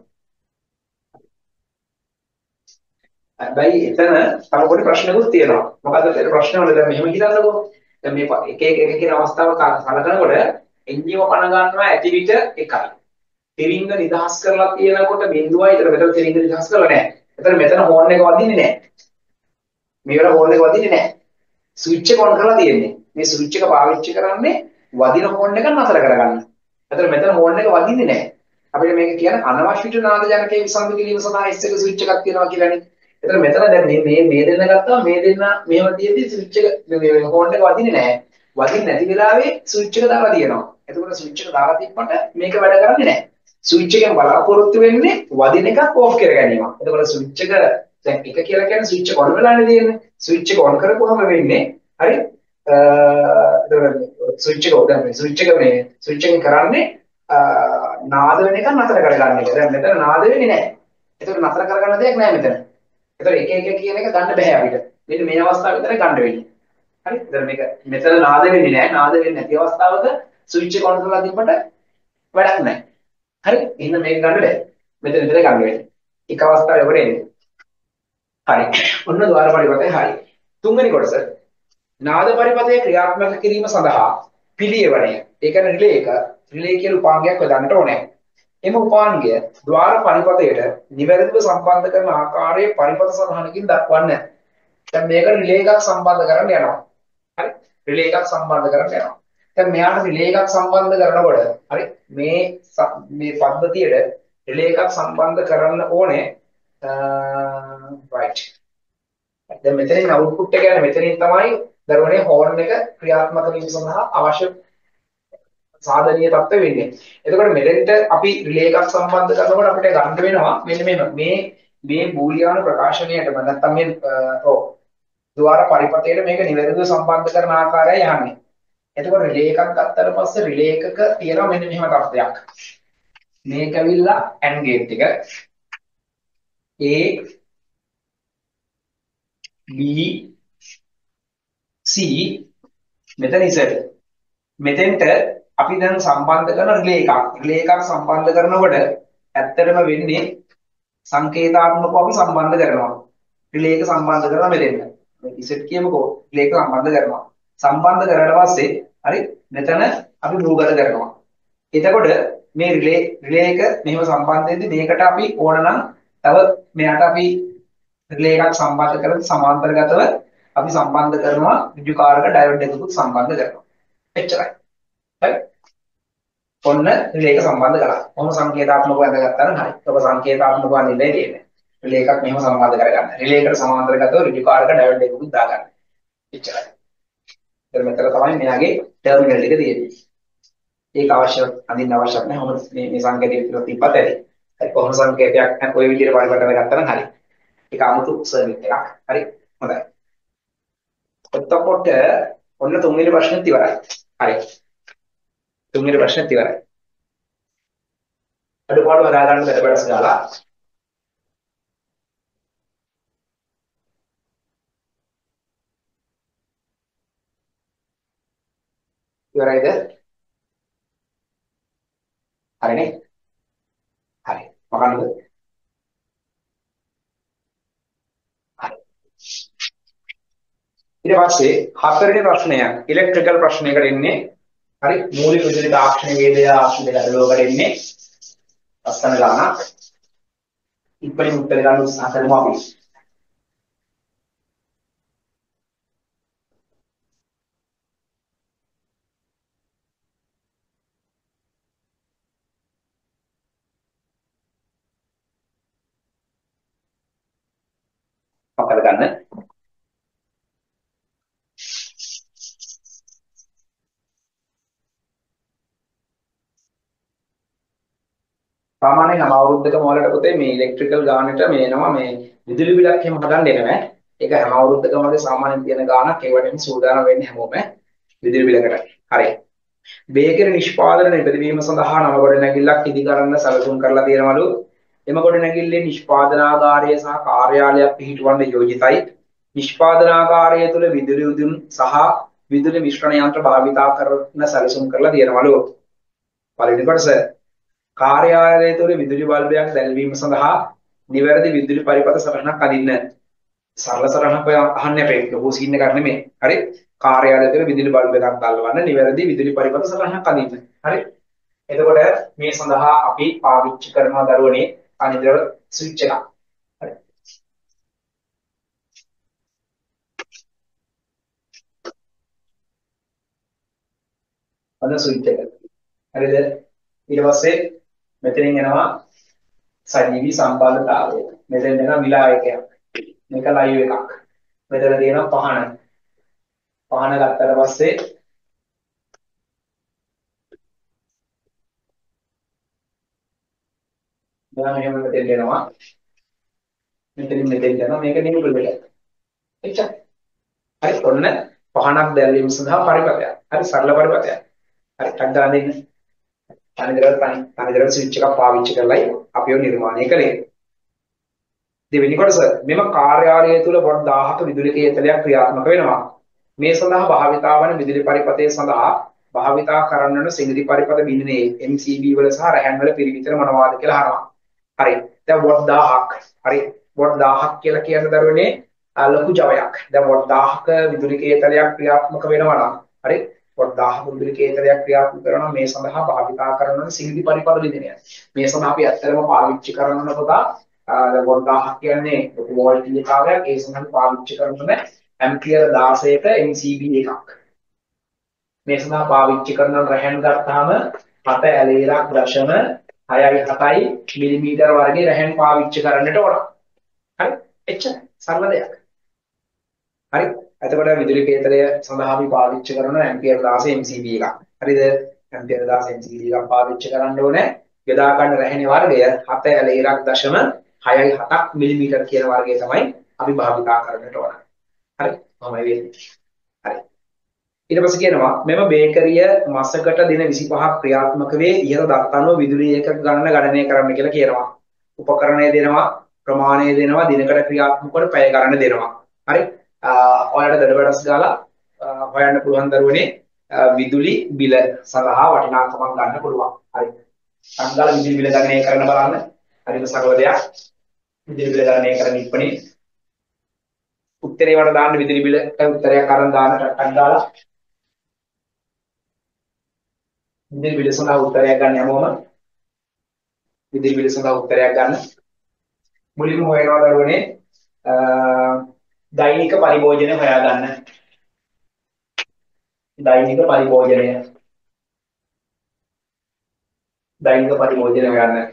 හැබැයි එතන තව පොඩි ප්‍රශ්නකුත් තියෙනවා. මොකද්ද ඒ ප්‍රශ්න වල දැන් මෙහෙම හිතන්නකෝ. දැන් මේ එක කියන අවස්ථාව කලකනකොට එන්ජිම පණ ගන්නවා ඇති විට එකයි. තිරිංග නිදහස් කරලා තියෙනකොට බිඳුවයි. ඒතර මෙතන තිරිංග නිදහස් කරලා නැහැ. ඒතර මෙතන හෝන් එක වදින්නේ නැහැ. මේවල හෝන් එක වදින්නේ නැහැ. ස්විච් එක ඔන් කරලා තියෙන්නේ. මේ ස්විච් එක පාවිච්චි කරන්නේ වදින හෝන් එක නතර කරගන්න. ඒතර මෙතන හෝන් එක වදින්නේ නැහැ. අපිට මේක කියන්නේ අනවශ්‍ය නාද ජනකයේ විසන්ධි කිරීම සඳහා S එක ස්විච් එකක් තියෙනවා කියලානේ. එතන මෙතන දැන් මේ දෙන්න ගත්තාම මේ දෙන්න මෙහෙම තියෙද්දි ස්විච් එක මේ හෝන් එක වදින්නේ නැහැ. වදින්නේ නැති වෙලාවේ ස්විච් එක දාලා තියෙනවා. එතකොට ස්විච් එක දාලා තිබ්බට මේක වැඩ කරන්නේ නැහැ. ස්විච් එකෙන් බලාපොරොත්තු වෙන්නේ වදින එකක් ඕෆ් කර ගැනීම. එතකොට ස්විච් එක දැන් එක කියලා කියන්නේ ස්විච් එක ඔන් වෙලානේ තියෙන්නේ. ස්විච් එක ඔන් කරපුවම වෙන්නේ හරි ස්විච් එක දැන් මේ ස්විච් එකෙන් කරන්නේ නාද වෙන එක නතර කරගන්න එක. දැන් මෙතන නාද වෙන්නේ නැහැ. එතකොට නතර කරගන්න දෙයක් නැහැ මෙතන. එතකොට එක කියන එක ගන්න බෑ අපිට. මෙන්න මේ අවස්ථාව විතරයි ගන්න වෙන්නේ. හරි? දැන් මේක මෙතන නාද වෙන්නේ නැහැ. නාද වෙන්නේ නැති අවස්ථාවක ස්විච් එක ඔන් කරලා තිබ්බට වැඩක් නැහැ. හරි? එහෙනම් මේක ගන්න බෑ. මෙතන විතරයි ගන්න වෙන්නේ. එක අවස්ථාවේ ඔබට එන්නේ. හරි. ඔන්න ద్వාර පරිපථය හරි. තුන්වෙනි කොටස නාද පරිපථය ක්‍රියාත්මක කිරීම සඳහා පිළියෙවණය. ඒ කියන්නේ රිලේ කියලා උපාංගයක් යොදන්නට ඕනේ. එම උපාංගය ద్వාර පරිපථයට නිවැරදිව සම්බන්ධ කරන ආකාරයේ පරිපථ සටහනකින් දක්වන්න. දැන් මේක රිලේ එකක් සම්බන්ධ කරන්න යනවා. හරි? රිලේ එකක් සම්බන්ධ කරන්න යනවා. දැන් මෙයාට රිලේ එකක් සම්බන්ධ කරනකොට හරි මේ පද්ධතියට රිලේ එකක් සම්බන්ධ කරන්න ඕනේ. right. දැන් මෙතනින් අවුට්පුට් එක යන මෙතනින් තමයි දරුවනේ හෝන් එක ක්‍රියාත්මක වීම සඳහා අවශ්‍ය සාධනීය තත්ත්වෙ වෙන්නේ. එතකොට මෙතෙන්ට අපි රිලේ එකක් සම්බන්ධ කරනකොට අපිට ගන්න වෙනවා මෙන්න මේ බූලියානු ප්‍රකාශනයටම නැත්නම් මේ ద్వාර පරිපථයට මේක නිවැරදිව සම්බන්ධ කරන ආකාරයයි යන්නේ. එතකොට රිලේ එකක් ගත්තට පස්සේ රිලේ එකක තියෙනවා මෙන්න මෙහෙම තත්ත්වයක්. මේක ඇවිල්ලා AND ගේට් එක A B C මෙතන ඉස්සර මෙතෙන්ට අපි දැන් සම්බන්ධ කරන රිලේ එකක් සම්බන්ධ කරනකොට ඇත්තටම වෙන්නේ සංකේතාත්මකව අපි සම්බන්ධ කරනවා. රිලේ එක සම්බන්ධ කරනවා මෙතෙන්ට. මේ ඉසෙට් කියමුකෝ රිලේ එක සම්බන්ධ කරනවා. සම්බන්ධ කරලා පස්සේ හරි මෙතන අපි රූගත කරනවා. එතකොට මේ රිලේ එක මෙහෙම සම්බන්ධ වෙද්දී මේකට අපි ඕන නම් තව මෙයාට අපි රිලේ එකක් සම්බන්ධ කරලා සමාන්තරගතව අපි සම්බන්ධ කරනවා විදුකාරක ඩයෝඩ් එකකුත් සම්බන්ධ කරනවා. එච්චරයි. හරි. ඔන්න රිලේ එක සම්බන්ධ කරලා. කොහොම සංකේතාත්මකව අඳගත්තා නම් හරි. ඔබ සංකේතාත්මකව අඳින්නේ තියෙන්නේ. රිලේ එකක් මෙහෙම සම්බන්ධ කරගන්න. රිලේ එකට සමාන්තරගතව විදුකාරක ඩයෝඩ් එකකුත් දාගන්න. එච්චරයි. එතන මෙතන තමයි මෙයාගේ ටර්මිනල් එක තියෙන්නේ. ඒක අවශ්‍ය අඳින්න අවශ්‍ය නැහැ. මොකද මේ සංකේතය විතර තිබ්බත් ඇති. හරි කොහොම සංකේතයක් නම් ওই විදිහට පරිවර්තන කරගත්තා නම් හරි. ඒක 아무තු සර්කිට් එකක්. හරි. හොඳයි. එතකොට ඔන්න තුන්වෙනි ප්‍රශ්නෙත් ඉවරයි. හරි. තුන්වෙනි ප්‍රශ්නෙත් ඉවරයි. අඩුපාඩු හදාගන්න බඩස් ගාලා ඉවරයිද? හරිනේ. හරි. මොකක්ද? හරි. ඊට පස්සේ හතරවෙනි ප්‍රශ්නය ඉලෙක්ට්‍රිකල් ප්‍රශ්නයකට එන්නේ. හරි. මූලික විදුලි තාක්ෂණ වේදය ආශ්‍රිත ගැටලුවකට එන්නේ. අස්තන ගානක්. ඉක්මනින් උත්තර ගන්න උත්සාහ කරමු අපි. පකර ගන්න. සාමාන්‍යයෙන් හැම අවුරුද්දකම වලට පුතේ මේ ඉලෙක්ට්‍රිකල් ගානට මේ එනවා මේ විදුලි බිලක් එහෙම හදන්න එනවා. ඒක හැම අවුරුද්දකම වගේ සාමාන්‍යයෙන් තියෙන ගානක් ඒවට සූදානම් වෙන්නේ හැමෝම විදුලි බිලකට. හරි. බේකරි නිෂ්පාදන නිපදවීම සඳහා නව ගොඩනැගිල්ලක් ඉදිකරන්න සැලසුම් කරලා තියෙනවලු. එම ගොඩනැගිල්ලේ නිෂ්පාදනාගාරය සහ කාර්යාලයක් පිහිටුවන්න යෝජිතයි. නිෂ්පාදනාගාරය තුළ විදුලි උදුන් සහ විදුලි මිශ්‍රණ යන්ත්‍ර භාවිතා කරන සැලසුම් කරලා තියෙනවලු. පළවෙනි කොටස කාර්යාලය තුළ විදුලි බල්බයක් දැල්වීම සඳහා නිවැරදි විදුලි පරිපථ සටහනක් අඳින්න. සරල සටහනක් ඔය අහන්න එපා. ලොකු සීන් එකක් නෙමෙයි. හරි. කාර්යාලය තුළ විදුලි බල්බ එකක් දැල්වන්න නිවැරදි විදුලි පරිපථ සටහනක් අඳින්න. හරි. එතකොට මේ සඳහා අපි පාවිච්චි කරන දරුවනේ අනිද්‍රව ස්විච් එකක්. හරි. අද ස්විච් එක. හරිද? ඊට පස්සේ මෙතනින් එනවා සජීවී සම්බන්ධතාවය. මෙතෙන් එනවා විලායකයක්. මේක ලයිව් එකක්. මෙතන තියෙනවා පහන. පහන ගත්තට පස්සේ දැන් මෙහෙම මෙතෙන් එනවා. මෙතනින් මෙතෙන් යනවා. මේක නියුට්‍රල් එක. එච්චරයි. හරි. ඔන්න පහනක් දැල්වීම සඳහා පරිපථයක්. හරි සරල පරිපථයක්. හරි. ටක් දාලා දෙන්න. තනිකරව ස්විච් එකක් පාවිච්චි කරලායි අපි ඔය නිර්මාණය කළේ. දෙවෙනි කොටස මෙම කාර්යාලය තුල වොට් 1000ක විදුලි කේතලයක් ක්‍රියාත්මක වෙනවා. මේ සඳහා භාවිතා වන විදුලි පරිපථය සඳහා භාවිතා කරන්නන සිඟිති පරිපථ බිඳුනේ MCB වල සහ රැහන් වල පිරිවිතර මොනවාද කියලා අහනවා. හරි. දැන් වොට් 1000ක්. හරි. වොට් 1000ක් කියලා කියන දරුවනේ ලොකු ජවයක්. දැන් වොට් 1000ක විදුලි කේතලයක් ක්‍රියාත්මක වෙනවා නම් හරි. වොට් 1000ක විදුලි කේතලයක් ක්‍රියාත්මක කරනවා මේ සඳහා භාවිතා කරන සිඟිති පරිපථ බිඳුනය. මේ සඳහා අපි ඇත්තටම පාවිච්චි කරන පුතා වොට් 1000ක් කියන්නේ ලොකු වෝල්ටේජ් කාර්යයක් ඒ සඳහා පාවිච්චි කරන ඇම්පියර් 16ක MCB එකක්. මේ සඳහා පාවිච්චි කරන රැහන් ගත්තාම 7.6.7 මිලිමීටර වර්ගයේ රැහන් පාවිච්චි කරන්නට ඕන. හරි? එච්චරයි. සරල දෙයක්. හරි? එතකොට විදුලි කේතලය සඳහා අපි පාවිච්චි කරන ඇම්පියර් 16 MCB එකක්. හරිද? ඇම්පියර් 16 MCB එකක් පාවිච්චි කරන්න ඕනේ. යොදා ගන්න රැහනේ වර්ගය 7.6.7 මිලිමීටර කියන වර්ගය තමයි අපි භාවිතා කරන්නට ඕන. හරි? කොහොමයි වෙන්නේ? හරි. ඊට පස්සේ කියනවා මෙම බේකරිය මාසකට දින 25ක් ක්‍රියාත්මක වේ ඉහත දක්වන විදුලි ඒකක ගණන ගණනය කරන්න කියලා කියනවා. උපකරණය දෙනවා, ප්‍රමාණය දෙනවා, දිනකට ක්‍රියාත්මක වන පැය ගණන දෙනවා. හරි? ඔයාලට දඩබඩස් ගාලා හොයන්න පුළුවන් දරුවනේ විදුලි බිල සඳහා වටිනාකමක් ගන්න පුළුවන්. හරි. සංගාල විදුලි බිල ගණනය කරන්න බලන්න. හරිම සරල දෙයක්. විදුලි බිල ගණනය කරන්න ඉක්මනින් උත්තරේ වල දාන්න විදුලි බිලට උත්තරයක් අරන් දාන්න ටක් දාලා විදුලි බිල සඳහා උත්තරයක් ගන්න හැමෝම විදුලි බිල සඳහා උත්තරයක් ගන්න. මුලින්ම හොයනවා දරුවනේ දෛනික පරිභෝජනය හොයාගන්න. දෛනික පරිභෝජනය. දෛනික පරිභෝජනය හොයන්න.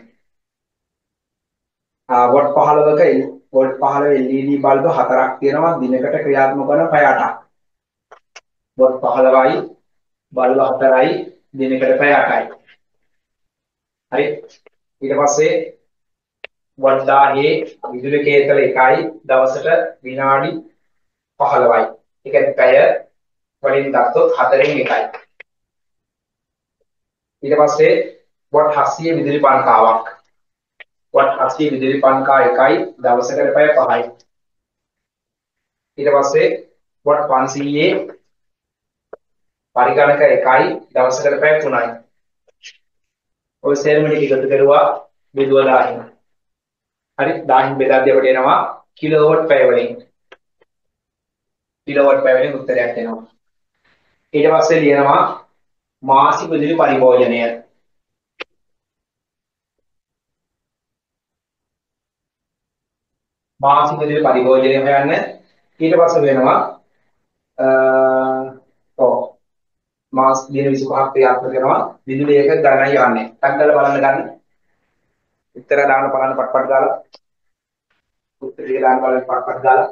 වොට් 15ක වොට් 15 LED බල්බ හතරක් තියෙනවා දිනකට ක්‍රියාත්මක වන පැය 8ක්. වොට් 15යි බල්බ හතරයි දිනකට පැය 8යි. හරි. ඊට පස්සේ වොට් 1000 විදුලි කේන්ද්‍ර එකයි දවසට විනාඩි 15යි. ඒ කියන්නේ පැය වලින් ගත්තොත් 4න් එකයි. ඊට පස්සේ වොට් 700 විදුලි පන්කාවක්. වොට් 700 විදුලි පන්කා එකයි දවසකට පැය 5යි. ඊට පස්සේ වොට් 500 පරිගණක එකයි දවසකට පැය 3යි. ඔය සේරම ටික එකතු කරුවා බෙදුවා 1000. හරි 1000 බෙදද්දී අපිට එනවා කිලෝවොට් පැය වලින්. කිලෝවොට් පැය වලින් උත්තරයක් එනවා. ඊට පස්සේ ලියනවා මාසික විදුලි පරිභෝජනය. මාසික විදුලි පරිභෝජනය හොයන්න. ඊට පස්සේ වෙනවා ඔව් මාස දින 25ක් ක්‍රියාත්මක කරනවා විදුලි එක ගණනයි යන්නේ. ටක් ගාලා බලන්න ගන්න. උත්තර දාන්න බලන්න පට්පට් ගාලා. උත්තර ටික දාන්න බලන්න පට්පට් ගාලා.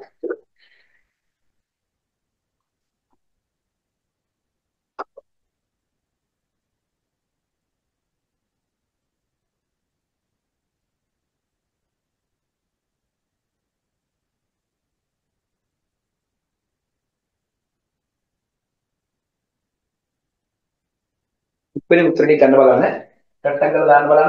ඉතින් උත්තර ටික ගන්න බලන්න. ටක් ගාලා දාන්න බලන්න.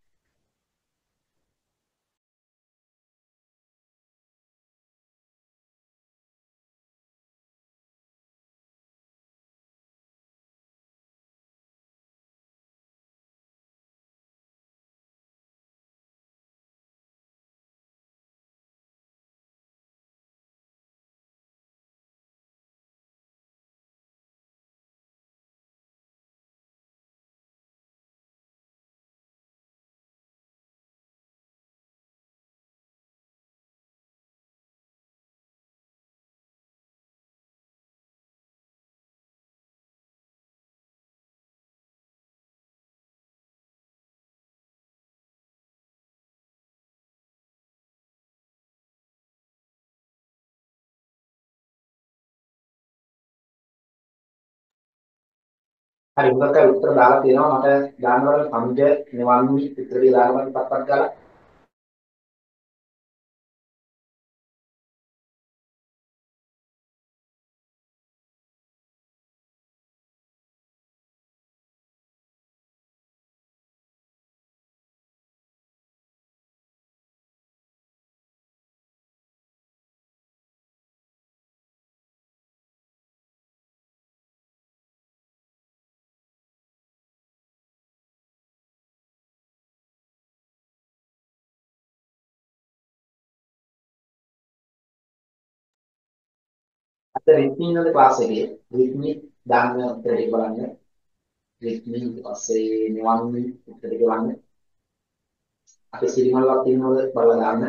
හරි උගත උත්තර දාලා තියෙනවා මට දාන්න බලන්න සමුද නිවන් උත්තර ටික දාන්න බලන්න පට්පට් ගාලා. අද රිද්මි නේද ක්ලාස් එකේ රිද්මි දාන්න උත්තර ටික බලන්න. රිද්මි ඊට පස්සේ නිවන් උත්තර ටික බලන්න. අපි සිරිමල්ලක් තියෙනවද බලලා දාන්න.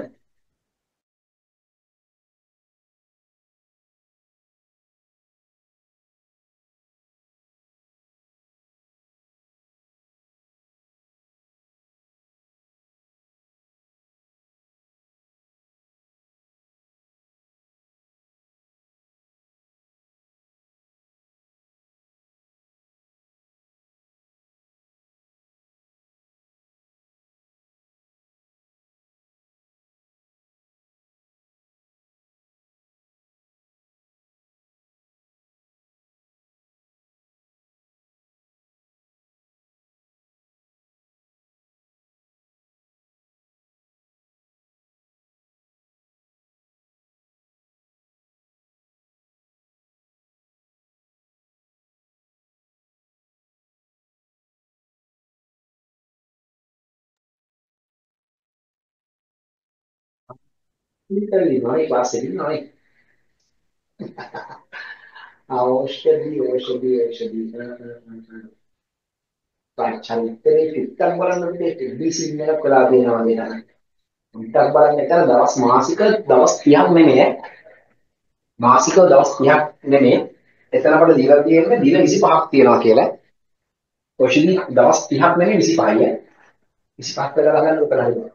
ඉතින් කරලිනවා ඒ ක්ලාස් එකේ නෑ. ඖෂධි චරිතයේ පිටක් බලනකොට ABC එකක් වෙලා තියෙනවා නේද? පිටක් බලන්න එතන දවස් මාසික දවස් 30ක් නෙමෙයි. මාසිකව දවස් 30ක් නෙමෙයි. එතන අපිට දීලා තියෙන්නේ දින 25ක් තියෙනවා කියලා. ඔෂිනි දවස් 30ක් නෙමෙයි 25යි. 25ක් වෙලා ගන්න උතන හරියට.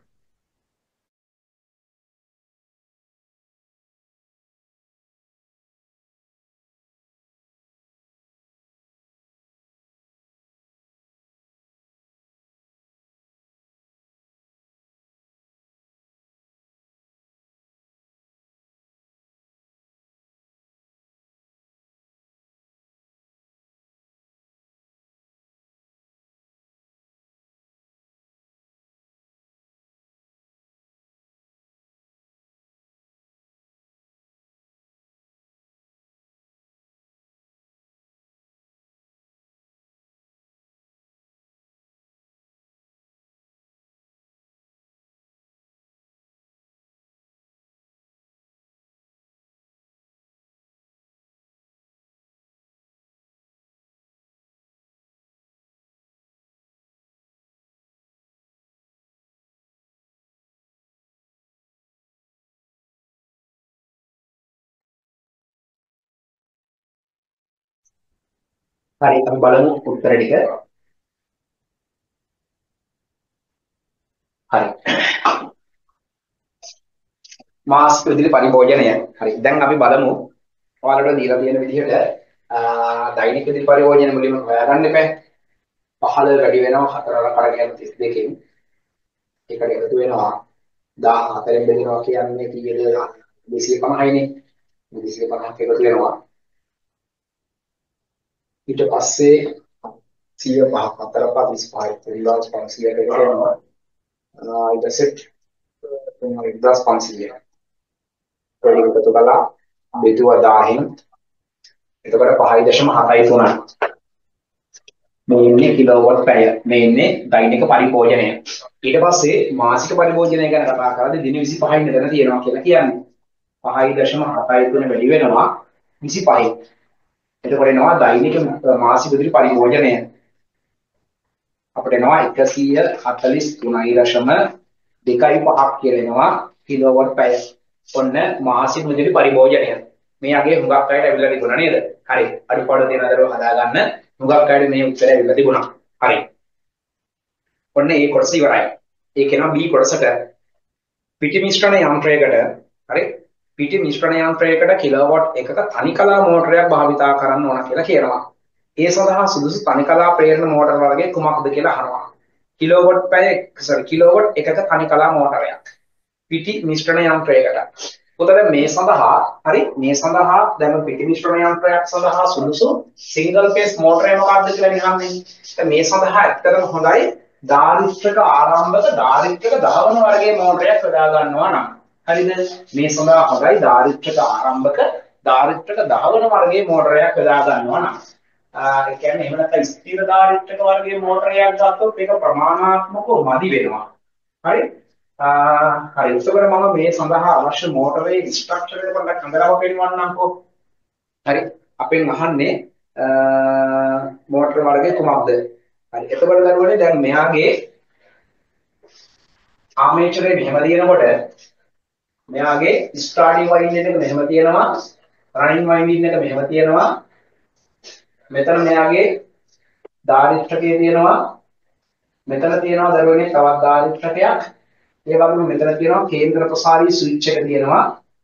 හරි අපි බලමු උත්තර ටික. හරි. මාසික විදුලි පරිභෝජනය. හරි. දැන් අපි බලමු ඔයාලට දීලා තියෙන විදිහට දෛනික විදුලි පරිභෝජනය මුලින්ම හොයාගන්න එපා. 15 වැඩි වෙනවා 4 කරගෙන 32කින්. ඒකට එකතු වෙනවා 14න් බෙදෙනවා කියන්නේ කීයද? 250යිනේ. 250ක් එකතු වෙනවා. ඊට පස්සේ 105ක් 4 5 25 3500කට එකතු වෙනවා. ඊට පස්සේ 3500. ඒක එකතු කළා බෙදුවා 1000න්. එතකොට 5.73යි. මේ ඉන්නේ කිලෝවොට් පැය. මේ ඉන්නේ දෛනික පරිභෝජනය. ඊට පස්සේ මාසික පරිභෝජනය ගැන කතා කරද්දී දින 25න් මෙතන තියෙනවා කියලා කියන්නේ. 5.73 වැඩි වෙනවා 25න්. එතකොට එනවා දෛනික මාසික විදුලි පරිභෝජනය. අපිට එනවා 143.2.5ක් කියලා එනවා කිලෝවොට් පැය. ඔන්න මාසික විදුලි පරිභෝජනය. මේ අගේ හුඟක් අයට ඇවිල්ලා තිබුණා නේද? හරි. අඩුපාඩු තියෙන දරුවෝ හදාගන්න. හුඟක් අයට මේ උත්තරය ඇවිල්ලා තිබුණා. හරි. ඔන්න ඒ කොටස ඉවරයි. ඒක එනවා B කොටසට. පිටි මිශ්‍රණ යන්ත්‍රයකට හරි පිටි මිශ්‍රණ යන්ත්‍රයකට කිලෝවොට් එකක තනිකලා මෝටරයක් භාවිතා කරන්න ඕන කියලා කියනවා. ඒ සඳහා සුදුසු තනිකලා ප්‍රේරණ මෝටර වර්ගය කුමක්ද කියලා අහනවා. කිලෝවොට් එකක තනිකලා මෝටරයක් පිටි මිශ්‍රණ යන්ත්‍රයකට. උතන මේ සඳහා හරි මේ සඳහා දැන් පිටි මිශ්‍රණ යන්ත්‍රයක් සඳහා සුදුසු සිංගල් ෆේස් මෝටරය මොකක්ද කියලා නිකන්නේ. මේ සඳහා ඇත්තටම හොඳයි දාරිත්‍රක ආරම්භක දාරිත්‍රක දහවන වර්ගයේ මෝටරයක් යොදා ගන්නවා නම් හරිද මේ සඳහා හොඳයි දාරිත්‍රක ආරම්භක දාරිත්‍රක දහවන වර්ගයේ මෝටරයක් යොදා ගන්නවා නම් ඒ කියන්නේ එහෙම නැත්නම් ස්ථිර දාරිත්‍රක වර්ගයේ මෝටරයක් ගත්තොත් ඒක ප්‍රමාණාත්මකව මදි වෙනවා හරි හරි ඒකවල මම මේ සඳහා අවශ්‍ය මෝටරේ ස්ට්‍රක්චර් එක පොඩ්ඩක් හඳලා පෙන්නන්නම්කෝ හරි අපෙන් අහන්නේ මෝටර වර්ගය කුමක්ද හරි එතකොට දරුවනේ දැන් මෙයාගේ ආමේචරේ මෙහෙම තියෙනකොට මෙයාගේ ස්ටාර්ටින් වයින්ඩ් එක මෙහෙම තියෙනවා රනින් වයින්ඩ් එක මෙහෙම තියෙනවා මෙතන මෙයාගේ දාරිත්‍රකයේ තියෙනවා මෙතන තියෙනවා දරුවනේ තවත් දාරිත්‍රකයක් ඒ වගේම මෙතන තියෙනවා කේන්ද්‍ර ප්‍රසාරී ස්විච් එක තියෙනවා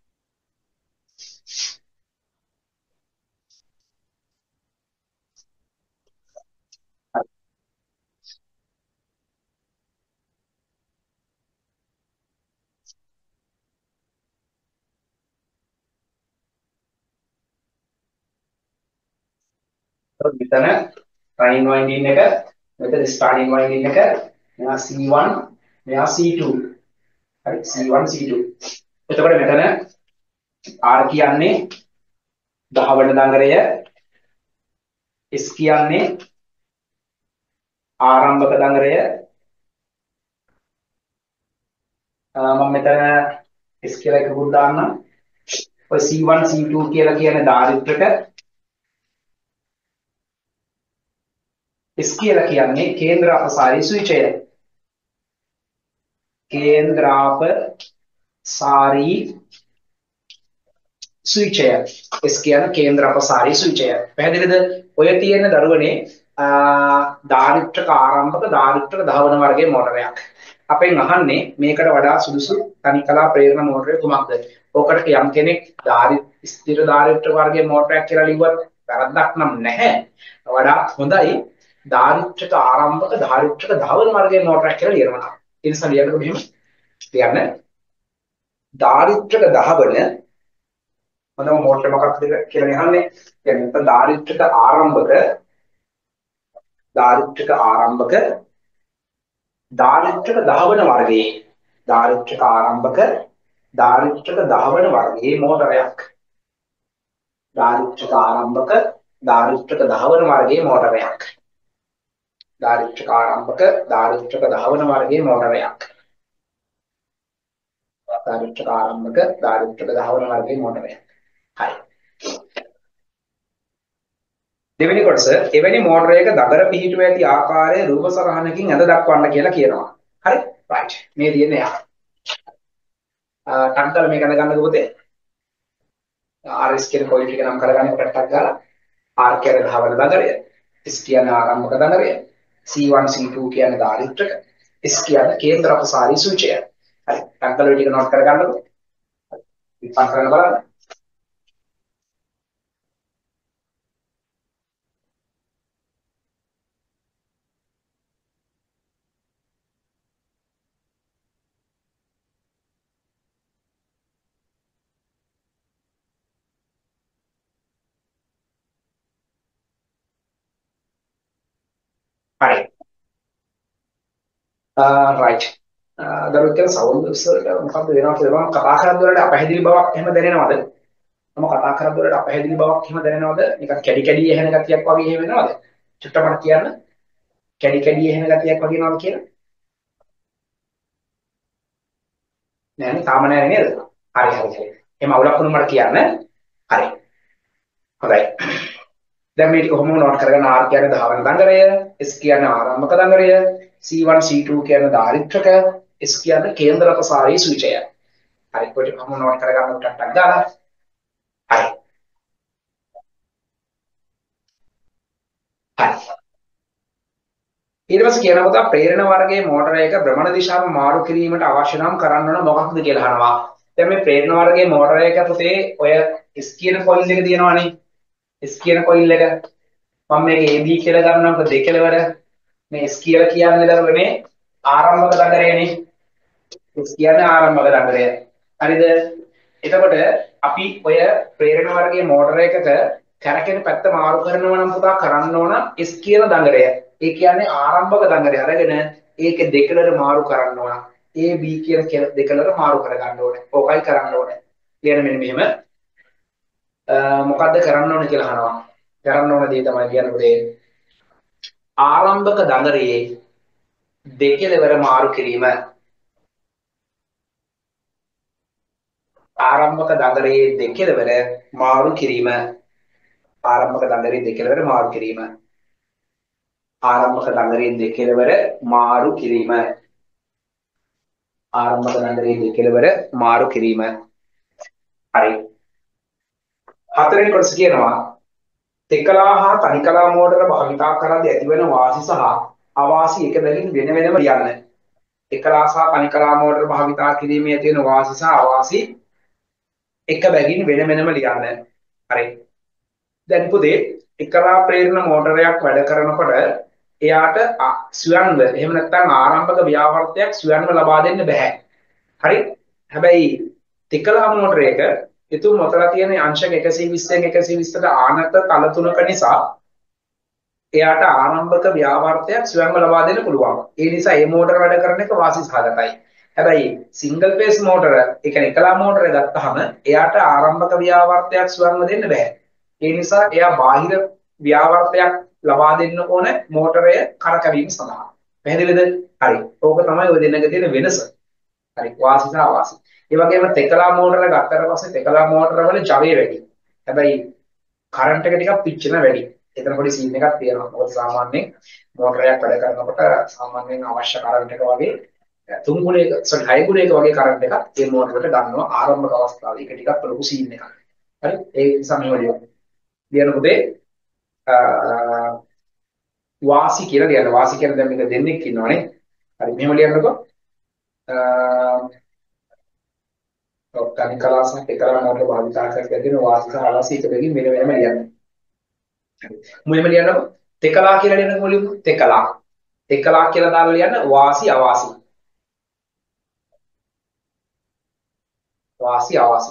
මෙතන රනින් වයින්ඩ් එක මෙතන ස්ටාර්ටින් වයින්ඩ් එක මෙයා C1 මෙයා C2 හරි C1 C2 එතකොට මෙතන R කියන්නේ 10 වන දඟරය S කියන්නේ ආරම්භක දඟරය මම මෙතන S කියලා එකකුත් දාන්නම් ඔය C1 C2 කියලා කියන දාරිත්‍රක S කියලා කියන්නේ කේන්ද්‍රාපසාරී සුවිචය. කේන්ද්‍රාපසාරී සුවිචය. S කියන්නේ කේන්ද්‍රාපසාරී සුවිචය. පැහැදිලිද? ඔය තියෙන දරුවනේ දාරිත්‍රක ආරම්භක දාරිත්‍රක ධාවන වර්ගයේ මෝටරයක්. අපෙන් අහන්නේ මේකට වඩා සුදුසු තනිකලා ප්‍රේරණ මෝටරය කුමක්ද? ඕකට යම් කෙනෙක් ස්ථිර දාරිත්‍ර වර්ගයේ මෝටරයක් කියලා ලිව්වත් වැරද්දක් නම් නැහැ. වඩා හොඳයි දාරිත්‍රක ආරම්භක දාරිත්‍රක ධාවන වර්ගයේ මෝටරයක් කියලා ලියනවා. ඒ නිසා ලියන්නකො මෙහෙම. ලියන්න දාරිත්‍රක ධාවන මොනම මෝටර මොකක්ද කියලා අහන්නේ. කියන්නේ දාරිත්‍රක ආරම්භක දාරිත්‍රක ධාවන වර්ගයේ දාරිත්‍රක ආරම්භක දාරිත්‍රක ධාවන වර්ගයේ මෝටරයක්. දාරිත්‍රක ආරම්භක දාරිත්‍රක ධාවන වර්ගයේ මෝටරයක්. දාරිත්‍රක ආරම්භක දාරිත්‍රක ධාවන වර්ගයේ මෝටරයක්. දාරිත්‍රක ආරම්භක දාරිත්‍රක ධාවන වර්ගයේ මෝටරයක්. හරි. දෙවෙනි කොටස එවැනි මෝටරයක දබර පිහිටුව ඇති ආකාරය රූප සරහනකින් අද දක්වන්න කියලා කියනවා. හරි? රයිට්. මේ තියෙන්නේ යා. ටක්කල මේක අඳගන්නකො පුතේ. RS කියන කොයිල් ටික නම් කරගන්න ටක් ගාලා R කියන ධාවන දඟරය, S කියන ආරම්භක දඟරය, C1 C2 කියන දාරිත්‍රක, S කියන කේන්ද්‍රාපසාරී සූචකය. හරි. ටක්කල ටික නෝට් කරගන්නකො. විපස්සනා කරන්න බලන්න. හරි. රයිට්. දරුවෝ කියන සවුන්ඩ් වලට මොකක්ද වෙනවා කියලා මම කතා කරද්දී වලට අපහැදිලි බවක් එහෙම දැනෙනවද? මම කතා කරද්දී වලට අපහැදිලි බවක් එහෙම දැනෙනවද? නිකන් කැඩි කැඩි එහෙන ගතියක් වගේ එහෙම වෙනවද? චුට්ටක් මට කියන්න. කැඩි කැඩි එහෙන ගතියක් වගේ නේද කියලා? නෑනේ තාම නෑ නේද? හරි හරි හරි. එහෙම අවුලක් වුණොත් මට කියන්න. හරි. හොඳයි. දැන් මේ ටික කොහොම නෝට් කරගෙන R කියන්නේ ධාවන දඟරය, S කියන්නේ ආරම්භක දඟරය, C1 C2 කියන්නේ දාරිත්‍රක, S කියන්නේ කේන්ද්‍රාපසාරී සූචකය. හරි. කොහොමද කොහොම නෝට් කරගන්න ටක් දාලා. හරි. හරි. ඊට පස්සේ කියනවා පුතා ප්‍රේරණ වර්ගයේ මෝටරයක භ්‍රමණ දිශාව මාරු කිරීමට අවශ්‍ය නම් කරන්න ඕන මොකක්ද කියලා අහනවා. දැන් මේ ප්‍රේරණ වර්ගයේ මෝටරයක පුතේ ඔය S කියන කොයිල් එක තියෙනවානේ. S කියන කොයිල් එක මම මේක AB කියලා ගන්නකොට දෙකලවර මේ S කියලා කියන්නේ දරුවනේ ආරම්භක දඟරයනේ. S කියන්නේ ආරම්භක දඟරය. හරිද? එතකොට අපි ඔය ප්‍රේරණ වර්ගයේ මෝටර එකක කැරකෙන පැත්ත මාරු කරනවා නම් පුතා කරන්න ඕන S කියන දඟරය. ඒ කියන්නේ ආරම්භක දඟරය අරගෙන ඒක දෙකලර මාරු කරන්න ඕන. A B කියන දෙකලර මාරු කර ගන්න ඕනේ. ඕකයි කරන්න ඕනේ. කියන මෙන්න මෙහෙම මොකද්ද කරන්න ඕනේ කියලා අහනවා. කරන්න ඕන දේ තමයි කියන්නේ ආරම්භක දඟරයේ දෙකලවර මාරු කිරීම. ආරම්භක දඟරයේ දෙකලවර මාරු කිරීම. ආරම්භක දඟරයේ දෙකලවර මාරු කිරීම. ආරම්භක දඟරයේ දෙකලවර මාරු කිරීම. ආරම්භක දඟරයේ දෙකලවර මාරු කිරීම. හරි. හතරෙන් කොටස කියනවා තෙකලා හා තනිකලා මෝටර භාවිතා කරද්දී ඇතිවන වාසි සහ අවාසි එක බැගින් වෙන වෙනම ලියන්න. තෙකලා සහ තනිකලා මෝටර භාවිතා කිරීමේ ඇතිවන වාසි සහ අවාසි එක බැගින් වෙන වෙනම ලියන්න. හරි. දැන් පුතේ එකලා ප්‍රේරණ මෝටරයක් වැඩ කරනකොට එයාට ස්වයංව එහෙම නැත්නම් ආරම්භක ව්‍යාවෘතයක් ස්වයංව ලබා දෙන්න බෑ. හරි. හැබැයි තෙකලා මෝටරයක එතුම් මොතලා තියෙන අංශක 120න් 120ට ආනත තල තුනක නිසා එයාට ආරම්භක ව්‍යාවෘතයක් ස්වයංව ලබා දෙන්න පුළුවන්. ඒ නිසා මේ මෝටර වැඩ කරන එක වාසි සහගතයි. හැබැයි සිංගල් ෆේස් මෝටර ඒ කියන්නේ එකලා මෝටර ගත්තාම එයාට ආරම්භක ව්‍යාවෘතයක් ස්වයංව දෙන්න බෑ. ඒ නිසා එයා බාහිර ව්‍යාවෘතයක් ලබා දෙන්න ඕන මෝටරය කරකැවීම සඳහා. පැහැදිලිද? හරි. ඕක තමයි ඔය දෙන්නක තියෙන වෙනස. හරි. වාසි සහ අවාසි. ඒ වගේම තෙකලා මෝටර ගත්තට පස්සේ තෙකලා මෝටර වල ජවය වැඩි. හැබැයි කරන්ට් එක ටිකක් පිච්චෙන වැඩි. එතන පොඩි සීන් එකක් තියෙනවා. මොකද සාමාන්‍යයෙන් මෝටරයක් වැඩ කරනකොට සාමාන්‍යයෙන් අවශ්‍ය කරන්ට් එක වගේ තුන් ගුණයක සෝරි හය ගුණයක වගේ කරන්ට් එකක් ඒ මෝටරයට ගන්නවා ආරම්භක අවස්ථාවේ. ඒක ටිකක් ලොකු සීන් එකක්. හරි ඒ නිසා මේ වලිය ලියනකොට වාසි කියලා ලියන්න. වාසි කියන දැන් මේක දෙන්නෙක් ඉන්නවනේ. හරි මෙහෙම ලියන්නකො. තනිකලා සහ එකලා මෝටර භාවිතා කරගෙන වාසි සහ අවාසි එක දෙකින් මෙන්න මෙහෙම ලියන්න. හරි. මුලින්ම ලියන්නකො. තෙකලා කියලා ලියන්න මුලින්ම. තෙකලා. තෙකලා කියලා දාලා ලියන්න වාසි අවාසි. වාසි අවාසි.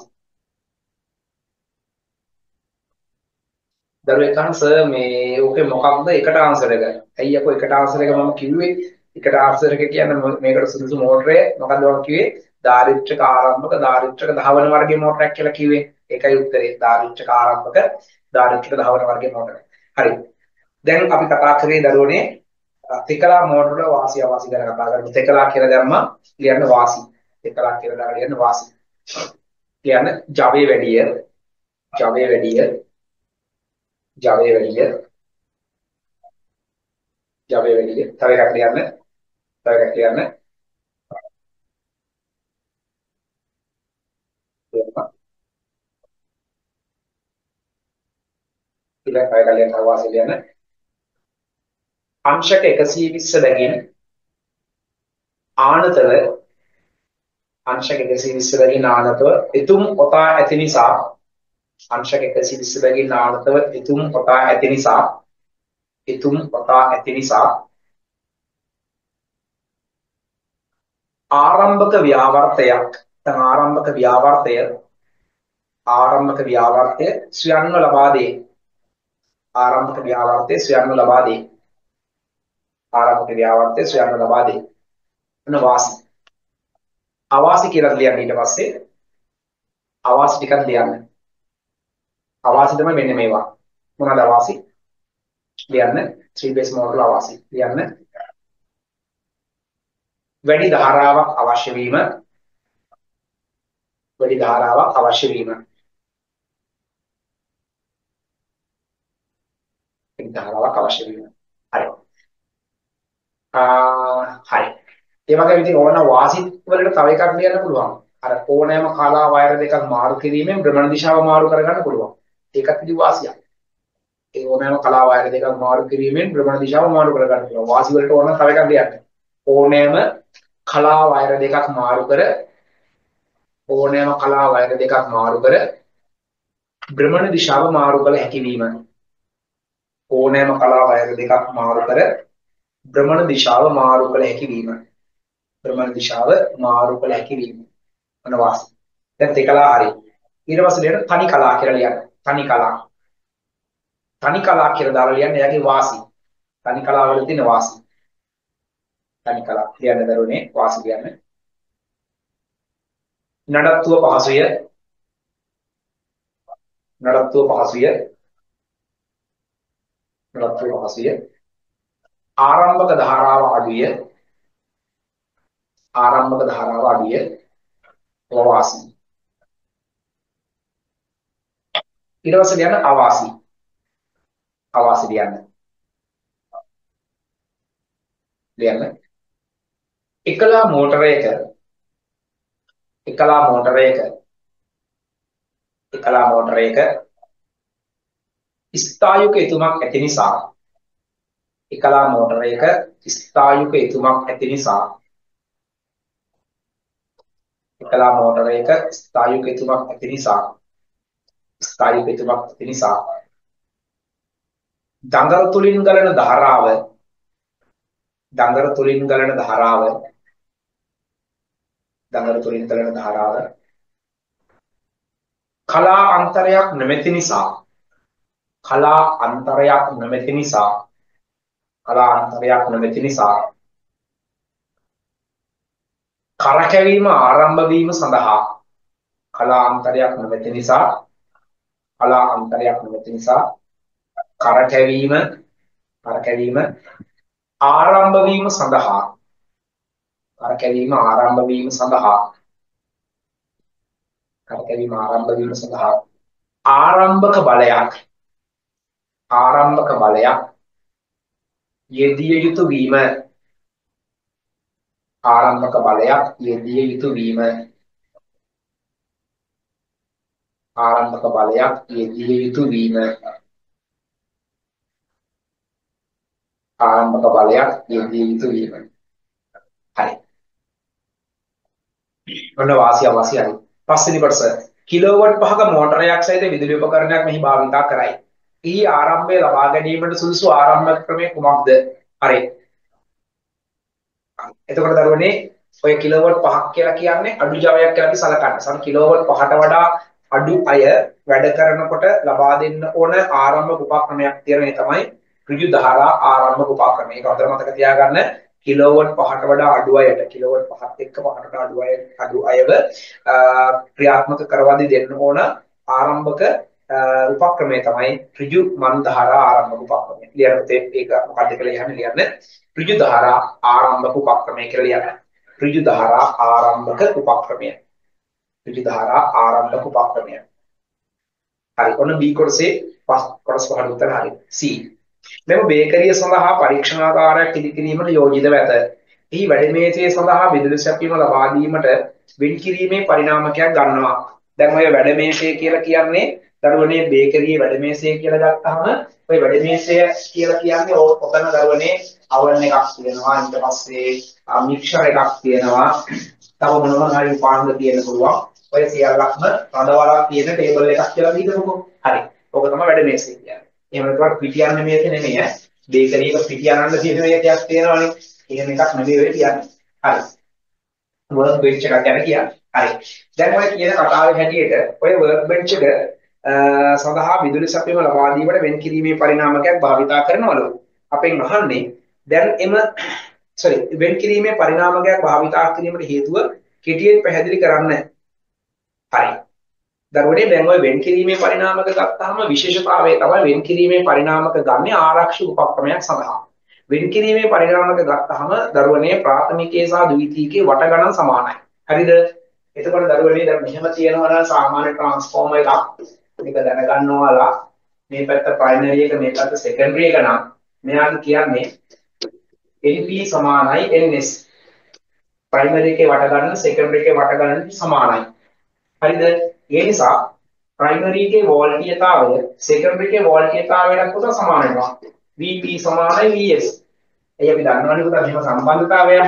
දරුවෙක් අහන සර් මේ ඕකේ මොකක්ද එකට ආන්සර් එක? ඇයි අපෝ එකට ආන්සර් එක මම කිව්වේ? එකට ආන්සර් එක කියන්නේ මේකට සුදුසු මෝටරය මොකද්ද මම කිව්වේ? දාරිත්‍රික ආරම්භක දාරිත්‍රික ධාවන වර්ගයේ මෝටරයක් කියලා කිව්වේ. ඒකයි උත්තරේ. දාරිත්‍රික ආරම්භක දාරිත්‍රික ධාවන වර්ගයේ මෝටරය. හරි. දැන් අපි කතා කරේ දරුවනේ තෙකලා මෝටර වාසි අවාසි ගැන කතා කරමු. තෙකලා කියලා දැම්මා ලියන්න වාසි. තෙකලා කියලා දාලා ලියන්න වාසි. ලියන්න ජවයේ වැඩිය ජවයේ වැඩිය ජවයේ වැඩිය ජවයේ වැඩිය තව එකක් ලියන්න තව එකක් ලියන්න ඊළඟ තව එකක් ලියන්න වාසි ලියන්න අංශක 120 බැගින් ආනතව අංශක 120 බැගින් ආනතව එතුම් ඔතා ඇති නිසා අංශක 120 බැගින් ආනතව එතුම් ඔතා ඇති නිසා එතුම් ඔතා ඇති නිසා ආරම්භක ව්‍යාවර්තයක් තම ආරම්භක ව්‍යාවර්තය ස්වයන්ව ලබා දේ ආරම්භක ව්‍යාවර්තය ස්වයන්ව ලබා දේ ආරම්භක ව්‍යාවර්තය ස්වයන්ව ලබා දේ එන වාසි අවාසි කියලා ලියන්න ඊට පස්සේ අවාසි ටිකක් ලියන්න අවාසි තමයි මෙන්න මේවා මොනවාද අවාසි ලියන්න 3 බේස් මෝඩල් අවාසි ලියන්න වැඩි ධාරාවක් අවශ්‍ය වීම වැඩි ධාරාවක් අවශ්‍ය වීම වැඩි ධාරාවක් අවශ්‍ය වීම හරි හරි ඒ වගේම ඉතින් ඕන වාසිත් වලට තව එකක් ලියන්න පුළුවන් අර ඕනෑම කලා වයර දෙකක් මාරු කිරීමෙන් භ්‍රමණ දිශාව මාරු කරගන්න පුළුවන් ඒකත් ඉතින් වාසියක් ඒ ඕනෑම කලා වයර දෙකක් මාරු කිරීමෙන් භ්‍රමණ දිශාව මාරු කරගන්න පුළුවන් වාසි වලට ඕන තව එකක් ලියන්න ඕනෑම කලා වයර දෙකක් මාරු කර ඕනෑම කලා වයර දෙකක් මාරු කර භ්‍රමණ දිශාව මාරු කළ හැකි වීම ඕනෑම කලා වයර දෙකක් මාරු කර භ්‍රමණ දිශාව මාරු කළ හැකි වීම භ්‍රමණ දිශාව මාරු කළ හැකි වීම මොන වාසි දැන් තේකලා හරි ඊට පස්සේ ලියන්න තනි කලා කියලා ලියන්න තනි කලා කියලා දාලා ලියන්න එයාගේ වාසි තනි කලා වල තියෙන වාසි තනි කලා ලියන්න දරුවනේ වාසි ලියන්න නඩත්තුව පහසුය නඩත්තුව පහසුය නඩත්තුව පහසුය ආරම්භක ධාරාව අඩුය ආරම්භක ධාරාව අඩුය වාසි ඊට පස්සේ ලියන්න අවාසි අවාසි ලියන්න එකලා මෝටරයක එකලා මෝටරයක එකලා මෝටරයක ස්ථායුක එතුමක් ඇති නිසා එකලා මෝටරයක ස්ථායුක එතුමක් ඇති නිසා එකලා මෝටරයක ස්ථායුක එතුමක් ඇති නිසා ස්ථායුක එතුමක් ඇති නිසා දඟල තුලින් ගලන ධාරාව දඟල තුලින් ගලන ධාරාව දඟල තුලින් ගලන ධාරාව කලා අන්තරයක් නොමැති නිසා කලා අන්තරයක් නොමැති නිසා කලා අන්තරයක් නොමැති නිසා කරකැවීම ආරම්භ වීම සඳහා කලා අන්තරයක් නොමැති නිසා කලා අන්තරයක් නොමැති නිසා කරකැවීම ආරම්භ වීම සඳහා කරකැවීම ආරම්භ වීම සඳහා කරකැවීම ආරම්භ වීම සඳහා ආරම්භක බලයක් ආරම්භක බලයක් යෙදිය යුතු වීම ආරම්භක බලයක් යෙදිය යුතු වීම ආරම්භක බලයක් යෙදිය යුතු වීම ආරම්භක බලයක් යෙදිය යුතු වීම හරි ඔන්න වාසිය අවශ්‍යයි පස්වෙනි කොටස කිලෝවොට් 5ක මෝටරයක් සහිත විදුලි උපකරණයක් මෙහි භාවිතා කරයි. එහි ආරම්භය ලබා ගැනීමට සුදුසු ආරම්භක ක්‍රමය කුමක්ද? හරි. එතකොට දරුවනේ ඔය කිලෝවොට් 5ක් කියලා කියන්නේ අඩු ජවයක් කියලා අපි සලකන්න. සම කිලෝවොට් 5ට වඩා අඩු අය වැඩ කරනකොට ලබා දෙන්න ඕන ආරම්භක උපක්‍රමයක් තියෙන ඒ තමයි ඍජු ධාරා ආරම්භක උපක්‍රමය. ඒක අතර මතක තියාගන්න කිලෝවොට් 5ට වඩා අඩු අයට කිලෝවොට් 5ත් එක්ක 5ට අඩු අයව ක්‍රියාත්මක කරවදී දෙන්න ඕන ආරම්භක උපක්‍රමය තමයි ඍජු මන් ධාරා ආරම්භක උපක්‍රමය. ලියන්න ඒක මොකක්ද කියලා ලියන්න. ඍජු ධාරා ආරම්භක උපක්‍රමය කියලා ලියන්න. ඍජු ධාරා ආරම්භක උපක්‍රමය. ඍජු ධාරා ආරම්භක උපක්‍රමය. හරි. ඔන්න B කොටසේ කොටස් පහකට උත්තර හරි. C. මෙම බේකරිය සඳහා පරීක්ෂණාගාරයක් ඉදිකිරීමට යෝජිතව ඇත. එහි වැඩමේසය සඳහා විදුලි සැපයීම ලබා දීමට වෙන් කිරීමේ පරිණාමකයක් ගන්නවා. දැන් ඔය වැඩමේසය කියලා කියන්නේ දරුවනේ බේකරියේ වැඩමේසය කියලා ගත්තාම ඔය වැඩමේසය කියලා කියන්නේ ඔතන දරුවනේ oven එකක් තියෙනවා ඊට පස්සේ මික්සර් එකක් තියෙනවා තව මොනවා හරි උපාංග තියෙන්න පුළුවන් ඔය සියල්ලක්ම රඳවලා තියෙන ටේබල් එකක් කියලා හිතමුකෝ හරි ඔක තමයි වැඩමේසය කියන්නේ එහෙම නැත්නම් පිටියන්නේ මේක නෙමෙයි බේකරියක පිටියනන්න තියෙන මේකයක් තියෙනවනේ එහෙම එකක් නෙමෙයි ඔය කියන්නේ හරි වර්ක් බෙන්ච් එකක් ගැන කියන්නේ හරි දැන් ඔය කියන කතාවේ හැටියට ඔය වර්ක් බෙන්ච් එක සඳහා විදුලි සැපයීම ලබා දීමට වෙන් කිරීමේ පරිණාමකයක් භාවිතා කරනවලු අපෙන් අහන්නේ දැන් වෙන් කිරීමේ පරිණාමකයක් භාවිතා කිරීමට හේතුව කෙටියෙන් පැහැදිලි කරන්න. හරි. දරුවනේ දැන් ඔය වෙන් කිරීමේ පරිණාමක ගත්තාම විශේෂතාවය තමයි වෙන් කිරීමේ පරිණාමක ගන්නේ ආරක්ෂක උපක්‍රමයක් සඳහා. වෙන් කිරීමේ පරිණාමක ගත්තාම දරුවනේ ප්‍රාථමිකයේ සහ ද්විතීයිකයේ වට ගණන් සමානයි. හරිද? එතකොට දරුවනේ දැන් මෙහෙම තියෙනවා නම් සාමාන්‍ය ට්‍රාන්ස්ෆෝමර් එකක් මේක දැනගන්න ඕනලා මේ පැත්ත ප්‍රයිමරි එක මේ පැත්ත සෙකන්ඩරි එක නම් මෙයාට කියන්නේ NP සමානයි NS. ප්‍රයිමරි එකේ වට ගන්න සෙකන්ඩරි එකේ වට ගන්න සමානයි. හරිද? ඒ නිසා ප්‍රයිමරි එකේ වෝල්ටීයතාවය සෙකන්ඩරි එකේ වෝල්ටීයතාවයට පුතා සමාන වෙනවා. VP සමානයි VS. එයි අපි දන්නවනේ පුතා මෙහෙම සම්බන්ධතාවයක්.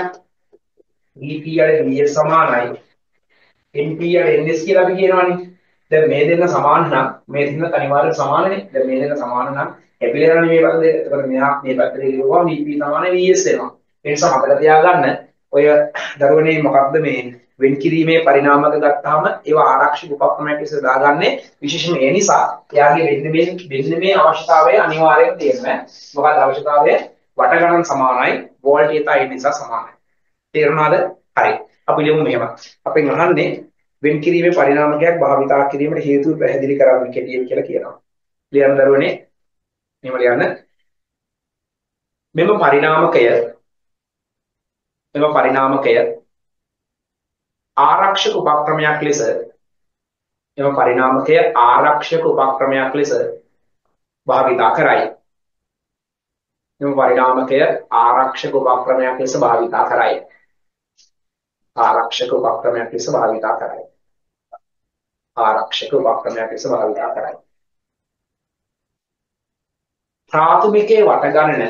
VP වල VS සමානයි. NP වල NS කියලා අපි කියනවනේ. දැන් මේ දෙන්න සමාන නම් මේ දෙන්න අනිවාර්යයෙන් සමානනේ. දැන් මේ දෙන්න සමාන නම් හැපිලෙනවනේ මේ පැත්ත දෙක. එතකොට මෙහා මේ පැත්තට ගිහුවා VP සමානයි VS වෙනවා. ඒ නිසා මතක තියාගන්න ඔය දරුවනේ මොකක්ද මේ වෙන් කිරීමේ පරිණාමක ගත්තාම ඒවා ආරක්ෂක උපක්‍රමයක් ලෙස දාගන්නේ විශේෂයෙන්ම ඒ නිසා එයාගේ වෙන්න මේ අවශ්‍යතාවය අනිවාර්යයෙන් තියෙනවා. මොකද අවශ්‍යතාවය වට ගණන් සමානයි වෝල්ටීයතා ඒ නිසා සමානයි. තේරුණාද? හරි. අපි ලියමු මෙහෙම. අපෙන් අහන්නේ වෙන් කිරීමේ පරිණාමකයක් භාවිතා කිරීමට හේතු පැහැදිලි කරන්න කෙටියෙන් කියලා කියනවා. ලියන්න දරුවනේ. මෙහෙම ලියන්න. මෙම පරිණාමකය ආරක්ෂක උපක්‍රමයක් ලෙස භාවිතා කරයි. මෙම පරිණාමකය ආරක්ෂක උපක්‍රමයක් ලෙස භාවිතා කරයි. ආරක්ෂක උපක්‍රමයක් ලෙස භාවිතා කරයි. ආරක්ෂක උපක්‍රමයක් ලෙස භාවිතා කරයි. ප්‍රාථමිකයේ වට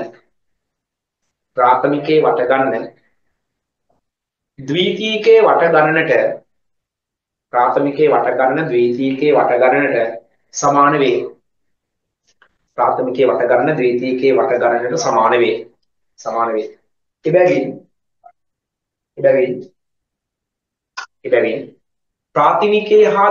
ගණන ද්විතීයිකයේ වට ගණනට ප්‍රාථමිකයේ වට ගණන ද්විතීයිකයේ වට ගණනට සමාන වේ. ප්‍රාථමිකයේ වට ගණන ද්විතීයිකයේ වට ගණනට සමාන වේ. එබැවින් ප්‍රාථමිකයේ හා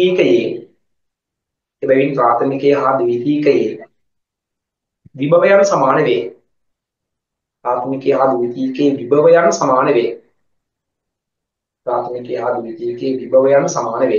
ද්විතීයිකයේ විභවයන් සමාන වේ. ප්‍රාථමිකයේ හා ද්විතීයිකයේ විභවයන් සමාන වේ. ප්‍රාථමිකයේ හා ද්විතීයිකයේ විභවයන් සමාන වේ.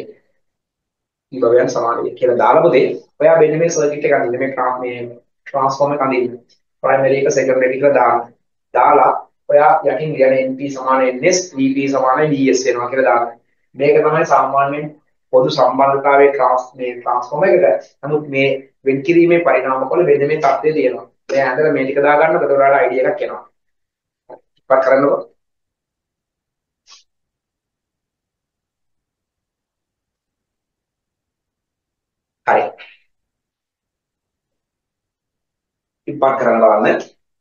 කියලා දාලා පුතේ ඔයා මෙන්න මේ සර්කිට් එක අඳින්න මේ ට්‍රාන්ස්ෆෝමර් එක අඳින්න. ප්‍රයිමරි එක සෙකන්ඩරි එක දාලා ඔයා යටින් ලියන NP සමාන NS VP සමාන VS වෙනවා කියලා දාන්න. මේක තමයි සාමාන්‍යයෙන් පොදු සම්බන්ධතාවයේ ට්‍රාන්ස්ෆෝම එකට. නමුත් මේ වෙන් කිරීමේ පරිණාමවල වෙන මේ தත්ත්වය තියෙනවා. මේ ඇඳලා මේ ටික දාගන්න එතකොට ඔයාලට අයිඩියා එකක් එනවා. ඉපත් කරන්නකො. හරි. ඉපත් කරන්න බලන්න.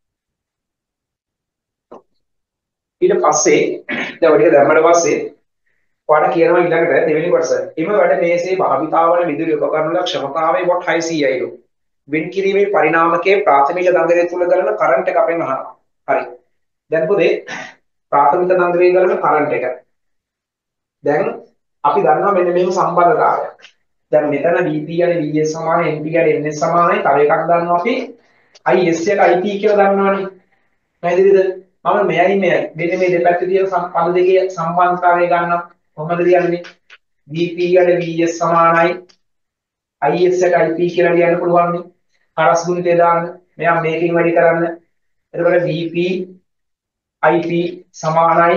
ඊට පස්සේ දැන් ඔය ටික දැම්මට පස්සේ ඔයාලට කියනවා ඊළඟට දෙවෙනි කොටස. එම වැඩ මේසේ භාවිතා වන විදුලි උපකරණ වල ක්ෂමතාවය watt 600යිලු. වෙන් කිරීමේ පරිණාමකයේ ප්‍රාථමික දඟලය තුල කරන කරන්ට් එක අපෙන් අහනවා. හරි. දැන් පොතේ ප්‍රාථමික දඟලයේ කරන කරන්ට් එක. දැන් අපි දන්නවා මෙන්න මේක සම්බන්ධතාවයක්. දැන් මෙතන VP යන VS සමානයි MP යන NS සමානයි. තව එකක් දන්නවා අපි IS එක IP කියලා දන්නවනේ. පැහැදිලිද? මම මෙයයි මෙයයි මෙන්න මේ දෙපැත්තේ තියෙන පද දෙකේ සම්බන්ධතාවය ගන්නවා. කොහොමද කියන්නේ? VP යන VS සමානයි IS එක IP කියලා ලියන්න පුළුවන් නේ. හරස් ගුණිතය දාන්න. මෙයා මේකෙන් වැඩි කරන්න. එතකොට VP IP සමානයි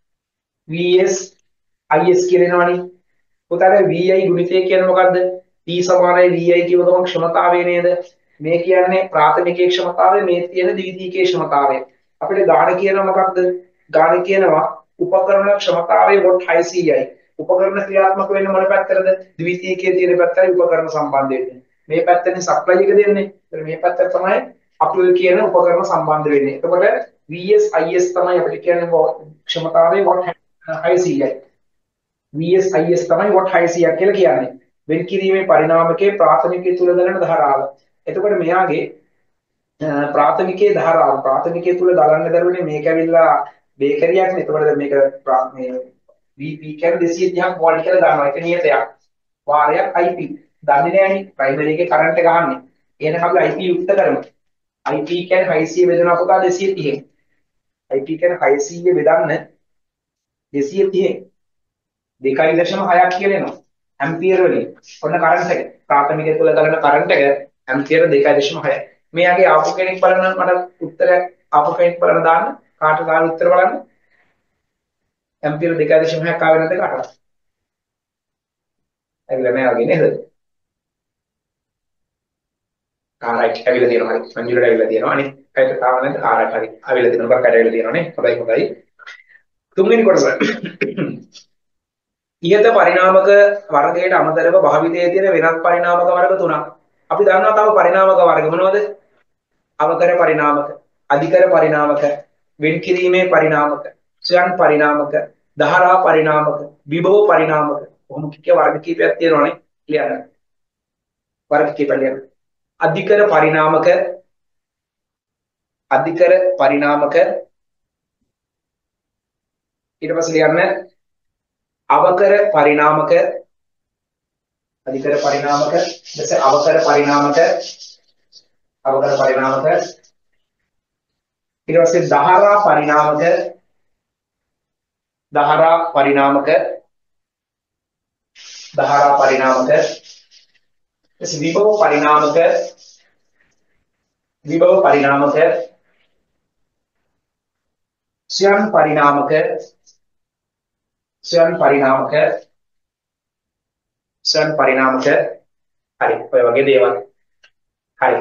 VS IS කියනවනේ. පුතාට VI ගුණිතය කියන්නේ මොකද්ද? P සමානයි VI කියව ගමන් ක්ෂමතාවය නේද? මේ කියන්නේ ප්‍රාථමිකයේ ක්ෂමතාවය, මේ තියෙන ද්විතීයිකයේ ක්ෂමතාවය. අපිට ගාණ කියනවා මොකක්ද? ගාණ කියනවා උපකරණ ක්ෂමතාවය watt 600යි. උපකරණ ක්‍රියාත්මක වෙන්නේ මොන පැත්තටද? ද්විතීයිකයේ තියෙන පැත්තයි උපකරණ සම්බන්ධ වෙන්නේ. මේ පැත්තෙන් සප්ලයි එක දෙන්නේ. ඒතර මේ පැත්තට තමයි අපි ඔය කියන උපකරණ සම්බන්ධ වෙන්නේ. එතකොට VS IS තමයි අපිට කියන්නේ ක්ෂමතාවය watt 600යි. VS IS තමයි watt 600ක් කියලා කියන්නේ. වෙන් කිරීමේ පරිණාමකයේ ප්‍රාථමිකයේ තුල දරන ධාරාව. එතකොට මෙයාගේ ප්‍රාථමිකයේ ධාරාව ප්‍රාථමිකයේ තුල දරන්න දරුවනේ මේක ඇවිල්ලා බේකරියක් නේ. එතකොට දැන් මේක මේ VP කියන්නේ 230ක් වෝල්ට් කියලා දානවා. ඒක නියතයක්. වාරයක් IP. දන්නේ නැහැනේ ප්‍රයිමරි එකේ කරන්ට් එක ගන්න. එහෙනම් අපි IP යුක්ත කරමු. IP කියන්නේ 600 බෙදනවා පුතා 230. IP කියන්නේ 600 බෙදන්න 230. 2.6ක් කියලා එනවා. ඇම්පියර වලින්. ඔන්න කරන්ට් එක. ප්‍රාථමිකය තුල ගලන කරන්ට් එක ඇම්පියර 2.6. මෙයාගේ ආපු කෙනෙක් බලන්න මට උත්තරයක් ආපු කෙනෙක් බලන්න දාන්න. කාට දාන උත්තර බලන්න. ඇම්පියර 2.6ක් ආවේ නැද්ද කාටවත්? ඇවිල්ලා නැහැ වගේ නේද? රයිට් ඇවිල්ලා තියෙනවා හරි. මංජුලට ඇවිල්ලා තියෙනවා නේ. ඒකට තාම නැද්ද? රයිට් හරි. ඇවිල්ලා තියෙනවා. බක්කට ඇවිල්ලා තියෙනවා නේ. හොඳයි හොඳයි. තුන්වෙනි කොටස. ඉහත පරිණාමක වර්ගයට අමතරව භාවිතයේ තියෙන වෙනත් පරිණාමක වර්ග තුනක්. අපි දන්නවා තව පරිණාමක වර්ග මොනවද? අවකර පරිණාමක, අධිකර පරිණාමක, වෙන් කිරීමේ පරිණාමක, ස්වයං පරිණාමක, දහරා පරිණාමක, විභව පරිණාමක. කොහොම කිය වර්ග කීපයක් තියෙනවනේ. ලියන්න. වර්ග කීපයක් ලියන්න. අධිකර පරිණාමක, අධිකර පරිණාමක, ඊට පස්සේ ලියන්න අවකර පරිණාමක, අධිකර පරිණාමක, ඊට අවකර පරිණාමක, අවකර පරිණාමක, ඊට පස්සේ දහරා පරිණාමක, දහරා පරිණාමක, දහරා පරිණාමක, ඊට විභව පරිණාමක, විභව පරිණාමක, ස්වයං පරිණාමක, ස්වයං පරිණාමක, ස්වයං පරිණාමක. හරි ඔය වගේ දේවල්. හරි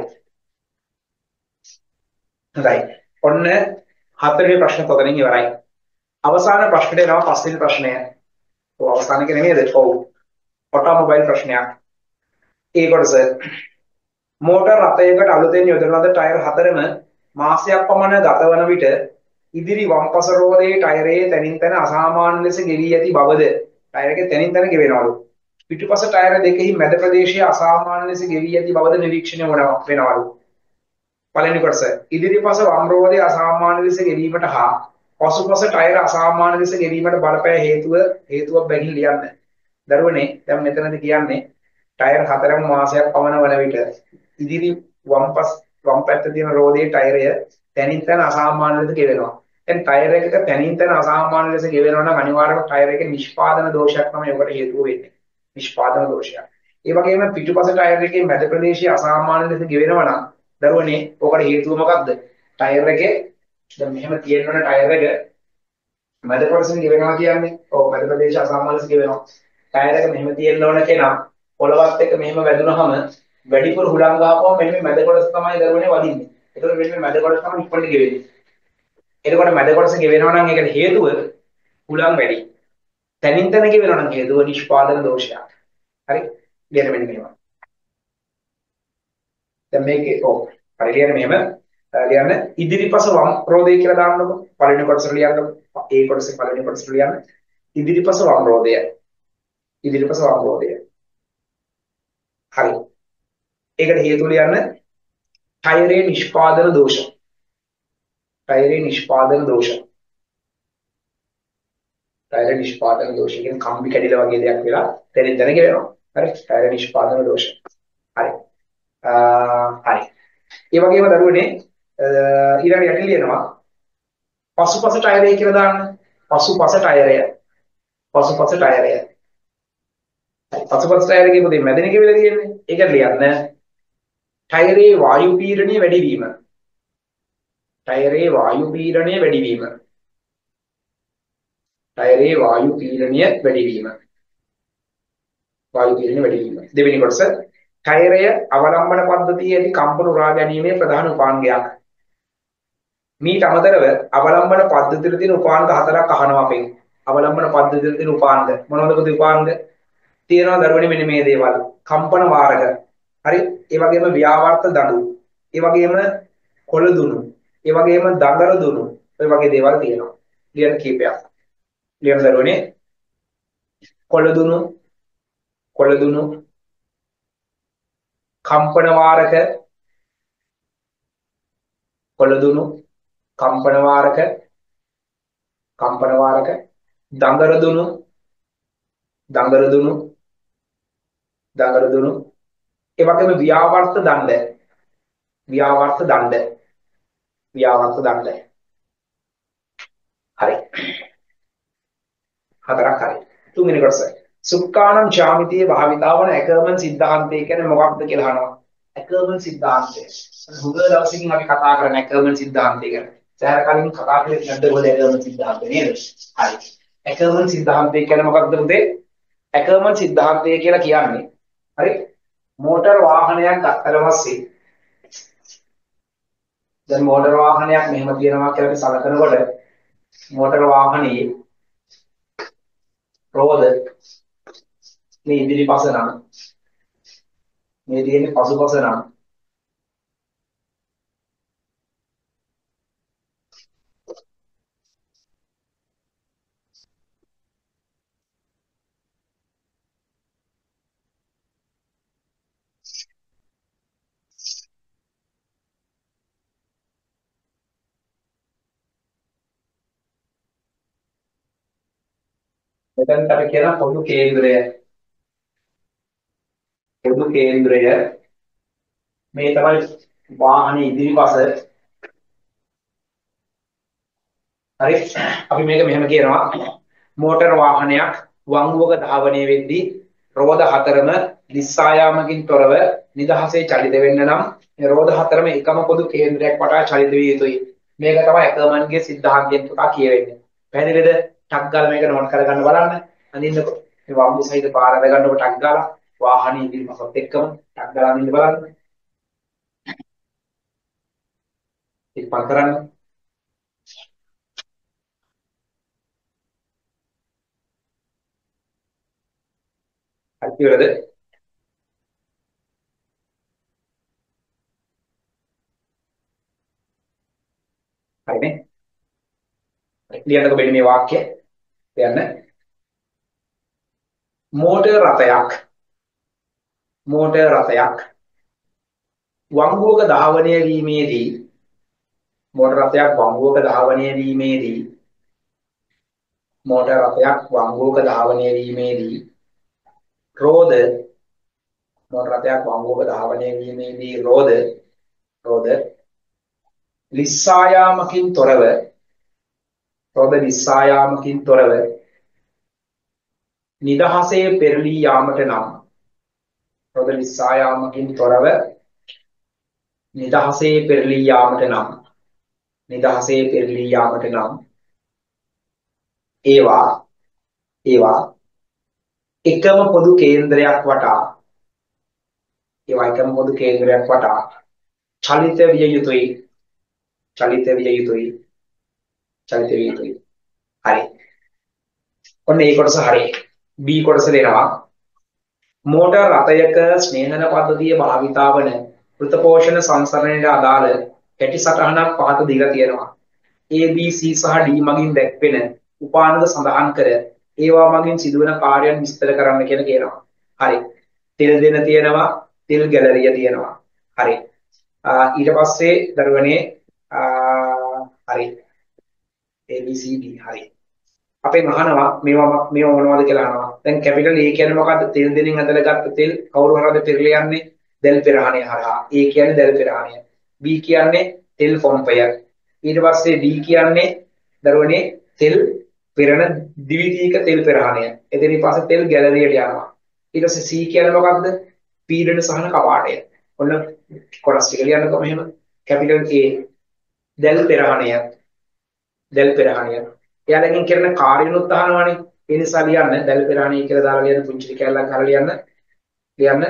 හොඳයි. ඔන්න හතරේ ප්‍රශ්න තොතනින් ඉවරයි. අවසාන ප්‍රශ්නෙට එනවා පස්වෙනි ප්‍රශ්නය. ඔව් අවසාන එක නෙමෙයිද? ඔව්. ඔටෝමොබයිල් ප්‍රශ්නයක්. ඒ කොටස. මෝටර් රථයකට අලුතෙන් යොදන ලද ටයර් හතරම මාසයක් පමණ ගතවන විට ඉදිරි වම්පස රෝදයේ ටයරයේ තනින් තන අසාමාන්‍ය ලෙස ගෙවී ඇති බවද ටයර් එකේ තනින් තන ගෙවෙනවලු. පිටුපස ටයර දෙකෙහි මැද ප්‍රදේශයේ අසාමාන්‍ය ලෙස ගෙවී ඇති බවද නිරීක්ෂණය වෙනවලු. පළවෙනි කොටස. ඉදිරිපස වම් රෝදයේ අසාමාන්‍ය ලෙස ගෙවීමට හා පසුපස ටයර අසාමාන්‍ය ලෙස ගෙවීමට බලපෑ හේතුව බැගින් ලියන්න. දරුවනේ දැන් මෙතනදී කියන්නේ ටයර් හතරම මාසයක් පමණ වන විට ඉදිරි වම් පැත්තේ තියෙන රෝදයේ ටයරය තනින් තන අසාමාන්‍ය ලෙස ගෙවෙනවා. දැන් ටයර් එකක තනින් තන අසාමාන්‍ය ලෙස ගෙවෙනවා නම් අනිවාර්යයෙන්ම ටයර් එකේ නිෂ්පාදන දෝෂයක් තමයි ඔකට හේතුව වෙන්නේ. නිෂ්පාදන දෝෂයක්. ඒ වගේම පිටුපස ටයර් එකේ මැද ප්‍රදේශයේ අසාමාන්‍ය ලෙස ගෙවෙනවා නම් දරුවනේ ඔකට හේතුව මොකක්ද? ටයර් එකේ දැන් මෙහෙම තියෙනවනේ ටයර් එක මැද කොටසෙන් ගෙවෙනවා කියන්නේ. ඔව් මැද ප්‍රදේශය අසාමාන්‍ය ලෙස ගෙවෙනවා. ටයර් එක මෙහෙම තියෙන්න ඕන කෙනා පොළවත් එක්ක මෙහෙම වැදුනහම වැඩිපුර හුලං ගහපුවම මෙන්න මේ මැද කොටස තමයි දරුවනේ වදින්නේ. ඒතකොට මෙන්න මේ මැද කොටස තමයි ඉක්මනට ගෙවෙන්නේ. එතකොට මැද කොටස ගෙවෙනවා නම් ඒකට හේතුව හුලං වැඩි. තනින් තන ගෙවෙනවා නම් හේතුව නිෂ්පාදන දෝෂයක්. හරි? ලියන්න මෙන්න මෙහෙම. දැන් මේකේ හරි ලියන්න මෙහෙම. ලියන්න ඉදිරිපස වම් රෝධය කියලා දාන්නකො. පළවෙනි කොටසට ලියන්නකො. ඒ කොටසේ පළවෙනි කොටසට ලියන්න. ඉදිරිපස වම් රෝධය. ඉදිරිපස වම් රෝධය. හරි. ඒකට හේතුව ලියන්න ටයරේ නිෂ්පාදන දෝෂ. ටයරේ නිෂ්පාදන දෝෂ. ටයරේ නිෂ්පාදන දෝෂ කියන්නේ කම්බි කැඩිලා වගේ දෙයක් වෙලා තැනින් තැන ගෙවෙනවා. හරි. ටයරේ නිෂ්පාදන දෝෂ. හරි. හරි. ඒ වගේම දරුවනේ ඊළඟ යටින් ලියනවා පසුපස ටයරය කියලා දාන්න. පසුපස ටයරය. පසුපස ටයරය. පසුපස ටයරය කියපොතේ මැදින් කියලා තියෙන්නේ. ඒකට ලියන්න ටයරේ වායු පීඩනය වැඩි වීම. ටයරේ වායු පීඩනය වැඩි වීම. ටයරේ වායු පීඩනය වැඩි වීම. වායු පීඩනය වැඩි වීම. දෙවෙනි කොටස ටයරය අවලම්බන පද්ධතියේ ඇති කම්පන උරා ගැනීමේ ප්‍රධාන උපාංගයක්. මීට අමතරව අවලම්බන පද්ධතියේ තියෙන උපාංග හතරක් අහනවා අපෙන්. අවලම්බන පද්ධතියේ තියෙන උපාංග මොනවද පුතේ උපාංග? තියෙනවා දරුවනේ මෙන්න මේ දේවල්. කම්පන වාරක. හරි? ඒ වගේම ව්‍යාවර්ත දඬු. ඒ වගේම කොළ දුනු. ඒ වගේම දඟර දුනු. ඔය වගේ දේවල් තියෙනවා. ලියන කීපයක්. ලියන දරුවනේ කොළ දුනු කම්පන වාරක කොළ දුනු කම්පන වාරක දඟර දුනු ඒ වගේම ව්‍යාවර්ත දණ්ඩ හරි හතරක් හරි තුන්වෙනි කොටස සුක්කානම් ජ්‍යාමිතියේ භාවිතා වන ඇකර්මන් සිද්ධාන්තය කියන්නේ මොකක්ද කියලා අහනවා ඇකර්මන් සිද්ධාන්තය හුඟ දවසකින් අපි කතා කරන ඇකර්මන් සිද්ධාන්තය ගැන සෑහෙන කලින් කතා කරලා නැද්ද මොකද ඇකර්මන් සිද්ධාන්තය නේද හරි ඇකර්මන් සිද්ධාන්තය කියන්නේ මොකක්ද පුතේ ඇකර්මන් සිද්ධාන්තය කියලා කියන්නේ හරි මෝටර් වාහනයක් ගත්තට පස්සේ දැන් මෝටර් වාහනයක් මෙහෙම තියෙනවා කියලා අපි සලකනකොට මෝටර් වාහනේ රෝද මේ ඉදිරිපස නම් මේ තියෙන්නේ පසුපස නම් මෙතනට අපි කියන පොදු කේන්ද්‍රය මේ තමයි වාහනේ ඉදිරිපස හරි අපි මේක මෙහෙම කියනවා මෝටර වාහනයක් වංගුවක ධාවනය වෙද්දී රෝද හතරම දිස්ායාමකින් තොරව නිදහසේ චලිත වෙන්න නම් මේ රෝද හතරම එකම පොදු කේන්ද්‍රයක් වටා චලිත විය යුතුයි මේක තමයි එකමන්ගේ සිද්ධාන්තයෙන් පුතා කියවෙන්නේ පැහැදිලිද ටක් ගාලා මේක නෝට් කරගන්න බලන්න අඳින්නකො මේ වංගු සහිත පාර අර ගන්නකො ටක් ගාලා වාහනේ ඉදිරිපසත් එක්කම ටක් ගාලා අඳින්න බලන්න ඉක්මන් කරන්න හරි ඉවරද හරිනේ ලියන්නකො මෙන්න මේ වාක්‍යය ලියන්න මෝටර් රථයක් වංගුවක ධාවනය වීමේදී මෝටර් රථයක් වංගුවක ධාවනය වීමේදී රෝද මෝටර් රථයක් වංගුවක ධාවනය වීමේදී රෝද ලිස්සායාමකින් තොරව නිදහසේ පෙරළී යාමට නම් රෝද ලිස්සායාමකින් තොරව නිදහසේ පෙරළී යාමට නම් ඒවා එකම පොදු කේන්දරයක් වටා ඒවා එකම පොදු කේන්දරයක් වටා චලිත විය යුතුයි. චලිත විය යුතුයි. චලිත විය යුතුයි. හරි. ඔන්න ඒ කොටස හරි. B කොටස දෙනවා. මෝටර් රථයක ස්නේහන පද්ධතිය භාවිතා වන පෘතපෝෂණ සංසරණයට අදාළ පැටි සටහනක් පහත දීලා තියෙනවා. A B C සහ D මගින් දැක්වෙන උපානද සඳහන් කර ඒවා මගින් සිදුවන කාර්යයන් විස්තර කරන්න කියලා කියනවා. හරි. තෙල් දෙන තියෙනවා, තෙල් ගැලරිය තියෙනවා. හරි. ඊට පස්සේ දරුවනේ හරි. A B C D හරි. අපෙන් අහනවා මේවා මොනවද කියලා අහනවා. දැන් කැපිටල් A කියන්නේ මොකද්ද? තෙල් දෙනින් ඇදලා ගත්ත තෙල් කවුරු හරහාද පෙරලා යන්නේ? දැල් පෙරහණය හරහා. A කියන්නේ දැල් පෙරහණය. B කියන්නේ තෙල් පොම්පය. ඊට පස්සේ D කියන්නේ දරුවනේ තෙල් පෙරණ ද්විතීයික තෙල් පෙරහණය. එතනින් පස්සේ තෙල් ගැලරියට යනවා. ඊට පස්සේ C කියන්නේ මොකක්ද? පීඩන සහන කපාටය. ඔන්න කොටස් ටික ලියන්නකො මෙහෙම. Capital A දැල් පෙරහණය. දැල් පෙරහණය. එයාලගෙන් කරන කාර්යනුත් අහනවානේ. ඒ නිසා ලියන්න දැල් පෙරහණය කියලා දාලා ලියන්න පුංචි කැලලක් අරලා ලියන්න. ලියන්න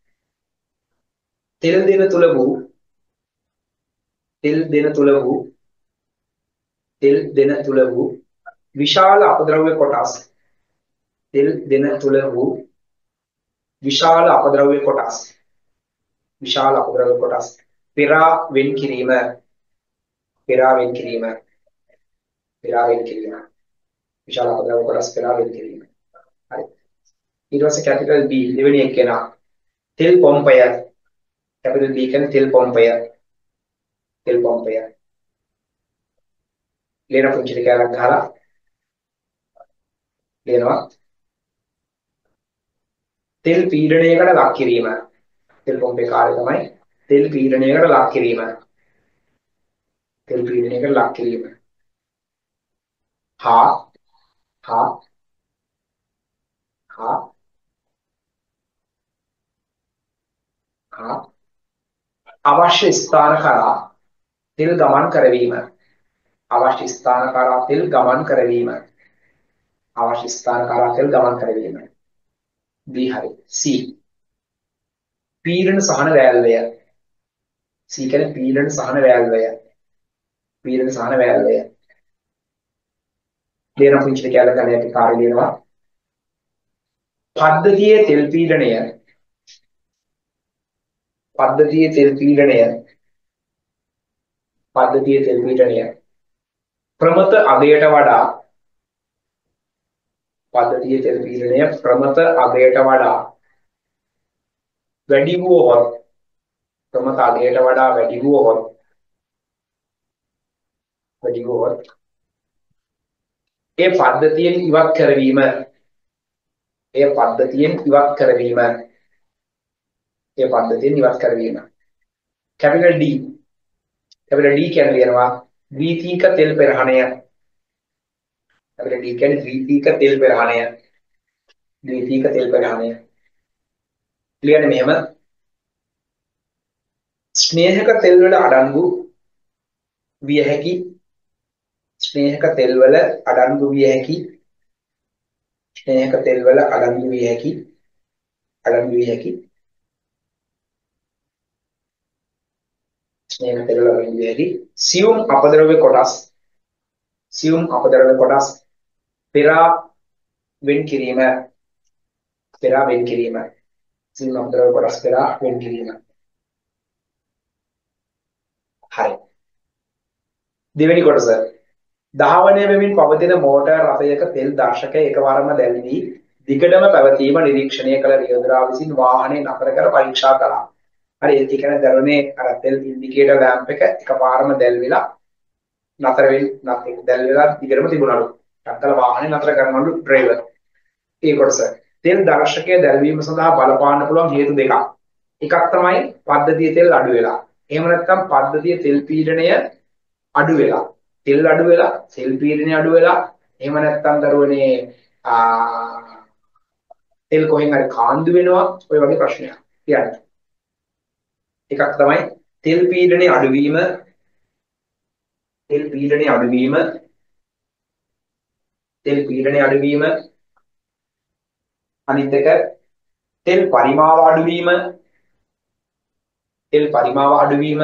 තෙල් දෙන තුල වූ තෙල් දෙන තුල වූ තෙල් දෙන තුල වූ විශාල අපද්‍රව්‍ය කොටස් තෙල් දෙන තුල වූ විශාල අපද්‍රව්‍ය කොටස් පෙරා වෙන් කිරීම පෙරා වෙන් කිරීම පෙරා වෙන් කිරීම විශාල අපද්‍රව්‍ය කොටස් පෙරා වෙන් කිරීම. හරි. ඊට පස්සේ කැපිටල් B දෙවෙනි එක එනවා. තෙල් පොම්පය. කැපිටල් B කියන්නේ තෙල් පොම්පය. තෙල් පොම්පය. ලියන පුංචි කැලක් ගහලා ලියනවා. තෙල් පීඩනයකට ලක් කිරීම. තෙල් පොම්පේ කාර්යය තමයි තෙල් පීඩනයකට ලක් කිරීම. තෙල් පීඩනයකට ලක් කිරීම. හා හා හා හා අවශ්‍ය ස්ථාන කරා තෙල් ගමන් කරවීම. අවශ්‍ය ස්ථාන කරා තෙල් ගමන් කරවීම. අවශ්‍ය ස්ථාන කරා තෙල් ගමන් කරවීම. B හරි. C පීඩන සහන වෑල්වය. C කියන්නේ පීඩන සහන වෑල්වය. පීඩන සහන වෑල්වය. ලියන පුංචි කැලේ කණේ කාර්ය ලියනවා. පද්ධතියේ තෙල් පීඩනය පද්ධතියේ තෙල් පීඩනය පද්ධතියේ තෙල් පීඩනය ප්‍රමත අගයට වඩා පද්ධතියේ තෙල් පීඩනය ප්‍රමත අගයට වඩා වැඩි වුවහොත් ප්‍රමත අගයට වඩා වැඩි වුවහොත් ඒ පද්ධතියෙන් ඉවත් කරවීම ඒ පද්ධතියෙන් ඉවත් කරවීම ඒ පද්ධතියෙන් ඉවත් කරවීම. කැපිටල් D කියන්නේ ලියනවා ද්විතීයික තෙල් පෙරහණය. කැපිටල් D කියන්නේ ද්විතීයික තෙල් පෙරහණය. ද්විතීයික තෙල් පෙරහණය. ලියන්නේ මෙහෙම ස්නේහක තෙල් වල අඩංගු විය හැකි ස්නේහක තෙල් වල අඩංගු විය හැකි ස්නේහක තෙල් වල අඩංගු විය හැකි ස්නේහක තෙල් වල අඩංගු විය හැකි සියුම් අපද්‍රව්‍ය කොටස් පෙරා වෙන් කිරීම සියුම් අපද්‍රව්‍ය කොටස් පෙරා වෙන් කිරීම. හරි. දෙවෙනි කොටස ධාවනය වෙමින් පවතින මෝටර් රථයක තෙල් දර්ශකය එකවරම දැල්වී දිගටම පැවතීම නිරීක්ෂණය කළ රියදුරා විසින් වාහනේ නතර කර පරීක්ෂා කළා. හරි. ඒ කියන්නේ දරුවනේ අර තෙල් ඉන්ඩිකේටර් ලැම්ප් එක එකපාරම දැල්විලා දැල්විලා දිගටම තිබුණලු. නැත්තර වාහනේ නතර කරනලු ඩ්‍රයිවර්. ඒ කොටස තෙල් දර්ශකය දැල්වීම සඳහා බලපාන්න පුළුවන් හේතු දෙකක්. එකක් තමයි පද්ධතියේ තෙල් අඩු වෙලා. එහෙම නැත්නම් පද්ධතියේ තෙල් පීඩනය අඩු වෙලා. තෙල් අඩු වෙලා, තෙල් පීඩනය අඩු වෙලා. එහෙම නැත්නම් දරුවනේ තෙල් කොහෙන් හරි කාන්දු වෙනවා. ඔය වගේ ප්‍රශ්නයක්. කියන්නේ. එකක් තමයි තෙල් පීඩනය අඩුවීම තෙල් පීඩනය අඩුවීම. අනිත් එක තෙල් පරිමාව අඩුවීම, තෙල් පරිමාව අඩුවීම,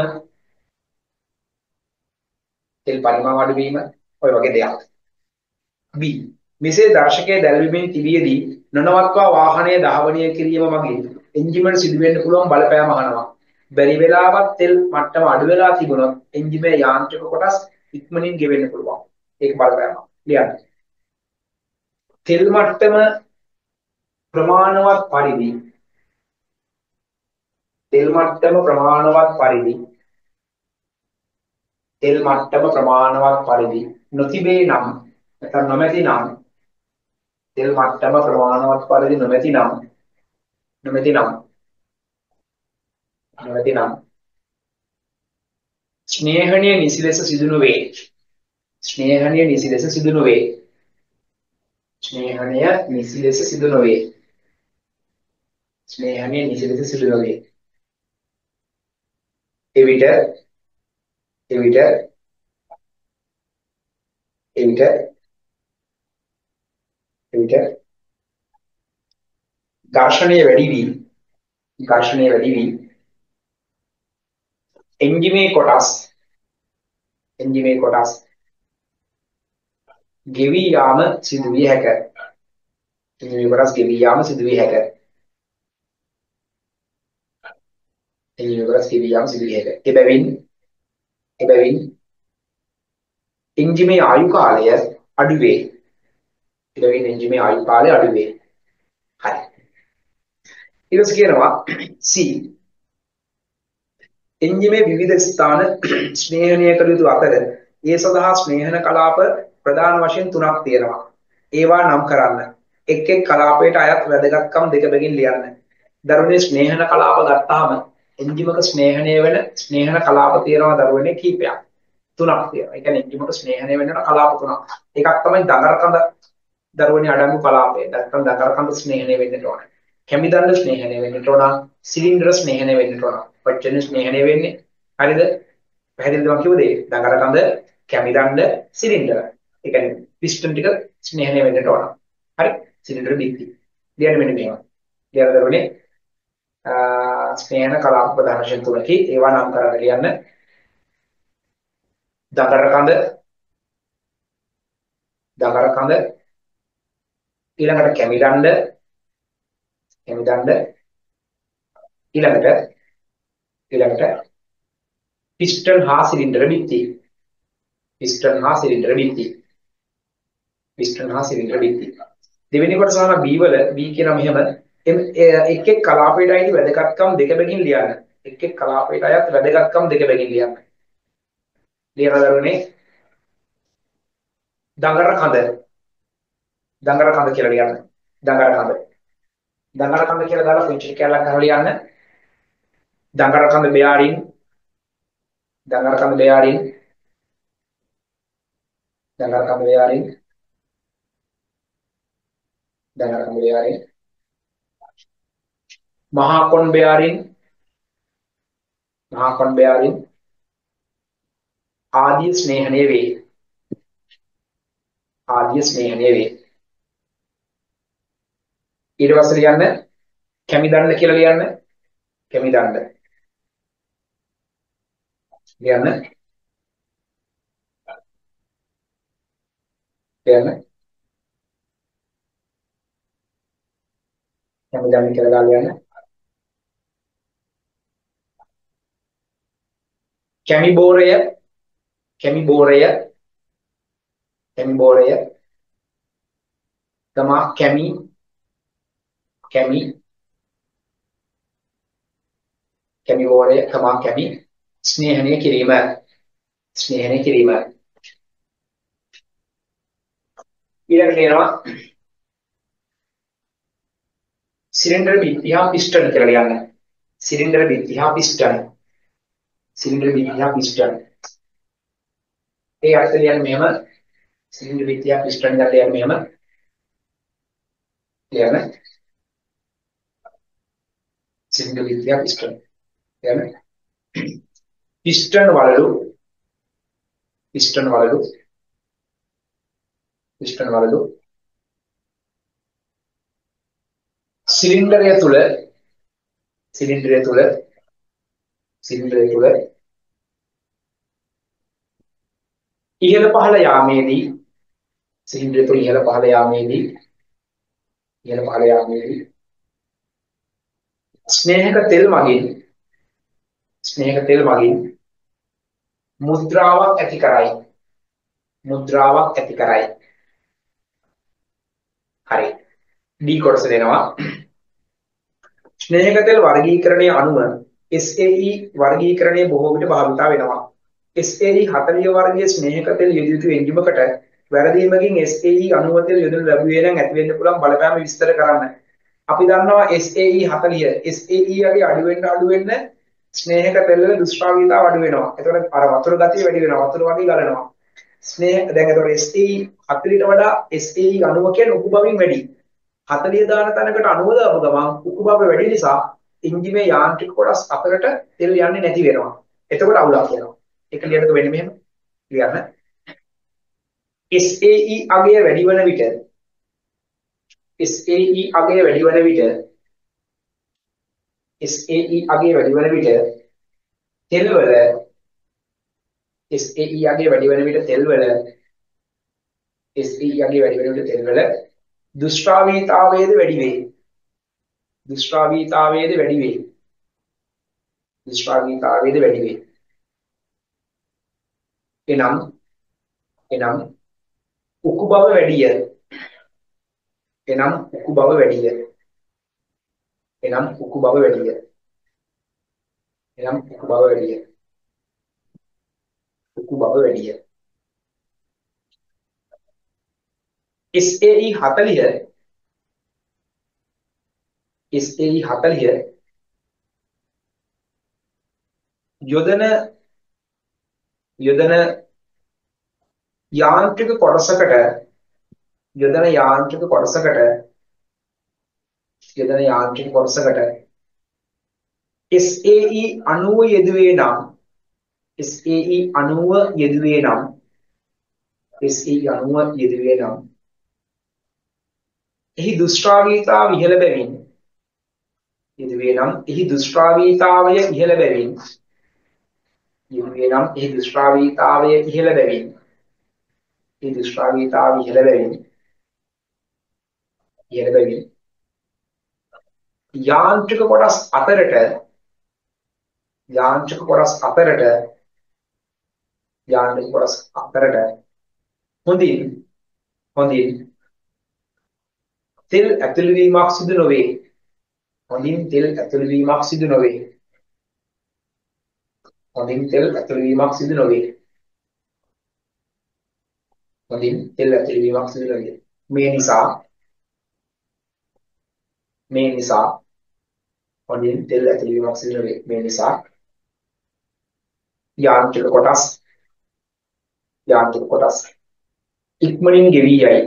තෙල් පරිමාව අඩුවීම ඔය වගේ දෙයක්. B. මෙසේ දර්ශකයේ දැල්වීමෙන් තිබියදී නොනවත්වා වාහනය ධාවනය කිරීම මගින් එන්ජිමට සිදුවෙන්න පුළුවන් බලපෑම අහනවා. බැරි වෙලාවත් තෙල් මට්ටම අඩු වෙලා තිබුණොත් එන්ජිමේ යාන්ත්‍රික කොටස් ඉක්මනින් ගෙවෙන්න පුළුවන්. ඒක බලපෑම. ලියන්න. තෙල් මට්ටම ප්‍රමාණවත් පරිදි, තෙල් මට්ටම ප්‍රමාණවත් පරිදි, තෙල් මට්ටම ප්‍රමාණවත් පරිදි නොතිබේ නම් නැත්නම් නොමැති නම්, තෙල් මට්ටම ප්‍රමාණවත් පරිදි නොමැති නම්, නොමැති නම්, නොමැති නම් ස්නේහණය නිසි ලෙස සිදු නොවේ. ස්නේහණය නිසි ලෙස සිදු නොවේ. ස්නේහණය නිසි ලෙස සිදු නොවේ. ස්නේහණය නිසි ලෙස සිදු නොවේ. එවිට එවිට එවිට එවිට ඝර්ෂණය වැඩි වී, ඝර්ෂණය වැඩි වී එන්ජිමේ කොටස්, එන්ජිමේ කොටස් ගෙවී යාම සිදු විය හැකිය. එන්ජිමේ කොටස් ගෙවී යාම සිදු විය හැකිය. එන්ජිමේ කොටස් ගෙවී යාම සිදු විය හැකිය. එබැවින් එන්ජිමේ ආයු කාලය අඩු වේ. එබැවින් එන්ජිමේ ආයු කාලය අඩු වේ. හරි. ඊට පස්සේ කියනවා C. එන්ජිමේ විවිධ ස්ථාන ස්නේහණය කළ යුතු අතර ඒ සඳහා ස්නේහන කලාප ප්‍රධාන වශයෙන් තුනක් තියෙනවා. ඒවා නම් කරන්න. එක් එක් කලාපයට අයත් වැදගත්කම් දෙක බැගින් ලියන්න. දරුවනේ ස්නේහන කලාප ගත්තාම එන්ජිමක ස්නේහණය වෙන ස්නේහන කලාප තියෙනවා දරුවනේ කීපයක්. තුනක් තියෙනවා. ඒ කියන්නේ එන්ජිමක ස්නේහණය වෙන කලාප තුනක්. එකක් තමයි දඟරකඳ දරුවනේ අඩංගු කලාපය. නැත්නම් දඟරකඳ ස්නේහණය වෙන්නට ඕනේ. කැමිදණ්ඩ ස්නේහණය වෙන්නට ඕන. සිලින්ඩර ස්නේහණය වෙන්නට ඕන. වචන ස්නේහණය වෙන්නේ. හරිද? පැහැදිලිද මම කිව්ව දේ? දඟරකඳ, කැමිදණ්ඩ, සිලින්ඩර. ඒ කියන්නේ පිස්ටන් ටික ස්නේහණය වෙන්නට ඕන. හරි? සිලින්ඩර බිත්ති. ලියන්න මෙන්න මේවා. ලියලා දරුවනේ ස්නේහන කලාප ප්‍රධාන වශයෙන් තුනකි. ඒවා නම් කරලා ලියන්න. දඟරකඳ, දඟරකඳ, ඊළඟට කැමිදණ්ඩ, කැමිදණ්ඩ, ඊළඟට පිස්ටන් හා සිලින්ඩර බිත්ති. පිස්ටන් හා සිලින්ඩර බිත්ති. පිස්ටන් හා සිලින්ඩර බිත්ති. දෙවෙනි කොටස තමයි B වල B කියන මෙහෙම එක් එක් කලාපයට අයිති වැදගත්කම් දෙක බැගින් ලියන්න. එක් එක් කලාපයට අයත් වැදගත්කම් දෙක බැගින් ලියන්න. ලියලා දරුවනේ දඟරකඳ, දඟරකඳ කියලා ලියන්න. දඟරකඳ. දඟරකඳ කියලා දාලා පුංචි කැලක් අහලා ලියන්න. දඟරකඳ බෙයාරින්, දඟරකඳ බෙයාරින්, දඟරකඳ බෙයාරින්, දඟරකඳ බෙයාරින්, මහා කොන් බෙයාරින්, මහා කොන් බෙයාරින් ආදී ස්නේහණය වේ. ආදී ස්නේහණය වේ. ඊට පස්සේ ලියන්න කැමිදණ්ඩ කියලා ලියන්න. කැමිදණ්ඩ. ලියන්න. ලියන්න. කැමිදණ්ඩ කියලා දාලා ලියන්න. කැමිබෝරය, කැමිබෝරය, කැමිබෝරය තමා කැමි, කැමි, කැමිබෝරය තමා කැමි ස්නේහණය කිරීම. ස්නේහණය කිරීම. ඊළඟට කියනවා සිලින්ඩර් බිත්ති හා පිස්ටන් කියලා ලියන්න. සිලින්ඩර් බිත්ති හා පිස්ටන්. සිලින්ඩර් බිත්ති හා පිස්ටන්. ඒ අර්ථය ලියන්න මෙහෙම. සිලින්ඩර් බිත්ති හා පිස්ටන් ගන්න ලියන්න මෙහෙම. ලියන්න. සිලින්ඩර් බිත්ති හා පිස්ටන්. ලියන්න. පිස්ටන් වලලු, පිස්ටන් වලලු, පිස්ටන් වලලු සිලින්ඩරය තුල සිලින්ඩරය තුල සිලින්ඩරය තුල ඉහළ පහළ යාමේදී සිලින්ඩරය තුල ඉහළ පහළ යාමේදී ස්නේහක තෙල් මගින් මුද්‍රාවක් ඇති කරයි. හරි. D කොටස දෙනවා. ස්නේහක තෙල් වර්ගීකරණයේ අණුව SAE වර්ගීකරණයේ බොහෝ විට භාවිතා වෙනවා. SAE 40 වර්ගයේ ස්නේහක තෙල් යෙදිය යුතු එන්ජිමකට වැරදීමකින් SAE අණුව තෙල් යොදනු ලැබුවේ නම් ඇති වෙන්න පුළුවන් බලපෑම විස්තර කරන්න. අපි දන්නවා SAE 40 SAE වගේ අඩු වෙන්න ස්නේහක තෙල් වල දුෂ්ටාවීතාව අඩු වෙනවා. එතකොට අර වතුර ගතිය වැඩි වෙනවා. වතුර වගේ ගලනවා. දැන් එතකොට SAE 40ට වඩා SAE අණුව කියන්නේ උකු බවින් වැඩි. 40 දාන තැනකට 90 දාපු ගමන් උකු බව වැඩි නිසා එන්ජිමේ යාන්ත්‍රික කොටස් අතරට තෙල් යන්නේ නැති වෙනවා. එතකොට අවුලක් වෙනවා. ඒක ලියන්නක වෙන්නේ මෙහෙම. ලියන්න. SAE අගය වැඩි වන විට SAE අගය වැඩි වන විට තෙල්වල SAE අගය වැඩි වන විට තෙල්වල දුෂ්ටාවීතාවයේද වැඩි වේ. එනම් උකු බව වැඩිය. SAE 40 යොදන යාන්ත්‍රික කොටසකට SAE 90 යෙදුවේ නම් එහි දුෂ්ටාවීතාව ඉහළ බැවින් යාන්ත්‍රික කොටස් අතරට හොඳින් තෙල් ඇතුළු වීමක් සිදු නොවේ. මේ නිසා යාන්ත්‍රික කොටස් ඉක්මනින් ගෙවී යයි.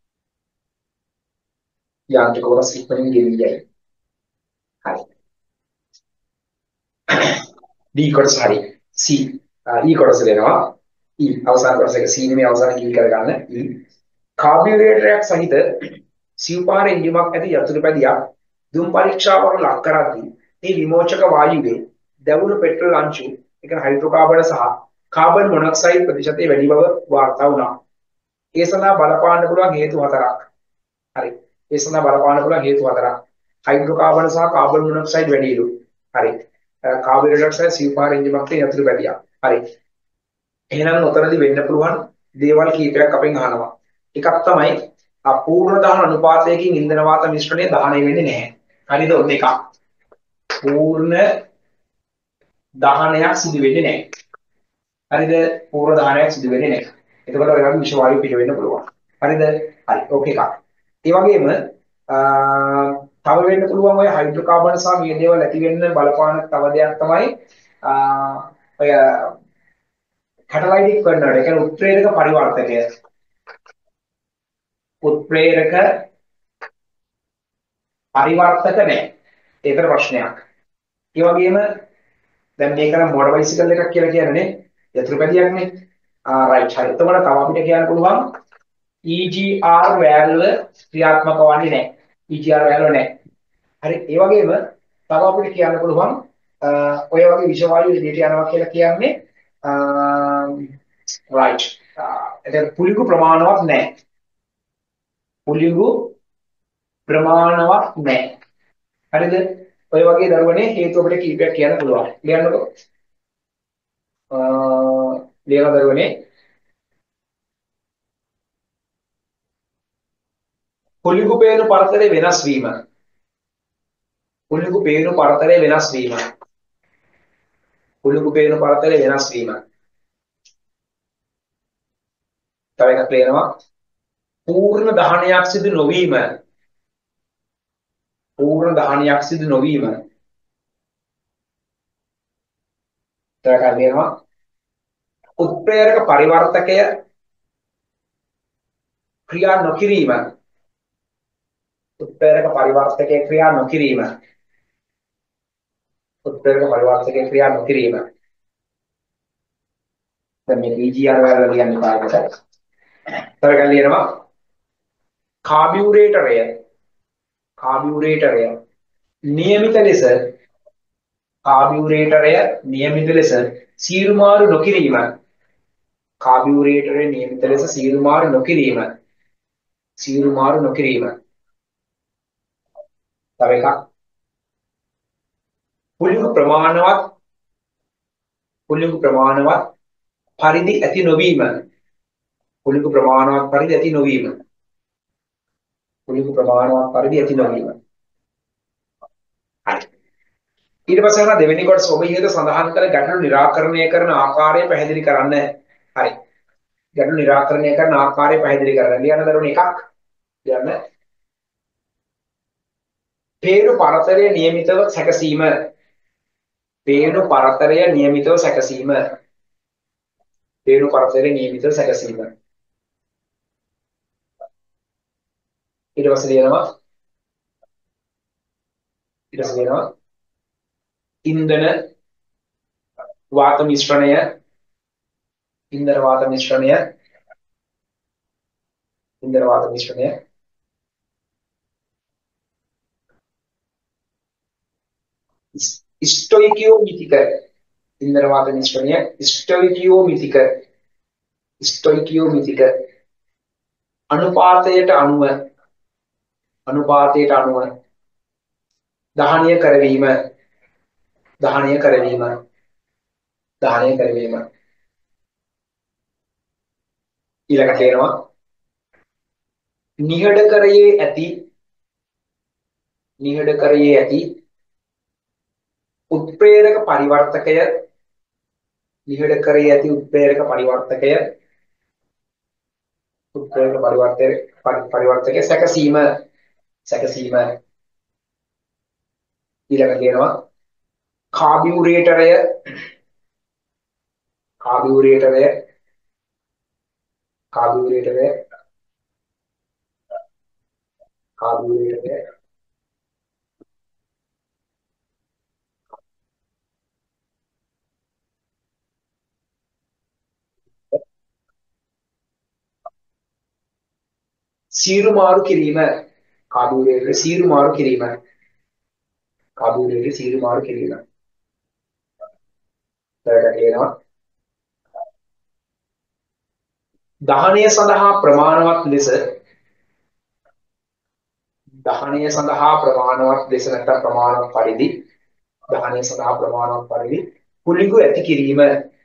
හරි. D කොටස හරි. C E කොටස දෙනවා. E අවසාන කොටස එක C නෙමෙයි අවසාන කී කරගන්න. E කාබියුරේටරයක් සහිත සිව්පාර එන්ජිමක් ඇති යතුරු පැදියක් දුම් පරීක්ෂාවකට ලක් කරද්දී මේ විමෝචක වායුවේ දැවුණු පෙට්‍රල් අංශු ඒ හයිඩ්‍රෝකාබන සහ කාබන් මොනොක්සයිඩ් ප්‍රතිශතය වැඩි බව වාර්තා වුණා. ඒ සඳහා බලපාන්න පුළුවන් හේතු හතරක්. හරි. හයිඩ්‍රෝකාබන සහ කාබන් මොනොක්සයිඩ් වැඩිලු. හරි. කාබියුරේටර් සහ සිව්පාර එන්ජිමක් ඇති යතුරු පැදියක්. හරි. එහෙනම් උතරදී වෙන්න පුළුවන් දේවල් කීපයක් අපෙන් අහනවා. එකක් තමයි අපූර්ණ දහන අනුපාතයකින් ඉන්ධන වාත මිශ්‍රණය දහනය වෙන්නේ නැහැ. හරිද? ඔන්න එකක්. පූර්ණ දහනයක් සිදු වෙන්නේ නැහැ. හරිද? පූර්ණ දහනයක් සිදු වෙන්නේ නැහැ. එතකොට ඔය වගේ විෂ වායු පිට වෙන්න පුළුවන්. හරිද? හරි. ඕකේ එකක්. ඒ වගේම තව වෙන්න පුළුවන් ඔය හයිඩ්‍රෝකාබන් සහ මේ දේවල් ඇති වෙන්න බලපාන තව දෙයක් තමයි ඔය කැටලයිටික් කන්වර්ටර්. ඒ කියන්නේ උත්ප්‍රේරක පරිවර්තකය. පරිවර්තක නැහැ. ඒකට ප්‍රශ්නයක්. ඒ වගේම දැන් මේක නම් මෝටර් බයිසිකල් එකක් කියලා කියන්නේ යතුරු පැදියක්නේ. රයිට් හරි. එතකොට තව අපිට කියන්න පුළුවන් EGR වැල්ව ක්‍රියාත්මක වන්නේ නැහැ. EGR වැල්ව නැහැ. හරි ඒ වගේම තව අපිට කියන්න පුළුවන් ඔය වගේ විෂ වායු එළියට යනවා කියලා කියන්නේ right එතන පුලිඟු ප්‍රමාණවත් නැහැ. පුලිඟු ප්‍රමාණවත් නැහැ. හරිද? ඔය වගේ දරුවනේ හේතු අපිට කීපයක් කියන්න පුළුවන්. ලියන්නකෝ. ලියන දරුවනේ පුලිඟු පේන පරතරය වෙනස් වීම. පුලිඟු පේන පරතරය වෙනස් වීම. පුලිඟු පේන පරතරය වෙනස් වීම. තව එකක් ලියනවා. පූර්ණ දහනයක් සිදු නොවීම. පූර්ණ දහනයක් සිදු නොවීම. තව එකක් ලියනවා. උත්ප්‍රේරක පරිවර්තකය ක්‍රියා නොකිරීම. උත්ප්‍රේරක පරිවර්තකයේ ක්‍රියා නොකිරීම. උත්ප්‍රේරක පරිවර්තකයේ ක්‍රියා නොකිරීම. දැන් මේ PGR වල කියන්නේ පාඩකට. තව එකක් ලියනවා. කාබියුරේටරය. කාබියුරේටරය නියමිත ලෙස කාබියුරේටරය නියමිත ලෙස සීරුමාරු නොකිරීම. කාබියුරේටරය නියමිත ලෙස සීරුමාරු නොකිරීම. සීරුමාරු නොකිරීම. තව එකක් පුලිඟු ප්‍රමාණවත් පරිදි ඇති නොවීම. පුලිඟු ප්‍රමාණවත් පරිදි ඇති නොවීම. පුලිඟු ප්‍රමාණවත් පරිදි ඇති නොවීම. හරි. ඊට පස්සේ යනවා දෙවෙනි කොටස ඔබ ඉහත සඳහන් කළ ගැටලු निराකරණය කරන ආකාරය පැහැදිලි කරන්න. හරි. ගැටලු निराකරණය කරන ආකාරය පැහැදිලි කරන්න. ලියන්න දරුවනේ එකක්. ලියන්න. පේනු පරතරය නියමිතව සැකසීම. පේනු පරතරය නියමිතව සැකසීම. පේනු පරතරය නියමිතව සැකසීම. ඊට පස්සේ ලියනවා ඉන්ධන වාත මිශ්‍රණය ඉන්ධන වාත මිශ්‍රණය ඉන්ධන වාත මිශ්‍රණය ස්ටොයිකියෝමිතික ඉන්ධන වාත මිශ්‍රණය ස්ටොයිකියෝමිතික අනුපාතයට අනුව දහනය කරවීම ඊළඟට එනවා නිහඬකරයේ ඇති උත්ප්‍රේරක පරිවර්තකය සැකසීම ඊළඟට එනවා කාබියුරේටරය සීරුමාරු කිරීම. කාබියුරේටරය සීරුමාරු කිරීම. ඊළඟට එනවා දහනය සඳහා ප්‍රමාණවත් ලෙස නැත්නම් ප්‍රමාණවත් පරිදි පුලිඟු ඇති කිරීම.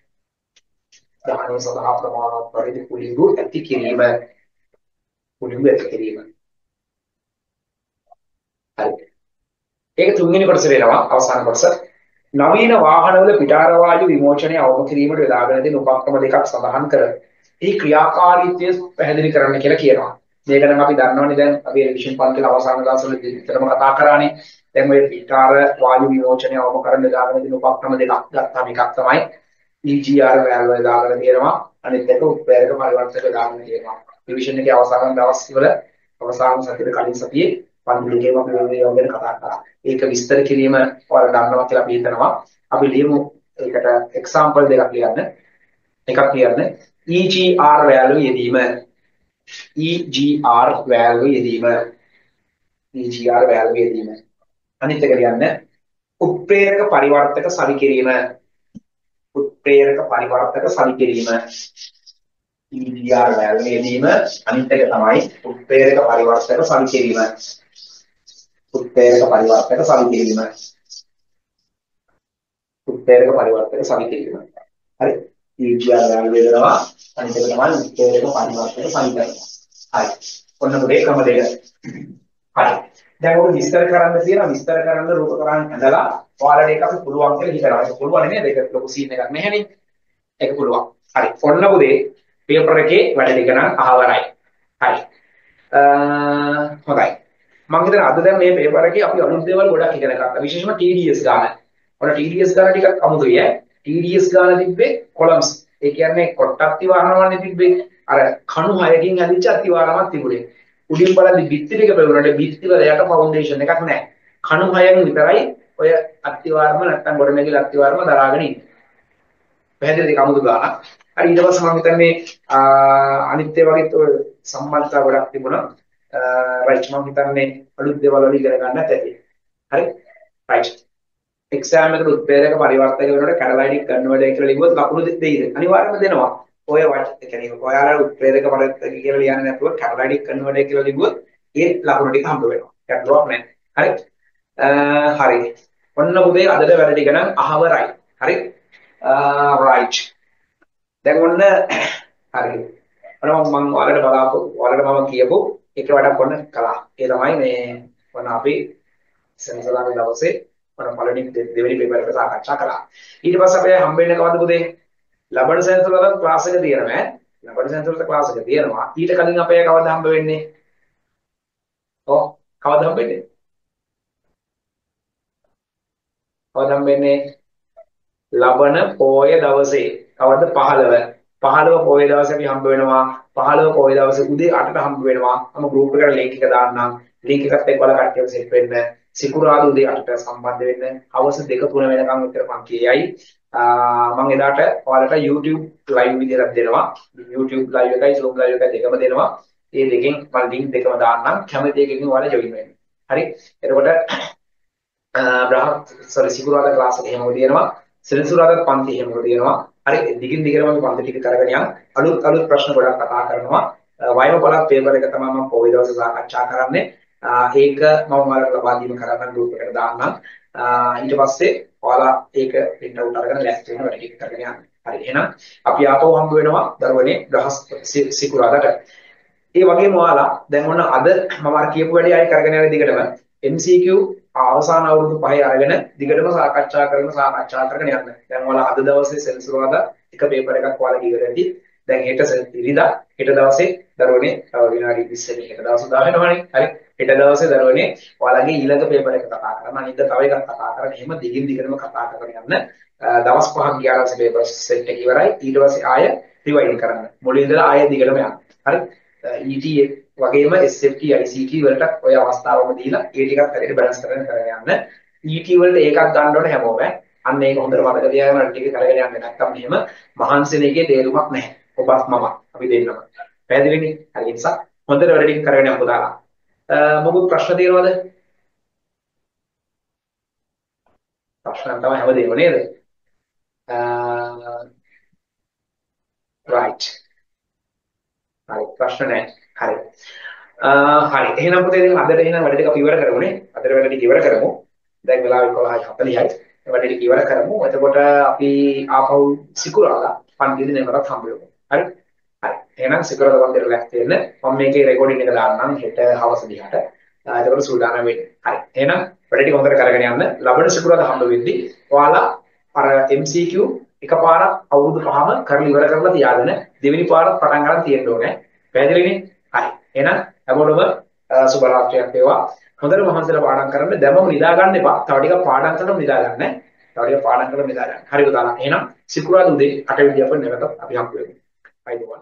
හරි. ඒක තුන්වෙනි කොටස වෙනවා අවසාන කොටස. නවීන වාහනවල පිටාර වායු විමෝචනය අවම කිරීමට යොදාගෙන දෙන උපක්‍රම දෙකක් සඳහන් කර ඒ ක්‍රියාකාරීත්වය පැහැදිලි කරන්න කියලා කියනවා. මේක නම් අපි දන්නවනේ දැන් අපි රිවිෂන් පන්තිල අවසාන දවස්වල විතරම කතා කරානේ. දැන් මේ පිටාර වායු විමෝචනය අවම කරන්න යොදාගෙන දෙන උපක්‍රම දෙකක් ගත්තාම එකක් තමයි EGR වැල්ව දාගෙන තියෙනවා. අනිත් එක උත්ප්‍රේරක පරිවර්තක දාගෙන තියෙනවා. රිවිෂන් එකේ අවසාන දවස්වල අවසාන සතියේ කලින් සතියේ පන්ති දෙකේම අපි මේ ගැන කතා කරා. ඒක විස්තර කිරීම ඔයාලා දන්නවා කියලා අපි හිතනවා. අපි ලියමු ඒකට එක්සැම්පල් දෙකක් ලියන්න. එකක් ලියන්න EGR value යෙදීම. EGR value යෙදීම. අනිත් එක කියන්නේ උත්ප්‍රේරක පරිවර්තක සවිකිරීම. උත්ප්‍රේරක පරිවර්තක සවිකිරීම. EDR වැල්වේදීම අනිත් එක තමයි උත්ප්‍රේරක පරිවර්තක සවිකිරීම. උත්ප්‍රේරක පරිවර්තක සවිකිරීම. උත්ප්‍රේරක පරිවර්තක සවිකිරීම. හරි. EDR වැල්වේදනවා අනිත් එක තමයි උත්ප්‍රේරක පරිවර්තක සවිකිරීම. හරි. ඔන්න පුතේ ක්‍රම දෙක. හරි. දැන් ඔක විස්තර කරන්න තියෙනවා. විස්තර කරන්න රූප කරන් ඇඳලා ඔයාලට ඒක අපි පුළුවන් කියලා හිතනවා. ඒක පුළුවන් නේද? ඒක ලොකු සීන් එකක් නැහැනේ. ඒක පුළුවන්. හරි. ඔන්න පුතේ පේපර් එකේ වැඩ ටික නම් අහවරයි. හරි. හොඳයි. මම හිතන්නේ අද දැන් මේ පේපර් එකේ අපි අලුත් දේවල් ගොඩක් ඉගෙන ගත්තා. විශේෂයෙන්ම TDS ගාන. ඔන්න TDS ගාන ටිකක් අමුතුයි ඈ. TDS ගාන තිබ්බේ කොලම්ස්. ඒ කියන්නේ කොටක් අතිවාරණවන්නේ තිබ්බේ. අර කණු 6කින් හැදිච්ච අතිවාරණයක් තිබුණේ. උඩින් බලද්දි බිත්ති ටික පෙවුනට බිත්ති වල යට ෆවුන්ඩේෂන් එකක් නැහැ. කණු 6න් විතරයි ඔය අතිවාරම නැත්තම් ගොඩනැගිලි අතිවාරම දරාගෙන ඉන්නේ. පැහැදිලිද කමුදු ගානක්. හරි ඊට පස්සේ මම හිතන්නේ අනිත් ඒ වගේත් ඔය සම්බන්ධතා ගොඩක් තිබුණා. රයිට් මම හිතන්නේ අලුත් දේවල් වල ඉගෙන ගන්නත් ඇති. හරි රයිට්. එක්සෑම් එකට උත්ප්‍රේරක පරිවර්තක වෙනකොට කැටලයිටික් කන්වර්ටර් කියලා ලිව්වොත් ලකුණු දෙයිද? අනිවාර්යයෙන්ම දෙනවා. ඔය වට ඒ කියන්නේ ඔයාලා උත්ප්‍රේරක පරිවර්තක කියලා ලියන්නේ නැතුව කැටලයිටික් කන්වර්ටර් කියලා ලිව්වොත් ඒ ලකුණු ටික හම්බ වෙනවා. ගැටලුවක් නැහැ. හරි. හරි. ඔන්න පුතේ අදට වැඩ ටික නම් අහවරයි. හරි. right. දැන් ඔන්න හරි. ඔන්න මම ඔයාලට මම කියපු එක වැඩක් ඔන්න කළා. ඒ තමයි මේ ඔන්න අපි සෙන්සරාගේ දවසේ ඔන්න පළවෙනි දෙවෙනි පේපර් එක සාකච්ඡා කළා. ඊට පස්සේ අපි හම්බෙන්නේ කවද්ද පුතේ? ලබන සෙන්සරාවල ක්ලාස් එක තියෙනවා ඈ. ලබන සෙන්සරාවල ක්ලාස් එක තියෙනවා. ඊට කලින් අපේ කවද්ද හම්බ වෙන්නේ? ඔව් කවද්ද හම්බ වෙන්නේ? කවද්ද හම්බ වෙන්නේ? ලබන පොය දවසේ කවද්ද 15 පොය දවසේ අපි හම්බ වෙනවා 15 පොය දවසේ උදේ 8ට හම්බ වෙනවා මම ගෲප් එකට ලින්ක් එක දාන්නම් ලින්ක් එකත් එක්ක ඔයාලා කට්ටියව සෙට් වෙන්න සිකුරාදා උදේ 8ට සම්බන්ධ වෙන්න හවස 2-3 වෙනකම් විතර මම කියයි මම එදාට ඔයාලට YouTube live විදිහට දෙනවා YouTube live එකයි Zoom live එකයි දෙකම දෙනවා මේ දෙකෙන් මම ලින්ක් දෙකම දාන්නම් කැමති එකකින් ඔයාලා ජොයින් වෙන්න හරි එතකොට සිකුරාදා ක්ලාස් එක එහෙමම දෙනවා සෙනසුරාදාත් පන්ති එහෙම තියෙනවා. හරි දිගින් දිගටම අපි පන්ති ටික කරගෙන යන අලුත් ප්‍රශ්න ගොඩක් කතා කරනවා. වයම පළක් පේපර් එක තමයි මම පොයි දවසේ සාකච්ඡා කරන්නේ. ඒක මම ඔයාලට ලබා දීම කරගන්න ගෲප් එකට දාන්නම්. ඊට පස්සේ ඔයාලා ඒක print out අරගෙන ලැස්ති වෙන වැඩ ටික කරගෙන යන්න. හරි එහෙනම් අපි ආපහු හම්බ වෙනවා දරුවනේ සිකුරාදාට. ඒ වගේම ඔයාලා දැන් ඔන්න අද මම අර කියපු වැඩේ ආයෙ කරගෙන යන දිගටම MCQ අවසාන අවුරුදු 5 අරගෙන දිගටම සාකච්ඡා කරගෙන යන්න. දැන් ඔයාලා අද දවසේ සෙන්සුරාදා එක පේපර් එකක් ඔයාලා ඉවර වෙද්දි දැන් හෙට ඉරිදා හෙට දවසේ දරුවනේ විනාඩි 20 කට දවස් උදා වෙනවනේ. හරි. හෙට දවසේ දරුවනේ ඔයාලගේ ඊළඟ පේපර් එක කතා කරන්න. අනිද්දා තව එකක් කතා කරන්න. එහෙම දිගින් දිගටම කතා කරගෙන යන්න. දවස් 5ක් ගියාට පස්සේ පේපර් සෙට් එක ඉවරයි. ඊට පස්සේ ආය රිවයින් කරන්න. මුලින් ඉඳලා ආය දිගටම යන්න. හරි. ET වගේම SFT ICT වලට ඔය අවස්ථාවම දීලා ඒ ටිකත් හරියට බැලන්ස් කරගෙන යන්න. ET වලට ඒකක් ගන්න ඕනේ හැමෝම. අන්න ඒක හොඳට මතක තියාගෙන අර ටික කරගෙන යන්න. නැත්නම් මෙහෙම මහන්සින එකේ තේරුමක් නැහැ. ඔබත් මම අපි දෙන්නම. පැහැදිලිනේ? හරි නිසා හොඳට වැඩ ටික කරගෙන යමු දාලා. මොකුත් ප්‍රශ්න තියෙනවද? ප්‍රශ්න තමයි හැමදේම නේද? right. හරි ප්‍රශ්න නැහැ. හරි. හරි එහෙනම් පුතේ දැන් අදට එහෙනම් වැඩ ටික අපි ඉවර කරමුනේ. අදට වැඩ ටික ඉවර කරමු. දැන් වෙලාව 11:40යි. වැඩ ටික ඉවර කරමු. එතකොට අපි ආපහු සිකුරාදා පන්තිදී නැවතත් හම්බ වෙමු. හරි? හරි. එහෙනම් සිකුරාදා පන්තියට ලැස්ති වෙන්න. මම මේකේ රෙකෝඩින් එක දාන්නම් හෙට හවස දිහාට. එතකොට සූදානම් වෙන්න. හරි. එහෙනම් වැඩ ටික හොඳට කරගෙන යන්න. ලබන සිකුරාදා හම්බ වෙද්දී ඔයාලා අර MCQ එකපාරක් අවුරුදු 5ම කරලා ඉවර කරලා තියාගෙන දෙවෙනි පාරත් පටන් ගන්න තියෙන්න ඕනේ. පැහැදිලිනේ? හරි. එහෙනම් හැමෝටම සුබ රාත්‍රියක් වේවා. හොඳට මහන්සිලා පාඩම් කරන්න. දැමම නිදා ගන්න එපා. තව ටිකක් පාඩම් කරලා නිදා ගන්න. තව ටිකක් පාඩම් කරලා නිදා ගන්න. හරි උදාලා. එහෙනම් සිකුරාදා උදේ 8 වෙනි අපි නැවත අපි හම්බ වෙමු. අයිබෝවන්.